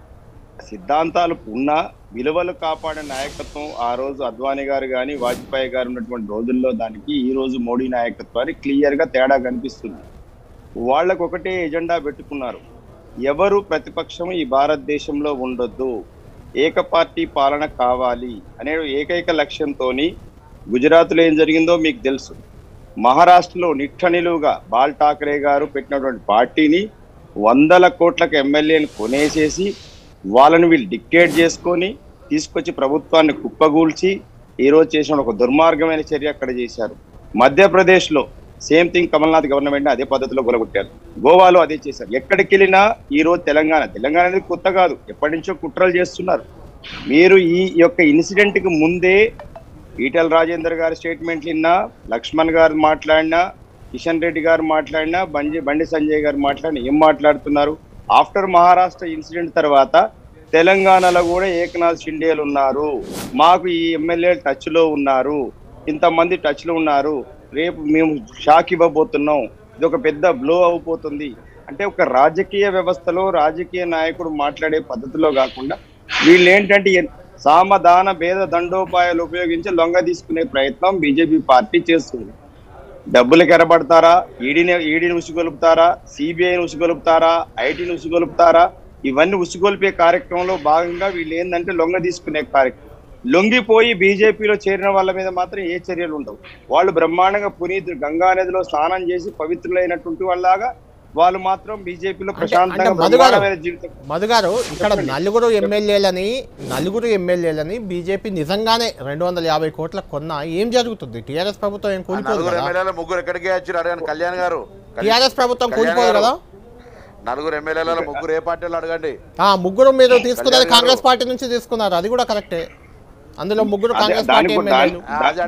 B: సిద్ధాంతాలు ఉన్నా విలువలు కాపాడే నాయకత్వం ఆ రోజు అద్వానీ గారు కానీ వాజ్పేయి గారు ఉన్నటువంటి రోజుల్లో దానికి ఈ రోజు మోడీ నాయకత్వానికి క్లియర్గా తేడా కనిపిస్తుంది. వాళ్ళకు ఒకటే ఎజెండా పెట్టుకున్నారు, ఎవరు ప్రతిపక్షం ఈ భారతదేశంలో ఉండొద్దు, ఏక పార్టీ పాలన కావాలి అనే ఏకైక లక్ష్యంతో గుజరాత్లో ఏం జరిగిందో మీకు తెలుసు. మహారాష్ట్రలో నిట్టనిలువుగా బాల్ ఠాకరే గారు పెట్టినటువంటి పార్టీని వందల కోట్లకు ఎమ్మెల్యేలు కొనేసేసి వాళ్ళని వీళ్ళు డిక్టేట్ చేసుకొని తీసుకొచ్చి ప్రభుత్వాన్ని కుప్పగూల్చి ఈరోజు చేసిన ఒక దుర్మార్గమైన చర్య అక్కడ చేశారు. మధ్యప్రదేశ్లో సేమ్ థింగ్, కమల్నాథ్ గవర్నమెంట్ అదే పద్ధతిలో గొలగొట్టారు. గోవాలో అదే చేశారు. ఎక్కడికి వెళ్ళినా ఈరోజు తెలంగాణ తెలంగాణ అనేది కొత్త కాదు, ఎప్పటి నుంచో కుట్రలు చేస్తున్నారు. మీరు ఈ యొక్క ఇన్సిడెంట్కి ముందే ఈటెల రాజేందర్ గారి స్టేట్మెంట్లు విన్నా, లక్ష్మణ్ గారు మాట్లాడినా, కిషన్ రెడ్డి గారు మాట్లాడినా, బండి బండి సంజయ్ గారు మాట్లాడినా ఏం మాట్లాడుతున్నారు? ఆఫ్టర్ మహారాష్ట్ర ఇన్సిడెంట్ తర్వాత తెలంగాణలో కూడా ఏకనాథ్ షిండేలు ఉన్నారు, మాకు ఈ ఎమ్మెల్యే టచ్లో ఉన్నారు, ఇంతమంది టచ్లో ఉన్నారు, రేపు మేము షాక్ ఇవ్వబోతున్నాం, ఇది ఒక పెద్ద బ్లో అయిపోతుంది అంటే ఒక రాజకీయ వ్యవస్థలో రాజకీయ నాయకుడు మాట్లాడే పద్ధతిలో కాకుండా వీళ్ళు ఏంటంటే సామధాన భేద దండోపాయాలు ఉపయోగించి లొంగ తీసుకునే ప్రయత్నం బీజేపీ పార్టీ చేస్తుంది. డబ్బులకు ఎరబడతారా, ఈడీని ఈడీని ఉసిగొలుపుతారా, సిబిఐని ఉసిగొలుపుతారా, ఐటీని ఉసిగొలుపుతారా, ఇవన్నీ ఉసిగొలిపే కార్యక్రమంలో భాగంగా వీళ్ళు ఏంటంటే లొంగ తీసుకునే కార్యక్రమం. లొంగిపోయి బీజేపీలో చేరిన వాళ్ళ మీద మాత్రం ఏ చర్యలు ఉండవు. వాళ్ళు బ్రహ్మాండంగా పునీతులు గంగా నదిలో స్నానం చేసి పవిత్రులైనటువంటి వాళ్ళలాగా వాళ్ళు మాత్రం బీజేపీలో ప్రశాంతంగా బ్రహ్మాండమైన జీవితం.
A: మధు గారు, ఇక్కడ నలుగురు ఎమ్మెల్యేలని నలుగురు ఎమ్మెల్యేలని బీజేపీ నిజంగానే రెండు వందల యాభై కోట్ల కొన్నా ఏం జరుగుతుంది? టీఆర్ఎస్ ప్రభుత్వం ఏం కూలిపోదు కదా?
C: ముగ్గురు ఎక్కడికి వచ్చారు అడగండి కళ్యాణ్ గారు.
A: టీఆర్ఎస్ ప్రభుత్వం కూలిపోదు కదా?
C: నలుగురు ఎమ్మెల్యేలలో ముగ్గురు ఏ పార్టీలో అడగండి.
A: ముగ్గురు మీరు తీసుకున్నది కాంగ్రెస్ పార్టీ నుంచి తీసుకున్నారు, అది కూడా కరెక్టే. అందులో ముగ్గురు కాంగ్రెస్ పార్టీ ఎమ్మెల్యేలు.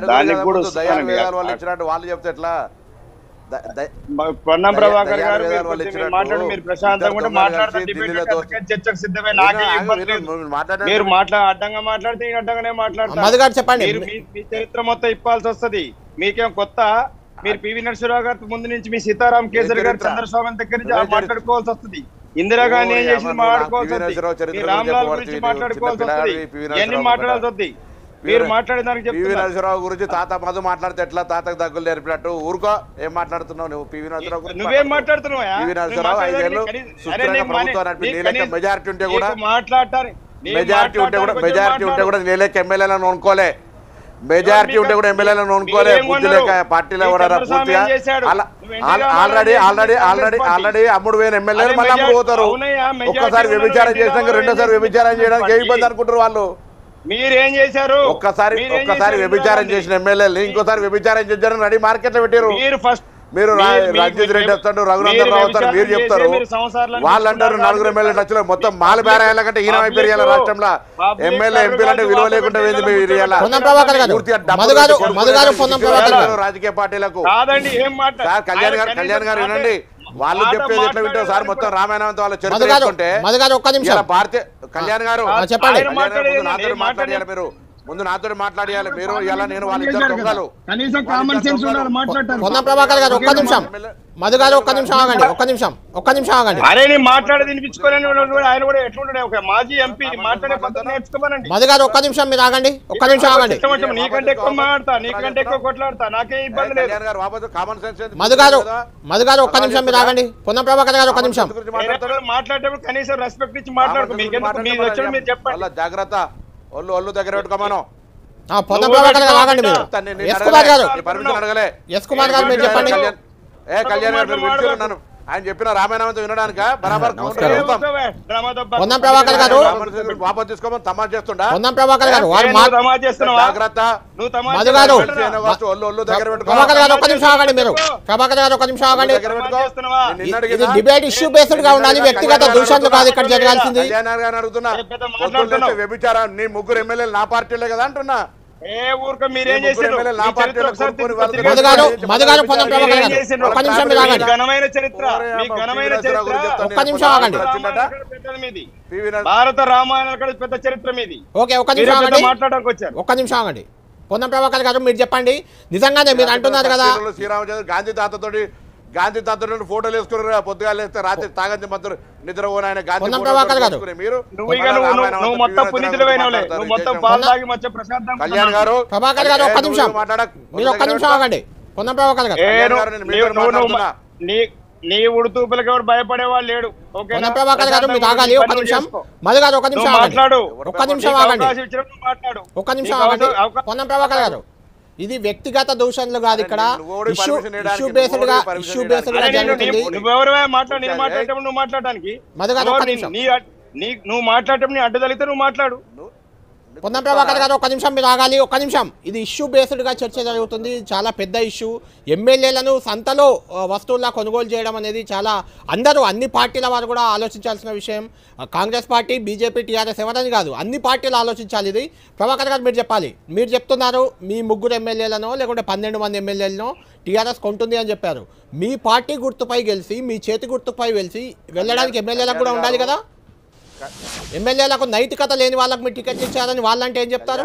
C: వాళ్ళు ఇచ్చినట్టు వాళ్ళు చెప్తే ఎట్లా?
B: పొన్నం ప్రభాకర్ గారు మాట్లాడి మీరు ప్రశాంతంగా మాట్లాడతారు, చర్చకు సిద్ధమే. నాకే మీరు మాట్లా అడ్డంగా మాట్లాడితే అడ్డంగానే మాట్లాడతారు.
A: చెప్పండి,
B: మీ చరిత్ర మొత్తం ఇప్పాల్సి వస్తుంది. మీకేం కొత్త? మీరు పివి నరసింహరావు గారి ముందు నుంచి మీ సీతారాం కేసరి గారు, చంద్రస్వామి దగ్గర నుంచి మాట్లాడుకోవాల్సి వస్తుంది. ఇందిరాగాంధీ ఏం చేసింది మాట్లాడుకోవాల్సి వస్తుంది. రామ్లాల్ గురించి మాట్లాడుకోవాల్సి వస్తుంది. ఇవన్నీ మాట్లాడాల్సి వస్తుంది. మీరు మాట్లాడేదానికి
C: పివి నరసింహరావు గురించి తాత మధు మాట్లాడితే ఎట్లా తాతకు దగ్గులు నేర్పినట్టు ఊరుకో. ఏం మాట్లాడుతున్నావు నువ్వు? పివి నరసింహరావు గురించి
B: నువ్వేం మాట్లాడుతున్నావు?
C: పివి నరసింహరావు ఐదేళ్ళు సుస్థిరంగా ప్రభుత్వం నడిపి నీలెక్క మెజారిటీ ఉంటే కూడా
B: మాట్లాడతారు.
C: మెజారిటీ ఉంటే కూడా మెజారిటీ ఉంటే కూడా నీలెక్క ఎమ్మెల్యేలను అనుకోలే. మెజారిటీ ఉంటే కూడా ఎమ్మెల్యేలను అనుకోలే. బుద్ధి లేక పార్టీలో కూడా పూర్తిగా ఆల్రెడీ ఆల్రెడీ ఆల్రెడీ ఆల్రెడీ అమ్ముడు పోయిన ఎమ్మెల్యేలు మళ్ళీ అమ్ముడు పోతారు. ఒక్కసారి వ్యభిచారం చేసినాక రెండోసారి వ్యభిచారం చేయడానికి ఏ ఇబ్బంది అనుకుంటారు వాళ్ళు?
B: మీరేం చేశారు?
C: ఒక్కసారి ఒక్కసారి వ్యభిచారం చేసిన ఎమ్మెల్యేలు ఇంకోసారి వ్యభిచారం చేశారని రెడీ మార్కెట్ లో పెట్టారు. మీరు రంజిత్ రెడ్డి వస్తాడు, రఘునందన్ రావు వస్తారు, మీరు చెప్తారు. వాళ్ళు అంటారు నలుగురు ఎమ్మెల్యే టచ్ లో మొత్తం మాలు బేరాయాల కంటే ఈయన అయిపోయారు రాష్ట్రంలో. ఎమ్మెల్యే ఎంపీలు అంటే విలువ లేకుండా రాజకీయ పార్టీలకు. కళ్యాణ్ గారు కళ్యాణ్ గారు వినండి, వాళ్ళు చెప్పేది ఎట్లా వింటారు సార్? మొత్తం రామాయణం వాళ్ళ చరిత్ర భారతీయ కళ్యాణ్ గారు చెప్పండి. నాతో మాట్లాడాలి మీరు. ముందు నాతో మాట్లాడియాలి మీరు. ఇలా నేను వాళ్ళిద్దరు దొంగలు.
G: కనీసం కామన్ సెన్స్ ఉండాలి మాట్లాడతారు.
A: పొన్నం ప్రభాకర్ గారు ఒక్క నిమిషం, మధు గారు ఒక్క నిమిషం ఆగండి, ఒక్క నిమిషం ఒక్క నిమిషం ఆగండి.
B: అరే నేను మాట్లాడి వినిపించుకోలేని ఆయన కూడా ఎట్లుంటాడు, ఒక మాజీ ఎంపీ మాట్లాడే పద్ధతి నేర్చుకోమనండి.
A: మధు గారు ఒక్క నిమిషం మీరు ఆగండి, ఒక్క నిమిషం ఆగండి.
B: నీకంటే ఎక్కువ మాట్లాడతా, నీకంటే ఎక్కువ కొట్లాడతా, నాకే ఇబ్బంది లేదు.
C: మధు గారు
A: మధు గారు ఒక్క నిమిషం మీరు ఆగండి. పొన్నం ప్రభాకర్ గారు ఒక్క నిమిషం
B: మాట్లాడేటప్పుడు కనీసం రెస్పెక్ట్ ఇచ్చి మాట్లాడుతూ మీరు వచ్చాడు మీరు చెప్పండి.
C: జాగ్రత్త, ఒళ్ళు ఒళ్ళు దగ్గర పెట్టుకోమను.
A: పొన్నం ప్రభాకర్ గారు ఆగండి. మీరు ఎస్ కుమార్ గారు ఎస్ కుమార్ గారు మీరు చెప్పండి.
C: ఏ కళ్యాణ్ గారు విన్నాను ఆయన చెప్పిన రామాయణంతో వినడానిక బరాబర్
A: పొన్నం ప్రభాకర్ గారు
C: వాపస్ తీసుకోమని తమాషా చేస్తుండా.
A: పొన్నం ప్రభాకర్ గారు
C: జాగ్రత్త.
A: మధు గారు
C: ఒళ్ళు ఒళ్ళు దగ్గర
A: ప్రభాకర్ గారు ఒక్క నిమిషం ఆగండి. మీరు ప్రభాకర్ గారు ఒక్క నిమిషం ఆగండి. ఇది డిబేట్ ఇష్యూ బేస్డ్ గా ఉండాలి, వ్యక్తిగత దూషణలు కాదు ఇక్కడ జరగాల్సింది.
C: కళ్యాణ్ గారు అడుగుతున్నా వ్యభిచారం నీ ముగ్గురు ఎమ్మెల్యేలు నా పార్టీలే కదా అంటున్నా.
B: ఏ ఊరిక మీరేం చేశారు?
A: మధు గారు మధు గారు పొన్నం ప్రభాకర్ గారు ఒక్క నిమిషం మీరు ఆగండి.
B: ఘనమైన చరిత్ర, మీ ఘనమైన చరిత్ర
A: ఒక్క నిమిషం ఆగండి.
B: మీది భారత రామాయణ పెద్ద చరిత్ర మీది.
A: ఓకే ఒక్క నిమిషం ఆగండి,
B: మాట్లాడడానికి వచ్చారు.
A: ఒక్క నిమిషం ఆగండి. పొన్నం ప్రభాకర్ గారు మీరు చెప్పండి, నిజంగానే మీరు అంటున్నారు కదా
C: శ్రీరామచంద్ర గాంధీ తాతతోటి గాంధీ తాతతో ఫోటోలు వేసుకున్నారు, పొద్దుగా లేస్తే రాత్రి తాగంతి మధ్య నిద్రపోయిన ఆయన గాంధీ మీరు. కళ్యాణ్ గారు
A: ప్రభాకర్ గారు ఒక్క నిమిషం మీరు ఒక్క నిమిషం ఆగండి. పొన్నం ప్రభాకర్ గారు
B: నీ ఉడుతూపులకు ఎవరు భయపడే వాళ్ళు లేడు.
A: పొన్నం ప్రభాకర్ గారు మీరు ఆగాలి ఒక్క నిమిషం. మధు గారు ఒక్క నిమిషం మాట్లాడు, ఒక్క నిమిషం ఆగండి, ఒక్క నిమిషం ఆగండి. పొన్నం ప్రభాకర్ గారు ఇది వ్యక్తిగత దూషణలు కాదు, ఇక్కడ ఇష్యూ ఇష్యూ బేస్డ్ గా ఇష్యూ బేస్డ్ గా జరుగుతుంది.
B: నువ్వు మాట్లాడడానికి నువ్వు మాట్లాడటం నీ అడ్డు తగిలితే నువ్వు మాట్లాడు.
A: పొన్నం ప్రభాకర్ గారు ఒక్క నిమిషం మీరు ఆగాలి, ఒక్క నిమిషం. ఇది ఇష్యూ బేస్డ్ గా చర్చ జరుగుతుంది, చాలా పెద్ద ఇష్యూ. ఎమ్మెల్యేలను సంతలో వస్తువుల్లా కొనుగోలు చేయడం అనేది చాలా అందరూ అన్ని పార్టీల వారు కూడా ఆలోచించాల్సిన విషయం. కాంగ్రెస్ పార్టీ, బీజేపీ, టీఆర్ఎస్ ఎవరని కాదు, అన్ని పార్టీలు ఆలోచించాలి ఇది. ప్రభాకర్ గారు మీరు చెప్పాలి. మీరు చెప్తున్నారు మీ ముగ్గురు ఎమ్మెల్యేలను లేకుంటే పన్నెండు మంది ఎమ్మెల్యేలను టీఆర్ఎస్ కొంటుంది అని చెప్పారు. మీ పార్టీ గుర్తుపై గెలిచి మీ చేతి గుర్తుపై గెలిచి వెళ్ళడానికి ఎమ్మెల్యేలకు కూడా ఉండాలి కదా. ఎమ్మెల్యేలకు నైతికత లేని వాళ్ళకి మీరు టికెట్ ఇచ్చారని వాళ్ళంటే ఏం చెప్తారు?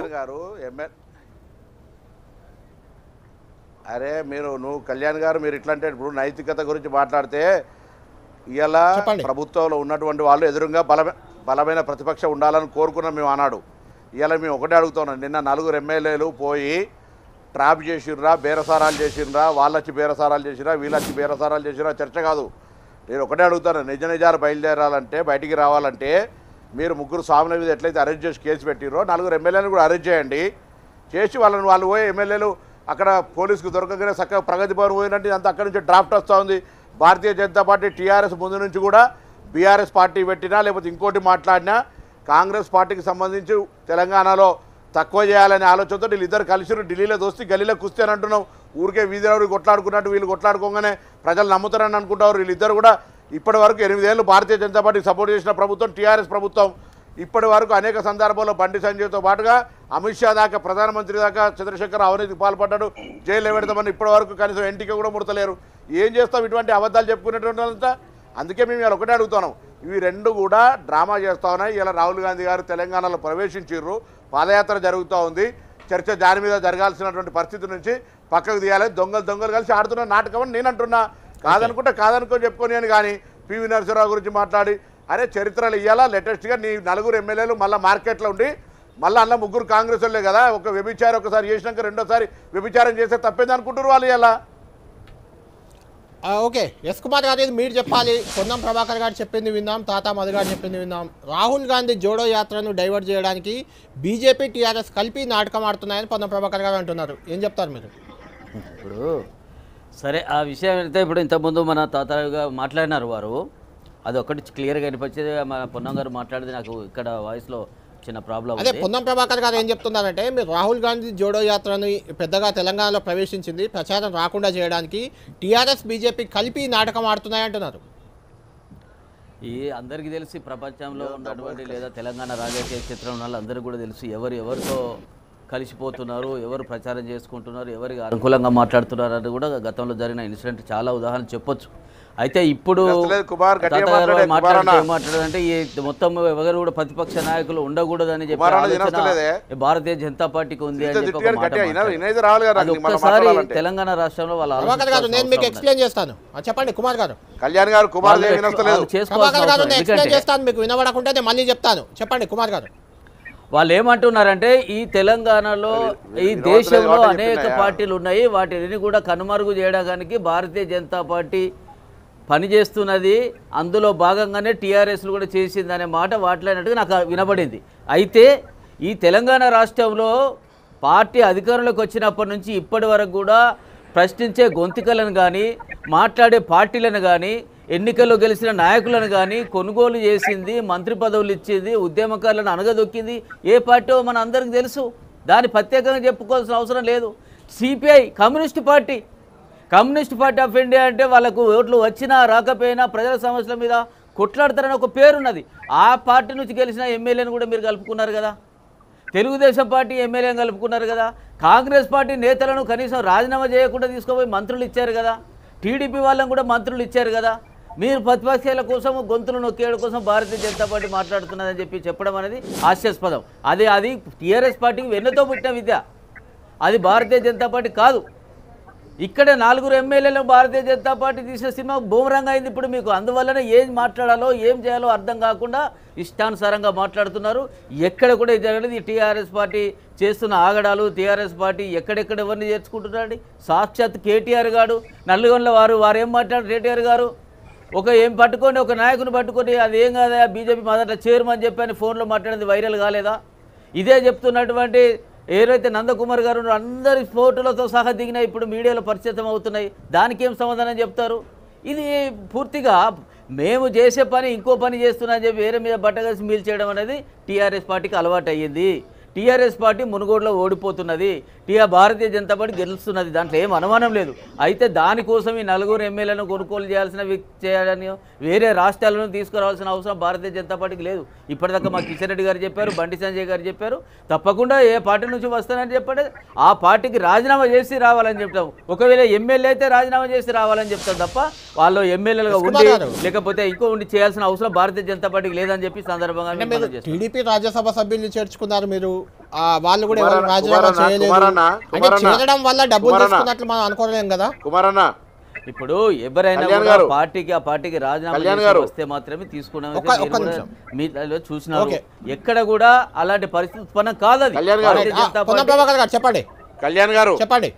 C: అరే మీరు నువ్వు కళ్యాణ్ గారు మీరు ఇట్లా అంటే ఇప్పుడు నైతికత గురించి మాట్లాడితే ఇలా ప్రభుత్వంలో ఉన్నటువంటి వాళ్ళు ఎదురుగా బలమే బలమైన ప్రతిపక్షం ఉండాలని కోరుకున్నాం మేము అన్నాడు. ఇలా మేము ఒకటే అడుగుతున్నాం, నిన్న నలుగురు ఎమ్మెల్యేలు పోయి ట్రాప్ చేసిర్రా, బేరసారాలు చేసిర్రా, వాళ్ళొచ్చి బేరసారాలు చేసిరా, వీళ్ళొచ్చి బేరసారాలు చేసిరా చర్చ కాదు. నేను ఒకటే అడుగుతాను, నిజ నిజాలు బయలుదేరాలంటే బయటికి రావాలంటే మీరు ముగ్గురు స్వాముల మీద ఎట్లయితే అరెస్ట్ చేసి కేసు పెట్టిరో నలుగురు ఎమ్మెల్యేలను కూడా అరెస్ట్ చేయండి. చేసి వాళ్ళని వాళ్ళు పోయి ఎమ్మెల్యేలు అక్కడ పోలీసుకు దొరకగానే చక్కగా ప్రగతి భవన్ పోయినట్టు అంతా అక్కడి నుంచి డ్రాఫ్ట్ వస్తూ ఉంది. భారతీయ జనతా పార్టీ టీఆర్ఎస్ ముందు నుంచి కూడా బీఆర్ఎస్ పార్టీ పెట్టినా లేకపోతే ఇంకోటి మాట్లాడినా కాంగ్రెస్ పార్టీకి సంబంధించి తెలంగాణలో తక్కువ చేయాలనే ఆలోచనతో వీళ్ళిద్దరు కలిసి ఢిల్లీలో దోస్తే గల్లీలో కుస్తీ అని అంటున్నాం. ఊరికే వీధిలో కొట్లాడుకున్నట్టు వీళ్ళు కొట్లాడుకోగానే ప్రజలు నమ్ముతారని అనుకుంటారు. వీళ్ళిద్దరు కూడా ఇప్పటి వరకు ఎనిమిదేళ్ళు భారతీయ జనతా పార్టీకి సపోర్ట్ చేసిన ప్రభుత్వం టీఆర్ఎస్ ప్రభుత్వం. ఇప్పటి వరకు అనేక సందర్భాల్లో బండి సంజయ్తో పాటుగా అమిత్ షా దాకా ప్రధానమంత్రి దాకా చంద్రశేఖర్ అవినీతికి పాల్పడ్డాడు, జైలు పెడతామని ఇప్పటి వరకు కనీసం ఎంటిక కూడా ముడతలేరు. ఏం చేస్తాం ఇటువంటి అబద్ధాలు చెప్పుకునేటువంటి వాళ్ళంతా? అందుకే మేము ఇలా ఒకటే అడుగుతున్నాం, ఇవి రెండు కూడా డ్రామా చేస్తూ ఉన్నాయి. ఇలా రాహుల్ గాంధీ గారు తెలంగాణలో ప్రవేశించారు, పాదయాత్ర జరుగుతూ ఉంది, చర్చ దాని మీద జరగాల్సినటువంటి పరిస్థితి నుంచి పక్కకు తీయాలి. దొంగలు దొంగలు కలిసి ఆడుతున్న నాటకం అని నేను అంటున్నా. కాదనుకుంటే కాదనుకొని చెప్పుకొని అని కానీ పివి నరసింహరావు గురించి మాట్లాడి అరే చరిత్రలు ఇవ్వాలా లేటెస్ట్గా నీ నలుగురు ఎమ్మెల్యేలు మళ్ళీ మార్కెట్లో ఉండి మళ్ళీ అలా ముగ్గురు కాంగ్రెస్ వాళ్ళే కదా, ఒక వ్యభిచారం ఒకసారి చేసినాక రెండోసారి వ్యభిచారం చేస్తే తప్పేది అనుకుంటారు వాళ్ళు. ఇలా
A: ఓకే ఎస్ కుమార్ గారు ఇది మీరు చెప్పాలి. పొన్నం ప్రభాకర్ గారు చెప్పింది విన్నాం, తాతా మధు గారు చెప్పింది విన్నాం. రాహుల్ గాంధీ జోడో యాత్రను డైవర్ట్ చేయడానికి బీజేపీ టీఆర్ఎస్ కలిపి నాటకం ఆడుతున్నాయని పొన్నం ప్రభాకర్ గారు అంటున్నారు. ఏం చెప్తారు మీరు?
D: ఇప్పుడు సరే ఆ విషయం అయితే ఇప్పుడు ఇంతకుముందు మన తాతగా మాట్లాడినారు వారు, అది ఒకటి క్లియర్గా అనిపించేది. మన పొన్నం గారు మాట్లాడేది నాకు ఇక్కడ వాయిస్లో చిన్న ప్రాబ్లం.
A: అదే పొన్నం ప్రభాకర్ గారు ఏం చెప్తున్నారంటే మీరు రాహుల్ గాంధీ జోడో యాత్రని పెద్దగా తెలంగాణలో ప్రవేశించింది ప్రచారం రాకుండా చేయడానికి టీఆర్ఎస్ బీజేపీ కలిపి నాటకం ఆడుతున్నాయి అంటున్నారు.
D: ఈ అందరికీ తెలిసి ప్రపంచంలో ఉన్నటువంటి లేదా తెలంగాణ రాజకీయ క్షేత్రంలో ఉన్న అందరికీ కూడా తెలుసు ఎవరు ఎవరితో కలిసిపోతున్నారు, ఎవరు ప్రచారం చేసుకుంటున్నారు, ఎవరికి అనుకూలంగా మాట్లాడుతున్నారు అని కూడా గతంలో జరిగిన ఇన్సిడెంట్ చాలా ఉదాహరణ చెప్పొచ్చు. అయితే ఇప్పుడు
C: వినస్తలేదు కుమార్, గట్టిగా
D: తాత గారు
C: మాట్లాడే,
D: మాట్లాడితే
C: కుమారన్న.
D: ఏం మాట్లాడారంటే ఈ మొత్తం ఎవరు కూడా ప్రతిపక్ష నాయకులు ఉండకూడదని చెప్పి
C: కుమారన్న
D: ఆలోచన
C: వినస్తలేదే?
D: భారతీయ జనతా పార్టీకి ఉంది అని
C: ఇంత
D: చెప్పి ఒక
C: తిట్టిగారు
D: మాట
C: గట్టిగా
D: మాట్లాడారు.
C: విన- వినేది రావాలి కదా
D: అది
C: నీకు మనం
D: ఒక్కసారి
C: మాట్లాడాలంటే.
D: తెలంగాణ రాష్ట్రంలో వాళ్ళు
A: ప్రభాకర్ గారు
D: ఆలోచించాల్సిన
A: నేను మీకు
D: అవసరం
A: ఎక్స్ప్లెయిన్ చేస్తాను ఆ, చెప్పండి కుమార్ గారు.
C: కళ్యాణ్ గారు కుమార్
D: వాళ్ళు
C: దేవి వినస్తలేదు.
D: వాళ్ళు చేసుకోవాల్సిన
A: ప్రభాకర్ గారు
D: అవసరం
A: నేను
D: ఉంది.
A: ఎక్స్ప్లెయిన్
D: ఎందుకంటే
A: చేస్తాను, మీకు వినబడకుంటే నేను మళ్ళీ చెప్తాను. చెప్పండి కుమార్ గారు.
D: వాళ్ళు ఏమంటున్నారంటే ఈ తెలంగాణలో ఈ
C: వినోద్
D: దేశంలో
C: కాబట్టి
D: అనేక
C: చెప్తున్నాయా?
D: పార్టీలు ఉన్నాయి, వాటిని కూడా కనుమరుగు చేయడానికి భారతీయ జనతా పార్టీ పనిచేస్తున్నది, అందులో భాగంగానే టీఆర్ఎస్లు కూడా చేసిందనే మాట మాట్లాడినట్టుగా నాకు వినబడింది. అయితే ఈ తెలంగాణ రాష్ట్రంలో పార్టీ అధికారంలోకి వచ్చినప్పటి నుంచి ఇప్పటి వరకు కూడా ప్రశ్నించే గొంతుకలను కానీ మాట్లాడే పార్టీలను కానీ ఎన్నికల్లో గెలిచిన నాయకులను కానీ కొనుగోలు చేసింది, మంత్రి పదవులు ఇచ్చింది, ఉద్యమకారులను అనగదొక్కింది ఏ పార్టీ మన అందరికీ తెలుసు. దాన్ని ప్రత్యేకంగా చెప్పుకోవాల్సిన అవసరం లేదు. CPI communist party communist party of India అంటే వాళ్ళకు ఓట్లు వచ్చినా రాకపోయినా ప్రజల సమస్యల మీద కొట్లాడతారని ఒక పేరున్నది. ఆ పార్టీ నుంచి గెలిచిన ఎమ్మెల్యేని కూడా మీరు కలుపుకున్నారు కదా, తెలుగుదేశం పార్టీ ఎమ్మెల్యేని కలుపుకున్నారు కదా, కాంగ్రెస్ పార్టీ నేతలను కనీసం రాజీనామా చేయకుండా తీసుకుపోయి మంత్రులు ఇచ్చారు కదా, టీడీపీ వాళ్ళని కూడా మంత్రులు ఇచ్చారు కదా. మీరు ప్రతిపక్షాల కోసం గొంతులు నొక్కేయడం కోసం భారతీయ జనతా పార్టీ మాట్లాడుతున్నదని చెప్పి చెప్పడం అనేది హాస్యాస్పదం. అది అది టీఆర్ఎస్ పార్టీకి వెన్నతో పుట్టిన విద్య, అది భారతీయ జనతా పార్టీ కాదు. ఇక్కడ నలుగురు ఎమ్మెల్యేలు భారతీయ జనతా పార్టీ తీసిన సినిమా బూమరంగా అయింది ఇప్పుడు మీకు. అందువల్లనే ఏం మాట్లాడాలో ఏం చేయాలో అర్థం కాకుండా ఇష్టానుసారంగా మాట్లాడుతున్నారు. ఎక్కడ కూడా ఇది జరగలేదు. ఈ టీఆర్ఎస్ పార్టీ చేస్తున్న ఆగడాలు, టీఆర్ఎస్ పార్టీ ఎక్కడెక్కడ ఎవరిని చేర్చుకుంటున్నారండి. సాక్షాత్ కేటీఆర్ గారు నల్గొండల వారు వారు ఏం మాట్లాడారు, కేటీఆర్ గారు ఒక ఏం పట్టుకొని ఒక నాయకుని పట్టుకొని అది ఏం కాదా బీజేపీ మొదట చేరుమని చెప్పని ఫోన్లో మాట్లాడింది వైరల్ కాలేదా? ఇదే చెప్తున్నటువంటి ఏదైతే నందకుమార్ గారు అందరి ఫోటోలతో సహా దిగినా ఇప్పుడు మీడియాలో పరిచయం అవుతున్నాయి. దానికి ఏం సమాధానం చెప్తారు? ఇది పూర్తిగా మేము చేసే పని ఇంకో పని చేస్తున్నా అని చెప్పి వేరే మీద బట్టగలిసి మీల్ చేయడం అనేది టీఆర్ఎస్ పార్టీకి అలవాటు అయ్యింది. టీఆర్ఎస్ పార్టీ మునుగోడులో ఓడిపోతున్నది, టీఆర్ భారతీయ జనతా పార్టీ గెలుస్తున్నది, దాంట్లో ఏం అనుమానం లేదు. అయితే దానికోసం ఈ నలుగురు ఎమ్మెల్యేలను కొనుగోలు చేయాల్సిన చేయాలని వేరే రాష్ట్రాలను తీసుకురావాల్సిన అవసరం భారతీయ జనతా పార్టీకి లేదు. ఇప్పటిదాకా మా కిషన్ రెడ్డి గారు చెప్పారు, బండి సంజయ్ గారు చెప్పారు, తప్పకుండా ఏ పార్టీ నుంచి వస్తానని చెప్పండి ఆ పార్టీకి రాజీనామా చేసి రావాలని చెప్తాం. ఒకవేళ ఎమ్మెల్యే అయితే రాజీనామా చేసి రావాలని చెప్తాం తప్ప వాళ్ళు ఎమ్మెల్యేలుగా ఉండి లేకపోతే ఇంకో ఉండి చేయాల్సిన అవసరం భారతీయ జనతా పార్టీకి లేదని చెప్పి సందర్భంగా
A: టీడీపీ రాజ్యసభ సభ్యులు చేర్చుకున్నారు మీరు, వాళ్ళు కూడా ఎవరు
C: కుమారన్న,
A: రాజీనామా చేయలేదు.
C: కుమారన్న,
A: అంటే
C: కుమారన్న,
A: చేరడం వల్ల డబ్బులు
C: కుమారన్న.
A: తీసుకున్నట్లు మనం అనుకోలేం కదా.
C: కుమారన్న
D: ఇప్పుడు ఎవరైనా
C: కళ్యాణ్
D: కూడా
C: గారు.
D: పార్టీకి ఆ పార్టీకి రాజీనామా
C: కళ్యాణ్
D: చేసి
C: గారు.
D: వస్తే మాత్రమే తీసుకున్నాం.
A: ఒక్క- ఒక్క నిమిషం.
D: మీలో చూసినారు
A: ఓకే.
D: ఎక్కడ కూడా అలాంటి పరిస్థితి ఉత్పన్నం కాదు. అది
C: కళ్యాణ్ గారు.
D: భారతీయ జనతా
A: పొన్నం
D: పార్టీ
A: ప్రభాకర్ గారు చెప్పండి
C: కళ్యాణ్ గారు
A: చెప్పండి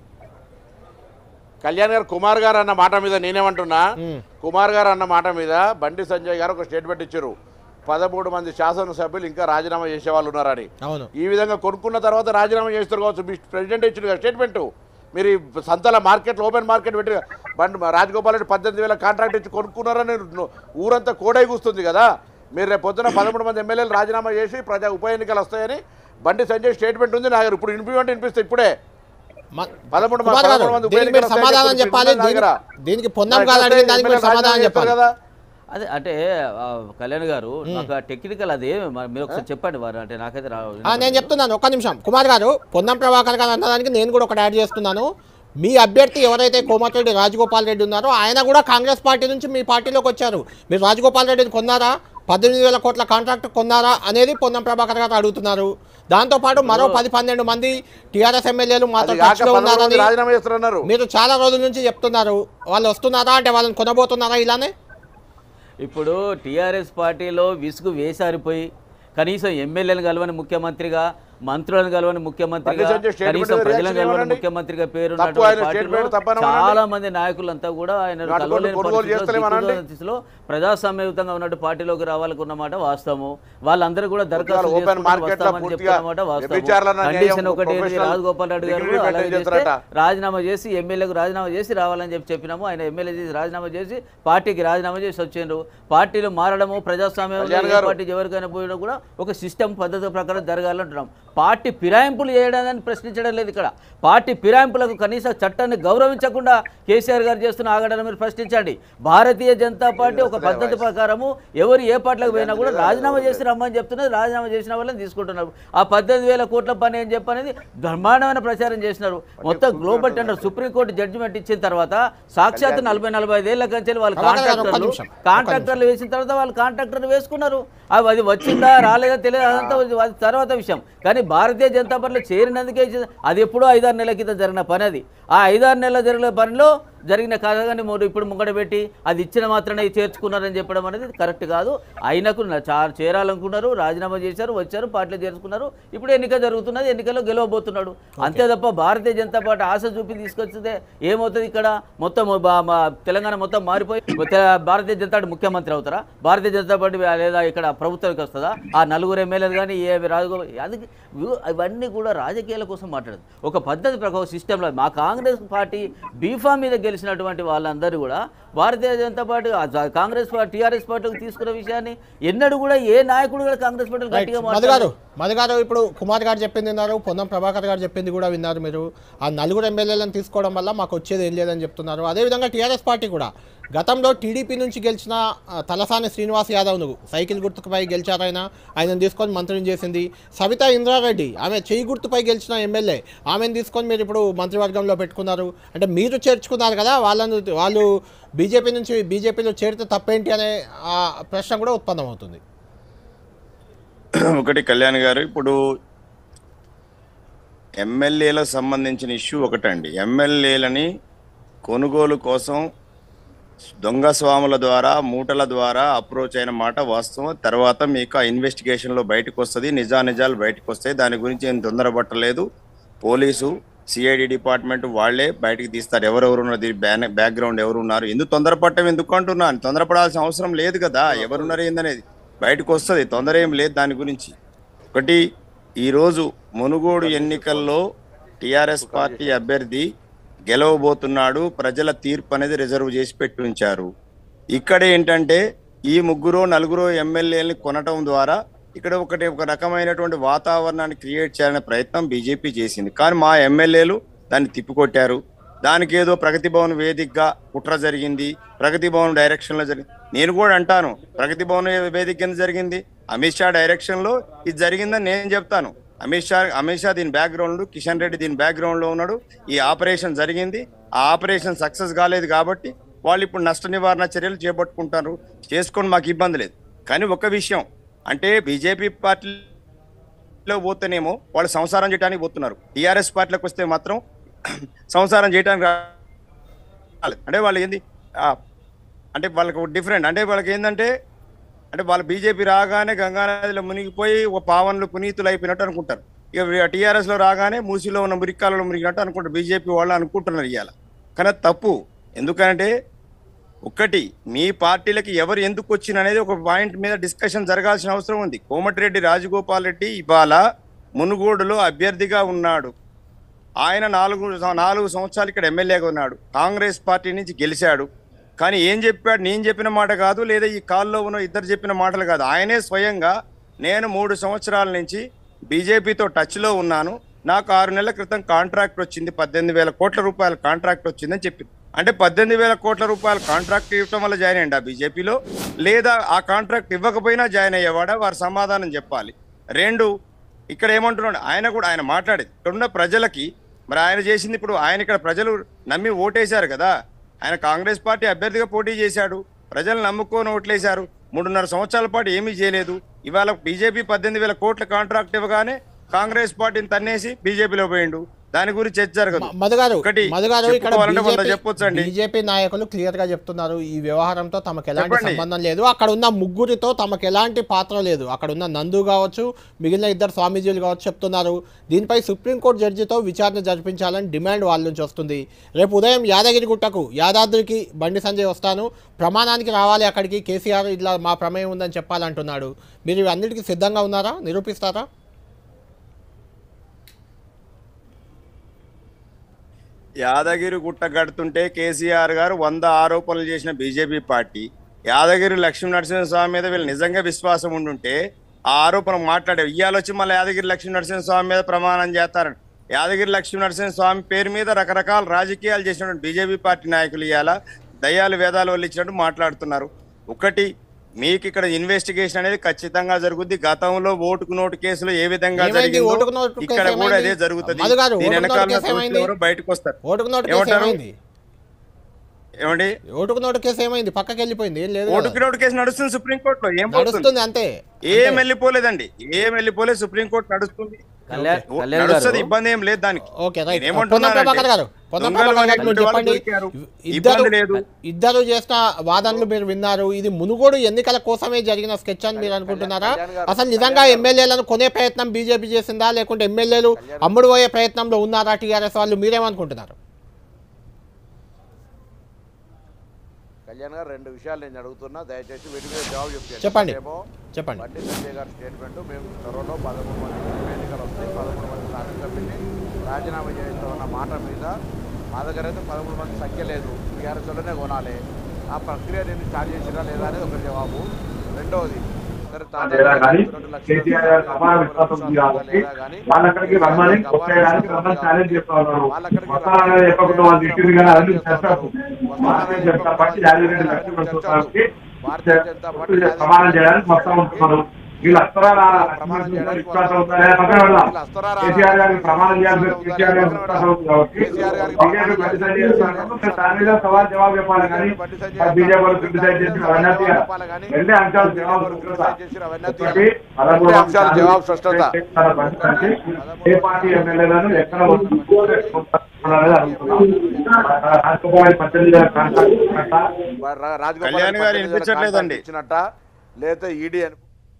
C: కళ్యాణ్ గారు కుమార్ గారు అన్న మాట మీద నేనేమంటున్నా,
A: మ్మ్.
C: కుమార్ గారు అన్న మాట మీద బండి సంజయ్ గారు ఒక స్టేట్మెంట్ ఇచ్చారు, పదమూడు మంది శాసనసభ్యులు ఇంకా రాజీనామా చేసే వాళ్ళు ఉన్నారని.
A: అవును.
C: ఈ విధంగా కొనుక్కున్న తర్వాత రాజీనామా చేస్తారు కావచ్చు. మీ ప్రెసిడెంట్ ఇచ్చిన స్టేట్మెంట్ మీరు ఈ సంతల మార్కెట్లో ఓపెన్ మార్కెట్ పెట్టి బండి రాజగోపాల్ రెడ్డి పద్దెనిమిది వేల కాంట్రాక్ట్ ఇచ్చి కొనుక్కున్నారని ఊరంతా కోడై కూస్తుంది కదా. మీరు రేపు పొద్దున పదమూడు మంది ఎమ్మెల్యేలు రాజీనామా చేసి ప్రజా ఉప ఎన్నికలు వస్తాయని బండి సంజయ్ స్టేట్మెంట్ ఉంది. నాకు ఇప్పుడు వినిపిమంటే వినిపిస్తే ఇప్పుడే
A: మ-
C: పదమూడు
A: కుమార్ గారు,
C: మంది ఉప
A: దీనికి
C: ఎన్నికలు
A: మీరు సమాధానం
C: వస్తాయని
A: చెప్పాలి.
C: చెప్పి
A: దీనికి-
C: దగ్గర.
A: దీనికి పొన్నం గారు అడిగిన దానికి మీరు సమాధానం చెప్పాలి
C: కదా.
D: అదే అంటే ఆ, కళ్యాణ్ గారు నాకు ఆ టెక్నికల్ అదే మరి మీరు ఒకసారి చెప్పండి వారు అంటే నాకైతే రా
A: ఆ, నేను చెప్తున్నాను ఒక్క నిమిషం. కుమార్ గారు, పొన్నం ప్రభాకర్ గారు అన్నదానికి నేను కూడా ఒకటి యాడ్ చేస్తున్నాను. మీ అభ్యర్థి ఎవరైతే కోమటిరెడ్డి రాజగోపాల్ రెడ్డి ఉన్నారో ఆయన కూడా కాంగ్రెస్ పార్టీ నుంచి మీ పార్టీలోకి వచ్చారు. మీరు రాజగోపాల్ రెడ్డిని కొన్నారా, పద్దెనిమిది వేల కోట్ల కాంట్రాక్ట్ కొన్నారా అనేది పొన్నం ప్రభాకర్ గారు అడుగుతున్నారు. దాంతోపాటు మరో పది పన్నెండు మంది టీఆర్ఎస్ ఎమ్మెల్యేలు మాతో
C: అది కాక
A: టచ్లో
C: పదమూడు మంది
A: ఉన్నారని
C: రాజీనామా చేస్తున్నారు.
A: మీరు చాలా రోజుల నుంచి చెప్తున్నారు. వాళ్ళు వస్తున్నారా అంటే వాళ్ళని కొనబోతున్నారా ఇలానే?
D: ఇప్పుడు టీఆర్ఎస్ పార్టీలో విసుగు వేసారిపోయి కనీసం ఎమ్మెల్యేలు కలవని ముఖ్యమంత్రిగా, మంత్రులను కలవని ముఖ్యమంత్రిగా,
C: బండి సంజయ్ స్టేట్మెంట్
D: కనీసం ప్రజలను
C: రియాక్షన్
D: కలవని
C: ఏమనండి?
D: ముఖ్యమంత్రిగా
C: తప్పు
D: పేరున్నటువంటి
C: ఆయన
D: పార్టీలో
C: స్టేట్మెంట్ తప్పనమనండి.
D: చాలా మంది నాయకులంతా కూడా ఆయన
C: నాటుకోండి,
D: కలవలేని
C: కొనుగోలు
D: పరిస్థితిలో,
C: చేస్తలేమనండి.
D: దిక్కుతోచని స్థితిలో ప్రజాస్వామ్యయుతంగా ఉన్నట్టు పార్టీలోకి రావాలనుకున్నమాట వాస్తవము. వాళ్ళందరూ కూడా దరఖాస్తు
C: ఓపెన్
D: చేసుకుంటూ
C: మార్కెట్ లో
D: వస్తామని
C: పూర్తిగా
D: చెప్తున్నమాట వాస్తవం.
C: వ్యభిచారాలను అన్యాయం
D: కండిషన్ ఒకటి ఏంటి,
C: ప్రొఫెషనల్
D: రాజగోపాల్ రెడ్డి గారు
C: డిగ్రీ
D: కూడా అలాగే
C: మెయింటైన్
D: చేస్తే
C: చేస్తారట.
D: రాజీనామా చేసి ఎమ్మెల్యేకు రాజీనామా చేసి రావాలని చెప్పి చెప్పినాము. ఆయన ఎమ్మెల్యే చేసి రాజీనామా చేసి పార్టీకి రాజీనామా చేసి వచ్చిండ్రు. పార్టీలు మారడము ప్రజాస్వామ్యం
C: కళ్యాణ్ గారు.
D: పార్టీ ఎవరికైనా పోయినా కూడా ఒక సిస్టమ్ పద్ధతి ప్రకారం జరగాలంటున్నాం. పార్టీ ఫిరాయింపులు చేయడాన్ని ప్రశ్నించడం లేదు ఇక్కడ. పార్టీ ఫిరాయింపులకు కనీస చట్టాన్ని గౌరవించకుండా కేసీఆర్ గారు చేస్తున్న ఆగడాన్ని మీరు ప్రశ్నించండి. భారతీయ జనతా పార్టీ ఒక పద్ధతి ప్రకారము ఎవరు ఏ పార్టీలకు పోయినా కూడా రాజీనామా చేసి రమ్మని చెప్తున్నది. రాజీనామా చేసిన వాళ్ళని తీసుకుంటున్నారు. ఆ పద్దెనిమిది వేల కోట్ల పని అని చెప్పనేది బ్రహ్మాండమైన ప్రచారం చేసినారు. మొత్తం గ్లోబల్ టెండర్ సుప్రీంకోర్టు జడ్జిమెంట్ ఇచ్చిన తర్వాత సాక్షాత్ నలభై నలభై ఐదేళ్ల కంచెలు వాళ్ళు కాంట్రాక్టర్లు కాంట్రాక్టర్లు వేసిన తర్వాత వాళ్ళు కాంట్రాక్టర్లు వేసుకున్నారు. అవి అది వచ్చిందా రాలేదా తెలియదు, అదంతా అది తర్వాత విషయం. కానీ భారతీయ జనతా పార్టీలో చేరినందుకే అది ఎప్పుడో ఐదారు నెలల కింద జరిగిన పని. అది ఆ ఐదారు నెలల జరిగిన పనిలో జరిగిన కథగాని ఇప్పుడు ముంగడ పెట్టి అది ఇచ్చిన మాత్రమే చేర్చుకున్నారని చెప్పడం అనేది కరెక్ట్ కాదు. ఆయనకు చేరాలనుకున్నారు, రాజీనామా చేశారు, వచ్చారు, పార్టీలో చేర్చుకున్నారు. ఇప్పుడు ఎన్నిక జరుగుతున్నది, ఎన్నికల్లో గెలవబోతున్నాడు అంతే తప్ప భారతీయ జనతా పార్టీ ఆశ చూపి తీసుకొచ్చితే ఏమవుతుంది? ఇక్కడ మొత్తం తెలంగాణ మొత్తం మారిపోయి భారతీయ జనతా పార్టీ ముఖ్యమంత్రి అవుతారా? భారతీయ జనతా పార్టీ లేదా ఇక్కడ ప్రభుత్వానికి వస్తుందా? ఆ నలుగురు ఎమ్మెల్యేలు కానీ ఏ రాజు అది ఇవన్నీ కూడా రాజకీయాల కోసం మాట్లాడదు. ఒక పద్ధతి ప్రకారం సిస్టంలో మా కాంగ్రెస్ పార్టీ బీఫామ్ మీద గెలిచినటువంటి వాళ్ళందరూ కూడా Bharatiya Janata party Congress party TRS పార్టీకి తీసుకున్న విషయాన్ని ఎన్నడూ కూడా ఏ నాయకుడు కూడా కాంగ్రెస్ పార్టీ గట్టిగా
A: మాట్లాడారు. మధు గారు ఇప్పుడు కుమార్ గారు చెప్పింది విన్నారు, పొన్నం ప్రభాకర్ గారు చెప్పింది కూడా విన్నారు. మీరు ఆ నలుగురు ఎమ్మెల్యేలను తీసుకోవడం వల్ల మాకు వచ్చేది ఏం లేదని చెప్తున్నారు. అదేవిధంగా టీఆర్ఎస్ పార్టీ కూడా గతంలో టీడీపీ నుంచి గెలిచిన తలసాని శ్రీనివాస్ యాదవ్ను సైకిల్ గుర్తుపై గెలిచారైనా ఆయనను తీసుకొని మంత్రిని చేసింది. సవితా ఇంద్రారెడ్డి ఆమె చేయి గుర్తుపై గెలిచిన ఎమ్మెల్యే, ఆమెను తీసుకొని మీరు ఇప్పుడు మంత్రివర్గంలో పెట్టుకున్నారు. అంటే మీరు చేర్చుకున్నారు కదా వాళ్ళను, వాళ్ళు బీజేపీ నుంచి బీజేపీలో చేరితే తప్పేంటి అనే ప్రశ్న కూడా ఉత్పన్నమవుతుంది.
B: ఒకటి కళ్యాణ్ గారు, ఇప్పుడు ఎమ్మెల్యేలకు సంబంధించిన ఇష్యూ ఒకటండి. ఎమ్మెల్యేలని కొనుగోలు కోసం దొంగ స్వాముల ద్వారా మూటల ద్వారా అప్రోచ్ అయిన మాట వాస్తవం. తర్వాత మీకు ఆ ఇన్వెస్టిగేషన్లో బయటకు వస్తుంది, నిజానిజాలు బయటకు వస్తాయి. దాని గురించి ఏం తొందరపట్టలేదు. పోలీసు సిఐడి డిపార్ట్మెంట్ వాళ్లే బయటకు తీస్తారు ఎవరెవరు ఉన్నారు, దీని బ్యాక్గ్రౌండ్ ఎవరు ఉన్నారు. ఎందుకు తొందరపడటం ఎందుకు అంటున్నాను? తొందరపడాల్సిన అవసరం లేదు కదా. ఎవరున్నారు ఏందనేది బయటకు వస్తుంది, తొందర ఏం లేదు దాని గురించి. ఒకటి, ఈరోజు మునుగోడు ఎన్నికల్లో టిఆర్ఎస్ పార్టీ అభ్యర్థి గెలవబోతున్నాడు. ప్రజల తీర్పు అనేది రిజర్వ్ చేసి పెట్టి ఉంచారు. ఇక్కడ ఏంటంటే ఈ ముగ్గురు నలుగురు ఎమ్మెల్యేలని కొనటం ద్వారా ఇక్కడ ఒకటి ఒక రకమైనటువంటి వాతావరణాన్ని క్రియేట్ చేయాలనే ప్రయత్నం బీజేపీ చేసింది. కానీ మా ఎమ్మెల్యేలు దాన్ని తిప్పికొట్టారు. దానికి ఏదో ప్రగతి భవన్ వేదికగా కుట్ర జరిగింది, ప్రగతి భవన్ డైరెక్షన్లో జరిగింది. నేను కూడా అంటాను, ప్రగతి భవన్ వేదిక కింద జరిగింది, అమిత్ షా డైరెక్షన్లో ఇది జరిగిందని నేను చెప్తాను. అమిత్ షా అమిత్ షా దీని బ్యాక్గ్రౌండ్, కిషన్ రెడ్డి దీని బ్యాక్గ్రౌండ్లో ఉన్నాడు. ఈ ఆపరేషన్ జరిగింది, ఆ ఆపరేషన్ సక్సెస్ కాలేదు కాబట్టి వాళ్ళు ఇప్పుడు నష్ట నివారణ చర్యలు చేపట్టుకుంటారు. చేసుకొని మాకు ఇబ్బంది లేదు. కానీ ఒక విషయం అంటే బీజేపీ పార్టీలో పోతేనేమో వాళ్ళు సంసారం చేయడానికి పోతున్నారు, టీఆర్ఎస్ పార్టీలోకి వస్తే మాత్రం సంసారం చేయడానికి రాలేదు. అంటే వాళ్ళు ఏంది అంటే వాళ్ళకి డిఫరెంట్. అంటే వాళ్ళకి ఏంటంటే అంటే వాళ్ళు బీజేపీ రాగానే గంగానదిలో మునిగిపోయి ఒక పావన్లు పునీతులు అయిపోయినట్టు అనుకుంటారు. ఇక టీఆర్ఎస్లో రాగానే మూసిలో ఉన్న మురికాలలో మునిగినట్టు అనుకుంటారు బీజేపీ వాళ్ళు అనుకుంటున్నారు ఇవాళ. కానీ తప్పు. ఎందుకంటే ఒకటి, మీ పార్టీలకి ఎవరు ఎందుకు వచ్చిన అనేది ఒక పాయింట్ మీద డిస్కషన్ జరగాల్సిన అవసరం ఉంది. కోమటిరెడ్డి రాజగోపాల్ రెడ్డి ఇవాళ మునుగోడులో అభ్యర్థిగా ఉన్నాడు. ఆయన నాలుగు నాలుగు సంవత్సరాలు ఇక్కడ ఎమ్మెల్యేగా ఉన్నాడు. కాంగ్రెస్ పార్టీ నుంచి గెలిచాడు. కానీ ఏం చెప్పాడు? నేను చెప్పిన మాట కాదు, లేదా ఈ కాల్లో ఉన్న ఇద్దరు చెప్పిన మాటలు కాదు. ఆయనే స్వయంగా నేను మూడు సంవత్సరాల నుంచి బీజేపీతో టచ్లో ఉన్నాను, నాకు ఆరు నెలల క్రితం కాంట్రాక్ట్ వచ్చింది, పద్దెనిమిది వేల కోట్ల రూపాయల కాంట్రాక్ట్ వచ్చిందని చెప్పింది. అంటే పద్దెనిమిది వేల కోట్ల రూపాయల కాంట్రాక్ట్ ఇవ్వటం వల్ల జాయిన్ అయ్యిండా బీజేపీలో, లేదా ఆ కాంట్రాక్ట్ ఇవ్వకపోయినా జాయిన్ అయ్యేవాడా? వారు సమాధానం చెప్పాలి. రెండు, ఇక్కడ ఏమంటున్నాడు ఆయన కూడా, ఆయన మాట్లాడేది ఇక్కడున్న ప్రజలకి మరి ఆయన చేసింది. ఇప్పుడు ఆయన ఇక్కడ ప్రజలు నమ్మి ఓటేశారు కదా, ఆయన కాంగ్రెస్ పార్టీ అభ్యర్థిగా పోటీ చేశాడు, ప్రజలు నమ్ముకొని ఓట్లేశారు. మూడున్నర సంవత్సరాల పాటు ఏమీ చేయలేదు. ఇవాళ బీజేపీ పద్దెనిమిది వేల కోట్ల కాంట్రాక్ట్ ఇవ్వగానే కాంగ్రెస్ పార్టీని తన్నేసి బీజేపీలో పోయిండు. దాని గురించి చర్చ జరగదు.
A: బీజేపీ నాయకులు క్లియర్ గా చెప్తున్నారు, ఈ వ్యవహారంతో తమకు ఎలాంటి సంబంధం లేదు, అక్కడ ఉన్న ముగ్గురితో తమకు ఎలాంటి పాత్ర లేదు, అక్కడ ఉన్న నందు కావచ్చు, మిగిలిన ఇద్దరు స్వామీజీలు కావచ్చు చెప్తున్నారు. దీనిపై సుప్రీంకోర్టు జడ్జితో విచారణ జరిపించాలని డిమాండ్ వాళ్ళ నుంచి వస్తుంది. రేపు ఉదయం యాదగిరి గుట్టకు యాదాద్రికి బండి సంజయ్ వస్తాను, ప్రమాణానికి రావాలి, అక్కడికి కేసీఆర్ ఇట్లా మా ప్రమేయం ఉందని చెప్పాలంటున్నాడు. మీరు అన్నిటికీ సిద్ధంగా ఉన్నారా? నిరూపిస్తారా?
B: యాదగిరి గుట్ట కడుతుంటే కేసీఆర్ గారు వంద ఆరోపణలు చేసిన బీజేపీ పార్టీ యాదగిరి లక్ష్మీ నరసింహస్వామి మీద వీళ్ళు నిజంగా విశ్వాసం ఉండుంటే
H: ఆ ఆరోపణ మాట్లాడావు. ఇవాళ వచ్చి మళ్ళీ యాదగిరి లక్ష్మీ నరసింహస్వామి మీద ప్రమాణం చేస్తారని. యాదగిరి లక్ష్మీ నరసింహస్వామి పేరు మీద రకరకాల రాజకీయాలు చేసినటువంటి బీజేపీ పార్టీ నాయకులు ఇవాళ దయ్యాలు వేదాలు వాళ్ళు ఇచ్చినట్టు మాట్లాడుతున్నారు. ఒకటి, మీకు ఇక్కడ ఇన్వెస్టిగేషన్ అనేది ఖచ్చితంగా జరుగుద్ది. గతంలో ఓటుకు నోటు కేసులో ఏ విధంగా జరిగిందో ఇక్కడ కూడా అదే జరుగుతుంది. దీని వెనకాల బయటకు వస్తారు. ఏమంటారు? ఏమండి,
A: ఓటుకు నోటు కేసు ఏమైంది? పక్కకి వెళ్ళిపోయింది. ఏం లేదు,
H: ఓటుకు నోటు కేసు నడుస్తుంది సుప్రీంకోర్టులో. ఏం
A: నడుస్తుంది అంతే,
H: ఏం వెళ్ళిపోలేదండి, ఏం వెళ్ళిపోలేదు. సుప్రీంకోర్టు నడుస్తుంది, నడుస్తుంది, ఇబ్బంది ఏం లేదు దానికి.
A: ఇద్దరు చేసిన వాదనలు మీరు విన్నారు. ఇది మునుగోడు ఎన్నికల కోసమే జరిగిన స్కెచ్ అని మీరు అనుకుంటున్నారా? అసలు నిజంగా ఎమ్మెల్యేలను కొనే ప్రయత్నం బీజేపీ చేసిందా, లేకుంటే ఎమ్మెల్యేలు అమ్ముడు పోయే ప్రయత్నంలో ఉన్నారా టీఆర్ఎస్ వాళ్ళు? మీరేమనుకుంటున్నారు?
C: కళ్యాణ్ గారు, రెండు విషయాలు నేను అడుగుతున్నా, దయచేసి వీటి మీద జవాబు చెప్తాను.
A: చెప్పండి చెప్పండి.
C: బండి సంజయ్ గారి స్టేట్మెంట్, మేము త్వరలో పదమూడు మంది ఎన్నికలు వస్తాయి, పదమూడు మంది శాసనసభ్యుల్ని రాజీనామా చేస్తామన్న మాట మీద మా దగ్గర అయితే పదమూడు మంది సంఖ్య లేదు, టీఆర్ఎస్ వల్లనే కొనాలి. ఆ ప్రక్రియ నేను స్టార్ట్ చేసినా లేదా అనేది ఒక జవాబు. రెండవది,
F: వాళ్ళక్కడికి రమ్మని కొట్టేయడానికి రమ్మని ఛాలెంజ్ చేస్తా ఉన్నారు. వస్తానని చెప్పకుండా వాళ్ళు తిట్టింది కానీ అది భారతీయ జనతా పార్టీ యాదగిరెడ్డి లక్ష్మీ నరసింహస్వామికి ప్రమాణం చేయడానికి వస్తా ఉంటున్నారు. వీళ్ళు అస్తరాల విశ్వాసం అవుతారా? కేసీఆర్ గారికి ప్రమాణం చేయాలి, కేసీఆర్ గారికి విశ్వాసం అవుతుంది కాబట్టి బీజేపీ క్రిటిసైజ్ చేస్తున్నారు. దాని మీద సవాల్ జవాబు చెప్పాలి కానీ బీజేపీ వాళ్ళు క్రిటిసైజ్ చేసిన అవన్నీ రెండే అంశాలు జవాబు ఏ పార్టీ ఎమ్మెల్యేలను ఎక్కడ
H: కళ్యాణ్ గారు వినిపించట్లేదండి
C: లేదా ఈడీ అని.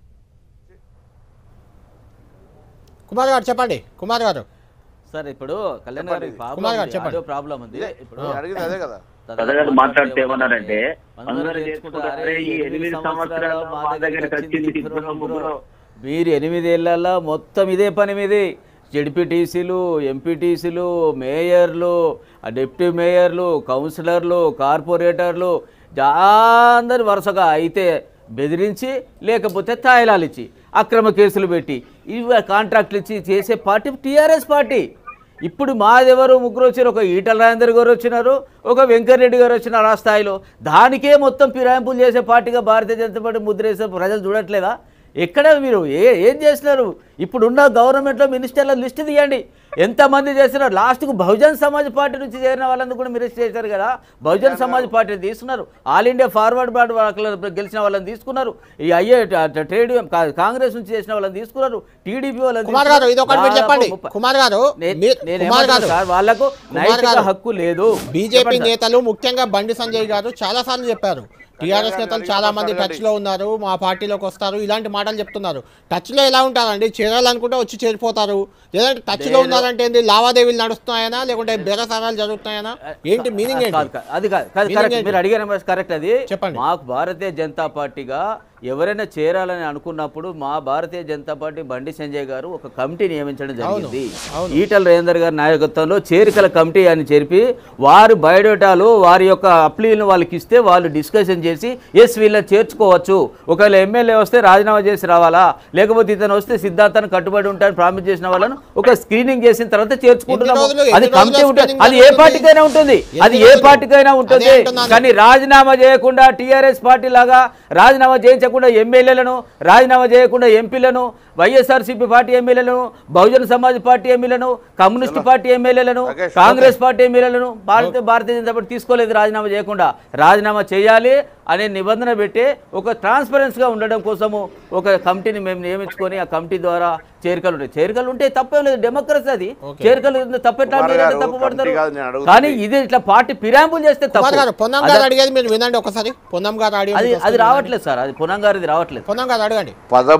A: కుమార్ గారు చెప్పండి. కుమార్ గారు
D: సార్, ఇప్పుడు కళ్యాణ్ గారు
A: కుమార్ గారు చెప్పండి.
D: ప్రాబ్లం ఉంది. ఇప్పుడు
C: అడిగింది అదే కదా,
E: మాట్లాడితే ఏమన్నారంటే ఎనిమిది సంవత్సరాలు మా దగ్గరకు వచ్చింది.
D: మీరు ఎనిమిదేళ్లలో మొత్తం ఇదే పని మీది. జెడ్పీటీసీలు, ఎంపీటీసీలు, మేయర్లు, డిప్యూటీ మేయర్లు, కౌన్సిలర్లు, కార్పొరేటర్లు అందరు వరుసగా అయితే బెదిరించి, లేకపోతే తాయిలాలు ఇచ్చి, అక్రమ కేసులు పెట్టి, ఇవి కాంట్రాక్ట్లు ఇచ్చి చేసే పార్టీ టీఆర్ఎస్ పార్టీ. ఇప్పుడు మాదెవరు ముగ్గురు వచ్చారు, ఒక ఈటల రాజేందర్ గారు వచ్చినారు, ఒక వెంకటరెడ్డి గారు వచ్చినారు ఆ స్థాయిలో. దానికే మొత్తం ఫిరాయింపులు చేసే పార్టీగా భారతీయ జనతా పార్టీ ముద్రేసే ప్రజలు చూడట్లేదా? ఎక్కడ మీరు ఏ ఏం చేస్తున్నారు? ఇప్పుడున్న గవర్నమెంట్లో మినిస్టర్ల లిస్ట్ తీయండి, ఎంతమంది చేస్తున్నారు. లాస్ట్కు బహుజన్ సమాజ్ పార్టీ నుంచి చేరిన వాళ్ళందరూ కూడా మినిస్టర్ చేశారు కదా. బహుజన్ సమాజ్ పార్టీని తీసుకున్నారు, ఆల్ ఇండియా ఫార్వర్డ్ పార్టీ గెలిచిన వాళ్ళని తీసుకున్నారు, ఈ అయ్యే ట్రేడ్ కాంగ్రెస్ నుంచి చేసిన వాళ్ళని తీసుకున్నారు, టీడీపీ వాళ్ళని. వాళ్ళకు నైతిక హక్కు లేదు.
A: బీజేపీ నేతలు ముఖ్యంగా బండి సంజయ్ గారు చాలా సార్లు చెప్పారు, టీఆర్ఎస్ నేతలు చాలా మంది టచ్ లో ఉన్నారు, మా పార్టీలోకి వస్తారు, ఇలాంటి మాటలు చెప్తున్నారు. టచ్ లో ఎలా ఉంటారండి? చేరాలనుకుంటే వచ్చి చేరిపోతారు. లేదంటే టచ్ లో ఉన్నారంటే ఏంటి? లావాదేవీలు నడుస్తున్నాయనా, లేకుంటే బేరసారాలు జరుగుతున్నాయనా? ఏంటి మీనింగ్?
D: అది కాదు, మీరు అడిగారు కరెక్ట్. అది చెప్పండి. మాకు భారతీయ జనతా పార్టీగా ఎవరైనా చేరాలని అనుకున్నప్పుడు మా భారతీయ జనతా పార్టీ బండి సంజయ్ గారు ఒక కమిటీ నియమించడం జరిగింది. ఈటల రాజేందర్ గారి నాయకత్వంలో చేరికల కమిటీ అని చెప్పి వారు బయోడేటాలు వారి యొక్క అప్లీలను వాళ్ళకి ఇస్తే వాళ్ళు డిస్కషన్ చేసి ఎస్ వీళ్ళని చేర్చుకోవచ్చు, ఒకవేళ ఎమ్మెల్యే వస్తే రాజీనామా చేసి రావాలా, లేకపోతే ఇతను వస్తే సిద్ధాంతాన్ని కట్టుబడి ఉంటారని ప్రామిస్ చేసిన వాళ్ళను ఒక స్క్రీనింగ్ చేసిన తర్వాత చేర్చుకుంటున్నాము. అది కమిటీ ఉంటుంది, అది ఏ పార్టీకైనా ఉంటుంది, అది ఏ పార్టీకైనా ఉంటుంది. కానీ రాజీనామా చేయకుండా టీఆర్ఎస్ పార్టీ లాగా రాజీనామా చేయించకుండా ఎమ్మెల్యేలను, రాజీనామా చేయకుండా ఎంపీలను, వైఎస్ఆర్సీపీ పార్టీ ఎమ్మెల్యేలను, బహుజన సమాజ్ పార్టీ ఎమ్మెల్యేలను, కమ్యూనిస్ట్ పార్టీ ఎమ్మెల్యేలను, కాంగ్రెస్ పార్టీ ఎమ్మెల్యేలను భారతీయ భారతీయ జనతా పార్టీ తీసుకోలేదు రాజీనామా చేయకుండా. రాజీనామా చేయాలి అనే నిబంధన పెట్టి ఒక ట్రాన్స్పరెన్స్గా ఉండడం కోసము ఒక కమిటీని మేము నియమించుకొని ఆ కమిటీ ద్వారా చేరికలు ఉంటాయి. చేరికలు ఉంటే తప్పేం లేదు, డెమోక్రసీ అది. చేరికలు తప్పెట్లా తప్పు పడతారు. కానీ ఇది ఇట్లా పార్టీ ఫిరాయింపులు చేస్తే తప్పు. అది రావట్లేదు సార్, అది పొన్నం గారిది రావట్లేదు. పొన్నం గారు అడగండి.
C: పదం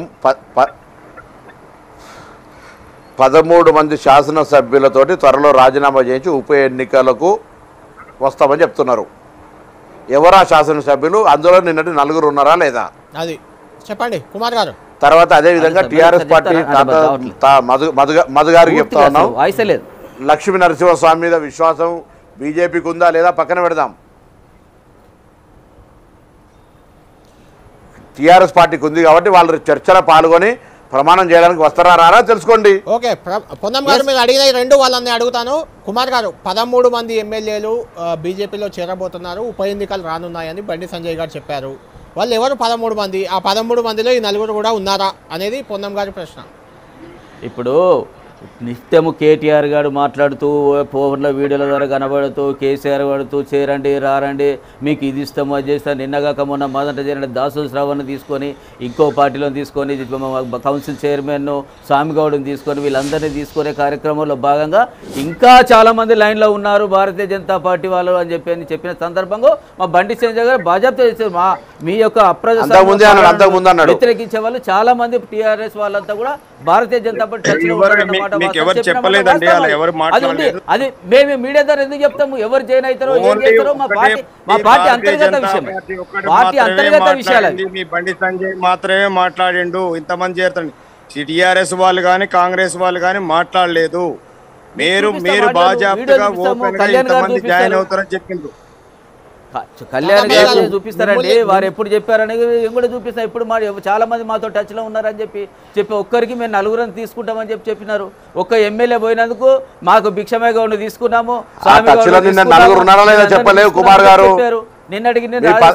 C: పదమూడు మంది శాసనసభ్యులతోటి త్వరలో రాజీనామా చేయించి ఉప ఎన్నికలకు వస్తామని చెప్తున్నారు. ఎవరా శాసనసభ్యులు? అందులో నిన్నటి నలుగురు ఉన్నారా లేదా?
A: అది చెప్పండి కుమార్ గారు.
C: తర్వాత అదే విధంగా టీఆర్ఎస్ పార్టీ మధు గారికి చెప్తా ఉన్నాం, లక్ష్మీ నరసింహస్వామి మీద విశ్వాసం బీజేపీకి ఉందా లేదా పక్కన పెడదాం. టీఆర్ఎస్ పార్టీకి ఉంది కాబట్టి వాళ్ళు చర్చలో పాల్గొని ప్రమాణం చేయడానికి వస్తారా రారా తెలుసుకోండి.
A: ఓకే, పొన్నం గారు మీరు అడిగిన రెండు వాళ్ళని అడుగుతాను. కుమార్ గారు, పదమూడు మంది ఎమ్మెల్యేలు బీజేపీలో చేరబోతున్నారు, ఉప ఎన్నికలు రానున్నాయని బండి సంజయ్ గారు చెప్పారు. వాళ్ళు ఎవరు పదమూడు మంది? ఆ పదమూడు మందిలో ఈ నలుగురు కూడా ఉన్నారా అనేది పొన్నం గారి ప్రశ్న.
D: ఇప్పుడు నిత్యము కేటీఆర్ గారు మాట్లాడుతూ ఫోన్ల వీడియోల ద్వారా కనబడుతూ కేసీఆర్ పడుతూ చేరండి రారండి మీకు ఇది ఇస్తాము అది చేస్తాను. నిన్నగాక మొన్న మొదట చేరండి దాసు శ్రావణ్ని తీసుకొని ఇంకో పార్టీలో తీసుకొని కౌన్సిల్ చైర్మన్ స్వామిగౌడ్ని తీసుకొని వీళ్ళందరినీ తీసుకునే కార్యక్రమంలో భాగంగా ఇంకా చాలామంది లైన్లో ఉన్నారు భారతీయ జనతా పార్టీ వాళ్ళు అని చెప్పి అని చెప్పిన సందర్భంగా మా బండి సంజయ్ గారు బాజాప్తా చేశారు. మా మీ యొక్క అప్రజాస్వామ్య వ్యతిరేకించే వాళ్ళు చాలా మంది టీఆర్ఎస్ వాళ్ళంతా కూడా భారతీయ జనతా పార్టీ అది మేము మీడియా ద్వారా ఎందుకు చెప్తాము? ఎవరు జాయిన్ అవుతారో ఏం చేస్తారో మా పార్టీ మా పార్టీ అంతర్గత విషయం, పార్టీ అంతర్గత విషయాలు.
H: మీ బండి సంజయ్ మాత్రమే మాట్లాడిండు, ఇంతమంది చేరుతాడు. టిఆర్ఎస్ వాళ్ళు కానీ కాంగ్రెస్ వాళ్ళు కానీ మాట్లాడలేదు. మీరు మీరు బాజాప్తగా ఓపెన్ గా ఇంతమంది జాయిన్ అవుతారని చెప్పిండ్రు.
D: కళ్యాణ్ గారు చూపిస్తారండి, వారు ఎప్పుడు చెప్పారని కూడా చూపిస్తారు. ఇప్పుడు మా చాలా మంది మాతో టచ్ లో ఉన్నారని చెప్పి చెప్పి ఒక్కరికి మేము నలుగురిని తీసుకుంటామని చెప్పి చెప్పినారు. ఒక్క ఎమ్మెల్యే పోయినందుకు మాకు భిక్షమయ్య గౌడ్ని తీసుకున్నాము, చెప్పారు. నిన్నటికి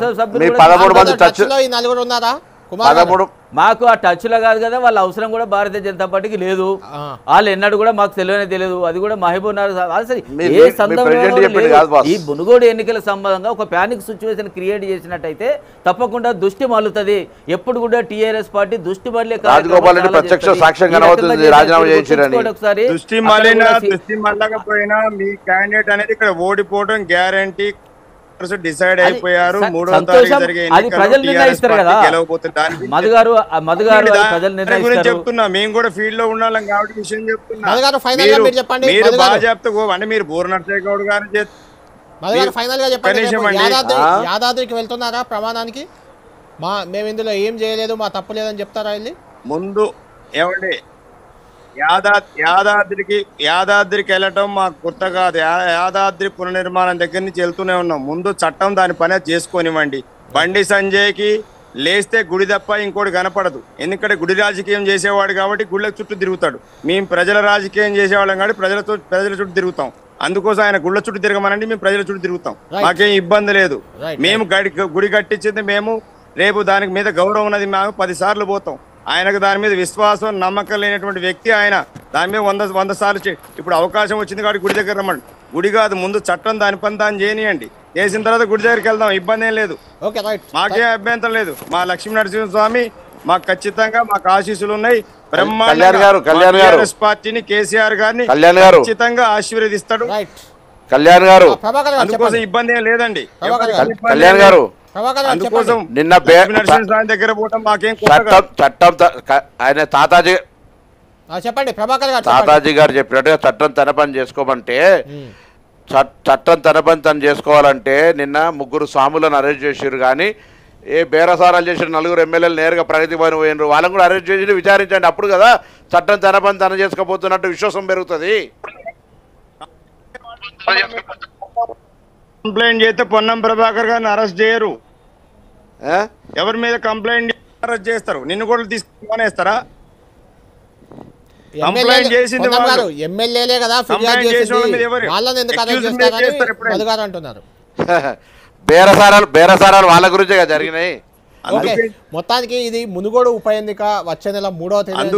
D: మాకు ఆ టచ్ లో కాదు కదా, వాళ్ళ అవసరం కూడా భారతీయ జనతా పార్టీకి లేదు. వాళ్ళు ఎన్నడూ కూడా మాకు తెలియనే తెలియదు. అది కూడా మహబూబ్ నగర్ అసలు ఏ సందర్భంలో ఈ మునుగోడు ఎన్నికల సంబంధంగా ఒక ప్యానిక్ సిచ్యువేషన్ క్రియేట్ చేసినట్టయితే తప్పకుండా దృష్టి మళ్ళుతుంది. ఎప్పుడు కూడా టీఆర్ఎస్ పార్టీ దృష్టి మళ్ళీ
H: ఒకసారి దృష్టి మళ్ళినా దృష్టి మళ్ళకపోయినా మీ క్యాండిడేట్ అనేది ఇక్కడ ఓడిపోవడం గ్యారంటీ డిసైడ్ అయిపోయారు. మూడో తారీఖు జరిగే చెప్తున్నా, మేము కూడా ఫీల్డ్ లో ఉండాలి కాబట్టి విషయం చెప్తున్నా. మీరు బాగా చెప్తా అంటే మీరు బోర్ నర్సయ్య గౌడ్ గారు
A: యాదాద్రికి వెళ్తున్నారా ప్రమాణానికి? మా మేము ఇందులో ఏం చేయలేదు, మా తప్పు లేదని చెప్తారా వెళ్ళి?
H: ముందు ఏమండి, యాదా యాదాద్రికి యాదాద్రికి వెళ్ళటం మాకు కొత్త కాదు. యాదాద్రి పునర్నిర్మాణం దగ్గర నుంచి వెళ్తూనే ఉన్నాం. ముందు చట్టం దాని పని చేసుకోనివ్వండి. బండి సంజయ్కి లేస్తే గుడి తప్ప ఇంకోటి కనపడదు. ఎందుకంటే గుడి రాజకీయం చేసేవాడు కాబట్టి గుళ్ళ చుట్టూ తిరుగుతాడు. మేము ప్రజల రాజకీయం చేసేవాళ్ళం కాబట్టి ప్రజలతో ప్రజల చుట్టూ తిరుగుతాం. అందుకోసం ఆయన గుళ్ళ చుట్టూ తిరగమనండి, మేము ప్రజల చుట్టూ తిరుగుతాం. మాకేం ఇబ్బంది లేదు. మేము గడి గుడి కట్టించింది మేము, రేపు దానికి మీద గౌరవం ఉన్నది మేము పది సార్లు పోతాం. ఆయనకు దాని మీద విశ్వాసం నమ్మకం లేనటువంటి వ్యక్తి ఆయన. దాని మీద వంద వంద సార్లు ఇప్పుడు అవకాశం వచ్చింది కాబట్టి గుడి దగ్గర రమ్మండి. గుడి కాదు, ముందు చట్టం దాని పని దాన్ని చేయనియండి. చేసిన తర్వాత గుడి దగ్గరికి వెళ్దాం, ఇబ్బంది ఏం లేదు, మాకేం అభ్యంతరం లేదు. మా లక్ష్మీ నరసింహస్వామి మాకు ఖచ్చితంగా మాకు ఆశీస్సులు ఉన్నాయి. బ్రహ్మాండ పార్టీని కేసీఆర్ గారిని ఖచ్చితంగా ఆశీర్వదిస్తాడు
C: కళ్యాణ్ గారు.
H: అందుకోసం ఇబ్బంది ఏం లేదండి.
C: కళ్యాణ్ గారు
H: అందుకోసం
C: నిన్న
H: దగ్గర పోవటం మాకేం
C: చట్టం ఆయన తాతాజీ
A: చెప్పండి ప్రభాకర్ గారు
C: తాతాజీ గారు చెప్పినట్టుగా చట్టం తన పని చేసుకోమంటే చట్టం తన పని తను చేసుకోవాలంటే నిన్న ముగ్గురు స్వాములను అరెస్ట్ చేసారు. కానీ ఏ బేరసారాలు చేసిన నలుగురు ఎమ్మెల్యేలు నేరుగా ప్రగతి భవన్ పోయినారు. వాళ్ళని కూడా అరెస్ట్ చేసి విచారించండి. అప్పుడు కదా చట్టం తన పని తను చేసుకోబోతున్నట్టు విశ్వాసం పెరుగుతుంది.
H: కంప్లైంట్ చేస్తే పొన్నం ప్రభాకర్ గారిని అరెస్ట్ చేయరు. ఎవరి మీద కంప్లైంట్ అరెస్ట్ చేస్తారు? నిన్ను కూడా తీసుకునేస్తారా? కంప్లైంట్ చేసింది
A: ఎమ్మెల్యేలే కదా, అంటున్నారు.
C: బేరసారాలు బేరసారాలు వాళ్ళ గురించే కదా జరిగినాయి.
A: మొత్తానికి ఇది మునుగోడు ఉప ఎన్నిక వచ్చే నెల మూడవ తేదీ.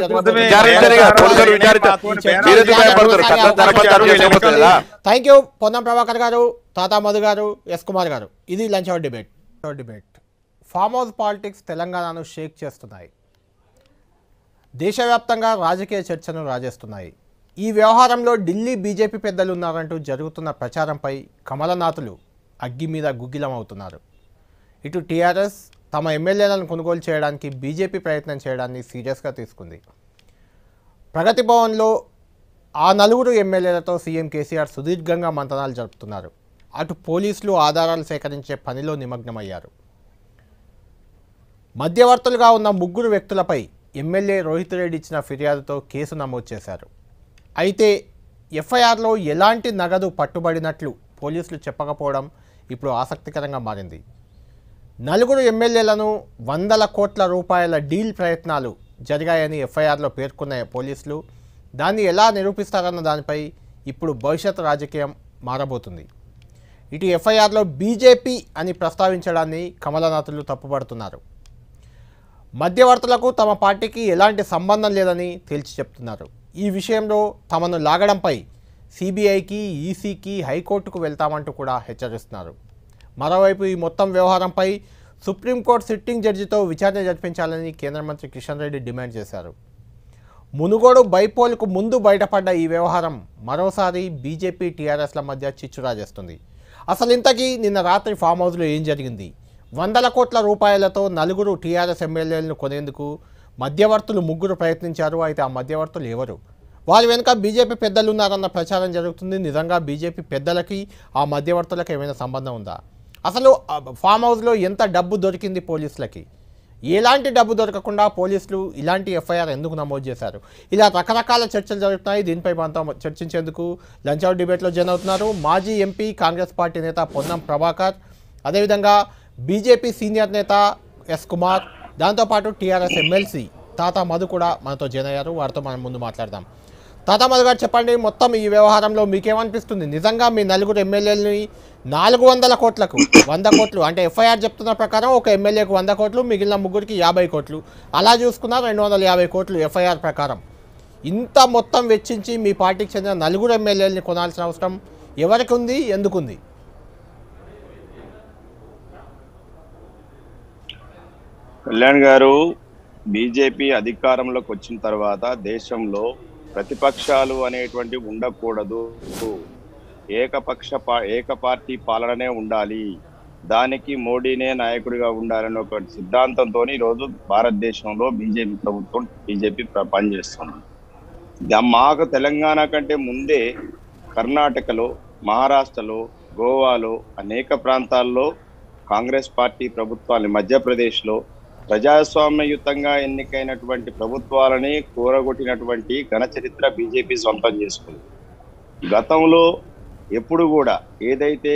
A: థ్యాంక్ యూ పొన్నం ప్రభాకర్ గారు, తాతా మధు గారు, ఎస్ కుమార్ గారు. ఇది lunch hour debate. Debate farm house politics తెలంగాణను షేక్ చేస్తున్నాయి. దేశవ్యాప్తంగా రాజకీయ చర్చను రాజేస్తున్నాయి. ఈ వ్యవహారంలో ఢిల్లీ బీజేపీ పెద్దలు ఉన్నారంటూ జరుగుతున్న ప్రచారంపై కమలనాథులు అగ్గి మీద గుగ్గిలం అవుతున్నారు. ఇటు టీఆర్ఎస్ తమ ఎమ్మెల్యేలను కొనుగోలు చేయడానికి బీజేపీ ప్రయత్నం చేయడాన్ని సీరియస్గా తీసుకుంది. ప్రగతి భవన్లో ఆ నలుగురు ఎమ్మెల్యేలతో సీఎం కేసీఆర్ సుదీర్ఘంగా మంతనాలు జరుపుతున్నారు. అటు పోలీసులు ఆధారాలు సేకరించే పనిలో నిమగ్నమయ్యారు. మధ్యవర్తులుగా ఉన్న ముగ్గురు వ్యక్తులపై ఎమ్మెల్యే రోహిత్ రెడ్డి ఇచ్చిన ఫిర్యాదుతో కేసు నమోదు చేశారు. అయితే ఎఫ్ఐఆర్లో ఎలాంటి నగదు పట్టుబడినట్లు పోలీసులు చెప్పకపోవడం ఇప్పుడు ఆసక్తికరంగా మారింది. నలుగురు ఎమ్మెల్యేలను వందల కోట్ల రూపాయల డీల్ ప్రయత్నాలు జరిగాయని ఎఫ్ఐఆర్లో పేర్కొన్న పోలీసులు దాన్ని ఎలా నిరూపిస్తారన్న దానిపై ఇప్పుడు భవిష్యత్ రాజకీయం మారబోతుంది. ఇటు ఎఫ్ఐఆర్లో బీజేపీ అని ప్రస్తావించడాన్ని కమలనాథులు తప్పుపడుతున్నారు. మధ్యవర్తులకు తమ పార్టీకి ఎలాంటి సంబంధం లేదని తేల్చి చెప్తున్నారు. ఈ విషయంలో తమను లాగడంపై సిబిఐకి, ఈసీకి, హైకోర్టుకు వెళ్తామంటూ కూడా హెచ్చరిస్తున్నారు. మరోవైపు ఈ మొత్తం వ్యవహారంపై సుప్రీంకోర్టు సిట్టింగ్ జడ్జితో విచారణ జరిపించాలని కేంద్ర మంత్రి కిషన్ రెడ్డి డిమాండ్ చేశారు. మునుగోడు బైపోల్కు ముందు బయటపడ్డ ఈ వ్యవహారం మరోసారి బీజేపీ, టీఆర్ఎస్ల మధ్య చిచ్చురాజేస్తుంది. అసలు ఇంతకీ నిన్న రాత్రి ఫామ్ హౌస్లో ఏం జరిగింది? వందల కోట్ల రూపాయలతో నలుగురు టీఆర్ఎస్ ఎమ్మెల్యేలను కొనేందుకు మధ్యవర్తులు ముగ్గురు ప్రయత్నించారు. అయితే ఆ మధ్యవర్తులు ఎవరు? వారి వెనుక బీజేపీ పెద్దలు ఉన్నారన్న ప్రచారం జరుగుతుంది. నిజంగా బీజేపీ పెద్దలకి ఆ మధ్యవర్తులకు ఏమైనా సంబంధం ఉందా? అసలు ఫామ్ హౌస్లో ఎంత డబ్బు దొరికింది పోలీసులకి? ఎలాంటి డబ్బు దొరకకుండా పోలీసులు ఇలాంటి ఎఫ్ఐఆర్ ఎందుకు నమోదు చేశారు? ఇలా రకరకాల చర్చలు జరుగుతున్నాయి. దీనిపై మనతో చర్చించేందుకు లంచ్ అవర్ డిబేట్లో జాయిన్ అవుతున్నారు మాజీ ఎంపీ, కాంగ్రెస్ పార్టీ నేత పొన్నం ప్రభాకర్, అదేవిధంగా బీజేపీ సీనియర్ నేత ఎస్ కుమార్, దాంతోపాటు టీఆర్ఎస్ ఎమ్మెల్సీ తాతా మధు కూడా మనతో జాయిన్ అయ్యారు. వారితో మనం ముందు మాట్లాడదాం. తాతా మధు గారు చెప్పండి, మొత్తం ఈ వ్యవహారంలో మీకేమనిపిస్తుంది? నిజంగా మీ నలుగురు ఎమ్మెల్యేలని నాలుగు వందల కోట్లకు వంద కోట్లు అంటే ఎఫ్ఐఆర్ చెప్తున్న ప్రకారం ఒక ఎమ్మెల్యేకు వంద కోట్లు, మిగిలిన ముగ్గురికి యాభై కోట్లు, అలా చూసుకున్నా రెండు వందల యాభై కోట్లు ఎఫ్ఐఆర్ ప్రకారం. ఇంత మొత్తం వెచ్చించి మీ పార్టీకి చెందిన నలుగురు ఎమ్మెల్యేలని కొనాల్సిన అవసరం ఎవరికి ఉంది, ఎందుకుంది?
B: కళ్యాణ్ గారు, బీజేపీ అధికారంలోకి వచ్చిన తర్వాత దేశంలో ప్రతిపక్షాలు అనేటువంటి ఉండకూడదు, ఏకపక్ష ఏక పార్టీ పాలననే ఉండాలి, దానికి మోడీనే నాయకుడిగా ఉండాలని ఒక సిద్ధాంతంతో ఈరోజు భారతదేశంలో బీజేపీ ప్రభుత్వం బీజేపీ పనిచేస్తుంది. మాకు తెలంగాణ కంటే ముందే కర్ణాటకలో, మహారాష్ట్రలో, గోవాలో అనేక ప్రాంతాల్లో కాంగ్రెస్ పార్టీ ప్రభుత్వాన్ని, మధ్యప్రదేశ్లో ప్రజాస్వామ్యయుతంగా ఎన్నికైనటువంటి ప్రభుత్వాలని కూరగొట్టినటువంటి ఘన చరిత్ర బీజేపీ సొంతం చేసుకుంది. గతంలో ఎప్పుడు కూడా ఏదైతే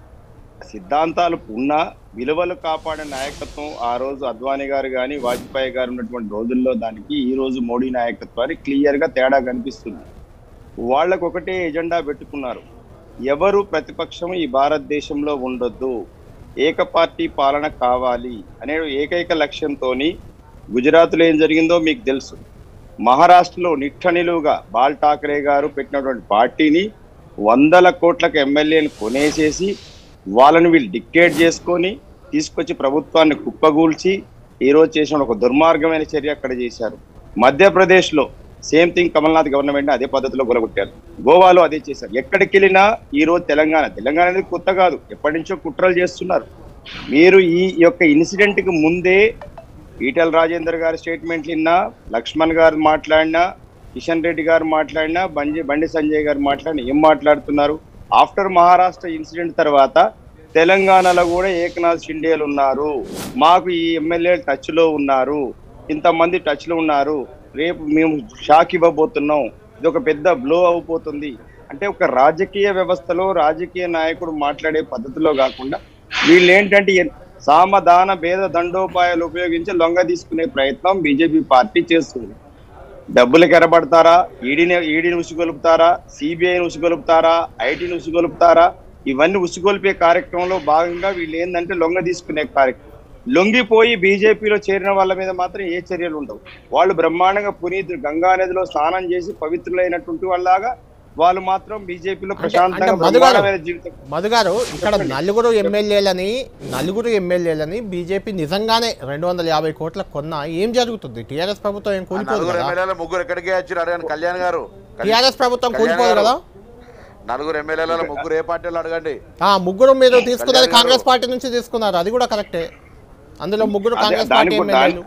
B: సిద్ధాంతాలు ఉన్నా విలువలు కాపాడే నాయకత్వం ఆ రోజు అద్వానీ గారు కానీ వాజ్పేయి గారు ఉన్నటువంటి రోజుల్లో దానికి ఈ రోజు మోడీ నాయకత్వానికి క్లియర్గా తేడా కనిపిస్తుంది. వాళ్ళకు ఒకటే ఎజెండా పెట్టుకున్నారు, ఎవరు ప్రతిపక్షం ఈ భారతదేశంలో ఉండొద్దు, ఏక పార్టీ పాలన కావాలి అనే ఏకైక లక్ష్యంతో గుజరాత్లో ఏం జరిగిందో మీకు తెలుసు. మహారాష్ట్రలో నిట్టనిలువుగా బాల్ ఠాకరే గారు పెట్టినటువంటి పార్టీని వందల కోట్లకు ఎమ్మెల్యేలు కొనేసేసి వాళ్ళని వీళ్ళు డిక్టేట్ చేసుకొని తీసుకొచ్చి ప్రభుత్వాన్ని కుప్పగూల్చి ఈరోజు చేసిన ఒక దుర్మార్గమైన చర్య అక్కడ చేశారు. మధ్యప్రదేశ్లో సేమ్ థింగ్, కమల్నాథ్ గవర్నమెంట్ అదే పద్ధతిలో గొలగొట్టారు. గోవాలో అదే చేశారు. ఎక్కడికి వెళ్ళినా ఈరోజు తెలంగాణ తెలంగాణ అనేది కొత్త కాదు, ఎప్పటి నుంచో కుట్రలు చేస్తున్నారు. మీరు ఈ యొక్క ఇన్సిడెంట్కి ముందే ఈటెల రాజేందర్ గారి స్టేట్మెంట్లు విన్నా, లక్ష్మణ్ గారు మాట్లాడినా, కిషన్ రెడ్డి గారు మాట్లాడినా, బండి బండి సంజయ్ గారు మాట్లాడినా ఏం మాట్లాడుతున్నారు? ఆఫ్టర్ మహారాష్ట్ర ఇన్సిడెంట్ తర్వాత తెలంగాణలో కూడా ఏకనాథ్ షిండేలు ఉన్నారు, మాకు ఈ ఎమ్మెల్యే టచ్లో ఉన్నారు, ఇంతమంది టచ్లో ఉన్నారు, రేపు మేము షాక్ ఇవ్వబోతున్నాం, ఇది ఒక పెద్ద బ్లో అయిపోతుంది అంటే ఒక రాజకీయ వ్యవస్థలో రాజకీయ నాయకుడు మాట్లాడే పద్ధతిలో కాకుండా వీళ్ళు ఏంటంటే సామధాన భేద దండోపాయాలు ఉపయోగించి లొంగ తీసుకునే ప్రయత్నం బీజేపీ పార్టీ చేస్తుంది. డబ్బులకు ఎరబడతారా, ఈడీని ఈడీని ఉసిగొలుపుతారా, సిబిఐని ఉసిగొలుపుతారా, ఐటీని ఉసిగొలుపుతారా, ఇవన్నీ ఉసిగొలిపే కార్యక్రమంలో భాగంగా వీళ్ళు ఏంటంటే లొంగ తీసుకునే కార్యక్రమం. లొంగిపోయి బీజేపీలో చేరిన వాళ్ళ మీద మాత్రం ఏ చర్యలు ఉండవు. వాళ్ళు బ్రహ్మాండంగా పునీతులు గంగా నదిలో స్నానం చేసి పవిత్రులైనటువంటి వాళ్ళలాగా వాళ్ళు మాత్రం బీజేపీలో ప్రశాంతంగా బ్రహ్మాండమైన జీవితం.
A: మధు గారు, ఇక్కడ నలుగురు ఎమ్మెల్యేలని నలుగురు ఎమ్మెల్యేలని బీజేపీ నిజంగానే రెండు వందల యాభై కోట్ల కొన్నా ఏం జరుగుతుంది? టీఆర్ఎస్ ప్రభుత్వం ఏం కూలిపోదు కదా?
C: ముగ్గురు ఎక్కడికి వచ్చారు అడగండి కళ్యాణ్ గారు.
A: టీఆర్ఎస్ ప్రభుత్వం కూలిపోదు కదా?
C: నలుగురు ఎమ్మెల్యేలలో ముగ్గురు ఏ పార్టీలో అడగండి.
A: ముగ్గురు మీరు తీసుకున్నది కాంగ్రెస్ పార్టీ నుంచి తీసుకున్నారు, అది కూడా కరెక్టే. అందులో ముగ్గురు కాంగ్రెస్ పార్టీ ఎమ్మెల్యేలు.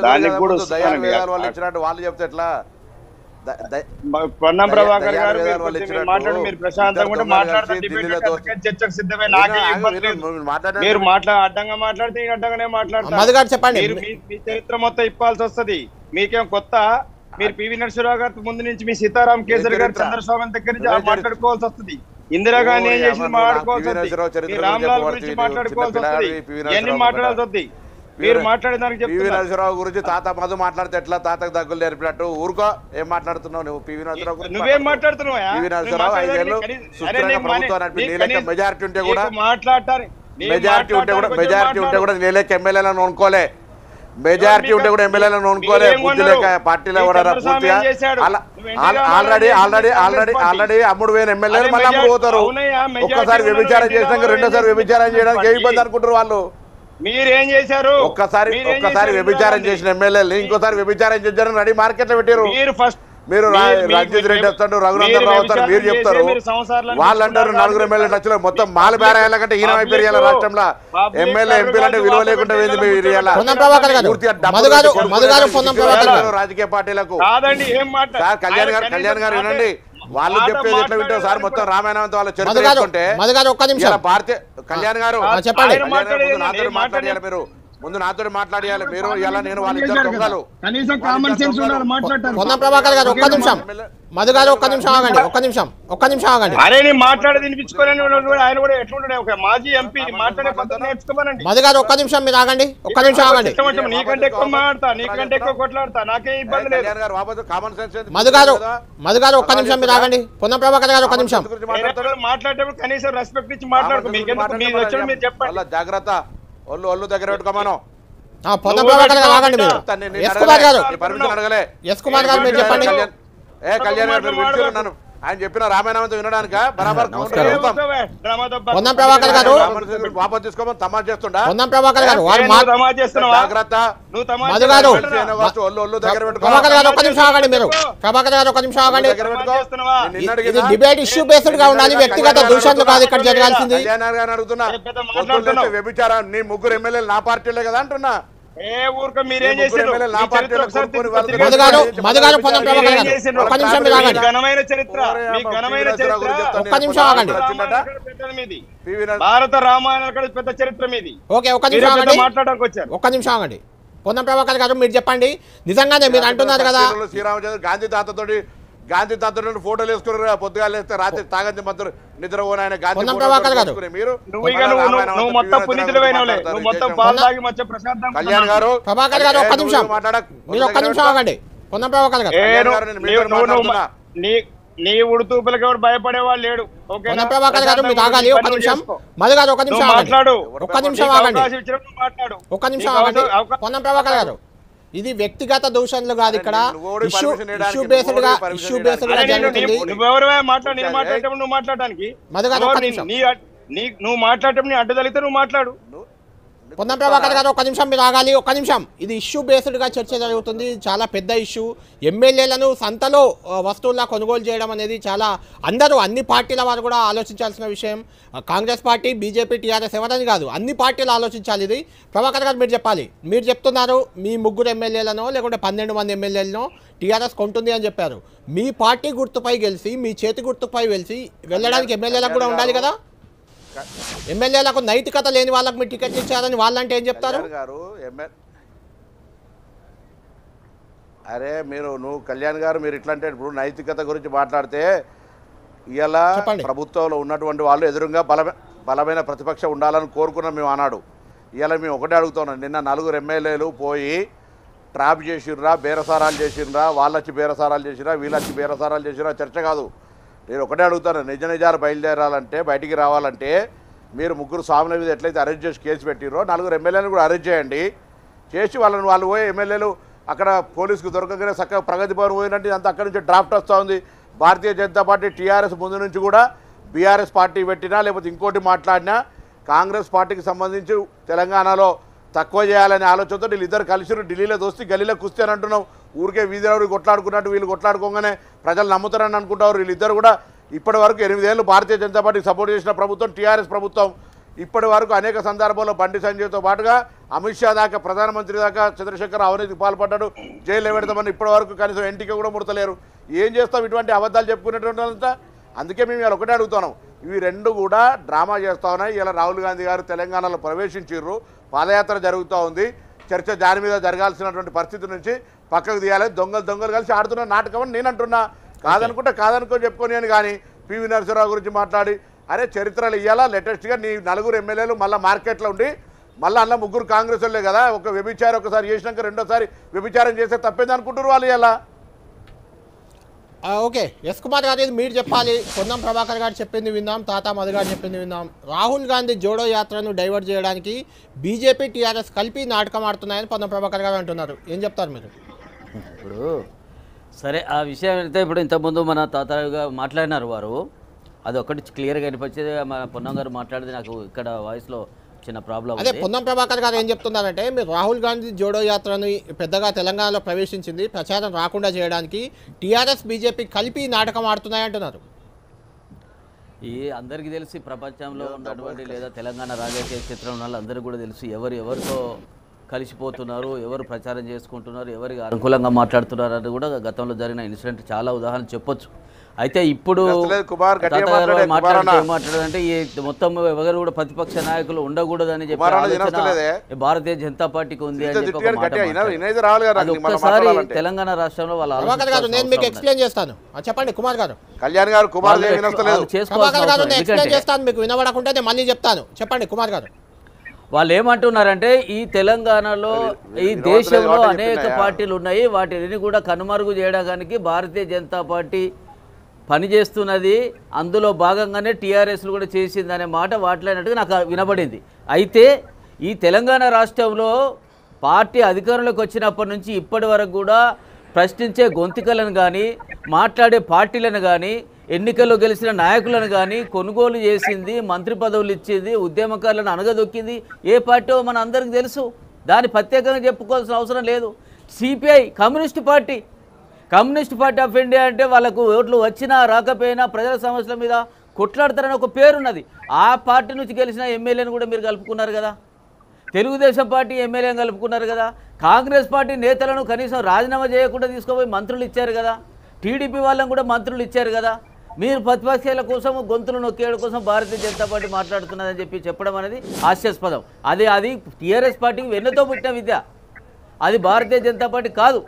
C: వాళ్ళు ఇచ్చినట్టు వాళ్ళు చెప్తే ఎట్లా?
H: పొన్నం ప్రభాకర్ గారు మాట్లాడి మీరు ప్రశాంతంగా మాట్లాడతారు, చర్చకు సిద్ధమే. నాకే మీరు మాట్లా అడ్డంగా మాట్లాడితే అడ్డంగానే మాట్లాడతారు.
A: చెప్పండి,
H: మీ చరిత్ర మొత్తం ఇప్పాల్సి వస్తుంది. మీకేం కొత్త? మీరు పివి నరసింహరావు గారి ముందు నుంచి మీ సీతారాం కేసరి గారు చంద్రస్వామి దగ్గర నుంచి మాట్లాడుకోవాల్సి వస్తుంది.
B: ఇందిరాగాంధీ ఏం
C: ఓ,
B: చేసింది
C: అమ్మ,
B: మాట్లాడుకోవాల్సి
C: పివి నరసింహారావు చరిత్ర
B: వస్తుంది.
C: గురించి
B: రామ్లాల్
C: చెప్పబడుతుంది.
B: గురించి
C: చిన్న
B: మాట్లాడుకోవాల్సి
C: పిల్లాడివి,
B: వస్తుంది.
C: పివి
B: ఇవన్నీ
C: నరసింహారావు
B: మాట్లాడాల్సి వస్తుంది. మీరు మాట్లాడే దానికి
C: పివి
B: చెప్తున్నారు.
C: నరసింహారావు గురించి తాత మధు మాట్లాడితే ఎట్లా తాతకు దగ్గులు నేర్పినట్టు ఊరుకో. ఏం మాట్లాడుతున్నావు నువ్వు? పివి నరసింహారావు గురించి
B: నువ్వేం మాట్లాడుతున్నావా?
C: పివి నరసింహారావు ఐదేళ్ళు సుస్థిరంగా ప్రభుత్వం నడిపి నీ లెక్క మెజారిటీ ఉంటే కూడా
B: మాట్లాడతారు
C: మెజారిటీ ఉంటే కూడా మెజారిటీ ఉంటే కూడా నీ లెక్క ఎమ్మెల్యేలను అనుకోలే. మెజారిటీ ఉంటే కూడా ఎమ్మెల్యేలను అనుకోలే. బుద్ధి లేక పార్టీలో కూడా పూర్తిగా ఆల్రెడీ ఆల్రెడీ ఆల్రెడీ ఆల్రెడీ అమ్ముడు పోయిన ఎమ్మెల్యేలు మళ్ళీ అమ్ముడు పోతారు. ఒక్కసారి వ్యభిచారం చేసినాక రెండోసారి వ్యభిచారం చేయడానికి ఏ ఇబ్బంది అనుకుంటారు వాళ్ళు?
B: మీరేం చేశారు?
C: ఒక్కసారి ఒక్కసారి వ్యభిచారం చేసిన ఎమ్మెల్యేలు ఇంకోసారి వ్యభిచారం చేశారని రెడీ మార్కెట్ లో పెట్టారు.
B: మీరు ఫస్ట్
C: మీరు రంజిత్ రెడ్డి వస్తాడు, రఘునందన్ రావు వస్తారు, మీరు చెప్తారు. వాళ్ళు అంటారు నలుగురు ఎమ్మెల్యే నచ్చలేదు, మొత్తం మాల బేరాయాల కంటే హీనం అయిపోయారు రాష్ట్రంలో. ఎమ్మెల్యే ఎంపీలు అంటే విలువ లేకుండా పోయింది మీ ఏరియాలో. రాజకీయ పార్టీలకు కళ్యాణ్ గారు కళ్యాణ్ గారు వినండి, వాళ్ళు చెప్పేది ఎట్లా వింటారు సార్? మొత్తం రామాయణం వాళ్ళ చరిత్ర భారతీయ కళ్యాణ్ గారు
A: చెప్పండి,
C: నాతో మాట్లాడాలి. మీరు ముందు నాతో మాట్లాడాలి. మీరు ఇలా నేను వాళ్ళ ఇద్దరు దొంగలు.
G: కనీసం కామన్ సెన్స్ ఉన్నారు మాట్లాడతారు.
A: పొన్నం ప్రభాకర్ గారు ఒక్క నిమిషం, మధు గారు ఒక్క నిమిషం ఆగండి, ఒక్క నిమిషం ఒక్క నిమిషం ఆగండి.
B: అరే నేను మాట్లాడి వినిపించుకోలేని ఆయన కూడా ఎట్లుంటాడు? ఒక మాజీ ఎంపీ మాట్లాడే పద్ధతి నేర్చుకోమనండి.
A: మధు గారు ఒక్క నిమిషం మీరు ఆగండి, ఒక్క నిమిషం ఆగండి.
B: నీకంటే ఎక్కువ మాట్లాడతా, నీకంటే ఎక్కువ కొట్లాడతా, నాకే ఇబ్బంది లేదు.
C: మధు గారు
A: మధు గారు ఒక్క నిమిషం మీరు ఆగండి. పొన్నం ప్రభాకర్ గారు ఒక్క నిమిషం
B: మాట్లాడేటప్పుడు కనీసం రెస్పెక్ట్ ఇచ్చి మాట్లాడుతూ మీరు వచ్చాడు మీరు చెప్పండి.
C: జాగ్రత్త, ఒళ్ళు ఒళ్ళు దగ్గర పెట్టుకోమను.
A: పొన్నం ప్రభాకర్ గారు ఆగండి. మీరు ఎస్ కుమార్ గారు ఎస్ కుమార్ గారు మీరు చెప్పండి.
C: ఏ కళ్యాణ్ గారు మీరు వింటున్నాను, ఆయన చెప్పిన రామాయణంతో వినడానిక బరాబర్
A: పొన్నం ప్రభాకర్ గారు
C: వాపస్ తీసుకోమని తమాషా చేస్తుండా?
A: పొన్నం ప్రభాకర్ గారు
C: జాగ్రత్త,
A: మధు గారు
C: ఒళ్ళు ఒళ్ళు దగ్గర
A: ప్రభాకర్ గారు ఒక్క నిమిషం ఆగండి. మీరు ప్రభాకర్ గారు ఒక్క నిమిషం ఆగండి. ఇది డిబేట్ ఇష్యూ బేస్డ్ గా ఉండాలి, వ్యక్తిగత దూషణలు కాదు ఇక్కడ జరగాల్సింది.
C: కళ్యాణ్ గారు అడుగుతున్నా, వ్యభిచారం నీ ముగ్గురు ఎమ్మెల్యేలు నా పార్టీలే కదా అంటున్నా.
B: ఏ ఊరిక మీరేం చేశారు?
A: మధు గారు మధు గారు పొన్నం ప్రభాకర్ గారు ఒక్క నిమిషం మీరు ఆగండి.
B: ఘనమైన చరిత్ర, మీ ఘనమైన చరిత్ర
A: ఒక్క నిమిషం ఆగండి.
B: భారత రామాయణ పెద్ద చరిత్ర మీది.
A: ఓకే ఒక్క నిమిషం ఆగండి,
B: మాట్లాడడానికి వచ్చారు.
A: ఒక్క నిమిషం ఆగండి. పొన్నం ప్రభాకర్ గారు మీరు చెప్పండి, నిజంగానే మీరు అంటున్నారు కదా
C: శ్రీరామచంద్ర గాంధీ తాతతోటి గాంధీ తాతతో ఫోటోలు వేసుకున్నారు, పొద్దుగా లేస్తే రాత్రి తాగంది మధ్య నిద్రపోయిన ఆయన గాంధీ మీరు కళ్యాణ్ గారు
A: ప్రభాకర్ గారు ఒక్క నిమిషం మీరు ఒక్క నిమిషం ఆగండి. పొన్నం ప్రభాకర్ గారు
B: నీ ఉడుతూపులకు ఎవరు భయపడే వాళ్ళు లేడు.
A: పొన్నం ప్రభాకర్ గారు మీరు ఆగాలి ఒక్క నిమిషం. మధు గారు ఒక్క నిమిషం మాట్లాడు, ఒక్క నిమిషం ఆగండి, ఒక్క నిమిషం ఆగండి. పొన్నం ప్రభాకర్ గారు ఇది వ్యక్తిగత దూషణలు కాదు, ఇక్కడ ఇష్యూ ఇష్యూ బేస్డ్ గా ఇష్యూ బేస్డ్ గా జరుగుతుంది.
B: నువ్వు మాట్లాడడానికి నువ్వు మాట్లాడటం నీ అడ్డు తగిలితే నువ్వు మాట్లాడు.
A: పొన్నం ప్రభాకర్ గారు ఒక్క నిమిషం మీరు ఆగాలి, ఒక్క నిమిషం. ఇది ఇష్యూ బేస్డ్ గా చర్చ జరుగుతుంది, చాలా పెద్ద ఇష్యూ. ఎమ్మెల్యేలను సంతలో వస్తువుల్లా కొనుగోలు చేయడం అనేది చాలా అందరూ అన్ని పార్టీల వారు కూడా ఆలోచించాల్సిన విషయం. కాంగ్రెస్ పార్టీ, బీజేపీ, టీఆర్ఎస్ ఎవరని కాదు, అన్ని పార్టీలు ఆలోచించాలి ఇది. ప్రభాకర్ గారు మీరు చెప్పాలి, మీరు చెప్తున్నారు మీ ముగ్గురు ఎమ్మెల్యేలను లేకుంటే పన్నెండు మంది ఎమ్మెల్యేలను టీఆర్ఎస్ కొంటుంది అని చెప్పారు. మీ పార్టీ గుర్తుపై గెలిచి మీ చేతి గుర్తుపై గెలిచి వెళ్ళడానికి ఎమ్మెల్యేలకు కూడా ఉండాలి కదా. ఎమ్మెల్యేలకు నైతికత లేని వాళ్ళకి మీరు టికెట్ ఇచ్చారని వాళ్ళంటే ఏం చెప్తారు?
C: అరే మీరు నువ్వు కళ్యాణ్ గారు మీరు ఇట్లా అంటే ఇప్పుడు నైతికత గురించి మాట్లాడితే ఇలా ప్రభుత్వంలో ఉన్నటువంటి వాళ్ళు ఎదురుగా బలమే బలమైన ప్రతిపక్షం ఉండాలని కోరుకున్నాం మేము అన్నాడు. ఇలా మేము ఒకటే అడుగుతున్నాం, నిన్న నలుగురు ఎమ్మెల్యేలు పోయి ట్రాప్ చేసిర్రా, బేరసారాలు చేసిర్రా, వాళ్ళొచ్చి బేరసారాలు చేసిరా, వీళ్ళొచ్చి బేరసారాలు చేసిరా చర్చ కాదు. నేను ఒకటే అడుగుతాను, నిజ నిజాలు బయలుదేరాలంటే బయటికి రావాలంటే మీరు ముగ్గురు స్వాముల మీద ఎట్లయితే అరెస్ట్ చేసి కేసు పెట్టిరో నలుగురు ఎమ్మెల్యేలను కూడా అరెస్ట్ చేయండి. చేసి వాళ్ళని వాళ్ళు పోయి ఎమ్మెల్యేలు అక్కడ పోలీసుకు దొరకగానే చక్కగా ప్రగతి భవన్ పోయినట్టు అంతా అక్కడి నుంచి డ్రాఫ్ట్ వస్తూ ఉంది. భారతీయ జనతా పార్టీ టీఆర్ఎస్ ముందు నుంచి కూడా బీఆర్ఎస్ పార్టీ పెట్టినా లేకపోతే ఇంకోటి మాట్లాడినా కాంగ్రెస్ పార్టీకి సంబంధించి తెలంగాణలో తక్కువ చేయాలనే ఆలోచనతో వీళ్ళిద్దరు కలిసి ఢిల్లీలో దోస్తే గల్లీలో కుస్తీ అని అంటున్నాం. ఊరికే వీధిలో కొట్లాడుకున్నట్టు వీళ్ళు కొట్లాడుకోగానే ప్రజలు నమ్ముతారని అనుకుంటారు. వీళ్ళిద్దరు కూడా ఇప్పటి వరకు ఎనిమిదేళ్ళు భారతీయ జనతా పార్టీకి సపోర్ట్ చేసిన ప్రభుత్వం టీఆర్ఎస్ ప్రభుత్వం. ఇప్పటి వరకు అనేక సందర్భాల్లో బండి సంజయ్తో పాటుగా అమిత్ షా దాకా ప్రధానమంత్రి దాకా చంద్రశేఖర్ అవినీతికి పాల్పడ్డాడు, జైలు పెడతామని ఇప్పటి వరకు కనీసం ఎంటిక కూడా ముడతలేరు. ఏం చేస్తాం ఇటువంటి అబద్ధాలు చెప్పుకునేటువంటిదంతా? అందుకే మేము ఇలా ఒకటే అడుగుతున్నాం, ఇవి రెండు కూడా డ్రామా చేస్తూ ఉన్నాయి. ఇలా రాహుల్ గాంధీ గారు తెలంగాణలో ప్రవేశించారు, పాదయాత్ర జరుగుతూ ఉంది, చర్చ దాని మీద జరగాల్సినటువంటి పరిస్థితి నుంచి పక్కకు తీయాలి. దొంగలు దొంగలు కలిసి ఆడుతున్న నాటకం అని నేను అంటున్నా. కాదనుకుంటే కాదనుకో చెప్పుకొని అని కానీ పివి నరసింహరావు గురించి మాట్లాడి అరే చరిత్రలు ఇవ్వాలా లేటెస్ట్గా నీ నలుగురు ఎమ్మెల్యేలు మళ్ళీ మార్కెట్లో ఉండి మళ్ళీ అలా ముగ్గురు కాంగ్రెస్ వాళ్ళే కదా ఒక వ్యభిచారం ఒకసారి చేసినాక రెండోసారి వ్యభిచారం చేస్తే తప్పేది అనుకుంటారు వాళ్ళు ఇలా.
A: ఓకే ఎస్ కుమార్ గారు ఇది మీరు చెప్పాలి. పొన్నం ప్రభాకర్ గారు చెప్పింది విన్నాం, తాతా మధు గారు చెప్పింది విన్నాం. రాహుల్ గాంధీ జోడో యాత్రను డైవర్ట్ చేయడానికి బీజేపీ టీఆర్ఎస్ కలిపి నాటకం ఆడుతున్నాయని పొన్నం ప్రభాకర్ గారు అంటున్నారు. ఏం చెప్తారు మీరు?
D: ఇప్పుడు సరే ఆ విషయం అయితే ఇప్పుడు ఇంతకుముందు మన తాతగా మాట్లాడినారు వారు, అది ఒకటి క్లియర్గా అనిపించేది. మన పొన్నం గారు మాట్లాడితే నాకు ఇక్కడ వాయిస్లో చిన్న ప్రాబ్లం.
A: అదే పొన్నం ప్రభాకర్ గారు ఏం చెప్తున్నారంటే మీరు రాహుల్ గాంధీ జోడో యాత్రని పెద్దగా తెలంగాణలో ప్రవేశించింది ప్రచారం రాకుండా చేయడానికి టీఆర్ఎస్ బీజేపీ కలిపి నాటకం ఆడుతున్నాయంటున్నారు.
D: ఈ అందరికీ తెలిసి ప్రపంచంలో ఉన్నటువంటి లేదా తెలంగాణ రాజకీయ క్షేత్రంలో ఉన్న అందరికీ కూడా తెలుసు ఎవరు ఎవరితో కలిసిపోతున్నారు, ఎవరు ప్రచారం చేసుకుంటున్నారు, ఎవరికి అనుకూలంగా మాట్లాడుతున్నారు అని కూడా గతంలో జరిగిన ఇన్సిడెంట్ చాలా ఉదాహరణ చెప్పొచ్చు. అయితే ఇప్పుడు మాట్లాడారంటే ఈ మొత్తం ఎవరు కూడా ప్రతిపక్ష నాయకులు ఉండకూడదని చెప్పి భారతీయ జనతా పార్టీకి ఉంది అని చెప్పి ఒక్కసారి తెలంగాణ రాష్ట్రంలో వాళ్ళు
A: చెప్పండి కుమార్ గారు.
C: కళ్యాణ్ గారు కుమార్
A: చేస్తాను మీకు వినబడకుంటే మళ్ళీ చెప్తాను. చెప్పండి కుమార్ గారు.
D: వాళ్ళు ఏమంటున్నారంటే ఈ తెలంగాణలో ఈ దేశంలో అనేక పార్టీలు ఉన్నాయి, వాటిని కూడా కనుమరుగు చేయడానికి భారతీయ జనతా పార్టీ పనిచేస్తున్నది, అందులో భాగంగానే టీఆర్ఎస్లు కూడా చేసింది అనే మాట వాటినట్టుగా నాకు వినబడింది. అయితే ఈ తెలంగాణ రాష్ట్రంలో పార్టీ అధికారంలోకి వచ్చినప్పటి నుంచి ఇప్పటి వరకు కూడా ప్రశ్నించే గొంతుకలను కానీ మాట్లాడే పార్టీలను కానీ ఎన్నికల్లో గెలిచిన నాయకులను కానీ కొనుగోలు చేసింది, మంత్రి పదవులు ఇచ్చింది, ఉద్యమకారులను అనగదొక్కింది ఏ పార్టీ మన అందరికీ తెలుసు. దాన్ని ప్రత్యేకంగా చెప్పుకోవాల్సిన అవసరం లేదు. CPI communist party communist party of India అంటే వాళ్ళకు ఓట్లు వచ్చినా రాకపోయినా ప్రజల సమస్యల మీద కొట్లాడతారని ఒక పేరున్నది. ఆ పార్టీ నుంచి గెలిచిన ఎమ్మెల్యేని కూడా మీరు కలుపుకున్నారు కదా, తెలుగుదేశం పార్టీ ఎమ్మెల్యేని కలుపుకున్నారు కదా, కాంగ్రెస్ పార్టీ నేతలను కనీసం రాజీనామా చేయకుండా తీసుకుపోయి మంత్రులు ఇచ్చారు కదా, టీడీపీ వాళ్ళని కూడా మంత్రులు ఇచ్చారు కదా. మీరు ప్రతిపక్షాల కోసం గొంతులు నొక్కేయడం కోసం భారతీయ జనతా పార్టీ మాట్లాడుతున్నదని చెప్పి చెప్పడం అనేది హాస్యాస్పదం. అది అది టీఆర్ఎస్ పార్టీకి వెన్నతో పుట్టిన విద్య, అది భారతీయ జనతా పార్టీ కాదు.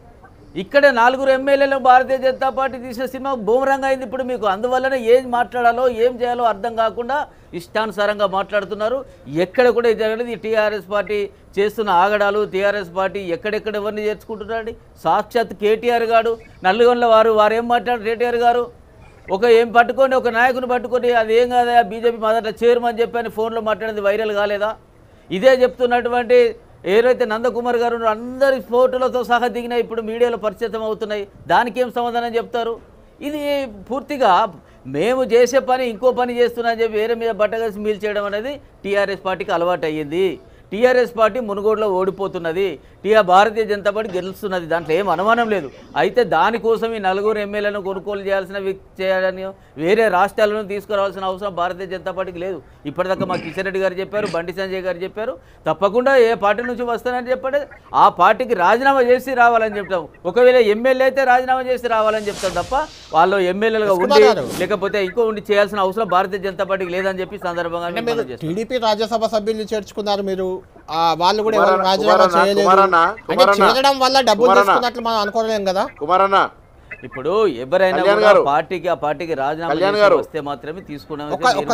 D: ఇక్కడ నాలుగురు ఎమ్మెల్యేలు భారతీయ జనతా పార్టీ తీసిన సినిమా బూమరంగా అయింది ఇప్పుడు మీకు. అందువల్లనే ఏం మాట్లాడాలో ఏం చేయాలో అర్థం కాకుండా ఇష్టానుసారంగా మాట్లాడుతున్నారు. ఎక్కడ కూడా ఇది జరగలేదు. ఈ టీఆర్ఎస్ పార్టీ చేస్తున్న ఆగడాలు, టీఆర్ఎస్ పార్టీ ఎక్కడెక్కడ ఎవరిని చేర్చుకుంటున్నారండి. సాక్షాత్ కేటీఆర్ గారు నల్గొండల వారు వారు ఏం మాట్లాడారు, కేటీఆర్ గారు ఒక ఏం పట్టుకొని ఒక నాయకుని పట్టుకొని అది ఏం కాదా బీజేపీ మొదట చేరమని చెప్పని ఫోన్లో మాట్లాడేది వైరల్ కాలేదా? ఇదే చెప్తున్నటువంటి ఏదైతే నందకుమార్ గారు అందరి ఫోటోలతో సహా దిగినా ఇప్పుడు మీడియాలో పరిచయం అవుతున్నాయి. దానికి ఏం సమాధానం చెప్తారు? ఇది పూర్తిగా మేము చేసే పని ఇంకో పని చేస్తున్నా చెప్పి వేరే మీద బట్టగలిసి మీల్ చేయడం అనేది టీఆర్ఎస్ పార్టీకి అలవాటు అయ్యింది. టీఆర్ఎస్ పార్టీ మునుగోడులో ఓడిపోతున్నది, టీఆర్ భారతీయ జనతా పార్టీ గెలుస్తున్నది, దాంట్లో ఏం అనుమానం లేదు. అయితే దానికోసం ఈ నలుగురు ఎమ్మెల్యేలను కొనుగోలు చేయాల్సిన చేయాలని వేరే రాష్ట్రాలను తీసుకురావాల్సిన అవసరం భారతీయ జనతా పార్టీకి లేదు. ఇప్పటిదాకా మా కిషన్ రెడ్డి గారు చెప్పారు, బండి సంజయ్ గారు చెప్పారు, తప్పకుండా ఏ పార్టీ నుంచి వస్తానని చెప్పండి ఆ పార్టీకి రాజీనామా చేసి రావాలని చెప్తాం. ఒకవేళ ఎమ్మెల్యే అయితే రాజీనామా చేసి రావాలని చెప్తాం తప్ప వాళ్ళు ఎమ్మెల్యేలుగా ఉండి లేకపోతే ఇంకో ఉండి చేయాల్సిన అవసరం భారతీయ జనతా పార్టీకి లేదని చెప్పి సందర్భంగా
A: టీడీపీ రాజ్యసభ సభ్యులు చేర్చుకున్నారు మీరు, వాళ్ళు కూడా ఎవరు రాజీనామా చేయలేదు అంటే చేరడం వల్ల డబ్బులు తీసుకున్నట్లు మనం అనుకోలేం కదా
C: కుమారన్న.
D: ఇప్పుడు ఎవరైనా పార్టీకి ఆ పార్టీకి రాజీనామా వస్తే మాత్రమే తీసుకున్నాం.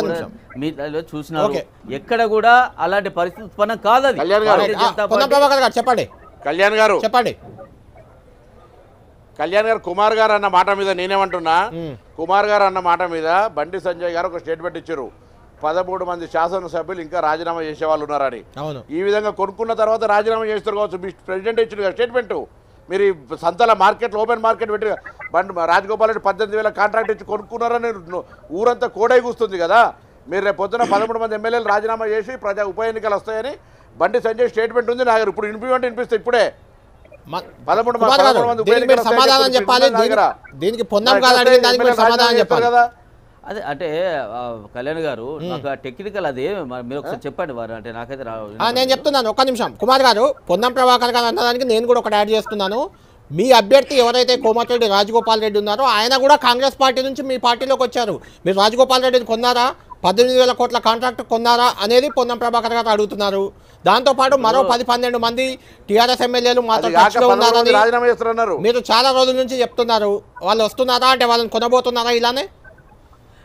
D: మీరు చూసినారు ఎక్కడ కూడా అలాంటి పరిస్థితి ఉత్పన్నం కాదు. అది
A: చెప్పండి
C: కళ్యాణ్ గారు
A: చెప్పండి.
C: కళ్యాణ్ గారు కుమార్ గారు అన్న మాట మీద నేనేమంటున్నా, కుమార్ గారు అన్న మాట మీద బండి సంజయ్ గారు ఒక స్టేట్మెంట్ ఇచ్చారు, పదమూడు మంది శాసనసభ్యులు ఇంకా రాజీనామా చేసే వాళ్ళు ఉన్నారని. ఈ విధంగా కొనుక్కున్న తర్వాత రాజీనామా చేస్తారు కావచ్చు. మీ ప్రెసిడెంట్ ఇచ్చిన స్టేట్మెంట్ మీరు సంతల మార్కెట్ ఓపెన్ మార్కెట్ పెట్టి బండి రాజగోపాల్ రెడ్డి పద్దెనిమిది వేల కాంట్రాక్ట్ ఇచ్చి కొనుక్కున్నారని ఊరంతా కోడై కూస్తుంది కదా. మీరు రేపు పొద్దున పదమూడు మంది ఎమ్మెల్యేలు రాజీనామా చేసి ప్రజా ఉప ఎన్నికలు వస్తాయని బండి సంజయ్ స్టేట్మెంట్ ఉంది. నాకు ఇప్పుడు వినిపిమంటే వినిపిస్తే ఇప్పుడే పదమూడు
A: సమాధానం చెప్పాలి. దీనికి పొందాం చెప్పాలి
C: కదా.
D: అదే అంటే కళ్యాణ్ గారు నాకు టెక్నికల్ అదే మీరు ఒకసారి చెప్పండి వారు అంటే నాకైతే
A: నేను చెప్తున్నాను. ఒక్క నిమిషం కుమార్ గారు, పొన్నం ప్రభాకర్ గారు అన్నదానికి నేను కూడా ఒకటి యాడ్ చేస్తున్నాను. మీ అభ్యర్థి ఎవరైతే కోమటిరెడ్డి రాజగోపాల్ రెడ్డి ఉన్నారో ఆయన కూడా కాంగ్రెస్ పార్టీ నుంచి మీ పార్టీలోకి వచ్చారు. మీరు రాజగోపాల్ రెడ్డిని కొన్నారా, పద్దెనిమిది వేల కోట్ల కాంట్రాక్ట్ కొన్నారా అనేది పొన్నం ప్రభాకర్ గారు అడుగుతున్నారు. దాంతోపాటు మరో పది పన్నెండు మంది టీఆర్ఎస్ ఎమ్మెల్యేలు మాతో టచ్లో ఉన్నారని మీరు చాలా రోజుల నుంచి చెప్తున్నారు. వాళ్ళు వస్తున్నారా అంటే వాళ్ళని కొనబోతున్నారా ఇలానే?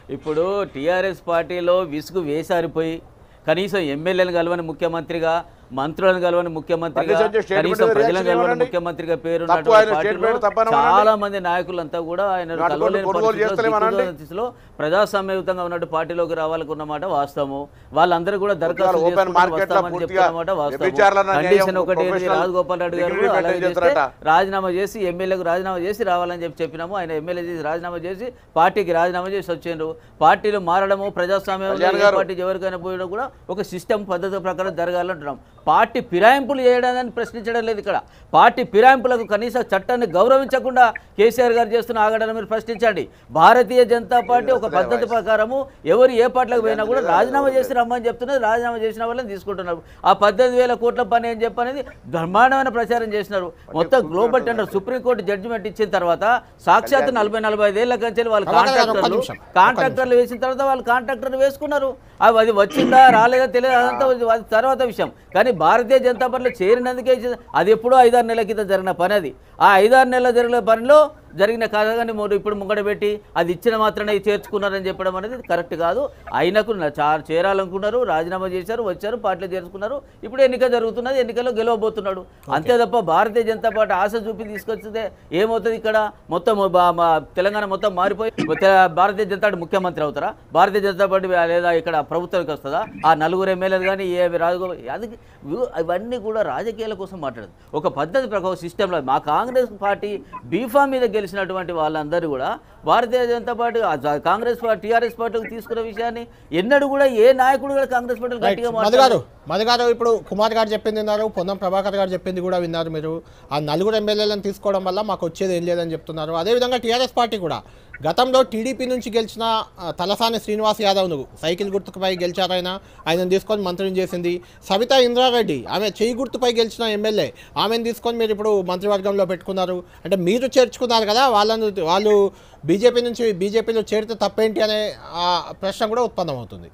D: ఇప్పుడు టీఆర్ఎస్ పార్టీలో విసుగు వేసారిపోయి కనీసం ఎమ్మెల్యేలు కలవని ముఖ్యమంత్రిగా, మంత్రులను కలవని ముఖ్యమంత్రిగా, కనీసం ప్రజలను కలవని ముఖ్యమంత్రిగా పేరున్నటువంటి పార్టీలో చాలా మంది నాయకులంతా కూడా ఆయన కలవలేని పరిస్థితిలో ప్రజాస్వామ్యయుతంగా ఉన్నట్టు పార్టీలోకి రావాలనుకున్నమాట వాస్తవము. వాళ్ళందరూ కూడా దరఖాస్తు వస్తామని చెప్తున్నమాట వాస్తవం. కండిషన్ ఒకటి రాజగోపాల్ రెడ్డి గారు కూడా అలాగే చేస్తే రాజీనామా చేసి ఎమ్మెల్యేకు రాజీనామా చేసి రావాలని చెప్పి చెప్పినాము. ఆయన ఎమ్మెల్యే చేసి రాజీనామా చేసి పార్టీకి రాజీనామా చేసి వచ్చిండ్రు. పార్టీలు మారడము, ప్రజాస్వామ్యం పార్టీ ఎవరికైనా పోయినా కూడా ఒక సిస్టమ్ పద్ధతి ప్రకారం జరగాలంటున్నాం. పార్టీ ఫిరాయింపులు చేయడాన్ని ప్రశ్నించడం లేదు ఇక్కడ. పార్టీ ఫిరాయింపులకు కనీస చట్టాన్ని గౌరవించకుండా కేసీఆర్ గారు చేస్తున్న ఆగడాన్ని మీరు ప్రశ్నించండి. భారతీయ జనతా పార్టీ ఒక పద్ధతి ప్రకారము ఎవరు ఏ పార్టీలకు పోయినా కూడా రాజీనామా చేసి రమ్మని చెప్తున్నది. రాజీనామా చేసిన వాళ్ళని తీసుకుంటున్నారు. ఆ పద్దెనిమిది వేల కోట్ల పని అని చెప్పనేది బ్రహ్మాండమైన ప్రచారం చేసినారు. మొత్తం గ్లోబల్ టెండర్ సుప్రీంకోర్టు జడ్జిమెంట్ ఇచ్చిన తర్వాత సాక్షాత్ నలభై నలభై ఐదేళ్ల కంచెలు వాళ్ళు కాంట్రాక్టర్లు కాంట్రాక్టర్లు వేసిన తర్వాత వాళ్ళు కాంట్రాక్టర్లు వేసుకున్నారు. అవి అది వచ్చిందా రాలేదా తెలియదు, అదంతా తర్వాత విషయం. కానీ భారతీయ జనతా పార్టీలో చేరినందుకే అది ఎప్పుడో ఐదారు నెలల కింద జరిగిన పని. అది ఆ ఐదారు నెలల జరిగిన పనిలో జరిగిన కథగాని ఇప్పుడు ముంగడ పెట్టి అది ఇచ్చిన మాత్రమే చేర్చుకున్నారని చెప్పడం అనేది కరెక్ట్ కాదు. ఆయనకు చేరాలనుకున్నారు, రాజీనామా చేశారు, వచ్చారు, పార్టీలో చేర్చుకున్నారు. ఇప్పుడు ఎన్నిక జరుగుతున్నది, ఎన్నికల్లో గెలవబోతున్నాడు అంతే తప్ప భారతీయ జనతా పార్టీ ఆశ చూపి తీసుకొచ్చితే ఏమవుతుంది? ఇక్కడ మొత్తం తెలంగాణ మొత్తం మారిపోయి భారతీయ జనతా పార్టీ ముఖ్యమంత్రి అవుతారా? భారతీయ జనతా పార్టీ లేదా ఇక్కడ ప్రభుత్వానికి వస్తుందా? ఆ నలుగురు ఎమ్మెల్యేలు కానీ ఏ రాజగోపాల్ అది ఇవన్నీ కూడా రాజకీయాల కోసం మాట్లాడదు. ఒక పద్ధతి ప్రకారం సిస్టంలో మా కాంగ్రెస్ పార్టీ బీఫామ్ మీద గెలిచినటువంటి వాళ్ళందరూ కూడా Bharatiya Janata party Congress party TRS పార్టీకి తీసుకున్న విషయాన్ని ఎన్నడూ కూడా ఏ నాయకుడు కూడా కాంగ్రెస్ పార్టీ గట్టిగా
A: మాట్లాడారు. మధు గారు ఇప్పుడు కుమార్ గారు చెప్పింది విన్నారు, పొన్నం ప్రభాకర్ గారు చెప్పింది కూడా విన్నారు. మీరు ఆ నలుగురు ఎమ్మెల్యేలను తీసుకోవడం వల్ల మాకు వచ్చేది ఏం లేదని చెప్తున్నారు. అదేవిధంగా టీఆర్ఎస్ పార్టీ కూడా గతంలో టీడీపీ నుంచి గెలిచిన తలసాని శ్రీనివాస్ యాదవ్ను సైకిల్ గుర్తుపై గెలిచారైనా ఆయనను తీసుకొని మంత్రిని చేసింది. సవితా ఇంద్రారెడ్డి ఆమె చేయి గుర్తుపై గెలిచిన ఎమ్మెల్యే, ఆమెను తీసుకొని మీరు ఇప్పుడు మంత్రివర్గంలో పెట్టుకున్నారు. అంటే మీరు చేర్చుకున్నారు కదా వాళ్ళను, వాళ్ళు బీజేపీ నుంచి బీజేపీలో చేరితే తప్పేంటి అనే ప్రశ్న కూడా ఉత్పన్నమవుతుంది.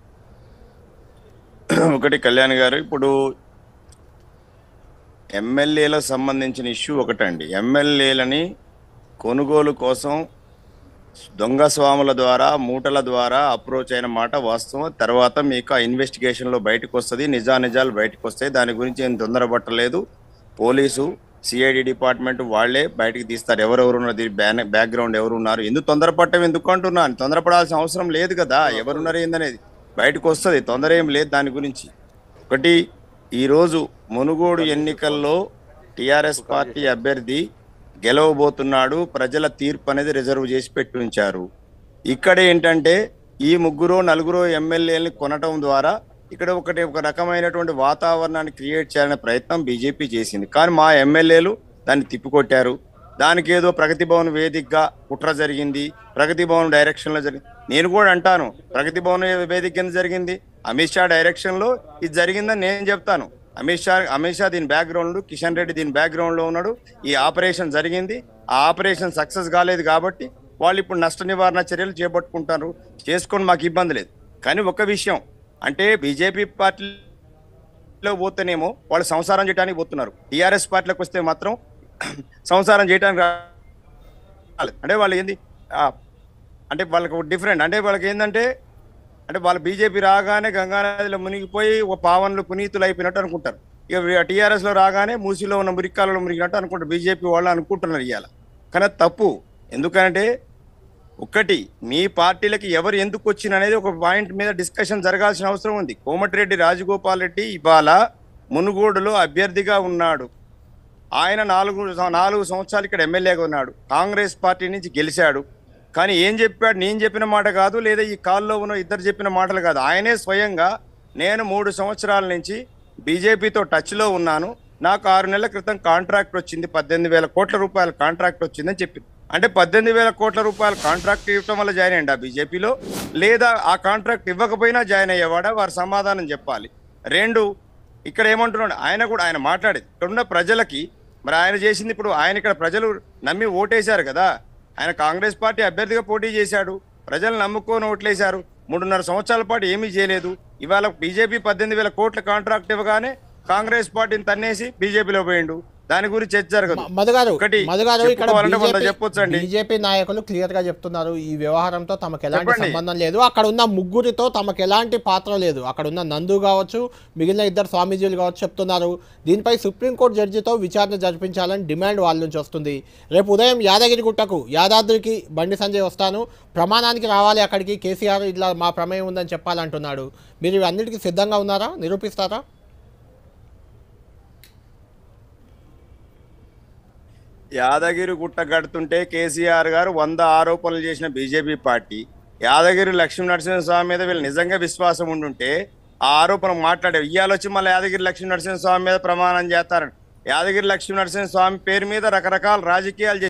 H: ఒకటి కళ్యాణ్ గారు, ఇప్పుడు ఎమ్మెల్యేలకు సంబంధించిన ఇష్యూ ఒకటండి. ఎమ్మెల్యేలని కొనుగోలు కోసం దొంగ స్వాముల ద్వారా మూటల ద్వారా అప్రోచ్ అయిన మాట వాస్తవం. తర్వాత మీకు ఆ ఇన్వెస్టిగేషన్లో బయటకు వస్తుంది, నిజానిజాలు బయటకు వస్తాయి. దాని గురించి ఏం తొందరపట్టలేదు. పోలీసు సిఐడి డిపార్ట్మెంట్ వాళ్లే బయటకు తీస్తారు ఎవరెవరు ఉన్నది, బ్యాక్గ్రౌండ్ ఎవరు ఉన్నారు. ఎందుకు తొందరపడటం ఎందుకు అంటున్నాను? తొందరపడాల్సిన అవసరం లేదు కదా. ఎవరున్నారు ఏందనేది బయటకు వస్తుంది, తొందర ఏం లేదు దాని గురించి. ఒకటి, ఈరోజు మునుగోడు ఎన్నికల్లో టిఆర్ఎస్ పార్టీ అభ్యర్థి గెలవబోతున్నాడు. ప్రజల తీర్పు అనేది రిజర్వ్ చేసి పెట్టి ఉంచారు. ఇక్కడ ఏంటంటే ఈ ముగ్గురు నలుగురు ఎమ్మెల్యేలని కొనటం ద్వారా ఇక్కడ ఒకటి ఒక రకమైనటువంటి వాతావరణాన్ని క్రియేట్ చేయాలనే ప్రయత్నం బీజేపీ చేసింది. కానీ మా ఎమ్మెల్యేలు దాన్ని తిప్పికొట్టారు. దానికి ఏదో ప్రగతి భవన్ వేదికగా కుట్ర జరిగింది, ప్రగతి భవన్ డైరెక్షన్లో జరిగింది. నేను కూడా అంటాను, ప్రగతి భవన్ వేదిక కింద జరిగింది, అమిత్ షా డైరెక్షన్లో ఇది జరిగిందని నేను చెప్తాను. అమిత్ షా అమిత్ షా దీని బ్యాక్గ్రౌండ్, కిషన్ రెడ్డి దీని బ్యాక్గ్రౌండ్లో ఉన్నాడు. ఈ ఆపరేషన్ జరిగింది, ఆ ఆపరేషన్ సక్సెస్ కాలేదు కాబట్టి వాళ్ళు ఇప్పుడు నష్ట నివారణ చర్యలు చేపట్టుకుంటారు. చేసుకొని మాకు ఇబ్బంది లేదు. కానీ ఒక విషయం అంటే బీజేపీ పార్టీలో పోతేనేమో వాళ్ళు సంసారం చేయడానికి పోతున్నారు, టీఆర్ఎస్ పార్టీలోకి వస్తే మాత్రం సంసారం చేయడానికి రాలేదు. అంటే వాళ్ళు ఏంది అంటే వాళ్ళకి డిఫరెంట్. అంటే వాళ్ళకి ఏంటంటే అంటే వాళ్ళు బీజేపీ రాగానే గంగానదిలో మునిగిపోయి ఒక పావన్లు పునీతులు అయిపోయినట్టు అనుకుంటారు. ఇక టీఆర్ఎస్లో రాగానే మూసిలో ఉన్న మురికాలలో మునిగినట్టు అనుకుంటారు బీజేపీ వాళ్ళు అనుకుంటున్నారు ఇవాళ. కానీ తప్పు. ఎందుకంటే ఒకటి, మీ పార్టీలకి ఎవరు ఎందుకు వచ్చిన అనేది ఒక పాయింట్ మీద డిస్కషన్ జరగాల్సిన అవసరం ఉంది. కోమటిరెడ్డి రాజగోపాల్ రెడ్డి ఇవాళ మునుగోడులో అభ్యర్థిగా ఉన్నాడు. ఆయన నాలుగు నాలుగు సంవత్సరాలు ఇక్కడ ఎమ్మెల్యేగా ఉన్నాడు. కాంగ్రెస్ పార్టీ నుంచి గెలిచాడు. కానీ ఏం చెప్పాడు? నేను చెప్పిన మాట కాదు, లేదా ఈ కాల్లో ఉన్న ఇద్దరు చెప్పిన మాటలు కాదు. ఆయనే స్వయంగా నేను మూడు సంవత్సరాల నుంచి బీజేపీతో టచ్లో ఉన్నాను, నాకు ఆరు నెలల క్రితం కాంట్రాక్ట్ వచ్చింది, పద్దెనిమిది వేల కోట్ల రూపాయల కాంట్రాక్ట్ వచ్చిందని చెప్పింది. అంటే పద్దెనిమిది వేల కోట్ల రూపాయల కాంట్రాక్ట్ ఇవ్వటం వల్ల జాయిన్ అయ్యిండా బీజేపీలో, లేదా ఆ కాంట్రాక్ట్ ఇవ్వకపోయినా జాయిన్ అయ్యేవాడా? వారు సమాధానం చెప్పాలి. రెండు, ఇక్కడ ఏమంటున్నాడు ఆయన కూడా, ఆయన మాట్లాడేది ఇక్కడున్న ప్రజలకి మరి ఆయన చేసింది. ఇప్పుడు ఆయన ఇక్కడ ప్రజలు నమ్మి ఓటేశారు కదా, ఆయన కాంగ్రెస్ పార్టీ అభ్యర్థిగా పోటీ చేశాడు, ప్రజలు నమ్ముకొని ఓట్లేశారు. మూడున్నర సంవత్సరాల పాటు ఏమీ చేయలేదు. ఇవాళ బీజేపీ పద్దెనిమిది వేల కోట్ల కాంట్రాక్ట్ ఇవ్వగానే కాంగ్రెస్ పార్టీని తన్నేసి బీజేపీలో పోయిండు. దాని గురించి చర్చ జరగదు.
A: మధుగారు
H: ఒకటి
A: మధుగారు ఇక్కడ
H: చెప్పుకోవాలంటే వంద చెప్పొచ్చండి.
A: బీజేపీ నాయకులు క్లియర్ గా చెప్తున్నారు ఈ వ్యవహారంతో తమకు ఎలాంటి
H: చెప్పండి.
A: సంబంధం లేదు, అక్కడ ఉన్న ముగ్గురితో తమకు ఎలాంటి పాత్ర లేదు, అక్కడ ఉన్న నందు కావచ్చు మిగిలిన ఇద్దరు స్వామీజీలు కావచ్చు చెప్తున్నారు. దీనిపై సుప్రీంకోర్టు జడ్జితో విచారణ జరిపించాలని డిమాండ్ వాళ్ళ నుంచి వస్తుంది. రేపు ఉదయం యాదగిరి గుట్టకు యాదాద్రికి బండి సంజయ్ వస్తాను, ప్రమాణానికి రావాలి, అక్కడికి కేసీఆర్ ఇట్లా మా ప్రమేయం ఉందని చెప్పాలంటున్నాడు. మీరు ఇవన్నిటికీ సిద్ధంగా ఉన్నారా, నిరూపిస్తారా?
H: యాదగిరి గుట్ట కడుతుంటే కేసీఆర్ గారు వంద ఆరోపణలు చేసిన బీజేపీ పార్టీ యాదగిరి లక్ష్మీ నరసింహస్వామి మీద వీళ్ళు నిజంగా విశ్వాసం ఉండుంటే ఆ ఆరోపణ మాట్లాడే ఇవాళ వచ్చి మళ్ళీ యాదగిరి లక్ష్మీ నరసింహస్వామి మీద ప్రమాణం చేస్తారు. యాదగిరి లక్ష్మీ నరసింహస్వామి పేరు మీద రకరకాల రాజకీయాలు